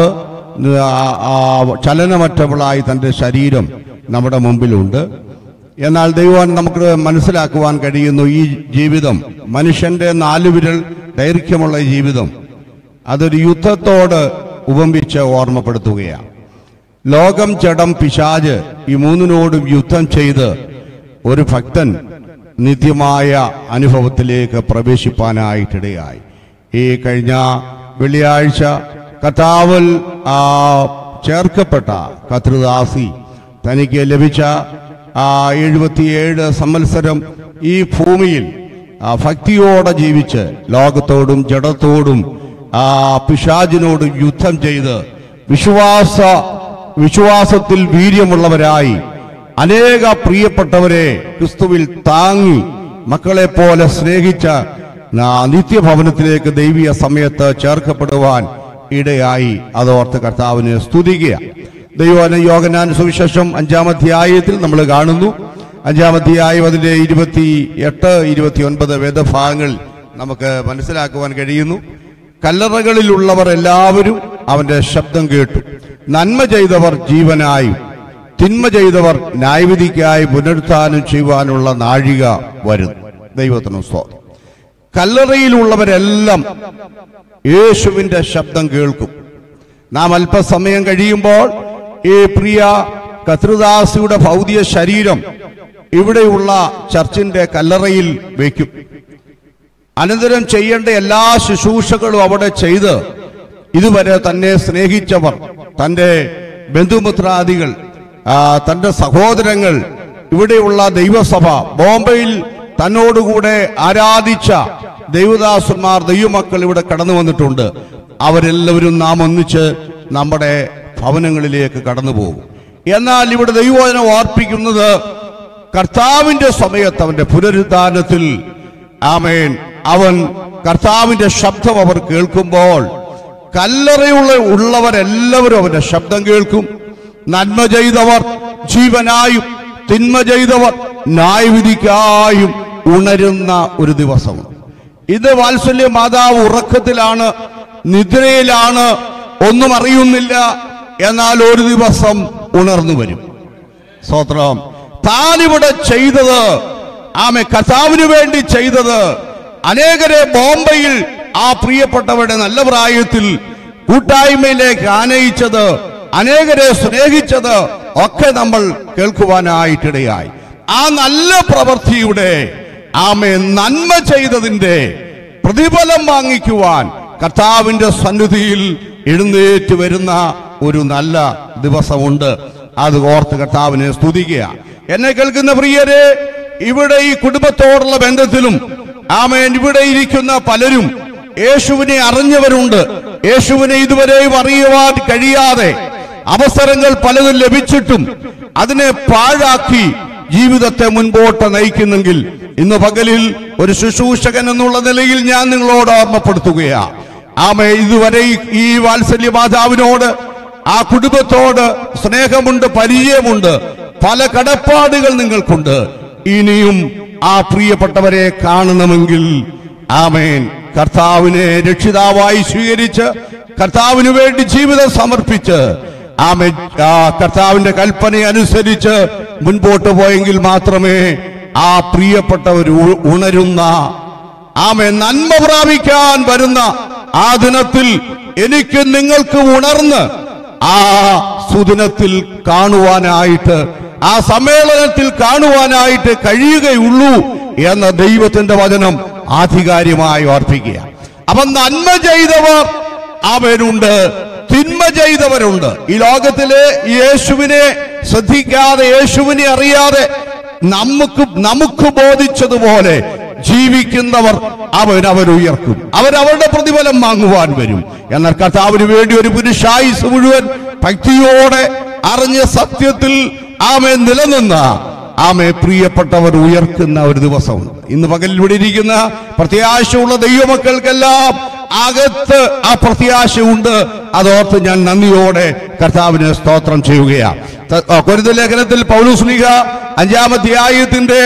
ചലനമറ്റവളായി തൻ്റെ ശരീരം നമ്മുടെ മുമ്പിലുണ്ട്. എന്നാൽ ദൈവം നമുക്ക് മനസ്സിലാക്കുവാൻ കഴിയുന്നു, ഈ ജീവിതം, മനുഷ്യന്റെ നാലുവിരൽ ദൈർഘ്യമുള്ള ജീവിതം, അതൊരു യുദ്ധത്തോട് ഉപമിച്ച് ഓർമ്മപ്പെടുത്തുകയാണ്. ലോകം, ജഡം, പിശാച്, ഈ മൂന്നിനോടും യുദ്ധം ചെയ്ത് ഒരു ഭക്തൻ നിത്യമായ അനുഭവത്തിലേക്ക് പ്രവേശിപ്പാനായിട്ടിടയായി. ഈ കഴിഞ്ഞ വെള്ളിയാഴ്ച കർത്താവിൽ ആ ചേർക്കപ്പെട്ട കർത്തൃദാസി തനിക്ക് ലഭിച്ച ആ എഴുപത്തിയേഴ് സംവത്സരം ഈ ഭൂമിയിൽ ആ ഭക്തിയോടെ ജീവിച്ച് ലോകത്തോടും ജഡത്തോടും ആ പിശാചിനോടും യുദ്ധം ചെയ്ത് വിശ്വാസ വിശ്വാസത്തിൽ വീര്യമുള്ളവരായി അനേക പ്രിയപ്പെട്ടവരെ ക്രിസ്തുവിൽ താങ്ങി മക്കളെ പോലെ സ്നേഹിച്ച നിത്യഭവനത്തിലേക്ക് ദൈവീയ സമയത്ത് ചേർക്കപ്പെടുവാൻ ഇടയായി. അതോർത്ത് കർത്താവിനെ സ്തുതിക്കുക. ദൈവവചനം യോഹന്നാൻ സുവിശേഷം അഞ്ചാം അധ്യായത്തിൽ നമ്മൾ കാണുന്നു. അഞ്ചാം അധ്യായം അതിന്റെ ഇരുപത്തി എട്ട് ഇരുപത്തി ഒൻപത് വേദഭാഗങ്ങൾ നമുക്ക് മനസ്സിലാക്കുവാൻ കഴിയുന്നു. കല്ലറകളിലുള്ളവർ എല്ലാവരും അവന്റെ ശബ്ദം കേട്ടു. നന്മ ചെയ്തവർ ജീവനായും തിന്മ ചെയ്തവർ ന്യായവിധിക്കായി പുനരുത്ഥാനം ചെയ്യുവാനുള്ള നാഴിക വരുന്നു. ദൈവത്തിന് സ്തോത്രം. കല്ലറയിലുള്ളവരെല്ലാം യേശുവിന്റെ ശബ്ദം കേൾക്കും. നാം അല്പസമയം കഴിയുമ്പോൾ ഈ പ്രിയ കർത്തൃദാസിയുടെ ഭൗതിക ശരീരം ഇവിടെയുള്ള ചർച്ചിന്റെ കല്ലറയിൽ വയ്ക്കും. അനന്തരം ചെയ്യേണ്ട എല്ലാ ശുശ്രൂഷകളും അവിടെ ചെയ്ത് ഇതുവരെ തന്നെ സ്നേഹിച്ചവർ, തൻ്റെ ബന്ധുമിത്രാദികൾ, തൻ്റെ സഹോദരങ്ങൾ, ഇവിടെയുള്ള ദൈവസഭ, ബോംബെയിൽ തന്നോടുകൂടെ ആരാധിച്ച ദൈവദാസന്മാർ, ദൈവമക്കൾ ഇവിടെ കടന്നു വന്നിട്ടുണ്ട്. അവരെല്ലാവരും നാം ഒന്നിച്ച് നമ്മുടെ ഭവനങ്ങളിലേക്ക് കടന്നു പോകും. എന്നാൽ ഇവിടെ ദൈവവചനം ഓർപ്പിക്കുന്നത് കർത്താവിന്റെ സമയത്ത്, അവന്റെ പുനരുദ്ധാനത്തിൽ, ആമേൻ, അവൻ കർത്താവിന്റെ ശബ്ദം അവർ കേൾക്കുമ്പോൾ കല്ലറയുള്ള ഉള്ളവരെല്ലാവരും അവന്റെ ശബ്ദം കേൾക്കും. നന്മ ചെയ്തവർ ജീവനായും തിന്മ ചെയ്തവർ ന്യായവിധിക്കായും ഉണരുന്ന ഒരു ദിവസമാണ് ഇത്. വാത്സല്യ മാതാവ് ഉറക്കത്തിലാണ്, നിദ്രയിലാണ്, ഒന്നും അറിയുന്നില്ല. എന്നാൽ ഒരു ദിവസം ഉണർന്നു വരും. സ്തോത്രം. താനിവിടെ ചെയ്തത്, ആമേ, കർത്താവിന് വേണ്ടി ചെയ്തത്, അനേകരെ ബോംബെയിൽ ആ പ്രിയപ്പെട്ടവരുടെ നല്ല പ്രായത്തിൽ കൂട്ടായ്മയിലേക്ക് ആനയിച്ചത്, അനേകരെ സ്നേഹിച്ചത് ഒക്കെ നമ്മൾ കേൾക്കുവാനായിട്ടിടയായി. ആ നല്ല പ്രവൃത്തിയുടെ, ആമേ, നന്മ ചെയ്തതിന്റെ പ്രതിഫലം വാങ്ങിക്കുവാൻ കർത്താവിന്റെ സന്നിധിയിൽ എഴുന്നേറ്റ് വരുന്ന ഒരു നല്ല ദിവസമുണ്ട്. അത് ഓർത്ത് കർത്താവിനെ സ്തുതിക്കുക. എന്നെ കേൾക്കുന്ന പ്രിയരെ, ഇവിടെ ഈ കുടുംബത്തോടുള്ള ബന്ധത്തിലും, ആമേൻ, ഇവിടെ ഇരിക്കുന്ന പലരും യേശുവിനെ അറിഞ്ഞവരുണ്ട്. യേശുവിനെ ഇതുവരെയും അറിയുവാൻ കഴിയാതെ അവസരങ്ങൾ പലതും ലഭിച്ചിട്ടും അതിനെ പാഴാക്കി ജീവിതത്തെ മുൻപോട്ട് നയിക്കുന്നെങ്കിൽ ഇന്ന് പകലിൽ ഒരു ശുശ്രൂഷകൻ എന്നുള്ള നിലയിൽ ഞാൻ നിങ്ങളോട് ഓർമ്മപ്പെടുത്തുകയാണ്. ആമേ, ഇതുവരെ ഈ വാത്സല്യ മാതാവിനോട്, ആ കുടുംബത്തോട് സ്നേഹമുണ്ട്, പരിചയമുണ്ട്, പല കടപ്പാടുകൾ നിങ്ങൾക്കുണ്ട്. ഇനിയും ആ പ്രിയപ്പെട്ടവരെ കാണണമെങ്കിൽ, ആമേൻ, കർത്താവിനെ രക്ഷിതാവായി സ്വീകരിച്ച് കർത്താവിന് വേണ്ടി ജീവിതം സമർപ്പിച്ച്, ആമേൻ, കർത്താവിന്റെ കൽപ്പന അനുസരിച്ച് മുൻപോട്ട് പോയെങ്കിൽ മാത്രമേ ആ പ്രിയപ്പെട്ടവർ ഉണരുന്ന, ആമേൻ, നന്മ പ്രാപിക്കാൻ വരുന്ന ആ ദിനത്തിൽ എനിക്ക് നിങ്ങൾക്ക് ഉണർന്ന് ആ സുദിനത്തിൽ കാണുവാനായിട്ട്, ആ സമ്മേളനത്തിൽ കാണുവാനായിട്ട് കഴിയുകയുള്ളൂ എന്ന ദൈവത്തിന്റെ വചനം ആധികാരികമായി ഓർപ്പിക്കുക. അവൻ നന്മ ചെയ്തവർ അവനുണ്ട്, തിന്മ ചെയ്തവരുണ്ട്. ഈ ലോകത്തിലെ യേശുവിനെ ശ്രദ്ധിക്കാതെ, യേശുവിനെ അറിയാതെ നമുക്ക് നമുക്ക് ബോധിച്ചതുപോലെ ജീവിക്കുന്നവർ അവൻ അവരുയർക്കും, അവരവരുടെ പ്രതിഫലം വാങ്ങുവാൻ വരും. എന്നാൽ കർത്താവിന് വേണ്ടി ഒരു പുരുഷായുസ് മുഴുവൻ ഭക്തിയോടെ അറിഞ്ഞ സത്യത്തിൽ ആമേ നിലനിന്ന ആമേ പ്രിയപ്പെട്ടവർ ഉയർക്കുന്ന ഒരു ദിവസമുണ്ട്. ഇന്ന് പകൽ ഇവിടെ ഇരിക്കുന്ന പ്രത്യാശയുള്ള ദൈവമക്കൾക്കെല്ലാം അകത്ത് ആ പ്രത്യാശയുണ്ട്. അതോർത്ത് ഞാൻ നന്ദിയോടെ കർത്താവിന് സ്തോത്രം ചെയ്യുകയാണ്. കൊരിന്ത്യർ ലേഖനത്തിൽ പൗലോസ് ശ്ലീഹ അഞ്ചാമധ്യായത്തിന്റെ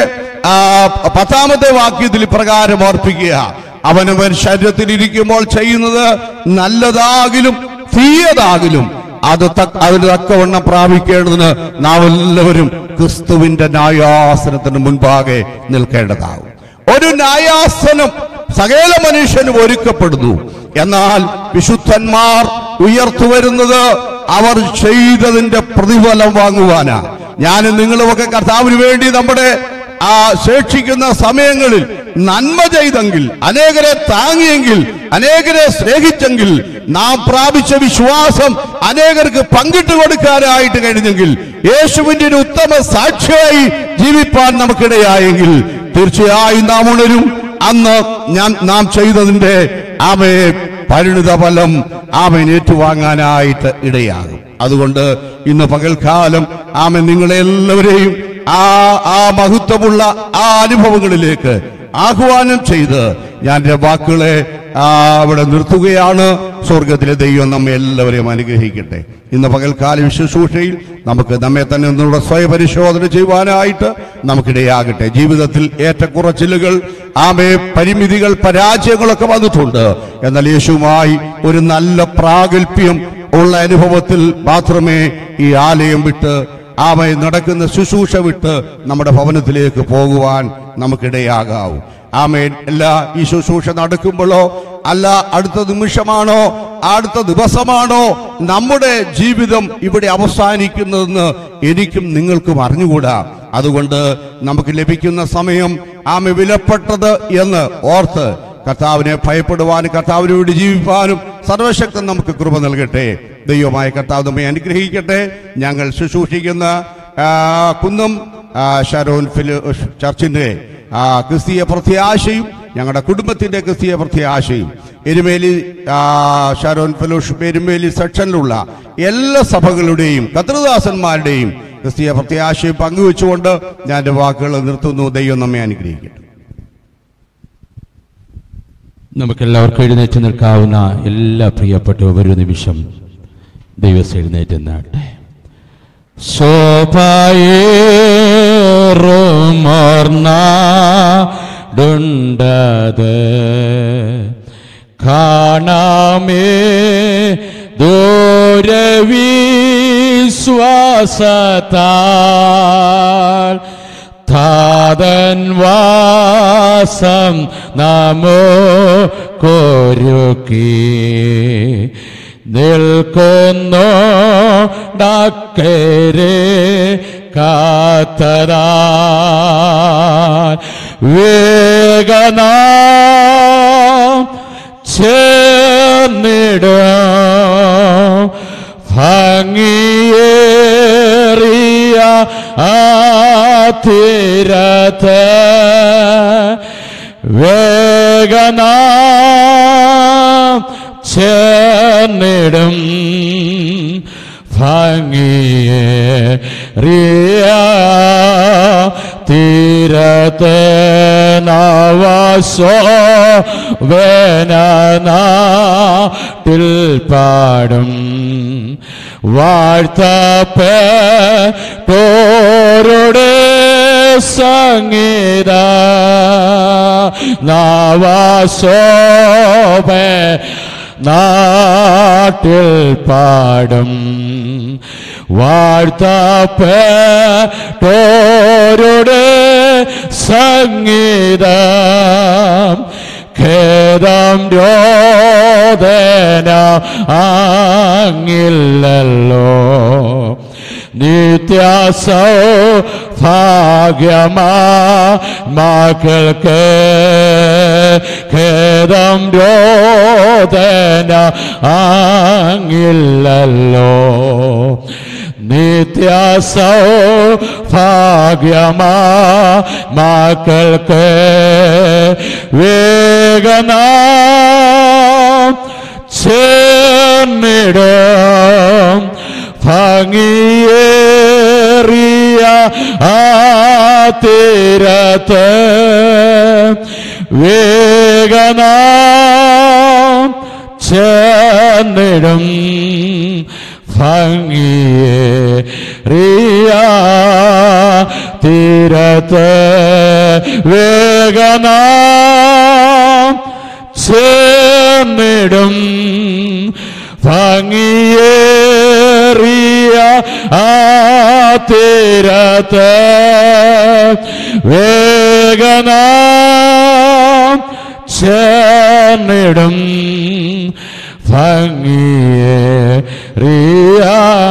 പത്താമത്തെ വാക്യത്തിൽ പ്രകാരം ഓർപ്പിക്കുക, അവനവൻ ശരീരത്തിൽ ഇരിക്കുമ്പോൾ ചെയ്യുന്നത് നല്ലതാകിലും തീയതാകിലും അത് അതിന് തക്കവണ്ണം പ്രാപിക്കേണ്ടതിന് നാം എല്ലാവരും ക്രിസ്തുവിന്റെ ന്യായാസനത്തിന് മുൻപാകെ നിൽക്കേണ്ടതാകും. ഒരു ന്യായാസനം സകല മനുഷ്യനും ഒരുക്കപ്പെടുന്നു. എന്നാൽ വിശുദ്ധന്മാർ ഉയർത്തു വരുന്നത് അവർ ചെയ്തതിന്റെ പ്രതിഫലം വാങ്ങുവാനാ. ഞാനും നിങ്ങളുമൊക്കെ കർത്താവിന് വേണ്ടി നമ്മുടെ ആ ശേഷിക്കുന്ന സമയങ്ങളിൽ നന്മ ചെയ്തെങ്കിൽ, അനേകരെ താങ്ങിയെങ്കിൽ, അനേകരെ സ്നേഹിച്ചെങ്കിൽ, നാം പ്രാപിച്ച വിശ്വാസം അനേകർക്ക് പങ്കിട്ട് കൊടുക്കാനായിട്ട് കഴിഞ്ഞെങ്കിൽ, യേശുവിന്റെ ഒരു ഉത്തമ സാക്ഷിയായി ജീവിപ്പാൻ നമുക്കിടയായെങ്കിൽ തീർച്ചയായും നാം ഉണരും. അന്ന് ഞാൻ നാം ചെയ്തതിന്റെ ആമേ പരിണിത ഫലം ആമേൻ ഏറ്റുവാങ്ങാനായിട്ട് ഇടയാകും. അതുകൊണ്ട് ഇന്ന് പകൽക്കാലം ആമേ നിങ്ങളെല്ലാവരെയും ആ ആ മഹത്വമുള്ള ആ അനുഭവങ്ങളിലേക്ക് ആഹ്വാനം ചെയ്ത് ഞാൻ എൻ്റെ വാക്കുകളെ അവിടെ നിർത്തുകയാണ്. സ്വർഗത്തിലെ ദൈവം നമ്മെ എല്ലാവരെയും അനുഗ്രഹിക്കട്ടെ. ഇന്ന് പകൽക്കാലം ശുശ്രൂഷയിൽ നമുക്ക് നമ്മെ തന്നെ ഒന്നുള്ള സ്വയപരിശോധന ചെയ്യുവാനായിട്ട് നമുക്കിടയാകട്ടെ. ജീവിതത്തിൽ ഏറ്റക്കുറച്ചിലുകൾ, ആമേ പരിമിതികൾ, പരാജയങ്ങളൊക്കെ വന്നിട്ടുണ്ട്. എന്നാൽ യേശുവുമായി ഒരു നല്ല പ്രാഗൽഭ്യം ഉള്ള അനുഭവത്തിൽ മാത്രമേ ഈ ആലയം വിട്ട് ആമേ നടക്കുന്ന ശുശ്രൂഷ വിട്ട് നമ്മുടെ ഭവനത്തിലേക്ക് പോകുവാൻ നമുക്കിടയാകാവൂ. ആമേൻ. എല്ലാ ഈ ശുശ്രൂഷ നടക്കുമ്പോഴോ അല്ല അടുത്ത നിമിഷമാണോ അടുത്ത ദിവസമാണോ നമ്മുടെ ജീവിതം ഇവിടെ അവസാനിക്കുന്നതെന്ന് എനിക്കും നിങ്ങൾക്കും അറിഞ്ഞുകൂടാ. അതുകൊണ്ട് നമുക്ക് ലഭിക്കുന്ന സമയം ആമേ വിലപ്പെട്ടത് എന്ന് ഓർത്ത് കർത്താവിനെ ഭയപ്പെടുവാനും കർത്താവിന് വേണ്ടി ജീവിപ്പാനും സർവശക്തൻ നമുക്ക് കൃപ നൽകട്ടെ. ദൈവമായ കർത്താവ് നമ്മെ അനുഗ്രഹിക്കട്ടെ. ഞങ്ങൾ ശുശ്രൂഷിക്കുന്ന കുന്നം ഷാരോൺ ഫിലോ ചർച്ചിന്റെ ക്രിസ്തീയ പ്രത്യാശയും ഞങ്ങളുടെ കുടുംബത്തിന്റെ ക്രിസ്തീയ പ്രത്യാശയും എരുമേലി ഷാരോൺ ഫെലോഷിപ്പ് എരുമേലി സെക്ഷനിലുള്ള എല്ലാ സഭകളുടെയും കർത്തൃദാസന്മാരുടെയും ക്രിസ്തീയ പ്രത്യാശയും പങ്കുവെച്ചുകൊണ്ട് ഞാൻ എൻ്റെ വാക്കുകൾ നിർത്തുന്നു. ദൈവം നമ്മെ അനുഗ്രഹിക്കട്ടെ. നമുക്കെല്ലാവർക്കും എഴുന്നേറ്റ് നിൽക്കാവുന്ന എല്ലാ പ്രിയപ്പെട്ടവരും ഒരു നിമിഷം ദൈവം എഴുന്നേറ്റ് നിന്നാട്ടെ. ശോഭയേറുമോർന്നാടുണ്ടത് കാണാമേ ദൂരവിശ്വാസത്താൽ താതൻ വാസം നമോ കൊരുക്കി നിൽക്കുന്നു ഡക്കരെ കാത്തരാ വേഗനാ ചേർന്നിടും ഭംഗിയേറിയ ആ തീരത്ത് വേഗനാ ചേർന്നിടും ഭംഗിയേറിയ തീരത്ത് നവസോ വേനാട്ടിൽ പാടും വാഴ്ത്തപ്പെട്ടോരുടെ സംഗീത നവസോഭേ നാട്ടിൽ പാടും വാഴ്ത്തപ്പെട്ടോരുടെ സംഗീതം ഖേദം രോദന ആങ്ങില്ലല്ലോ നിത്യ സൗഭാഗ്യമാ മക്കൾക്ക് വേദം രോദന ആങ്ങില്ലല്ലോ നിത്യ സൗഭാഗ്യമാ മക്കൾക്ക് വേഗനാം ചേർന്നിടും ഭംഗിയേറിയ ആ തീരത്ത് വേഗനാം ചേർന്നിടും ഭംഗിയേറിയ തീരത്ത് വേഗനാം ചേർന്നിടും ഭംഗിയേറിയ ആ തീരത്ത് വേഗനാം ചേർന്നിടും ഭംഗിയേറിയ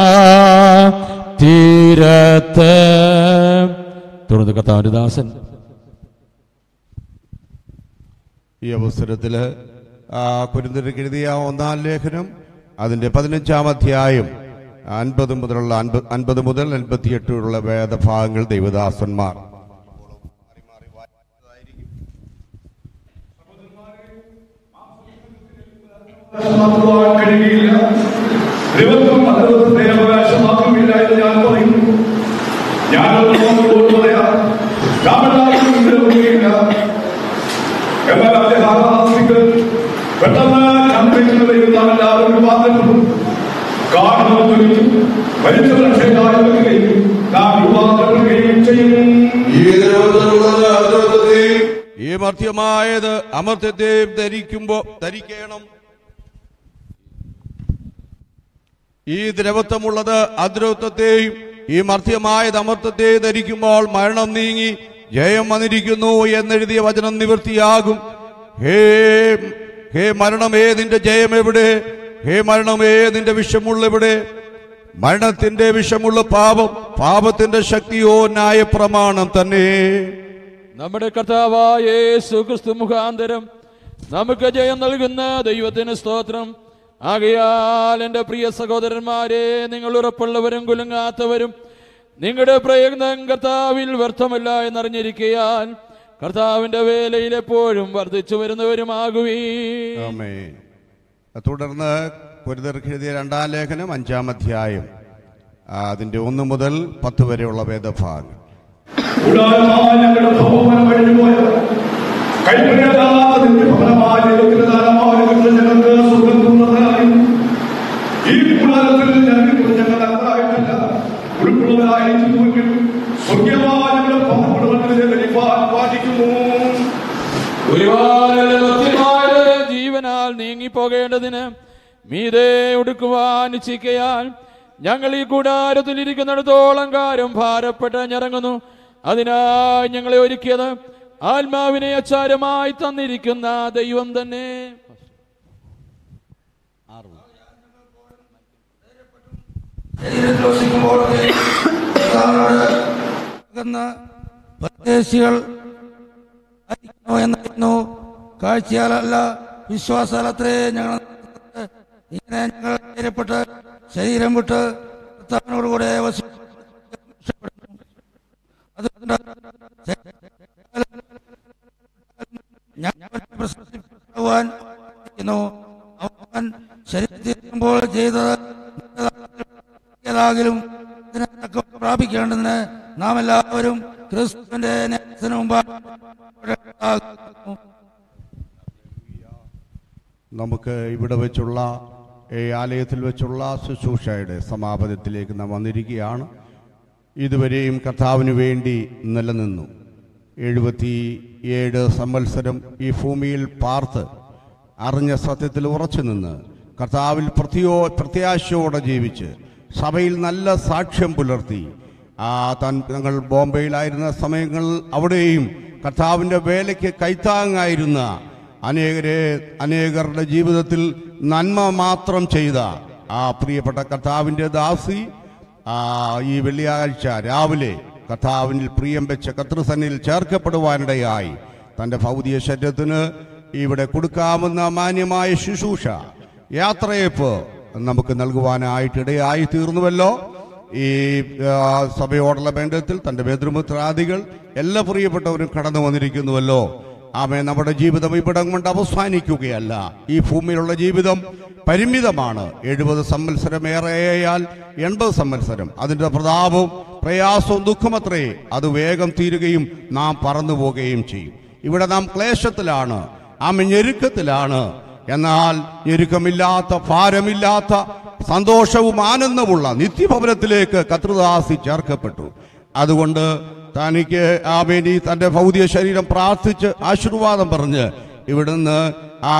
തീരത്ത്. തുടർന്ന് കർത്താവിന്റെ ദാസൻ ഈ അവസരത്തിൽ കൊരിന്ത്യർക്ക് എഴുതിയ ഒന്നാം ലേഖനം അതിൻ്റെ പതിനഞ്ചാം അധ്യായം അൻപത് മുതലുള്ള അൻപത് അൻപത് മുതൽ അൻപത്തിയെട്ടുള്ള വേദഭാഗങ്ങൾ ദൈവദാസന്മാർ കഴിയില്ല. ദൈവത്വം മതത്തെ അവകാശമാക്കുന്നില്ല എന്ന് ഞാൻ പറയുന്നു. ഞാനത് നോക്കിക്കൊണ്ട് പറയാം, രാമനാഥില്ല. എന്നാൽ അദ്ദേഹം പെട്ടെന്ന് കണ്ടുവയ്ക്കുന്നവരും നാം എല്ലാവരും രൂപാന്തരപ്പെടും. കാണുന്നവരും മരിച്ച രക്ഷകാരുകയും നാം രൂപാന്തരപ്പെടുകയും ചെയ്യും. ഈ മർത്യമായത് അമർത്യത്തെയും ധരിക്കുമ്പോ ധരിക്കണം. ഈ ദ്രവത്വമുള്ളത് അദ്രവത്വത്തെയും ഈ മർത്യമായത് അമർത്യത്തെയും ധരിക്കുമ്പോൾ മരണം നീങ്ങി ജയം വന്നിരിക്കുന്നു എന്നെഴുതിയ വചനം നിവൃത്തിയാകും. ഹേ ഹേ മരണമേ, നിന്റെ ജയം എവിടെ? ഹേ മരണമേ, നിന്റെ വിഷമുള്ള എവിടെ? മരണത്തിന്റെ വിഷമുള്ള പാപം, പാപത്തിന്റെ ശക്തിയോ ന്യായപ്രമാണം തന്നെ. നമ്മുടെ കർത്താവായ യേശു ക്രിസ്തു മുഖാന്തരം നമുക്ക് ജയം നൽകുന്ന ദൈവത്തിന് സ്തോത്രം. ആകയാൽ എൻ്റെ പ്രിയ സഹോദരന്മാരെ, നിങ്ങൾ ഉറപ്പുള്ളവരും കുലുങ്ങാത്തവരും നിങ്ങളുടെ പ്രയത്നം കർത്താവിൽ വ്യർത്ഥമല്ല എന്നറിഞ്ഞിരിക്കയാൽ കർത്താവിന്റെ വേലയിൽ എപ്പോഴും വർദ്ധിച്ചു വരുന്നവരുമാകുവീൻ. തുടർന്ന് കൊരിന്ത്യർക്ക് എഴുതിയ രണ്ടാം ലേഖനം അഞ്ചാം അധ്യായം അതിന്റെ ഒന്ന് മുതൽ പത്ത് വരെയുള്ള വേദഭാഗം. ഈ കൂടാരത്തിൽ ഞങ്ങൾക്ക് ഞങ്ങൾ അതായിട്ടല്ല ഉൾപ്പെടുന്നവരായി സ്വർഗീയമായ ജീവനാൽ നീങ്ങിപ്പോകേണ്ടതിന് മീതെ ഉടുക്കുവാൻ ഇച്ഛിക്കയാൽ ഞങ്ങൾ ഈ കൂടാരത്തിൽ ഇരിക്കുന്നിടത്തോളം കാര്യം ഭാരപ്പെട്ട് ഞെറങ്ങുന്നു. അതിനായി ഞങ്ങളെ ഒരുക്കിയത് ആത്മാവിനെ അച്ചാരമായി തന്നിരിക്കുന്ന ദൈവം തന്നെ. പരദേശികൾ എന്നായിരുന്നു. കാഴ്ചയാലല്ല വിശ്വാസാലത്രേ ഞങ്ങൾ ഇങ്ങനെ ഞങ്ങൾ ധൈര്യപ്പെട്ട് ശരീരം വിട്ട് കർത്താവിനോടുകൂടെ അതുകൊണ്ട് അവൻ ശരീരത്തിരിക്കുമ്പോൾ ചെയ്തതാകിലും പ്രാപിക്കേണ്ടതിന് നാം എല്ലാവരും ക്രിസ്തുവിന്റെ ന്യായത്തിന് മുമ്പാകെ നമുക്ക് ഇവിടെ വെച്ചുള്ള ഈ ആലയത്തിൽ വെച്ചുള്ള ശുശ്രൂഷയുടെ സമാപനത്തിലേക്ക് നാം വന്നിരിക്കുകയാണ്. ഇതുവരെയും കർത്താവിന് വേണ്ടി നിലനിന്നു. എഴുപത്തി ഏഴ് സംവത്സരം ഈ ഭൂമിയിൽ പാർത്ത് അറിഞ്ഞ സത്യത്തിൽ ഉറച്ചു നിന്ന് കർത്താവിൽ പ്രത്യോ പ്രത്യാശയോടെ ജീവിച്ച് സഭയിൽ നല്ല സാക്ഷ്യം പുലർത്തി ആ തൻ ഞങ്ങൾ ബോംബെയിലായിരുന്ന സമയങ്ങളിൽ അവിടെയും കർത്താവിൻ്റെ വേലയ്ക്ക് കൈത്താങ്ങായിരുന്ന അനേകരെ അനേകരുടെ ജീവിതത്തിൽ നന്മ മാത്രം ചെയ്ത ആ പ്രിയപ്പെട്ട കർത്താവിൻ്റെ ദാസി ഈ വെള്ളിയാഴ്ച രാവിലെ കർത്താവിനിൽ പ്രിയം വെച്ച കർത്തൃസന്നിധിയിൽ ചേർക്കപ്പെടുവാനിടയായി തൻ്റെ ഭൗതിക ശരീരത്തിന് ഇവിടെ കൊടുക്കാവുന്ന മാന്യമായ ശുശ്രൂഷ യാത്രയപ്പ് നമുക്ക് നൽകുവാനായിട്ടിടയായി തീർന്നുവല്ലോ. ഈ സഭയോടുള്ള ബന്ധത്തിൽ തൻ്റെ ബന്ധുമിത്രാദികൾ എല്ലാ പ്രിയപ്പെട്ടവരും കടന്നു വന്നിരിക്കുന്നുവല്ലോ. ആമേ, നമ്മുടെ ജീവിതം ഇവിടം കൊണ്ട് അവസാനിക്കുകയല്ല. ഈ ഭൂമിയിലുള്ള ജീവിതം പരിമിതമാണ്. എഴുപത് സംവത്സരമേറെയാൽ എൺപത് സംവത്സരം, അതിൻ്റെ പ്രതാപവും പ്രയാസവും ദുഃഖമത്രേ. അത് വേഗം തീരുകയും നാം പറന്നു പോവുകയും ചെയ്യും. ഇവിടെ നാം ക്ലേശത്തിലാണ്, ആമേ, ഞെരുക്കത്തിലാണ്. എന്നാൽ ഞെരുക്കമില്ലാത്ത, ഭാരമില്ലാത്ത, സന്തോഷവും ആനന്ദമുള്ള നിത്യഭവനത്തിലേക്ക് കർത്തൃദാസി ചേർക്കപ്പെട്ടു. അതുകൊണ്ട് തനിക്ക് ആമേനി തൻ്റെ ഭൗതിക ശരീരം പ്രാർത്ഥിച്ച് ആശീർവാദം പറഞ്ഞ് ഇവിടുന്ന് ആ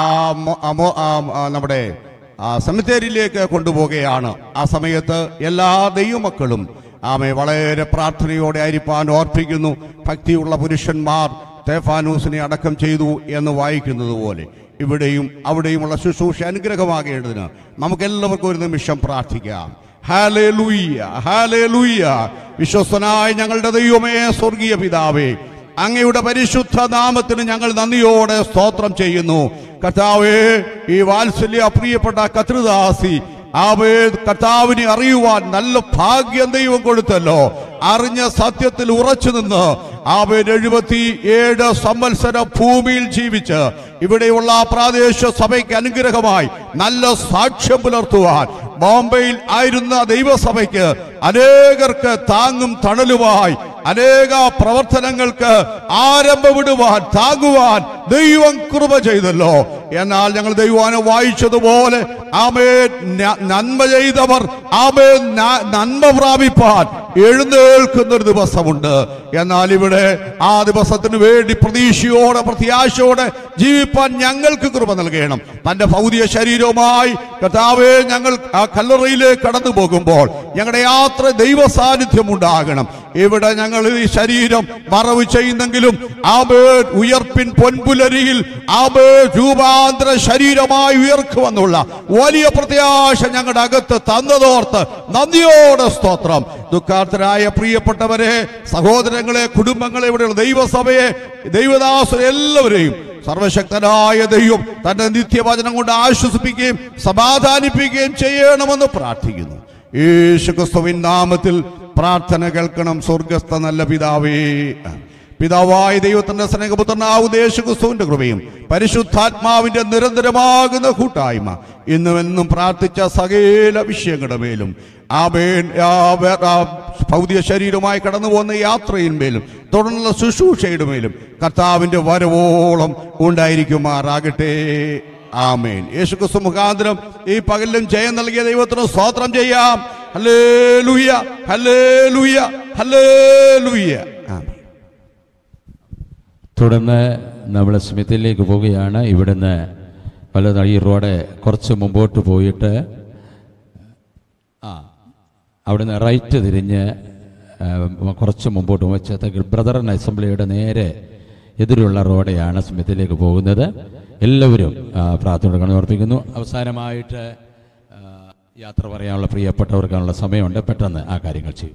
നമ്മുടെ സെമിത്തേരിയിലേക്ക് കൊണ്ടുപോവുകയാണ്. ആ സമയത്ത് എല്ലാ ദൈവമക്കളും ആമേ വളരെ പ്രാർത്ഥനയോടെ ആയിരിക്കാൻ ഓർപ്പിക്കുന്നു. ഭക്തിയുള്ള പുരുഷന്മാർ സ്തെഫാനോസിനെ അടക്കം ചെയ്തു എന്ന് വായിക്കുന്നത് പോലെ ഇവിടെയും അവിടെയുമുള്ള ശുശ്രൂഷ അനുഗ്രഹമാകേണ്ടതിന് നമുക്കെല്ലാവർക്കും ഒരു നിമിഷം പ്രാർത്ഥിക്കാം. Hallelujah, hallelujah. വിശ്വസ്തനായ ഞങ്ങളുടെ ദൈവമേ, സ്വർഗീയ പിതാവേ, അങ്ങയുടെ പരിശുദ്ധ നാമത്തിന് ഞങ്ങൾ നന്ദിയോടെ സ്തോത്രം ചെയ്യുന്നു. കർത്താവേ, ഈ വാത്സല്യ പ്രിയപ്പെട്ട കർത്തൃദാസി ആവേ കർത്താവിനെ അറിയുവാൻ നല്ല ഭാഗ്യം ദൈവം കൊടുത്തല്ലോ. അറിഞ്ഞ സത്യത്തിൽ ഉറച്ചു നിന്ന് ആവേ എഴുപത്തി ഏഴ് സംവത്സരം ഭൂമിയിൽ ജീവിച്ച് ഇവിടെയുള്ള പ്രാദേശിക സഭയ്ക്ക് അനുഗ്രഹമായി നല്ല സാക്ഷ്യം പുലർത്തുവാൻ ബോംബെയിൽ ആയിരുന്ന ദൈവസഭയ്ക്ക് അനേകർക്ക് താങ്ങും തണലുമായി അനേക പ്രവർത്തനങ്ങൾക്ക് ആരംഭമിടുവാൻ താങ്ങുവാൻ ദൈവം കൃപ ചെയ്തല്ലോ. എന്നാൽ ഞങ്ങൾ ദൈവാനെ വായിച്ചതുപോലെ ആമേ നന്മ ചെയ്തവർ ആമേ നന്മ പ്രാപിപ്പാൻ എഴുന്നേൽക്കുന്ന ഒരു ദിവസമുണ്ട്. എന്നാൽ ഇവിടെ ആ ദിവസത്തിന് വേണ്ടി പ്രതീക്ഷയോടെ പ്രത്യാശയോടെ ജീവിപ്പാൻ ഞങ്ങൾക്ക് കൃപ നൽകണം. തന്റെ ഭൗതിക ശരീരവുമായി കർത്താവേ ഞങ്ങൾ ആ കല്ലറയിലേക്ക് കടന്നു പോകുമ്പോൾ ഞങ്ങളുടെ യാത്ര ദൈവ സാന്നിധ്യം ഉണ്ടാകണം. ഇവിടെ ഞങ്ങൾ ഈ ശരീരം മറവ് ചെയ്യുന്നെങ്കിലും ആമേ ഉയർപ്പിൻ പൊൻപുലരിയിൽ ആമേ രൂപാന്തര ശരീരമായി ഉയർക്കുമെന്നുള്ള വലിയ പ്രത്യാശ ഞങ്ങളുടെ അകത്ത് തന്നതോർത്ത് നന്ദിയോടെ സ്തോത്രം. ദുഃഖാർത്ഥരായ പ്രിയപ്പെട്ടവരെ, സഹോദരങ്ങളെ, കുടുംബങ്ങളെ, ഇവിടെയുള്ള ദൈവസഭയെ, ദൈവദാസരെ എല്ലാവരെയും സർവശക്തനായ ദൈവം തന്റെ നിത്യവചനം കൊണ്ട് ആശ്വസിപ്പിക്കുകയും സമാധാനിപ്പിക്കുകയും ചെയ്യണമെന്ന് പ്രാർത്ഥിക്കുന്നു. യേശുക്രിസ്തുവിൻ നാമത്തിൽ പ്രാർത്ഥന കേൾക്കണം. സ്വർഗസ്ഥ നല്ല പിതാവേ, പിതാവായ ദൈവത്തിന്റെ സ്നേഹപുത്രനായ യേശുക്രിസ്തുവിന്റെ കൃപയും പരിശുദ്ധാത്മാവിന്റെ നിരന്തരമാകുന്ന കൂട്ടായ്മ ഇന്നുമെന്നും പ്രാർത്ഥിച്ച സകല വിഷയങ്ങളുടെ മേലും ആമേൻ ഭൗതിക ശരീരമായി കടന്നു പോകുന്ന യാത്രയിന്മേലും തുടർന്നുള്ള ശുശ്രൂഷയുടെ മേലും കർത്താവിന്റെ വരവോളം ഉണ്ടായിരിക്കുമാറാകട്ടെ. ആമേൻ. യേശുക്രിസ്തു മുഖാന്തരം ഈ പകലിലും ജയം നൽകിയ ദൈവത്തിന് സ്തോത്രം ചെയ്യാം. Hallelujah, hallelujah, hallelujah. തുടർന്ന് നമ്മൾ സ്മിത്തിലേക്ക് പോവുകയാണ്. ഇവിടുന്ന് പല ഈ റോഡ് കുറച്ച് മുമ്പോട്ട് പോയിട്ട് ആ അവിടുന്ന് റൈറ്റ് തിരിഞ്ഞ് കുറച്ച് മുമ്പോട്ട് വെച്ച് ബ്രദറൻ അസംബ്ലിയുടെ നേരെ എതിരുള്ള റോഡെയാണ് സ്മിത്തിലേക്ക് പോകുന്നത്. എല്ലാവരും പ്രാർത്ഥന സമർപ്പിക്കുന്നു. അവസാനമായിട്ട് യാത്ര പറയാനുള്ള പ്രിയപ്പെട്ടവർക്കാനുള്ള സമയമുണ്ട്. പെട്ടെന്ന് ആ കാര്യങ്ങൾ ചെയ്യും.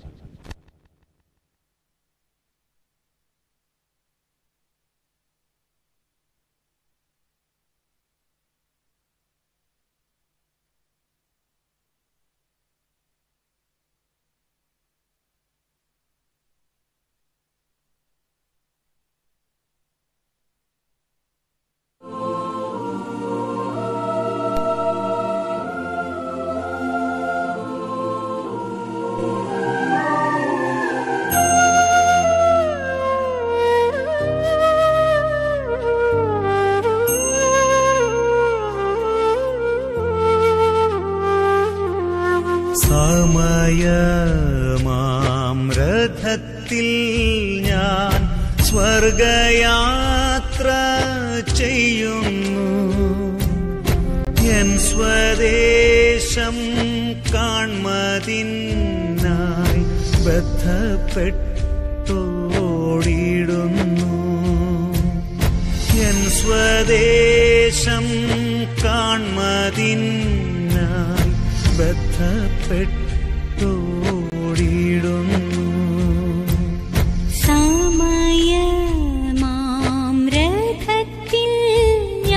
സമയമാം രഥത്തിൽ ഞാൻ സ്വർഗയാത്ര ചെയ്യുന്നു. എൻ സ്വദേശം കാൺമതിനായി ബദ്ധപ്പെട്ടോടിടുന്നു. എൻ സ്വദേശം കാൺമതിനായി ബദ്ധപ്പെട്ടോടിടുന്നു. സമയമാം രഥത്തിൽ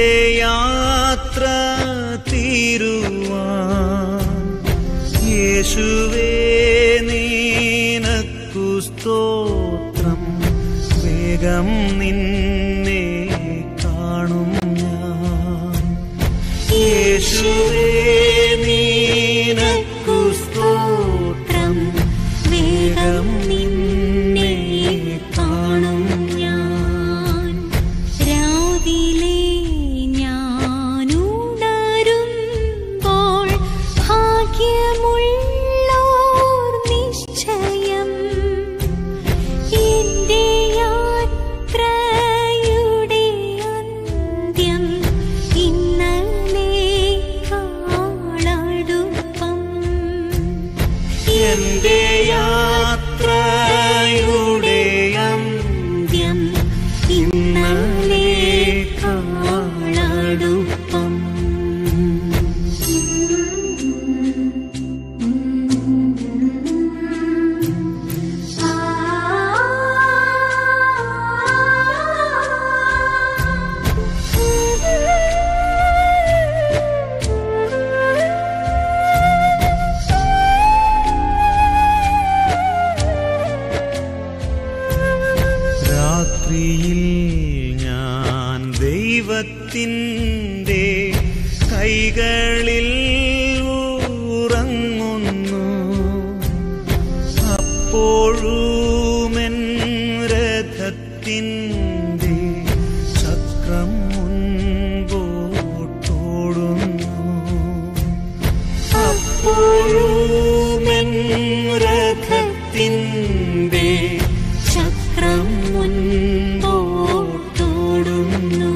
യാത്ര തീരുവാൻ യേശുവേ നിനക്കു സ്തോത്രം. വേഗം നിന്നെ കാണും ഞാൻ. യേശുവേ നിനക്കു സ്തോത്രം. വേഗം നിന്നെ കാണും ഞാൻ. രാവിലെ ഞാനുണരുമ്പോൾ ഭാഗ്യമുള്ളോർ നിശ്ചയം എന്റെ യാത്രയുടെ അന്ത്യം ഇന്നലേക്കാളടുപ്പം. എന്റെ യാത്രയുടെ അന്ത്യം ഇന്നലേക്കാളടുപ്പം. രാത്രിയിൽ ഞാൻ ദൈവത്തിൻ്റെ കൈകളിൽ ഉറങ്ങുന്നു. അപ്പോഴുമെൻ രഥത്തിൻ്റെ ചക്രം മുൻപോട്ടോടുന്നു. അപ്പോഴുമെൻ രഥത്തിൻ്റെ ചക്രം മുൻപോട്ടോടുന്നു.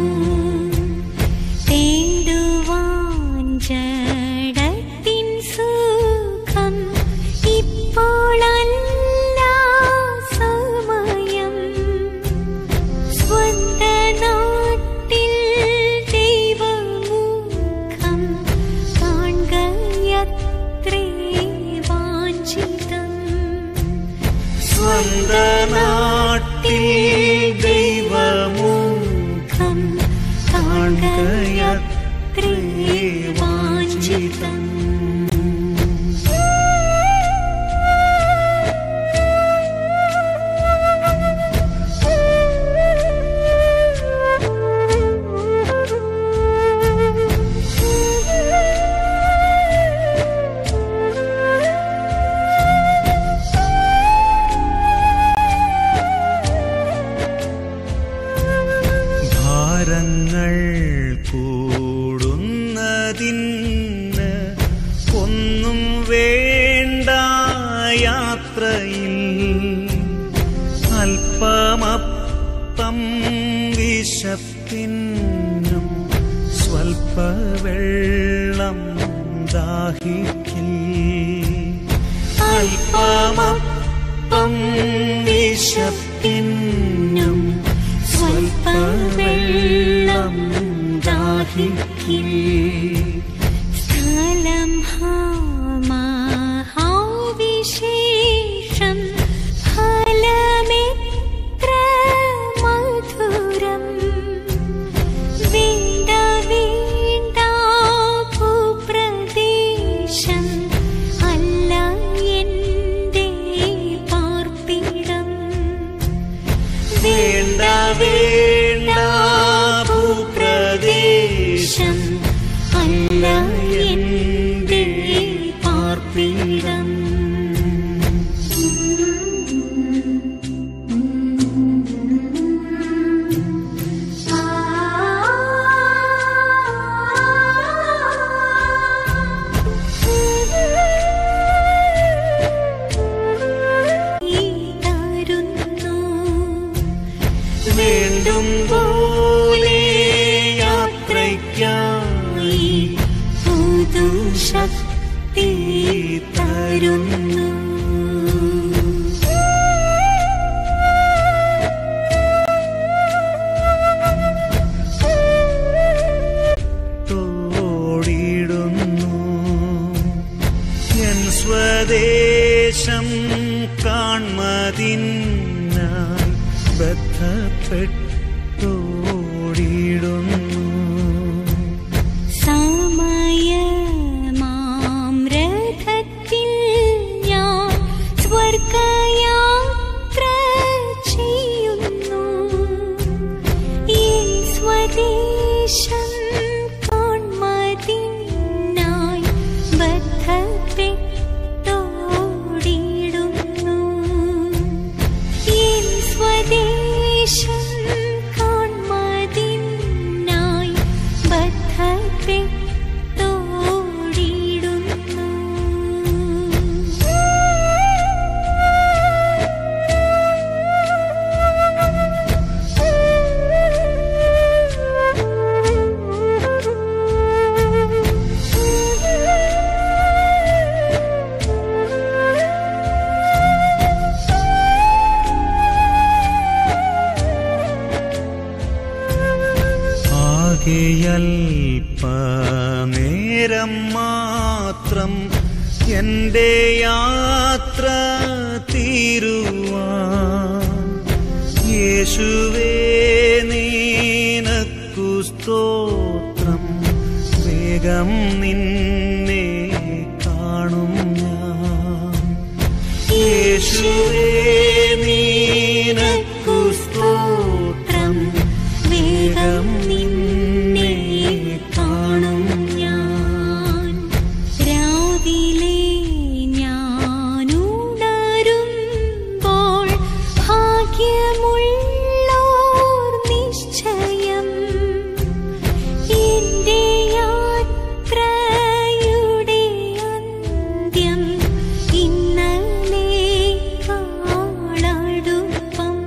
തേടുവാൻ ജഡത്തിൻ സുഖം ഇപ്പോഴല്ല സമയം. സ്വന്ത നാട്ടിൽ ദൈവമുഖം കാൺകയത്രേ വാഞ്ചിതം. സ്വന്ത നാട്ടിൽ ദൈവമുഖം കാൺകയത്രേ വാഞ്ചിതം. ഭാരങ്ങൾ കൂടുന്നതിന് ഒന്നും വേണ്ട യാത്രയിൽ. അല്പമപ്പം വിശപ്പിനും സ്വൽപ്പ വെള്ളം ദാഹിക്കിൽ. അല്പമപ്പം വിശപ്പിനും സ്വൽപ്പ വെള്ളം ദാഹിക്കിൽ. സ്ഥലം മഹാവിശേഷം ഫലമെത്ര മധുരം. വേണ്ട വേണ്ട ഭൂപ്രദേശം അല്ല എന്റെ പാർപ്പിടം. വേണ്ട വേണ്ട ഭൂപ്രദേശം അല്ല എന്റെ പാർപ്പിടം. വേണ്ടും പോലെ യാത്രയ്ക്കായി പുതുശക്തി തരുന്നു. തോടിടുന്നു എൻ സ്വദേശം കാൺമതിനായി ബദ്ധപ്പെട്ടോടിടുന്നു. അല്പനേരം മാത്രം എന്റെ യാത്ര തീരുവാൻ യേശുവേ നിനക്കു സ്തോത്രം. വേഗം നിന്നെ കാണും ഞാൻ. യേശുവേ നിനക്കു സ്തോത്രം. വേഗം നിന്നെ കാണും ഞാൻ. രാവിലെ ഞാനുണരുമ്പോൾ ഭാഗ്യമുള്ളോർ നിശ്ചയം എന്റെ യാത്രയുടെ അന്ത്യം ഇന്നലേക്കാളടുപ്പം.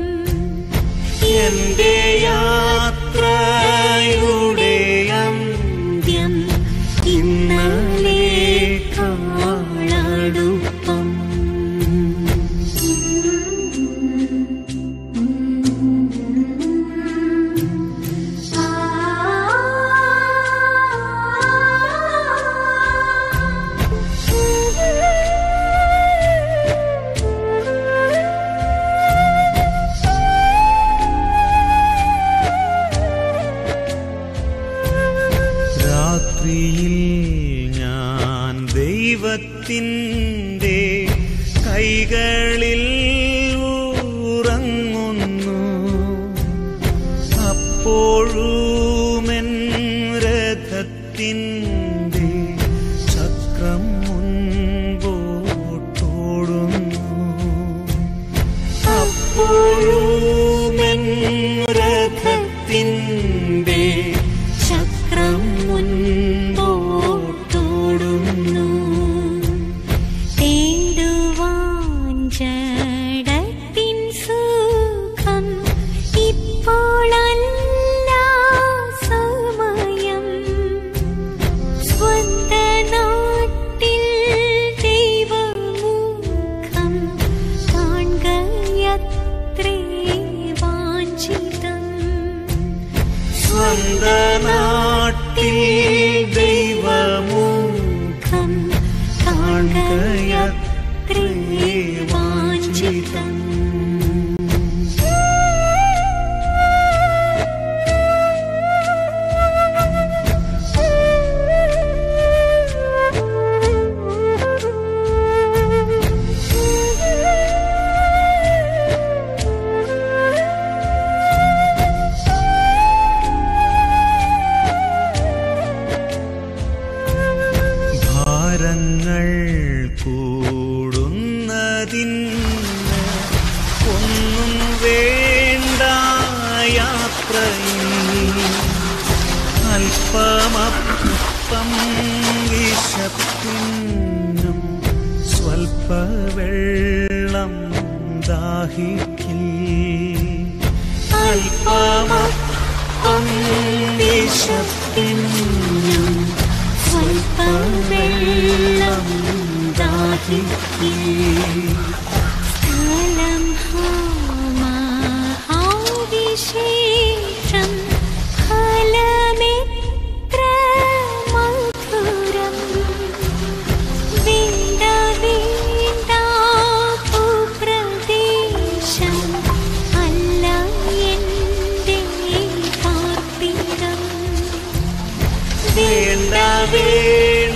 എന്റെ യാത്രയുടെ അന്ത്യം ഇന്നലേക്കാളടുപ്പം. രാത്രിയിൽ ഞാൻ ദൈവത്തിൻ്റെ കൈകളിൽ ഉറങ്ങുന്നു. അപ്പോഴുമെൻ രഥത്തിൻ്റെ ചക്രം മുൻപോട്ടോടുന്നു. അപ്പോഴുമെൻ രഥത്തിൻ്റെ ചക്രം മുൻപോട്ടോടുന്നു. തേടുവാൻ ജഡത്തിൻ സുഖം ഇപ്പോഴല്ല സമയം. സ്വന്ത നാട്ടിൽ ദൈവമുഖം കാണുകയത്രേ വാഞ്ചിതം. സ്വന്ത നാട്ടിൽ ദൈവമുഖം കാണുകയത്രേ വാഞ്ചിതം. ഭാരങ്ങൾ കൂടുന്നതിന് ഒന്നും വേണ്ട യാത്രയിൽ. അല്പമപ്പം വിശപ്പിനും സ്വൽപ്പ വെള്ളം ദാഹിക്കിൽ. അല്പമപ്പം വിശപ്പിനും സ്വൽപ്പ വെള്ളം ദാഹിക്കിൽ. സ്ഥലം ഹാമഹാവിശേഷം ഫലമെത്ര മധുരം. വേണ്ട വേണ്ട ഭൂപ്രദേശം അല്ല എന്റെ പാർപ്പിടം. വേണ്ട വേണ്ട.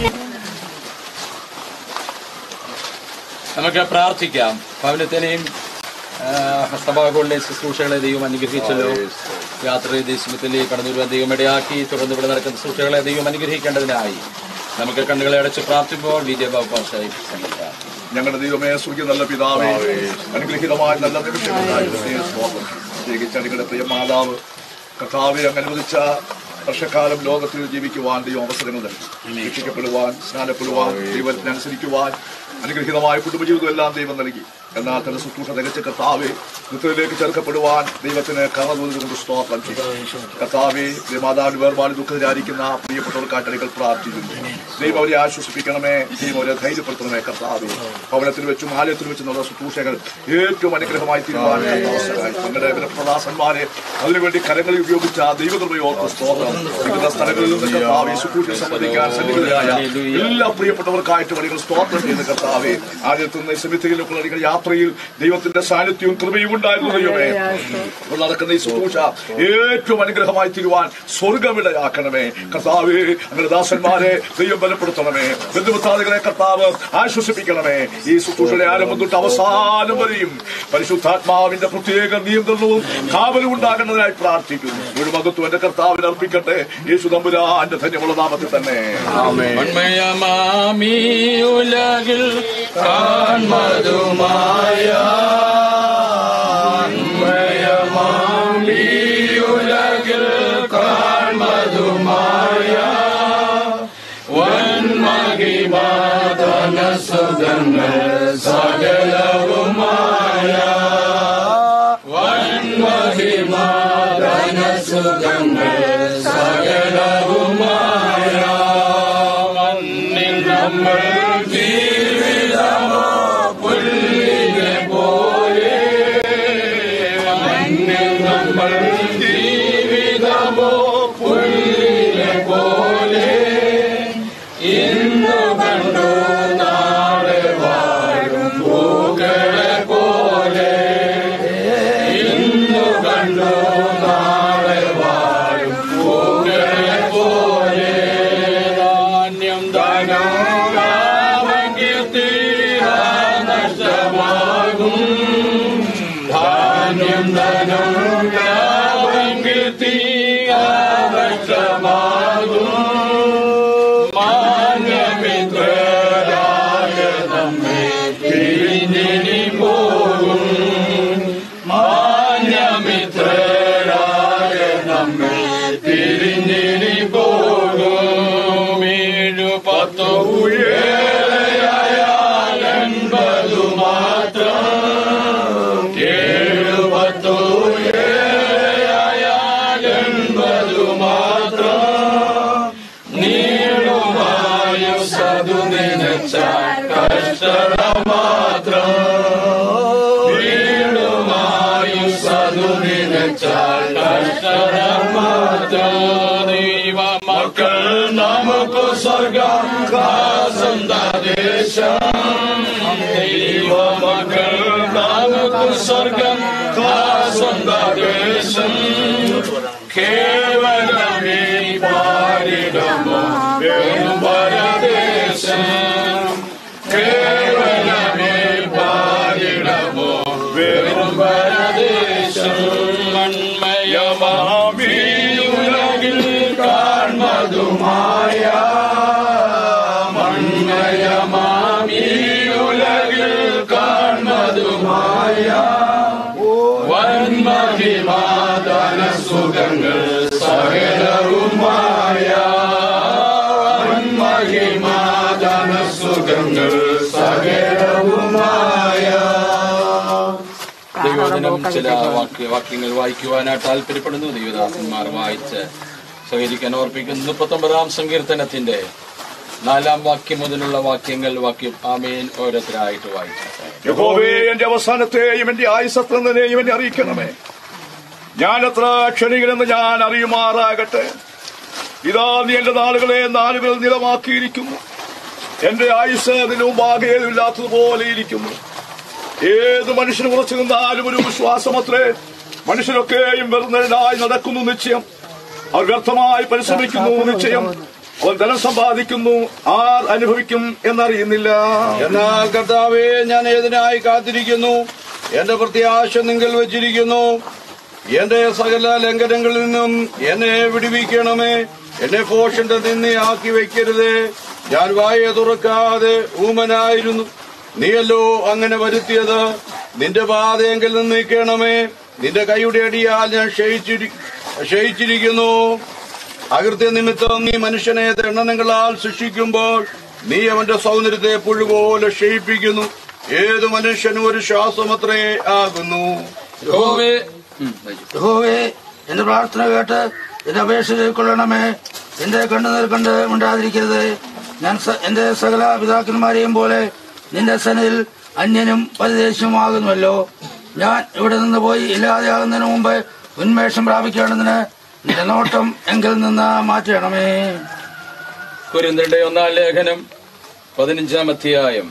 നമുക്ക് പ്രാർത്ഥിക്കാം. ഭവനത്തിനെയും ഹസ്തഭാഗങ്ങളിലെ ശുശ്രൂഷകളെ ദൈവം അനുഗ്രഹിച്ചല്ലോ. യാത്ര ദേശത്തിലേക്ക് കടന്നു വരുവാൻ ദൈവം ഇടയാക്കി. തുടർന്ന് ഇവിടെ നടക്കുന്ന ശുശ്രൂഷകളെ ദൈവം അനുഗ്രഹിക്കേണ്ടതിനായി നമുക്ക് കണ്ണുകളെ അടച്ച് പ്രാർത്ഥിക്കുമ്പോൾ വിജയബാബു പാഷായി സംഘടിക്കാം. ഞങ്ങളുടെ ദൈവമേ, സൂര്യ നല്ല പിതാവേ, അനുഗ്രഹീതമായ നല്ല നിമിഷങ്ങളായി പ്രത്യേകിച്ച് അടികളുടെ പ്രിയ മാതാവ് കർത്താവെ അങ്ങ് അനുവദിച്ച വർഷക്കാലം ലോകത്തിൽ ജീവിക്കുവാൻ ദൈവം അവസരങ്ങൾ നൽകി. രക്ഷിക്കപ്പെടുവാൻ, സ്നാനപ്പെടുവാൻ, ദൈവത്തിനനുസരിക്കുവാൻ അനുഗ്രഹീതമായ കുടുംബജീവിതം എല്ലാം ദൈവം നൽകി. എന്നാൽ തന്റെ ശുശ്രൂഷ തികച്ച കർത്താവെ കൃത്യത്തിലേക്ക് ചേർക്കപ്പെടുവാൻ ദൈവത്തിന് കർമ്മകൊണ്ട് സ്തോത്രം ചെയ്യും. കർത്താവെ മാതാവിന്റെ വേർപാട് ദുഃഖത്തിലായിരിക്കുന്ന പ്രിയപ്പെട്ടവർക്കായിട്ട് അടികൾ പ്രാർത്ഥിക്കുന്നു. ദൈവം അവരെ ആശ്വസിപ്പിക്കണമേ, ദൈവം അവരെ ധൈര്യപ്പെടുത്തണമേ. കർത്താവെ ഭവനത്തിൽ വെച്ചും ആലയത്തിൽ വെച്ചും നമ്മുടെ ശുശ്രൂഷകൾ ഏറ്റവും അനുഗ്രഹമായി തീരുവാൻ അവസരമായി നിങ്ങളുടെ വിലപ്രദാസന്മാരെ അതിനുവേണ്ടി കരങ്ങളിൽ ഉപയോഗിച്ച ദൈവകൃപയോർക്ക് സ്തോത്രം. വിവിധ സ്ഥലങ്ങളിൽ നിന്ന് കർത്താവെ ശുശ്രൂഷ സംബന്ധിക്കാൻ സന്നിഹിതരായ എല്ലാ പ്രിയപ്പെട്ടവർക്കായിട്ട് വഴികൾ സ്തോത്രം ചെയ്ത് കർത്താവെ ആദ്യത്തു നിന്ന് സമിതിയിലേക്കുള്ള യാത്രയിൽ ദൈവത്തിന്റെ സാന്നിധ്യവും കൃപയും ഉണ്ടായിരുന്നു. ദൈവമേ നടക്കുന്ന ഈ ശുശ്രൂഷ ഏറ്റവും അനുഗ്രഹമായി തീരുവാൻ സ്വർഗമിടയാക്കണമേ. കർത്താവെ അങ്ങനെ ദാസന്മാരെ ദൈവം ബലപ്പെടുത്തണമേ. ബന്ധുമിത്രാദികളെ കർത്താവ് ആശ്വസിപ്പിക്കണമേ. ഈ ശുശ്രൂഷയുടെ ആരംഭം തൊട്ട് അവസാനം വരെയും പരിശുദ്ധാത്മാവിന്റെ പ്രത്യേക നിയന്ത്രണവും കാവലും ഉണ്ടാകുന്നതിനായി പ്രാർത്ഥിക്കുന്നു. ഒരു മകത്വം എന്റെ കർത്താവിന് അർപ്പിക്കട്ടെ. യേശു തമ്പുരാന്റെ ധന്യമുള്ള നാമത്തിൽ തന്നെ ആമേൻ. ഉലകിൽ കാൺമതുമായ ഉലകിൽ കാൺമതുമായ വന്മഹിമാതന സുഖങ്ങൾ സകലവുമായ വന്മഹിമാതന സുഖങ്ങൾ സകലവുമായ വന്നിൽ നമ്മൾ ജീവിതമോ പുല്ലിനെ പോലെ വന്നിൽ നമ്മൾ ജീവിതമോ പുല്ലിനെ പോലെ ഇന്നു കണ്ടു നാളെ വാഴും പൂക്കളെ പോലെ ഇന്നു കണ്ടു നാളെ വാഴും പൂക്കളെ പോലെ ധാന്യം ധനം നഷ്ടമാകും ധാന്യം ധനം നഷ്ടമാകും മാന്യമിത്രരായ നമ്മെ പിരിഞ്ഞിനി പോകും മാന്യമിത്രരായ നമ്മെ പിരിഞ്ഞിനി പോകും ഏഴു പത്തു ഏഴയായാലെൺപതു മാത്രം ഏഴു പത്തു ഏഴയായാലെൺപതു മാത്രം നീളുമായു സതു നിനച്ച കഷ്ടത മാത്രം നീളുമായു സതു നിനച്ച കഷ്ടത മാത്രം ദൈവ മക്കൾ നമുക്ക് സ്വർഗം സന്ദേശം ദൈവ മക്കൾ നമുക്ക് സ്വർഗം സന്ദേശം കേവലമേ പാരിടമോ പരദേശം കേവലമേ പാരിടമോ വെറും പരദേശം മൺമയമാമീ ഉലകിൽ കാൺമതുമായ മൺമയമാമീ ഉലകിൽ കാൺമതുമായ വന്മഹിമാദന സുഖങ്ങൾ സകലവുമായ വന്മഹിമാദന സുഖങ്ങൾ സകലവുമായ ദൈവവചനം ചില വാക്യ വാക്യങ്ങൾ വായിക്കുവാനായി താല്പര്യപ്പെടുന്നു. ദൈവദാസന്മാർ വായിച്ച് സഹകരിക്കാൻ ഓർപ്പിക്കുന്നു. മുപ്പത്തൊമ്പതാം സങ്കീർത്തനത്തിന്റെ നാലാം വാക്യം മുതലുള്ള വാക്യങ്ങൾ വാക്യം ആമേൻ ഓരോരുത്തരായിട്ട് വായിച്ചു. യഹോവേ എന്റെ അവസാനത്തെയും എന്റെ ആയുസത്തെയും എന്നെ അറിയിക്കണമേ. ഞാൻ എത്ര ക്ഷണികനെന്ന് ഞാൻ അറിയുമാറാകട്ടെ. ഇതാ നീ എന്റെ നാളുകളെ നാളുകൾ നിലമാക്കിയിരിക്കുന്നു. എന്റെ ആയുസ് അതിന് മുമ്പാകെ ഇല്ലാത്തതുപോലെ ഇരിക്കുന്നു. ഏത് മനുഷ്യന് ഉറച്ചു നിന്നാലും ഒരു വിശ്വാസമത്രേ. മനുഷ്യരൊക്കെയും വെറുതെനായി നടക്കുന്നു നിശ്ചയം. അവർ വ്യർത്ഥമായി പരിശ്രമിക്കുന്നു നിശ്ചയം. അവൻ ധനം സമ്പാദിക്കുന്നു, ആർ അനുഭവിക്കും എന്നറിയുന്നില്ല. എന്നാൽ കർത്താവേ, ഞാൻ ഏതിനായി കാത്തിരിക്കുന്നു. എന്റെ പ്രത്യാശ നിങ്ങൾ വെച്ചിരിക്കുന്നു. എന്റെ സകല ലംഘനങ്ങളിൽ നിന്നും എന്നെ വിടുവിക്കണമേ. എന്നെ ഭോഷന്റെ നിന്നയാക്കി വയ്ക്കരുതേ. ഞാൻ വായ തുറക്കാതെ ഊമനായിരുന്നു. നീയല്ലോ അങ്ങനെ വരുത്തിയത്. നിന്റെ പാതയെങ്കിൽ നിന്ന് നീക്കണമേ. നിന്റെ കൈയുടെ അടിയാൽ ഞാൻ ക്ഷയിച്ചിരി ക്ഷയിച്ചിരിക്കുന്നു. അകൃത്യ നിമിത്തം നീ മനുഷ്യനെ ദണ്ഡനങ്ങളാൽ ശിക്ഷിക്കുമ്പോൾ നീ അവന്റെ സൗന്ദര്യത്തെ പുഴുപോലെ ക്ഷയിപ്പിക്കുന്നു. ഏതു മനുഷ്യനും ഒരു ശ്വാസമത്രേ ആകുന്നു. യഹോവേ യഹോവേ എന്റെ പ്രാർത്ഥന കേട്ട് എന്റെ അപേക്ഷ കൈക്കൊള്ളണമേ. എന്റെ കണ്ണുനീർ കണ്ട് മിണ്ടാതിരിക്കരുത്. ഞാൻ എന്റെ സകല പിതാക്കന്മാരെയും പോലെ നിന്റെ സന്നിധിയിൽ അന്യനും പരദേശവുമാകുന്നുവല്ലോ. ഞാൻ ഇവിടെ നിന്ന് പോയി ഇല്ലാതെയാകുന്നതിന് മുമ്പ് ഉന്മേഷം പ്രാപിക്കേണ്ടതിന് നിന്റെ നോട്ടം എങ്കിൽ നിന്ന് മാറ്റണമേ. കൊരിന്ത്യരുടെ ഒന്നാം ലേഖനം പതിനഞ്ചാം അധ്യായം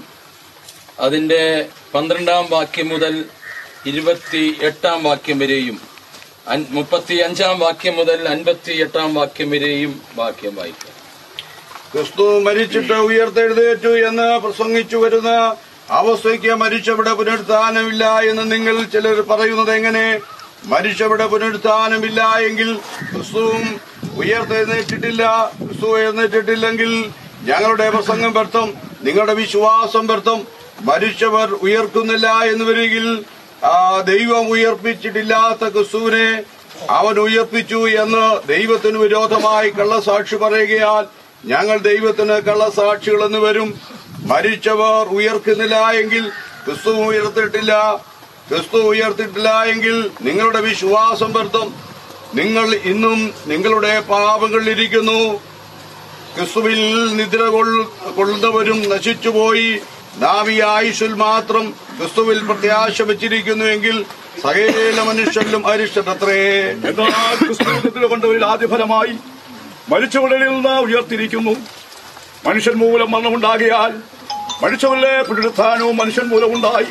അതിന്റെ പന്ത്രണ്ടാം വാക്യം മുതൽ ഇരുപത്തി എട്ടാം വാക്യം വരെയും മുപ്പത്തി അഞ്ചാം വാക്യം മുതൽ അൻപത്തി എട്ടാം വാക്യം വരെയും വാക്യം വായിക്കാം. ക്രിസ്തു മരിച്ചിട്ട് ഉയർത്തെഴുന്നേറ്റു എന്ന് പ്രസംഗിച്ചു വരുന്ന അവസ്ഥയ്ക്ക് മരിച്ചവിടെ പുനരുത്ഥാനമില്ല എന്ന് നിങ്ങൾ ചിലർ പറയുന്നത് എങ്ങനെ? മരിച്ചവിടെ പുനരുത്ഥാനമില്ല എങ്കിൽ ക്രിസ്തുവും ഉയർത്തെഴുന്നേറ്റിട്ടില്ല. ക്രിസ്തു എഴുന്നേറ്റിട്ടില്ലെങ്കിൽ ഞങ്ങളുടെ പ്രസംഗം വ്യർത്ഥം, നിങ്ങളുടെ വിശ്വാസം വ്യർത്ഥം. മരിച്ചവർ ഉയർക്കുന്നില്ല എന്ന് വരികിൽ ദൈവം ഉയർപ്പിച്ചിട്ടില്ലാത്ത ക്രിസ്തുവിനെ അവൻ ഉയർപ്പിച്ചു എന്ന് ദൈവത്തിന് വിരോധമായി കള്ളസാക്ഷി പറയുകയാൽ ഞങ്ങൾ ദൈവത്തിന് കള്ളസാക്ഷികളെന്ന് വരും. മരിച്ചവർ ഉയർക്കുന്നില്ല എങ്കിൽ ക്രിസ്തു ഉയർത്തിട്ടില്ല. ക്രിസ്തു ഉയർത്തിട്ടില്ല എങ്കിൽ നിങ്ങളുടെ വിശ്വാസം വ്യർത്ഥം, നിങ്ങൾ ഇന്നും നിങ്ങളുടെ പാപങ്ങളിലിരിക്കുന്നു. ക്രിസ്തുവിൽ നിദ്ര കൊള്ളുന്നവരും നശിച്ചുപോയി. നാം ഈ ആയുസ്സിൽ മാത്രം ക്രിസ്തുവിൽ പ്രത്യാശ വെച്ചിരിക്കുന്നുവെങ്കിൽ സകല മനുഷ്യരിലും അരിഷ്ടത്രേ. എന്നാൽ ക്രിസ്തു നിദ്ര കൊണ്ടവരിൽ ആദ്യഫലമായി മരിച്ചവരിൽ നിന്ന് ഉയർത്തിരിക്കുന്നു. മനുഷ്യൻ മൂലം മരണമുണ്ടാകിയാൽ മരിച്ചവരിലെ പുനരുത്ഥാനവും മനുഷ്യൻ മൂലം ഉണ്ടായി.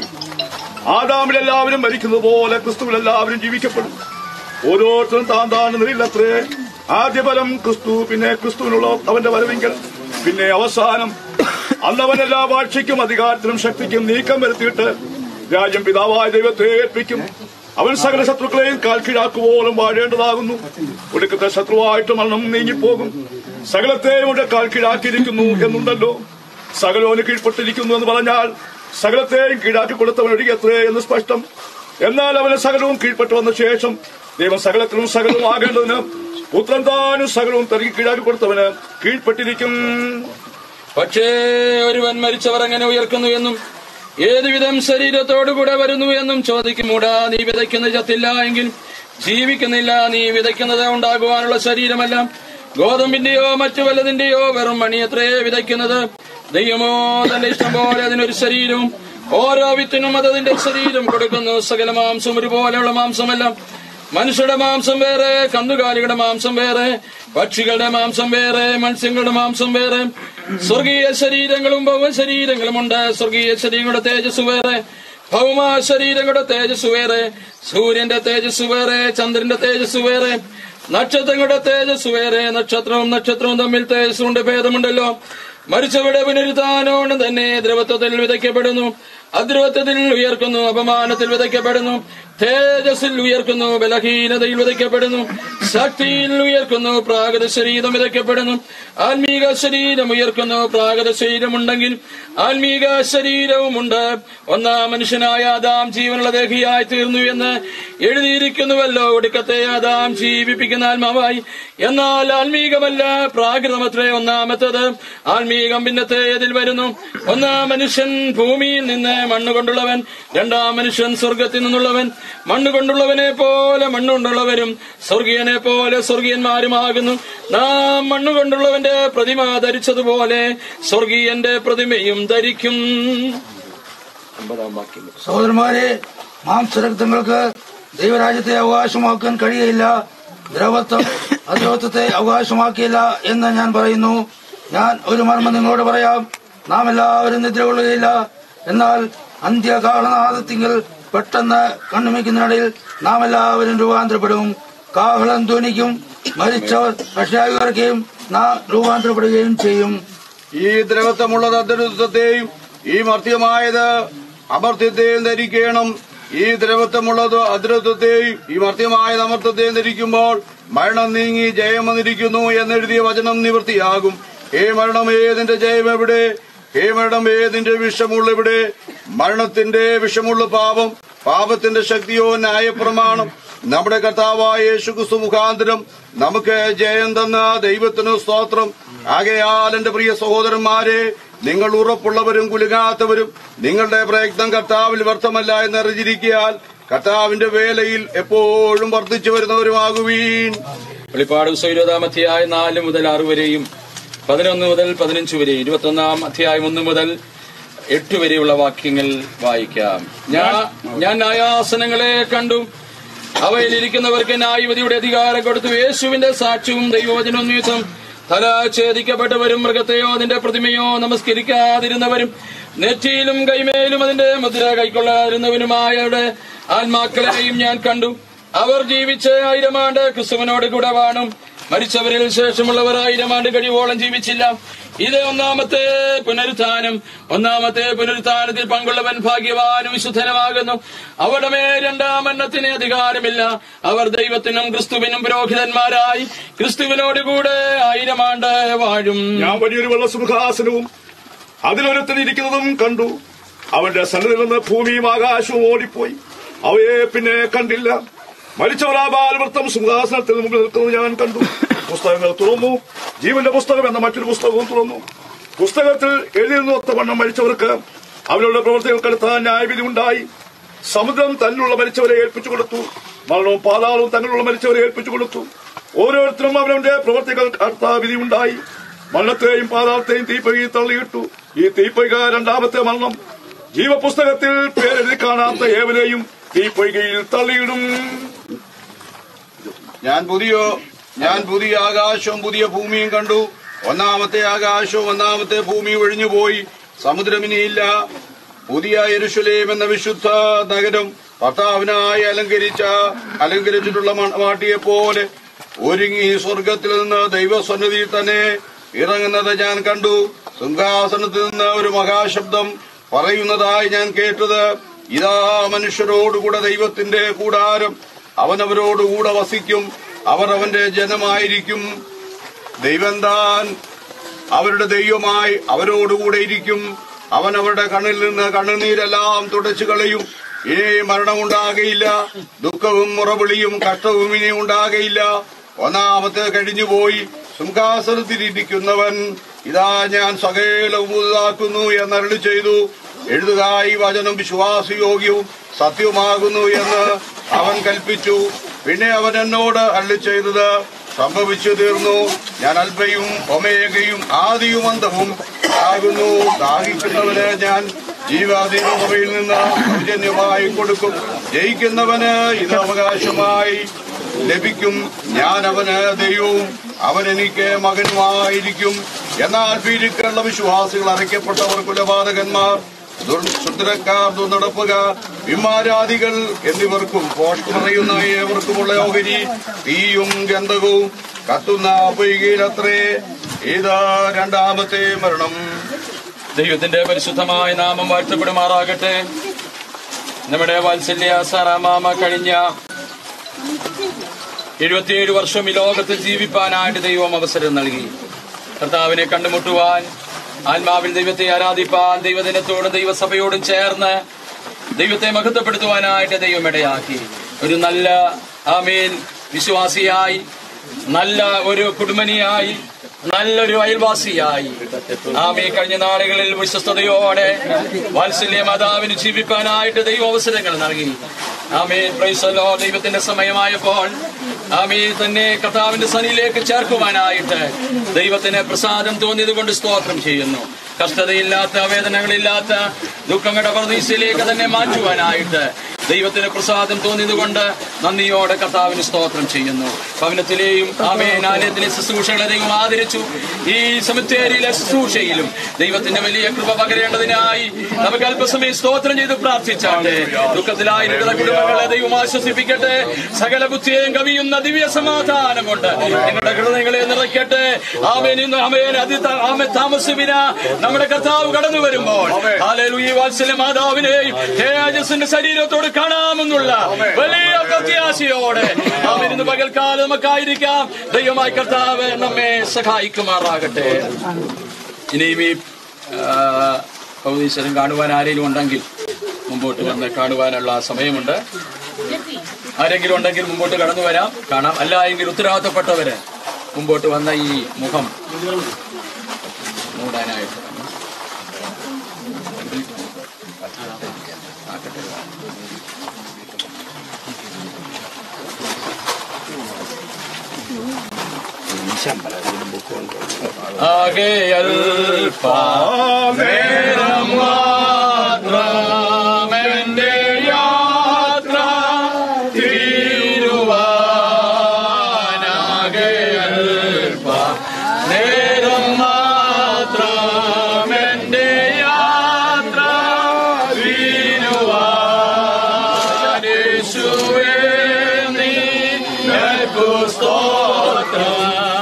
ആദാമിൽ എല്ലാവരും മരിക്കുന്നത് പോലെ ക്രിസ്തുവിൽ എല്ലാവരും ജീവിക്കപ്പെടും. ഓരോരുത്തരും താൻ താൻ നിലയിലത്രേ. ആദ്യഫലം ക്രിസ്തു, പിന്നെ ക്രിസ്തുവിനുള്ള അവന്റെ വരവെങ്കിൽ, പിന്നെ അവസാനം. അന്നവൻ എല്ലാ വാഴ്ചയ്ക്കും അധികാരത്തിനും ശക്തിക്കും നീക്കം വരുത്തിയിട്ട് രാജ്യം പിതാവായ ദൈവത്തെ ഏൽപ്പിക്കും. അവൻ സകല ശത്രുക്കളെയും കാൽ കീഴാക്കുവോളം വാഴേണ്ടതാകുന്നു. ഒടുക്കത്തെ ശത്രുവായിട്ട് മരണം നീങ്ങിപ്പോകും. സകലത്തെയും ഇവിടെ കാൽ കീഴാക്കിയിരിക്കുന്നു എന്നുണ്ടല്ലോ. സകലോന് കീഴ്പ്പെട്ടിരിക്കുന്നു എന്ന് പറഞ്ഞാൽ സകലത്തെയും കീഴാക്കി കൊടുത്തവൻ ഒഴികെത്രേ എന്ന് സ്പഷ്ടം. എന്നാൽ അവന് സകലവും കീഴ്പ്പെട്ടു വന്ന ശേഷം ദൈവം സകലത്തിനും സകലവും ആകേണ്ടതിന് പുത്രൻ താനും സകലവും തനിക്ക് കീഴാക്കി കൊടുത്തവന് കീഴ്പ്പെട്ടിരിക്കും. പക്ഷേ ഒരുവൻ മരിച്ചവർ എങ്ങനെ ഉയർക്കുന്നു എന്നും ഏതുവിധം ശരീരത്തോടുകൂടെ വരുന്നു എന്നും ചോദിക്കുമൂടാ. നീ വിതയ്ക്കുന്നത് ചത്തില്ല എങ്കിൽ ജീവിക്കുന്നില്ല. നീ വിതയ്ക്കുന്നത് ഉണ്ടാകുവാനുള്ള ശരീരമല്ല, ഗോതമ്പിന്റെയോ മറ്റു വല്ലതിന്റെയോ വെറും മണിയത്രേ വിതയ്ക്കുന്നത്. ദൈവമോ തന്റെ ഇഷ്ടം പോലെ അതിനൊരു ശരീരവും ഓരോ വിത്തിനും അതതിന്റെ ശരീരം കൊടുക്കുന്നു. സകല മാംസം ഒരുപോലെയുള്ള മാംസമല്ല. മനുഷ്യരുടെ മാംസം വേറെ, കന്നുകാലികളുടെ മാംസം വേറെ, പക്ഷികളുടെ മാംസം വേറെ, മത്സ്യങ്ങളുടെ മാംസം വേറെ. സ്വർഗീയ ശരീരങ്ങളും ഭൗമ ശരീരങ്ങളുമുണ്ട്. സ്വർഗീയ ശരീരങ്ങളുടെ തേജസ് വേറെ, ഭൗമ ശരീരങ്ങളുടെ തേജസ് വേറെ. സൂര്യന്റെ തേജസ് വേറെ, ചന്ദ്രന്റെ തേജസ് വേറെ, നക്ഷത്രങ്ങളുടെ തേജസ് വേറെ. നക്ഷത്രവും നക്ഷത്രവും തമ്മിൽ തേജസ്സുകൊണ്ട് ഭേദമുണ്ടല്ലോ. മരിച്ചവരുടെ പുനരുത്ഥാനോട് തന്നെ ദ്രവത്വത്തിൽ വിതയ്ക്കപ്പെടുന്നു, അദ്രവത്വത്തിൽ ഉയർക്കുന്നു, അപമാനത്തിൽ വിതയ്ക്കപ്പെടുന്നു, തേജസ്സിൽ ഉയർക്കുന്നു, ബലഹീനതയിൽ വിതയ്ക്കപ്പെടുന്നു, ശക്തിയിൽ ഉയർക്കുന്നു, പ്രാകൃത ശരീരം വിതയ്ക്കപ്പെടുന്നു, ആത്മീക ശരീരം ഉയർക്കുന്നു. പ്രാകൃത ശരീരമുണ്ടെങ്കിൽ ആത്മീക ശരീരവുമുണ്ട്. ഒന്നാം മനുഷ്യനായ ആദാം ജീവനുള്ള ദേഹിയായി തീർന്നു എന്ന് എഴുതിയിരിക്കുന്നുവല്ലോ. ഒടുക്കത്തെ ആദാം ജീവിപ്പിക്കുന്ന ആത്മാവായി. എന്നാൽ ആത്മീകമല്ല, പ്രാകൃതമത്രേ ഒന്നാമത്തത്. ആത്മീകം പിന്നത്തേതിൽ വരുന്നു. ഒന്നാം മനുഷ്യൻ ഭൂമിയിൽ നിന്ന് മണ്ണുകൊണ്ടുള്ളവൻ, രണ്ടാം മനുഷ്യൻ സ്വർഗത്തിൽ നിന്നുള്ളവൻ. മണ്ണുകൊണ്ടുള്ളവനെ പോലെ മണ്ണുകൊണ്ടുള്ളവരും സ്വർഗീയനെ പോലെ സ്വർഗീയന്മാരുമാകുന്നു. നാം മണ്ണുകൊണ്ടുള്ളവന്റെ പ്രതിമ ധരിച്ചതുപോലെ സ്വർഗീയന്റെ പ്രതിമയും ധരിക്കും. സഹോദരന്മാരെ, മാംസരക്തങ്ങൾക്ക് ദൈവരാജ്യത്തെ അവകാശമാക്കാൻ കഴിയില്ല. ദ്രവത്വം അദ്രവത്വത്തെ അവകാശമാക്കിയില്ല എന്ന് ഞാൻ പറയുന്നു. ഞാൻ ഒരു മർമ്മം നിങ്ങളോട് പറയാം. നാം എല്ലാവരും നിദ്ര കൊള്ളുകയില്ല. എന്നാൽ അന്ത്യകാളനാദത്തിങ്കിൽ പെട്ടെന്ന് കണ്ണുമിക്കുന്നിടയിൽ നാം എല്ലാവരും രൂപാന്തരപ്പെടും. കാഹളം ധ്വനിക്കും, മരിച്ചവർ രക്ഷായുകയും നാം രൂപാന്തരപ്പെടുകയും ചെയ്യും. ഈ ദ്രവത്വമുള്ളത് അദ്രവത്വത്തെയും ഈ മർത്യമായത് അമർത്യത്തെയും ധരിക്കണം. ഈ ദ്രവത്വമുള്ളത് അദ്രവത്വത്തെയും ഈ മർത്യമായത് അമർത്യത്തെയും ധരിക്കുമ്പോൾ മരണം നീങ്ങി ജയം വന്നിരിക്കുന്നു എന്നെഴുതിയ വചനം നിവൃത്തിയാകും. ഹേ മരണമേ, നിന്റെ ജയം എവിടെ? ഹേ മരണമേ, നിന്റെ വിഷമുള്ള എവിടെ? മരണത്തിന്റെ വിഷമുള്ള പാപം, പാപത്തിന്റെ ശക്തിയോ ന്യായപ്രമാണം. നമ്മുടെ കർത്താവായ യേശുക്രിസ്തു മുഖാന്തരം നമുക്ക് ജയം തന്ന ദൈവത്തിന് സ്തോത്രം. ആകയാൽ എന്റെ പ്രിയ സഹോദരന്മാരെ, നിങ്ങൾ ഉറപ്പുള്ളവരും കുലുങ്ങാത്തവരും നിങ്ങളുടെ പ്രയത്നം കർത്താവിൽ വ്യർത്ഥമല്ല എന്ന് അറിഞ്ഞിരിക്കാൻ കർത്താവിന്റെ വേലയിൽ എപ്പോഴും വർദ്ധിച്ചു വരുന്നവരുമാകുവീൻ. വെളിപ്പാട് ഇരുപതാം അധ്യായം നാല് മുതൽ ആറ് വരെയും പതിനൊന്ന് മുതൽ പതിനഞ്ച് വരെയും ഇരുപത്തൊന്നാം അധ്യായം ഒന്ന് മുതൽ എട്ട് വരെയുള്ള വാക്യങ്ങൾ വായിക്കാം. ഞാൻ ഞാൻ ന്യായാസനങ്ങളെ കണ്ടു, അവയിലിരിക്കുന്നവർക്ക് ന്യായവിധിയുടെ അധികാരം കൊടുത്തു. യേശുവിന്റെ സാക്ഷ്യവും ദൈവവചനവും നിമിത്തം തല ഛേദിക്കപ്പെട്ടവരും മൃഗത്തെയോ അതിന്റെ പ്രതിമയോ നമസ്കരിക്കാതിരുന്നവരും നെറ്റിയിലും കൈമേലും അതിന്റെ മുദ്ര കൈക്കൊള്ളാതിരുന്നവനുമായവരുടെ ആത്മാക്കളെയും ഞാൻ കണ്ടു. അവർ ജീവിച്ച് ആയിരം ആണ്ട് ക്രിസ്തുവിനോട് കൂടെ വാണും. മരിച്ചവരിൽ ശേഷമുള്ളവർ ആയിരം ആണ്ട് കഴിവോളം ജീവിച്ചില്ല. ഇത് ഒന്നാമത്തെ പുനരുത്ഥാനം. ഒന്നാമത്തെ പുനരുത്ഥാനത്തിൽ പങ്കുള്ളവൻ ഭാഗ്യവാനും വിശുദ്ധനുമാകുന്നു. അവരുടെ മേൽ രണ്ടാം മരണത്തിന് അധികാരമില്ല. അവർ ദൈവത്തിനും ക്രിസ്തുവിനും പുരോഹിതന്മാരായി ക്രിസ്തുവിനോടുകൂടെ ആയിരം ആണ്ട് വാഴും. ഞാൻ വലിയൊരു വെള്ള സിംഹാസനവും അതിലൊരുത്തനിരിക്കുന്നതും കണ്ടു. അവന്റെ സന്നിധിയിൽ നിന്ന് ഭൂമിയും ആകാശവും ഓടിപ്പോയി, അവയെ പിന്നെ കണ്ടില്ല. മരിച്ചവർ ആ ബാലവൃത്തം സിംഹാസനത്തിൽ മുമ്പിൽ നിൽക്കുന്നത് ഞാൻ കണ്ടു. പുസ്തകങ്ങൾ തുറന്നു, ജീവന്റെ പുസ്തകം എന്ന മറ്റൊരു പുസ്തകവും തുറന്നു. പുസ്തകത്തിൽ എഴുതിയിരുന്നൊത്തവണ്ണം മരിച്ചവർക്ക് അവരുടെ പ്രവർത്തികൾക്കടുത്ത ന്യായവിധി ഉണ്ടായി. സമുദ്രം തന്നിലുള്ള മരിച്ചവരെ ഏൽപ്പിച്ചു കൊടുത്തു, മരണവും പാതാളവും തങ്ങളുള്ള മരിച്ചവരെ ഏൽപ്പിച്ചു കൊടുത്തു. ഓരോരുത്തരും അവരവന്റെ പ്രവർത്തികൾക്ക് അടുത്ത വിധി ഉണ്ടായി. മരണത്തെയും പാതാളത്തെയും തീപ്പൊയ്കയിൽ തള്ളിയിട്ടു. ഈ തീപ്പൊയ്ക രണ്ടാമത്തെ മരണം. ജീവപുസ്തകത്തിൽ പേരെഴുതി കാണാത്ത ഏവരെയും തീപ്പൊയ്കയിൽ തള്ളിയിടും. ഞാൻ പുതിയ ഞാൻ പുതിയ ആകാശവും പുതിയ ഭൂമിയും കണ്ടു. ഒന്നാമത്തെ ആകാശവും ഒന്നാമത്തെ ഭൂമിയും ഒഴിഞ്ഞുപോയി, സമുദ്രമിനിയില്ല. പുതിയ യെരൂശലേം എന്ന വിശുദ്ധ നഗരം കർത്താവിനായി അലങ്കരിച്ച അലങ്കരിച്ചിട്ടുള്ള മണവാട്ടിയെ പോലെ ഒരുങ്ങി സ്വർഗത്തിൽ നിന്ന് ദൈവസന്നിധിയിൽ തന്നെ ഇറങ്ങുന്നത് ഞാൻ കണ്ടു. സിംഹാസനത്തിൽ നിന്ന് ഒരു മഹാശബ്ദം പറയുന്നതായി ഞാൻ കേട്ടത്, ഇതാ മനുഷ്യരോടുകൂടെ ദൈവത്തിന്റെ കൂടാരം, അവനവരോടുകൂടെ വസിക്കും, അവർ അവന്റെ ജനമായിരിക്കും. ദൈവം താൻ അവരുടെ ദൈവമായി അവരോടുകൂടെ ഇരിക്കും. അവൻ അവരുടെ കണ്ണിൽ നിന്ന് കണ്ണുനീരെല്ലാം തുടച്ചു കളയും. ഇനി മരണമുണ്ടാകയില്ല, ദുഃഖവും മുറവിളിയും കഷ്ടവും ഇനി ഉണ്ടാകയില്ല. ഒന്നാമത്തെ കഴിഞ്ഞുപോയി. സിംഹാസനത്തിലിരിക്കുന്നവൻ ഇതാ ഞാൻ സകലവും പുതുതാക്കുന്നു എന്നരുളി ചെയ്തു. എഴുതുക, ഈ വചനം വിശ്വാസയോഗ്യവും സത്യവുമാകുന്നു എന്ന് അവൻ കൽപ്പിച്ചു. പിന്നെ അവൻ എന്നോട് അരുളി ചെയ്തത് സംഭവിച്ചു തീർന്നു. ഞാൻ അൽഫയും ഒമേഗയും ആദിയും അന്തവും ആകുന്നു. ദാഹിക്കുന്നവന് ഞാൻ ജീവാധിപയിൽ നിന്ന് സൗജന്യമായി കൊടുക്കും. ജയിക്കുന്നവന് ഇത് അവകാശമായി ലഭിക്കും. ഞാൻ അവന് ദൈവവും അവൻ എനിക്ക് മകനുമായിരിക്കും. എന്നാൽ പീഡിക്കുള്ള വിശ്വാസികൾ അറയ്ക്കപ്പെട്ടവർ, കൊലപാതകന്മാർ, ദുർശുദ്രക്കാർ, ദുർനടപ്പുകാർ, വിമാരാദികൾ എന്നിവർക്കും പോഷ്ക് പറയുന്ന ഏവർക്കുമുള്ള ഓഹരി തീയും ഗന്ധകവും കത്തുന്ന പൊയ്കയിലത്രേ. ഇത് രണ്ടാമത്തെ മരണം. ദൈവത്തിന്റെ പരിശുദ്ധമായ നാമം വാഴ്ത്തപ്പെടുമാറാകട്ടെ. നമ്മുടെ വാത്സല്യ സാറാമാമ കഴിഞ്ഞ എഴുപത്തിയേഴ് വർഷം ഈ ലോകത്തിൽ ജീവിപ്പാനായിട്ട് ദൈവം അവസരം നൽകി. കർത്താവിനെ കണ്ടുമുട്ടുവാൻ, ആത്മാവിൽ ദൈവത്തെ ആരാധിപ്പാൻ, ദൈവദിനത്തോടും ദൈവസഭയോടും ചേർന്ന് ദൈവത്തെ മഹത്വപ്പെടുത്തുവാനായിട്ട് ദൈവം ഇടയാക്കി. ഒരു നല്ല ആമേൻ വിശ്വാസിയായി, നല്ല ഒരു കുടുംബനിയായി, നല്ലൊരു അയൽവാസിയായി ആമേ കഴിഞ്ഞ നാളുകളിൽ വിശ്വസ്തയോടെ വാത്സല്യ മാതാവിന് ജീവിപ്പാനായിട്ട് ദൈവം അവസരങ്ങൾ നൽകി. ആമേ പ്രൈസ് ദി ലോർഡ്. ദൈവത്തിന്റെ സമയമായപ്പോൾ ആമേ തന്നെ കർത്താവിന്റെ സന്നിധിയിലേക്ക് ചേർക്കുവാനായിട്ട് ദൈവത്തിന് പ്രസാദം തോന്നിയത് കൊണ്ട് സ്തോത്രം ചെയ്യുന്നു. കഷ്ടതയില്ലാത്ത, വേദനകളില്ലാത്ത, ദുഃഖങ്ങളുടെ പ്രതീക്ഷയിലേക്ക് തന്നെ മാറ്റുവാനായിട്ട് ദൈവത്തിന് പ്രസാദം തോന്നിയതുകൊണ്ട് നന്ദിയോടെ കർത്താവിന് സ്തോത്രം ചെയ്യുന്നു. ഭവനത്തിലെയും ആമേൻ ആലയത്തിലെ ശുശ്രൂഷകളെ ദൈവം ആദരിച്ചു. ഈ സെമിത്തേരിയിലെ ശുശ്രൂഷയിലും ദൈവത്തിന്റെ വലിയ കൃപ പകരേണ്ടതിനായി നമുക്ക് അല്പസമയം സ്തോത്രം ചെയ്ത് പ്രാർത്ഥിച്ചാട്ടെ. ദുഃഖത്തിലായിരിക്കുന്ന കുടുംബങ്ങളെ ദൈവം ആശ്വസിപ്പിക്കട്ടെ. സകല ബുദ്ധിയെയും കവിയുന്ന ദിവ്യ സമാധാനം കൊണ്ട് നിങ്ങളുടെ ഹൃദയങ്ങളെ നിറയ്ക്കട്ടെ. ആമേൻ ഇന്ന് ആമേൻ അതി ആമേ താമസിവിന നമ്മുടെ കർത്താവ് കടന്നു വരുമ്പോൾ ഹല്ലേലൂയ വാത്സല്യ മാതാവിനെയും തേജസ്സിന്റെ ശരീരത്തോട് കാണാമെന്നുള്ള വലിയ പ്രത്യാശയോടെ ആമേൻ ഇന്ന് പകൽക്കാലം നമുക്കായിരിക്കാം. ദൈവമായ കർത്താവ് നമ്മെ സഹായിക്കുമാറാകട്ടെ. ഇനിയും ഈ പൗരീശ്വരം കാണുവാൻ ആരെങ്കിലും ഉണ്ടെങ്കിൽ മുമ്പോട്ട് വന്ന് കാണുവാനുള്ള സമയമുണ്ട്. ആരെങ്കിലും ഉണ്ടെങ്കിൽ മുമ്പോട്ട് കടന്നു വരാം, കാണാം. അല്ല എങ്കിൽ ഉത്തരവാദിത്തപ്പെട്ടവര് മുമ്പോട്ട് വന്ന ഈ മുഖം മൂടാനായിട്ട് ആകെ അല്പനേരം മാത്രമെന്റെ യാത്ര തീരുവാനാകെ അല്പനേരം മാത്രമെന്റെ യാത്ര തീരുവാൻ യേശുവേ നിനക്കു സ്തോത്രം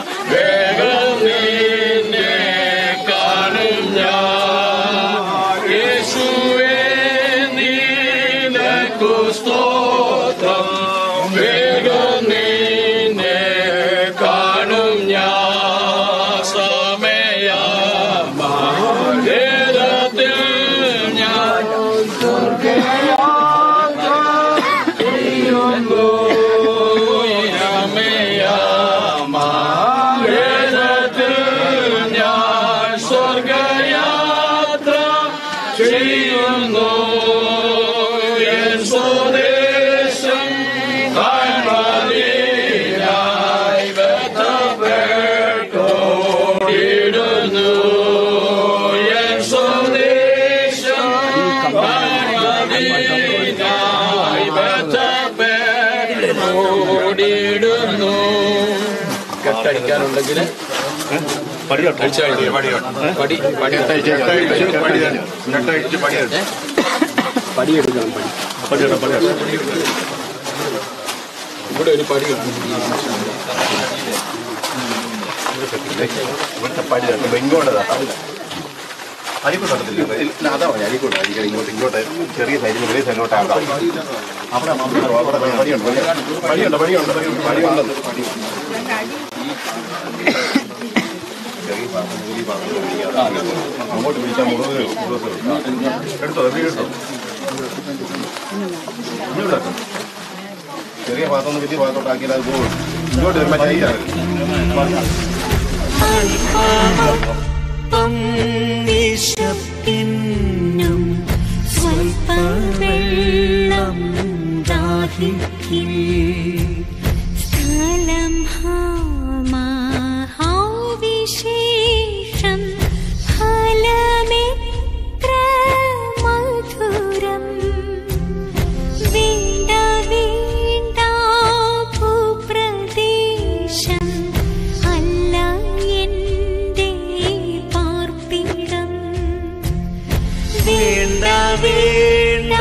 കെട്ടടിക്കാനുണ്ടെങ്കിൽ പടി പടിയെടുക്കണം. ഇവിടെ ഒരു പടി ഇങ്ങോട്ടതാ അരിക്കൊണ്ടത്തില്ല അതാ മതി അരിക്കോട്ട് അരിക്കണം ഇങ്ങോട്ട് ഇങ്ങോട്ട് ചെറിയ സൈഡിൽ വലിയ സൈഡിലോട്ട് ആക്കാം. അവിടെ അവിടെ പടിയുണ്ട് പടിയുണ്ട് പടിയുണ്ട് പടിയുണ്ട് പടി അങ്ങോട്ട് വിളിച്ചാൽ മുഴുവൻ എടുത്തോ എടുത്തോ ചെറിയ പാത്രം വലിയ പാത്രത്തോട്ടാക്കിയാൽ അത് പോകും. ഇങ്ങോട്ട് വരുമ്പോൾ വിശപ്പിന്നും സ്വൽപ്പവെള്ളം ദാഹിക്കിൽ സ്ഥലം മഹാവിശേഷം ഫലമെത്ര മധുരം വേണ്ട വേണ്ട ഭൂപ്രദേശം അല്ല എന്റെ പാർപ്പിടം വേണ്ട വേണ്ട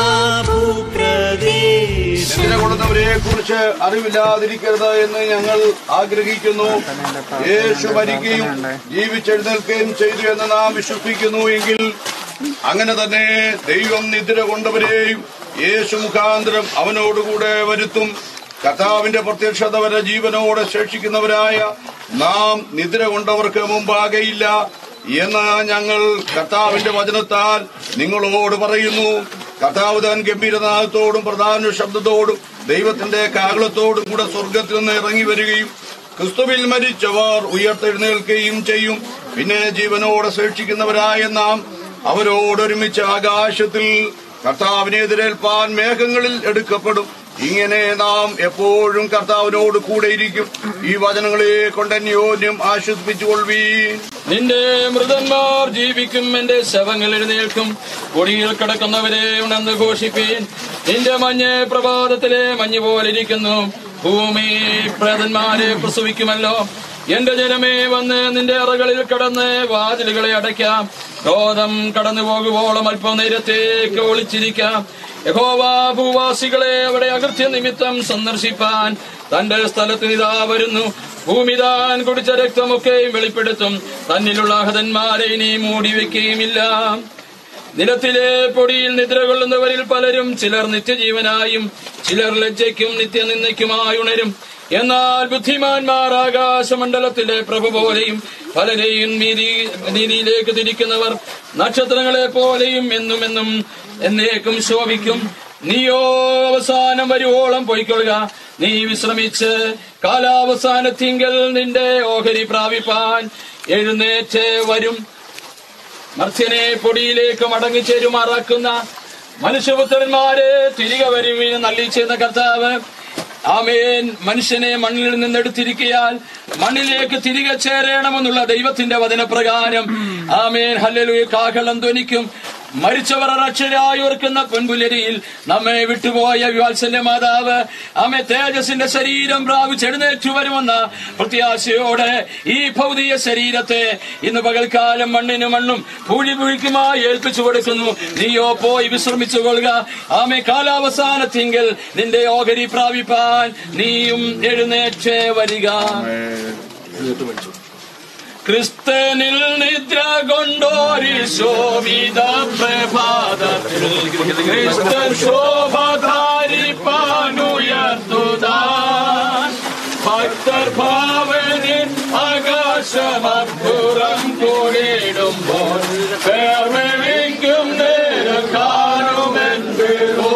ഭൂപ്രദേശം കൊള്ളുന്നവരെ കുറിച്ച് അറിവില്ലാതിരിക്കരുത് എന്ന് ഞങ്ങൾ ആഗ്രഹിക്കുന്നു. യേശു മരിക്കുകയും ജീവിച്ചെഴുന്നേൽക്കുകയും ചെയ്തു എന്ന് നാം വിശ്വസിക്കുന്നു എങ്കിൽ അങ്ങനെ തന്നെ ദൈവം നിദ്ര കൊണ്ടവരെയും യേശു മുഖാന്തരം അവനോടുകൂടെ വരുത്തും. കർത്താവിന്റെ പ്രത്യക്ഷത വരെ ജീവനോടെ ശേഷിക്കുന്നവരായ നാം നിദ്ര കൊണ്ടവർക്ക് മുമ്പാകെയില്ല എന്ന് ഞങ്ങൾ കർത്താവിന്റെ വചനത്താൽ നിങ്ങളോട് പറയുന്നു. കർത്താവ് താൻ ഗംഭീരനാഥത്തോടും പ്രധാന ശബ്ദത്തോടും ദൈവത്തിന്റെ കാഹളത്തോടും കൂടെ സ്വർഗത്തിൽ നിന്ന് ഇറങ്ങി വരികയും ക്രിസ്തുവിൽ മരിച്ചവർ ഉയർത്തെഴുന്നേൽക്കുകയും ചെയ്യും. പിന്നെ ജീവനോടെ ശേഷിക്കുന്നവരായ നാം അവരോടൊരുമിച്ച് ആകാശത്തിൽ കർത്താവിനെ എതിരേൽപ്പാൻ മേഘങ്ങളിൽ എടുക്കപ്പെടും. ഇങ്ങനെ നാം എപ്പോഴും കർത്താവിനോട് കൂടെയിരിക്കും. ഈ വചനങ്ങളെ കൊണ്ട് അന്യോന്യം ആശ്വസിപ്പിച്ചുകൊള്ളുവീൻ. നിന്റെ മൃതന്മാർ ജീവിക്കും, എന്റെ ശവങ്ങൾ എഴുന്നേൽക്കും. പൊടിയിൽ കിടക്കുന്നവരെ ഉണർന്ന് ഘോഷിപ്പീൻ. നിന്റെ മഞ്ഞ് പ്രഭാതത്തിലെ മഞ്ഞ് പോലിരിക്കുന്നു. ഭൂമി പ്രേതന്മാരെ പ്രസവിക്കുമല്ലോ. എന്റെ ജനമേ, വന്ന് നിന്റെ അറകളിൽ കടന്ന് വാതിലുകളെ അടയ്ക്കാം. ക്രോധം കടന്നു പോകുവോളം അല്പം നേരത്തേക്ക് ഒളിച്ചിരിക്കാം. യഹോവ ഭൂവാസികളെ അവിടെ അകൃത്യ നിമിത്തം സന്ദർശിപ്പാൻ തന്റെ സ്ഥലത്ത് ഇതാ വരുന്നു. ഭൂമി താൻ കുടിച്ച രക്തമൊക്കെയും വെളിപ്പെടുത്തും. തന്നിലുള്ള ഹതന്മാരെ ഇനി മൂടിവെക്കുകയുമില്ല. നിലത്തിലെ പൊടിയിൽ നിദ്ര കൊള്ളുന്നവരിൽ പലരും ചിലർ നിത്യജീവനായും ചിലർ ലജ്ജയ്ക്കും നിത്യനിന്ദയ്ക്കുമായി ഉണരും. എന്നാൽ ബുദ്ധിമാന്മാർ ആകാശമണ്ഡലത്തിലെ പ്രഭ പോലെയും പലരെയും നീതിയിലേക്ക് തിരിക്കുന്നവർ നക്ഷത്രങ്ങളെ പോലെയും എന്നും എന്നും എന്നേക്കും ശോഭിക്കും. നീയോ അവസാനം വരുവോളം പൊയ്ക്കൊള്ളുക. നീ വിശ്രമിച്ച് കാലാവസാനത്തിങ്കൽ നിന്റെ ഓഹരി പ്രാപിപ്പാൻ എഴുന്നേറ്റ് വരും. മർത്യനെ പൊടിയിലേക്ക് മടങ്ങിച്ചേരുമാറാക്കുന്ന മനുഷ്യപുത്രന്മാരെ തിരികെ വരുവീന് നല്ലിച്ചെന്ന കർത്താവ് ആമേൻ. മനുഷ്യനെ മണ്ണിൽ നിന്നെടുത്തിരിക്കയാൽ മണ്ണിലേക്ക് തിരികെ ചേരണമെന്നുള്ള ദൈവത്തിന്റെ വചനപ്രകാരം ആമേൻ ഹല്ലേലൂയ കാഹളം ധ്വനിക്കും. മരിച്ചവർ അക്ഷരായി ഓർക്കുന്ന പൊൻപുലരിയിൽ നമ്മെ വിട്ടുപോയ വാത്സല്യ മാതാവ് ആമേ തേജസിന്റെ ശരീരം പ്രാപിച്ച് എഴുന്നേറ്റു വരുമെന്ന പ്രത്യാശയോടെ ഈ ഭൗതിക ശരീരത്തെ ഇന്ന് പകൽക്കാലം മണ്ണിന് മണ്ണും പൂഴി പുഴിക്കുമായി ഏൽപ്പിച്ചു കൊടുക്കുന്നു. നീയോ പോയി വിശ്രമിച്ചു കൊള്ളുക. ആമേ കാലാവസാനത്തിങ്കിൽ നിന്റെ ഓഹരി പ്രാപിപ്പാൻ നീയും എഴുന്നേറ്റേ വരിക. ക്രിസ്തനിൽ നിദ്ര കൊണ്ടോരി ശോഭിത പ്രഭാതത്തിൽ ക്രിസ്തൻ ശോഭധാരിപ്പാനുയർത്തുതാൻ ഭക്തർ ഭാവനിൽ ആകാശമപ്പുറം കൂടിയിടുമ്പോൾ പേർവിളിക്കും നേരം കാണുമെന്തോ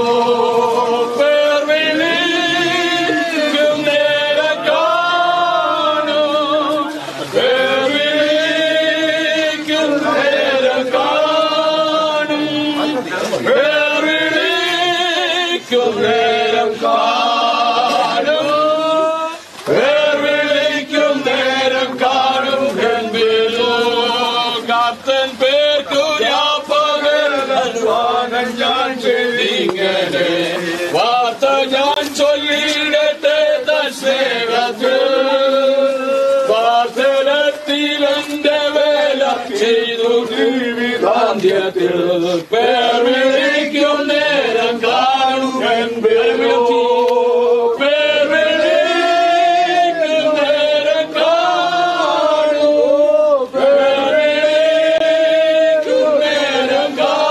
പേർവിളിക്കും നേരം കാണും പേർവിളിക്കും നേരം കാണും പേർവിളിക്കും നേരം കാണും പേർവിളിക്കും നേരം കാണും എന്തിലോ കാത്തൻ പേർക്കുരാപ്പകർവാനം ഞാൻ ചെല്ലിങ്ങനെ വാർത്ത ഞാൻ ചൊല്ലിടട്ടെ തസ്സേവത്തിൽ വാർത്തലത്തിലെന്റെ വേല ചെയ്തു ജീവിതാന്ത്യത്തിൽ പേർവിളിക്കും നേരം കാണും എന്തിലോ പേർവിളിക്കും നേരം കാണും പേർവിളിക്കും നേരം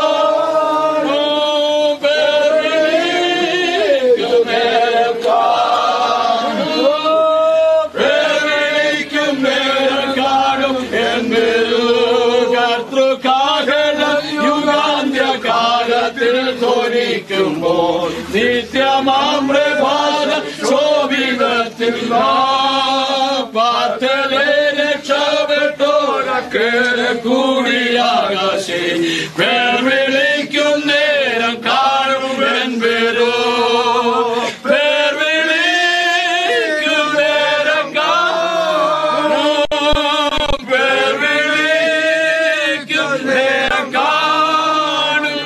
കാണും പേർവിളിക്കും നേരം കാണും പേർവിളിക്കും നേരം കാണും എന്തിലോ കർത്തൃകാഹളം യുഗാന്ത്യകാലത്തിൽ ധ്വനിക്കുമ്പോൾ നിത്യമാം പ്രഭാത ശോഭിതത്തിൽ പാർത്തലെ രക്ഷപ്പെട്ടോരക്കേറെ കൂടിയാകാശേ പേർവിളിക്കും നേരം കാണും എന്തിലോ പേർവിളിക്കും നേരം കാണും പേർവിളിക്കും നേരം കാണും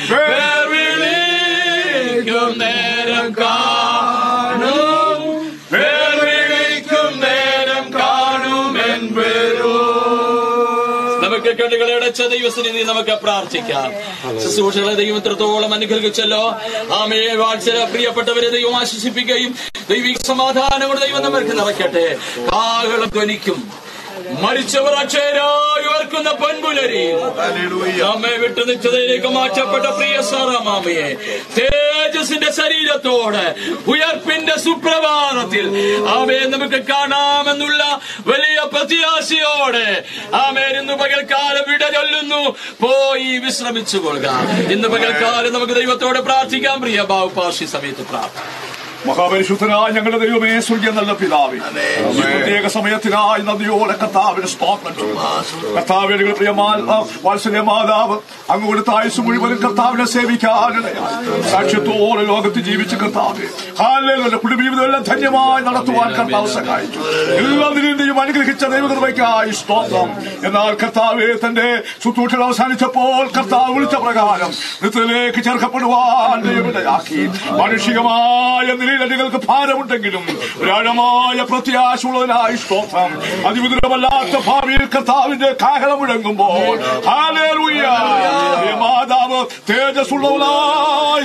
പേർവിളിക്കും നേരം കാണും പേർവിളിക്കും നേരം കാണും എന്തിലോ. നമുക്ക് കണ്ണുകളെ അടച്ച ദൈവസന്നിധി നമുക്ക് പ്രാർത്ഥിക്കാം. ശുശ്രൂഷകളെ ദൈവം എത്രത്തോളം അനുഗ്രഹിച്ചല്ലോ. ആമേ വാത്സല്യ പ്രിയപ്പെട്ടവരെ ദൈവം ആശ്വസിപ്പിക്കുകയും ദൈവിക സമാധാനം കൊണ്ട് ദൈവം നമുക്ക് നിറയ്ക്കട്ടെ. കാഹളം ധ്വനിക്കും മരിച്ചവർ അക്ഷരായി ഓർക്കുന്ന പൊൻപുലരി നമ്മെ വിട്ടു നിശ്ചതയിലേക്ക് മാറ്റപ്പെട്ട പ്രിയ സാറാമാമയെ തേജസിന്റെ ശരീരത്തോടെ ഉയർപ്പിന്റെ സുപ്രഭാതത്തിൽ ആമേ നമുക്ക് കാണാമെന്നുള്ള വലിയ പ്രത്യാശയോടെ ആമേ ഇന്ന് പകൽക്കാലം വിട ചൊല്ലുന്നു. പോയി വിശ്രമിച്ചു കൊള്ളുക. ഇന്ന് പകൽക്കാലം നമുക്ക് ദൈവത്തോട് പ്രാർത്ഥിക്കാം. പ്രിയ ബാബു പാർഷി സമയത്ത് പ്രാർത്ഥന. മഹാപരിശുദ്ധനായ ഞങ്ങളുടെ ദൈവമേ, സ്വർഗ്ഗീയ നല്ല പിതാവേ, ഈ പ്രത്യേക സമയത്തിനായി നന്ദിയോടെ കർത്താവിന് സ്തോത്രം ചെയ്യുന്നു. കർത്താവേ, ഞങ്ങളുടെ പ്രിയ വാത്സല്യ മാതാവ് അങ്ങ് കൊടുത്ത ആയുസ് മുഴുവനും കർത്താവിനെ സേവിക്കാനിടയായി സാക്ഷ്യത്തോടെ ലോകത്ത് ജീവിച്ച് കർത്താവേ ഹാലേലൂയ കുടുംബജീവിതമെല്ലാം ധന്യമായി നടത്തുവാൻ കർത്താവ് സഹായിച്ചു. എല്ലാത്തിനും അനുഗ്രഹിച്ച ദൈവകൃപയ്ക്കായി സ്തോത്രം. എന്നാൽ കർത്താവേ, തന്റെ ശുശ്രൂഷകൾ അവസാനിച്ചപ്പോൾ കർത്താവ് വിളിച്ച പ്രകാരം മൃതത്തിലേക്ക് ചേർക്കപ്പെടുവാൻ ദൈവമിടയാക്കി. മാനുഷികമായ നിങ്ങൾക്ക് ഭാരമുണ്ടെങ്കിലും ഒരാഴമായ പ്രത്യാശയുള്ളതിനായി സ്തോത്രം. അതിവിദൂരമല്ലാത്ത ഭാവിയിൽ കർത്താവിന്റെ കാഹളം മുഴങ്ങുമ്പോൾ ഹല്ലേലൂയ മാതാവ് തേജസ്സുള്ളവനായി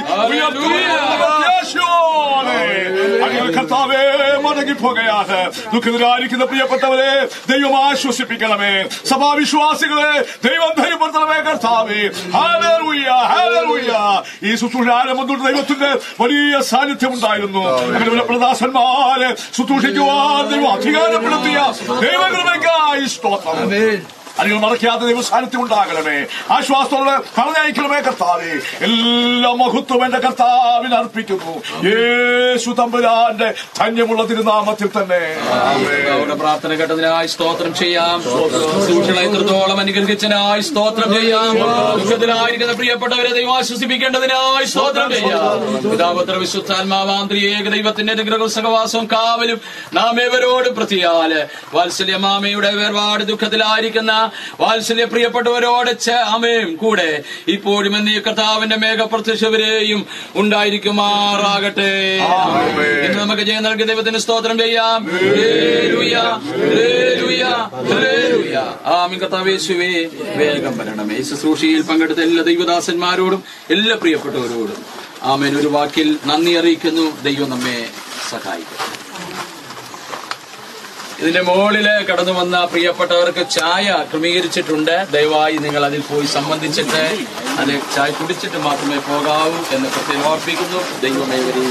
കർത്താവേ മടങ്ങിപ്പോകയാണ്. ദുഃഖിതരായിരിക്കുന്ന പ്രിയപ്പെട്ടവരെ ദൈവം ആശ്വസിപ്പിക്കണമേ. സഭാവിശ്വാസികളെ ദൈവം ധൈര്യപ്പെടുത്തണമേ കർത്താവേ. Hallelujah hallelujah. ഈ ശുശ്രൂഷ ആരംഭം തൊട്ട് ദൈവത്തിന്റെ വലിയ സാന്നിധ്യം ഉണ്ടായിരുന്നു. അങ്ങനെ പ്രദാസന്മാരെ ശുശ്രൂഷിക്കുവാൻ ദൈവം അധികാരപ്പെടുത്തിയ ദൈവകൃപയ്ക്കായി സ്തോത്രം. അല്ലെങ്കിൽ മറക്കാത്ത ദൈവസാന്നിധ്യം ഉണ്ടാകണമേ. ആശ്വാസത്തോടെ പറഞ്ഞയക്കണമേ കർത്താവേ. എല്ലാ മഹത്വം എന്റെ കർത്താവിന് അർപ്പിക്കുന്നു യേശു തമ്പുരാന്റെ ധന്യമുള്ള തിരുനാമത്തിൽ തന്നെ. അവരുടെ പ്രാർത്ഥന കേട്ടതിനായി സ്തോത്രം ചെയ്യാം. സൂക്ഷികളെ എത്രത്തോളം അനുഗ്രഹിച്ചതിനായി സ്തോത്രം ചെയ്യാം. ദുഃഖത്തിലായിരിക്കുന്ന പ്രിയപ്പെട്ടവരെ ദൈവം ആശ്വസിപ്പിക്കേണ്ടതിനായി സ്തോത്രം ചെയ്യാം. പിതാപുത്ര വിശുദ്ധാത്മാവാന്ത്രിയേക ദൈവത്തിന്റെ അനുഗ്രഹവും സഹവാസവും കാവലും നാം ഏവരോടും പ്രതിയാല് വാത്സല്യ മാമയുടെ വേർപാട് ദുഃഖത്തിലായിരിക്കുന്ന വാത്സല്യ പ്രിയപ്പെട്ടവരോട് ആമേൻ കൂടെ ഇപ്പോഴും എന്നീ കർത്താവിന്റെ മേഘപ്രത്യക്ഷവരെയും ഉണ്ടായിരിക്കുമാറാകട്ടെ. ഇന്ന് നമുക്ക് ജയം നൽകിയ ദൈവത്തിന് സ്തോത്രം ചെയ്യാം. Hallelujah, hallelujah, hallelujah. ആമേൻ. കർത്താവേശുവേ വേഗം വരണമേ. ശുശ്രൂഷയിൽ പങ്കെടുത്ത എല്ലാ ദൈവദാസന്മാരോടും എല്ലാ പ്രിയപ്പെട്ടവരോടും ആമേൻ ഒരു വാക്കിൽ നന്ദി അറിയിക്കുന്നു. ദൈവം നമ്മെ സഹായിക്കും. ഇതിന്റെ മുകളില് കടന്നു വന്ന പ്രിയപ്പെട്ടവർക്ക് ചായ ക്രമീകരിച്ചിട്ടുണ്ട്. ദയവായി നിങ്ങൾ അതിൽ പോയി സംബന്ധിച്ചിട്ട് അത് ചായ കുടിച്ചിട്ട് മാത്രമേ പോകാവൂ എന്ന് പ്രത്യേകം ഓർപ്പിക്കുന്നു. ദൈവമേ ഇവരെ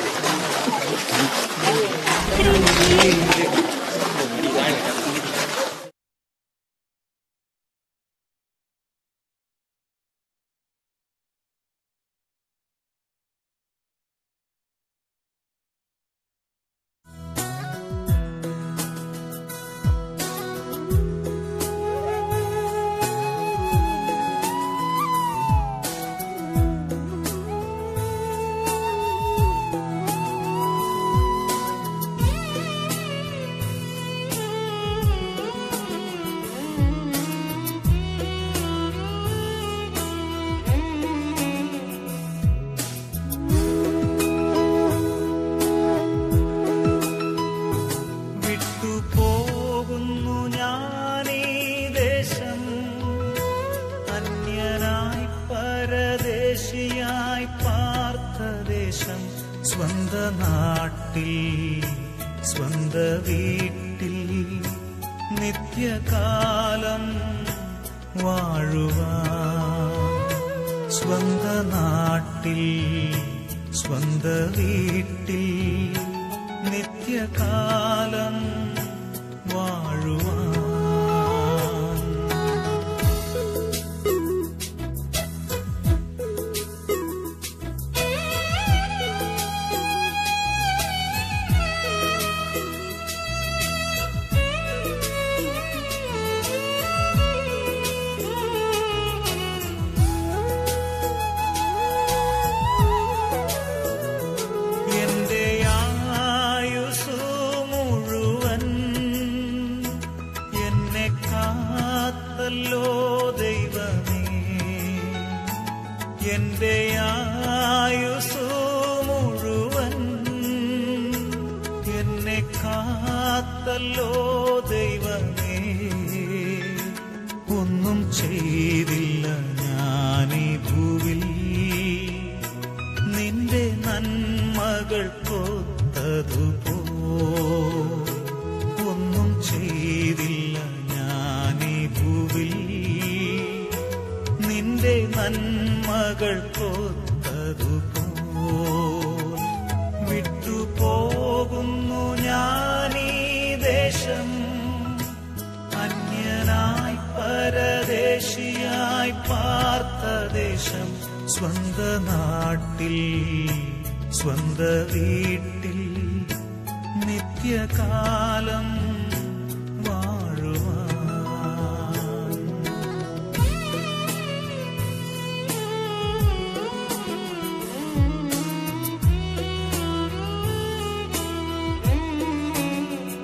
നിത്യകാലം വാഴുവാൻ സ്വന്ത നാട്ടിൽ സ്വന്ത വീട്ടിൽ നിത്യകാലം വാഴുവാൻ എന്റെ ആയുസ്സു മുഴുവൻ എന്നെ കാത്തല്ലോ ദൈവമേ. ഒന്നും ചെയ്തില്ല ഞാനീ ഭൂവിൽ നിന്റെ നന്മകൾ കൊത്തതുപോ. ഒന്നും ചെയ്തില്ല ഞാനീ ഭൂവിൽ നിന്റെ നന്മകൾ കൊത്തതുപോൽ. വിട്ടുപോകുന്നു ഞാനീ ദേശം അന്യനായി പരദേശിയായി പാർത്ത ദേശം. സ്വന്ത നാട്ടിൽ സ്വന്ത വീട്ടിൽ നിത്യകാലം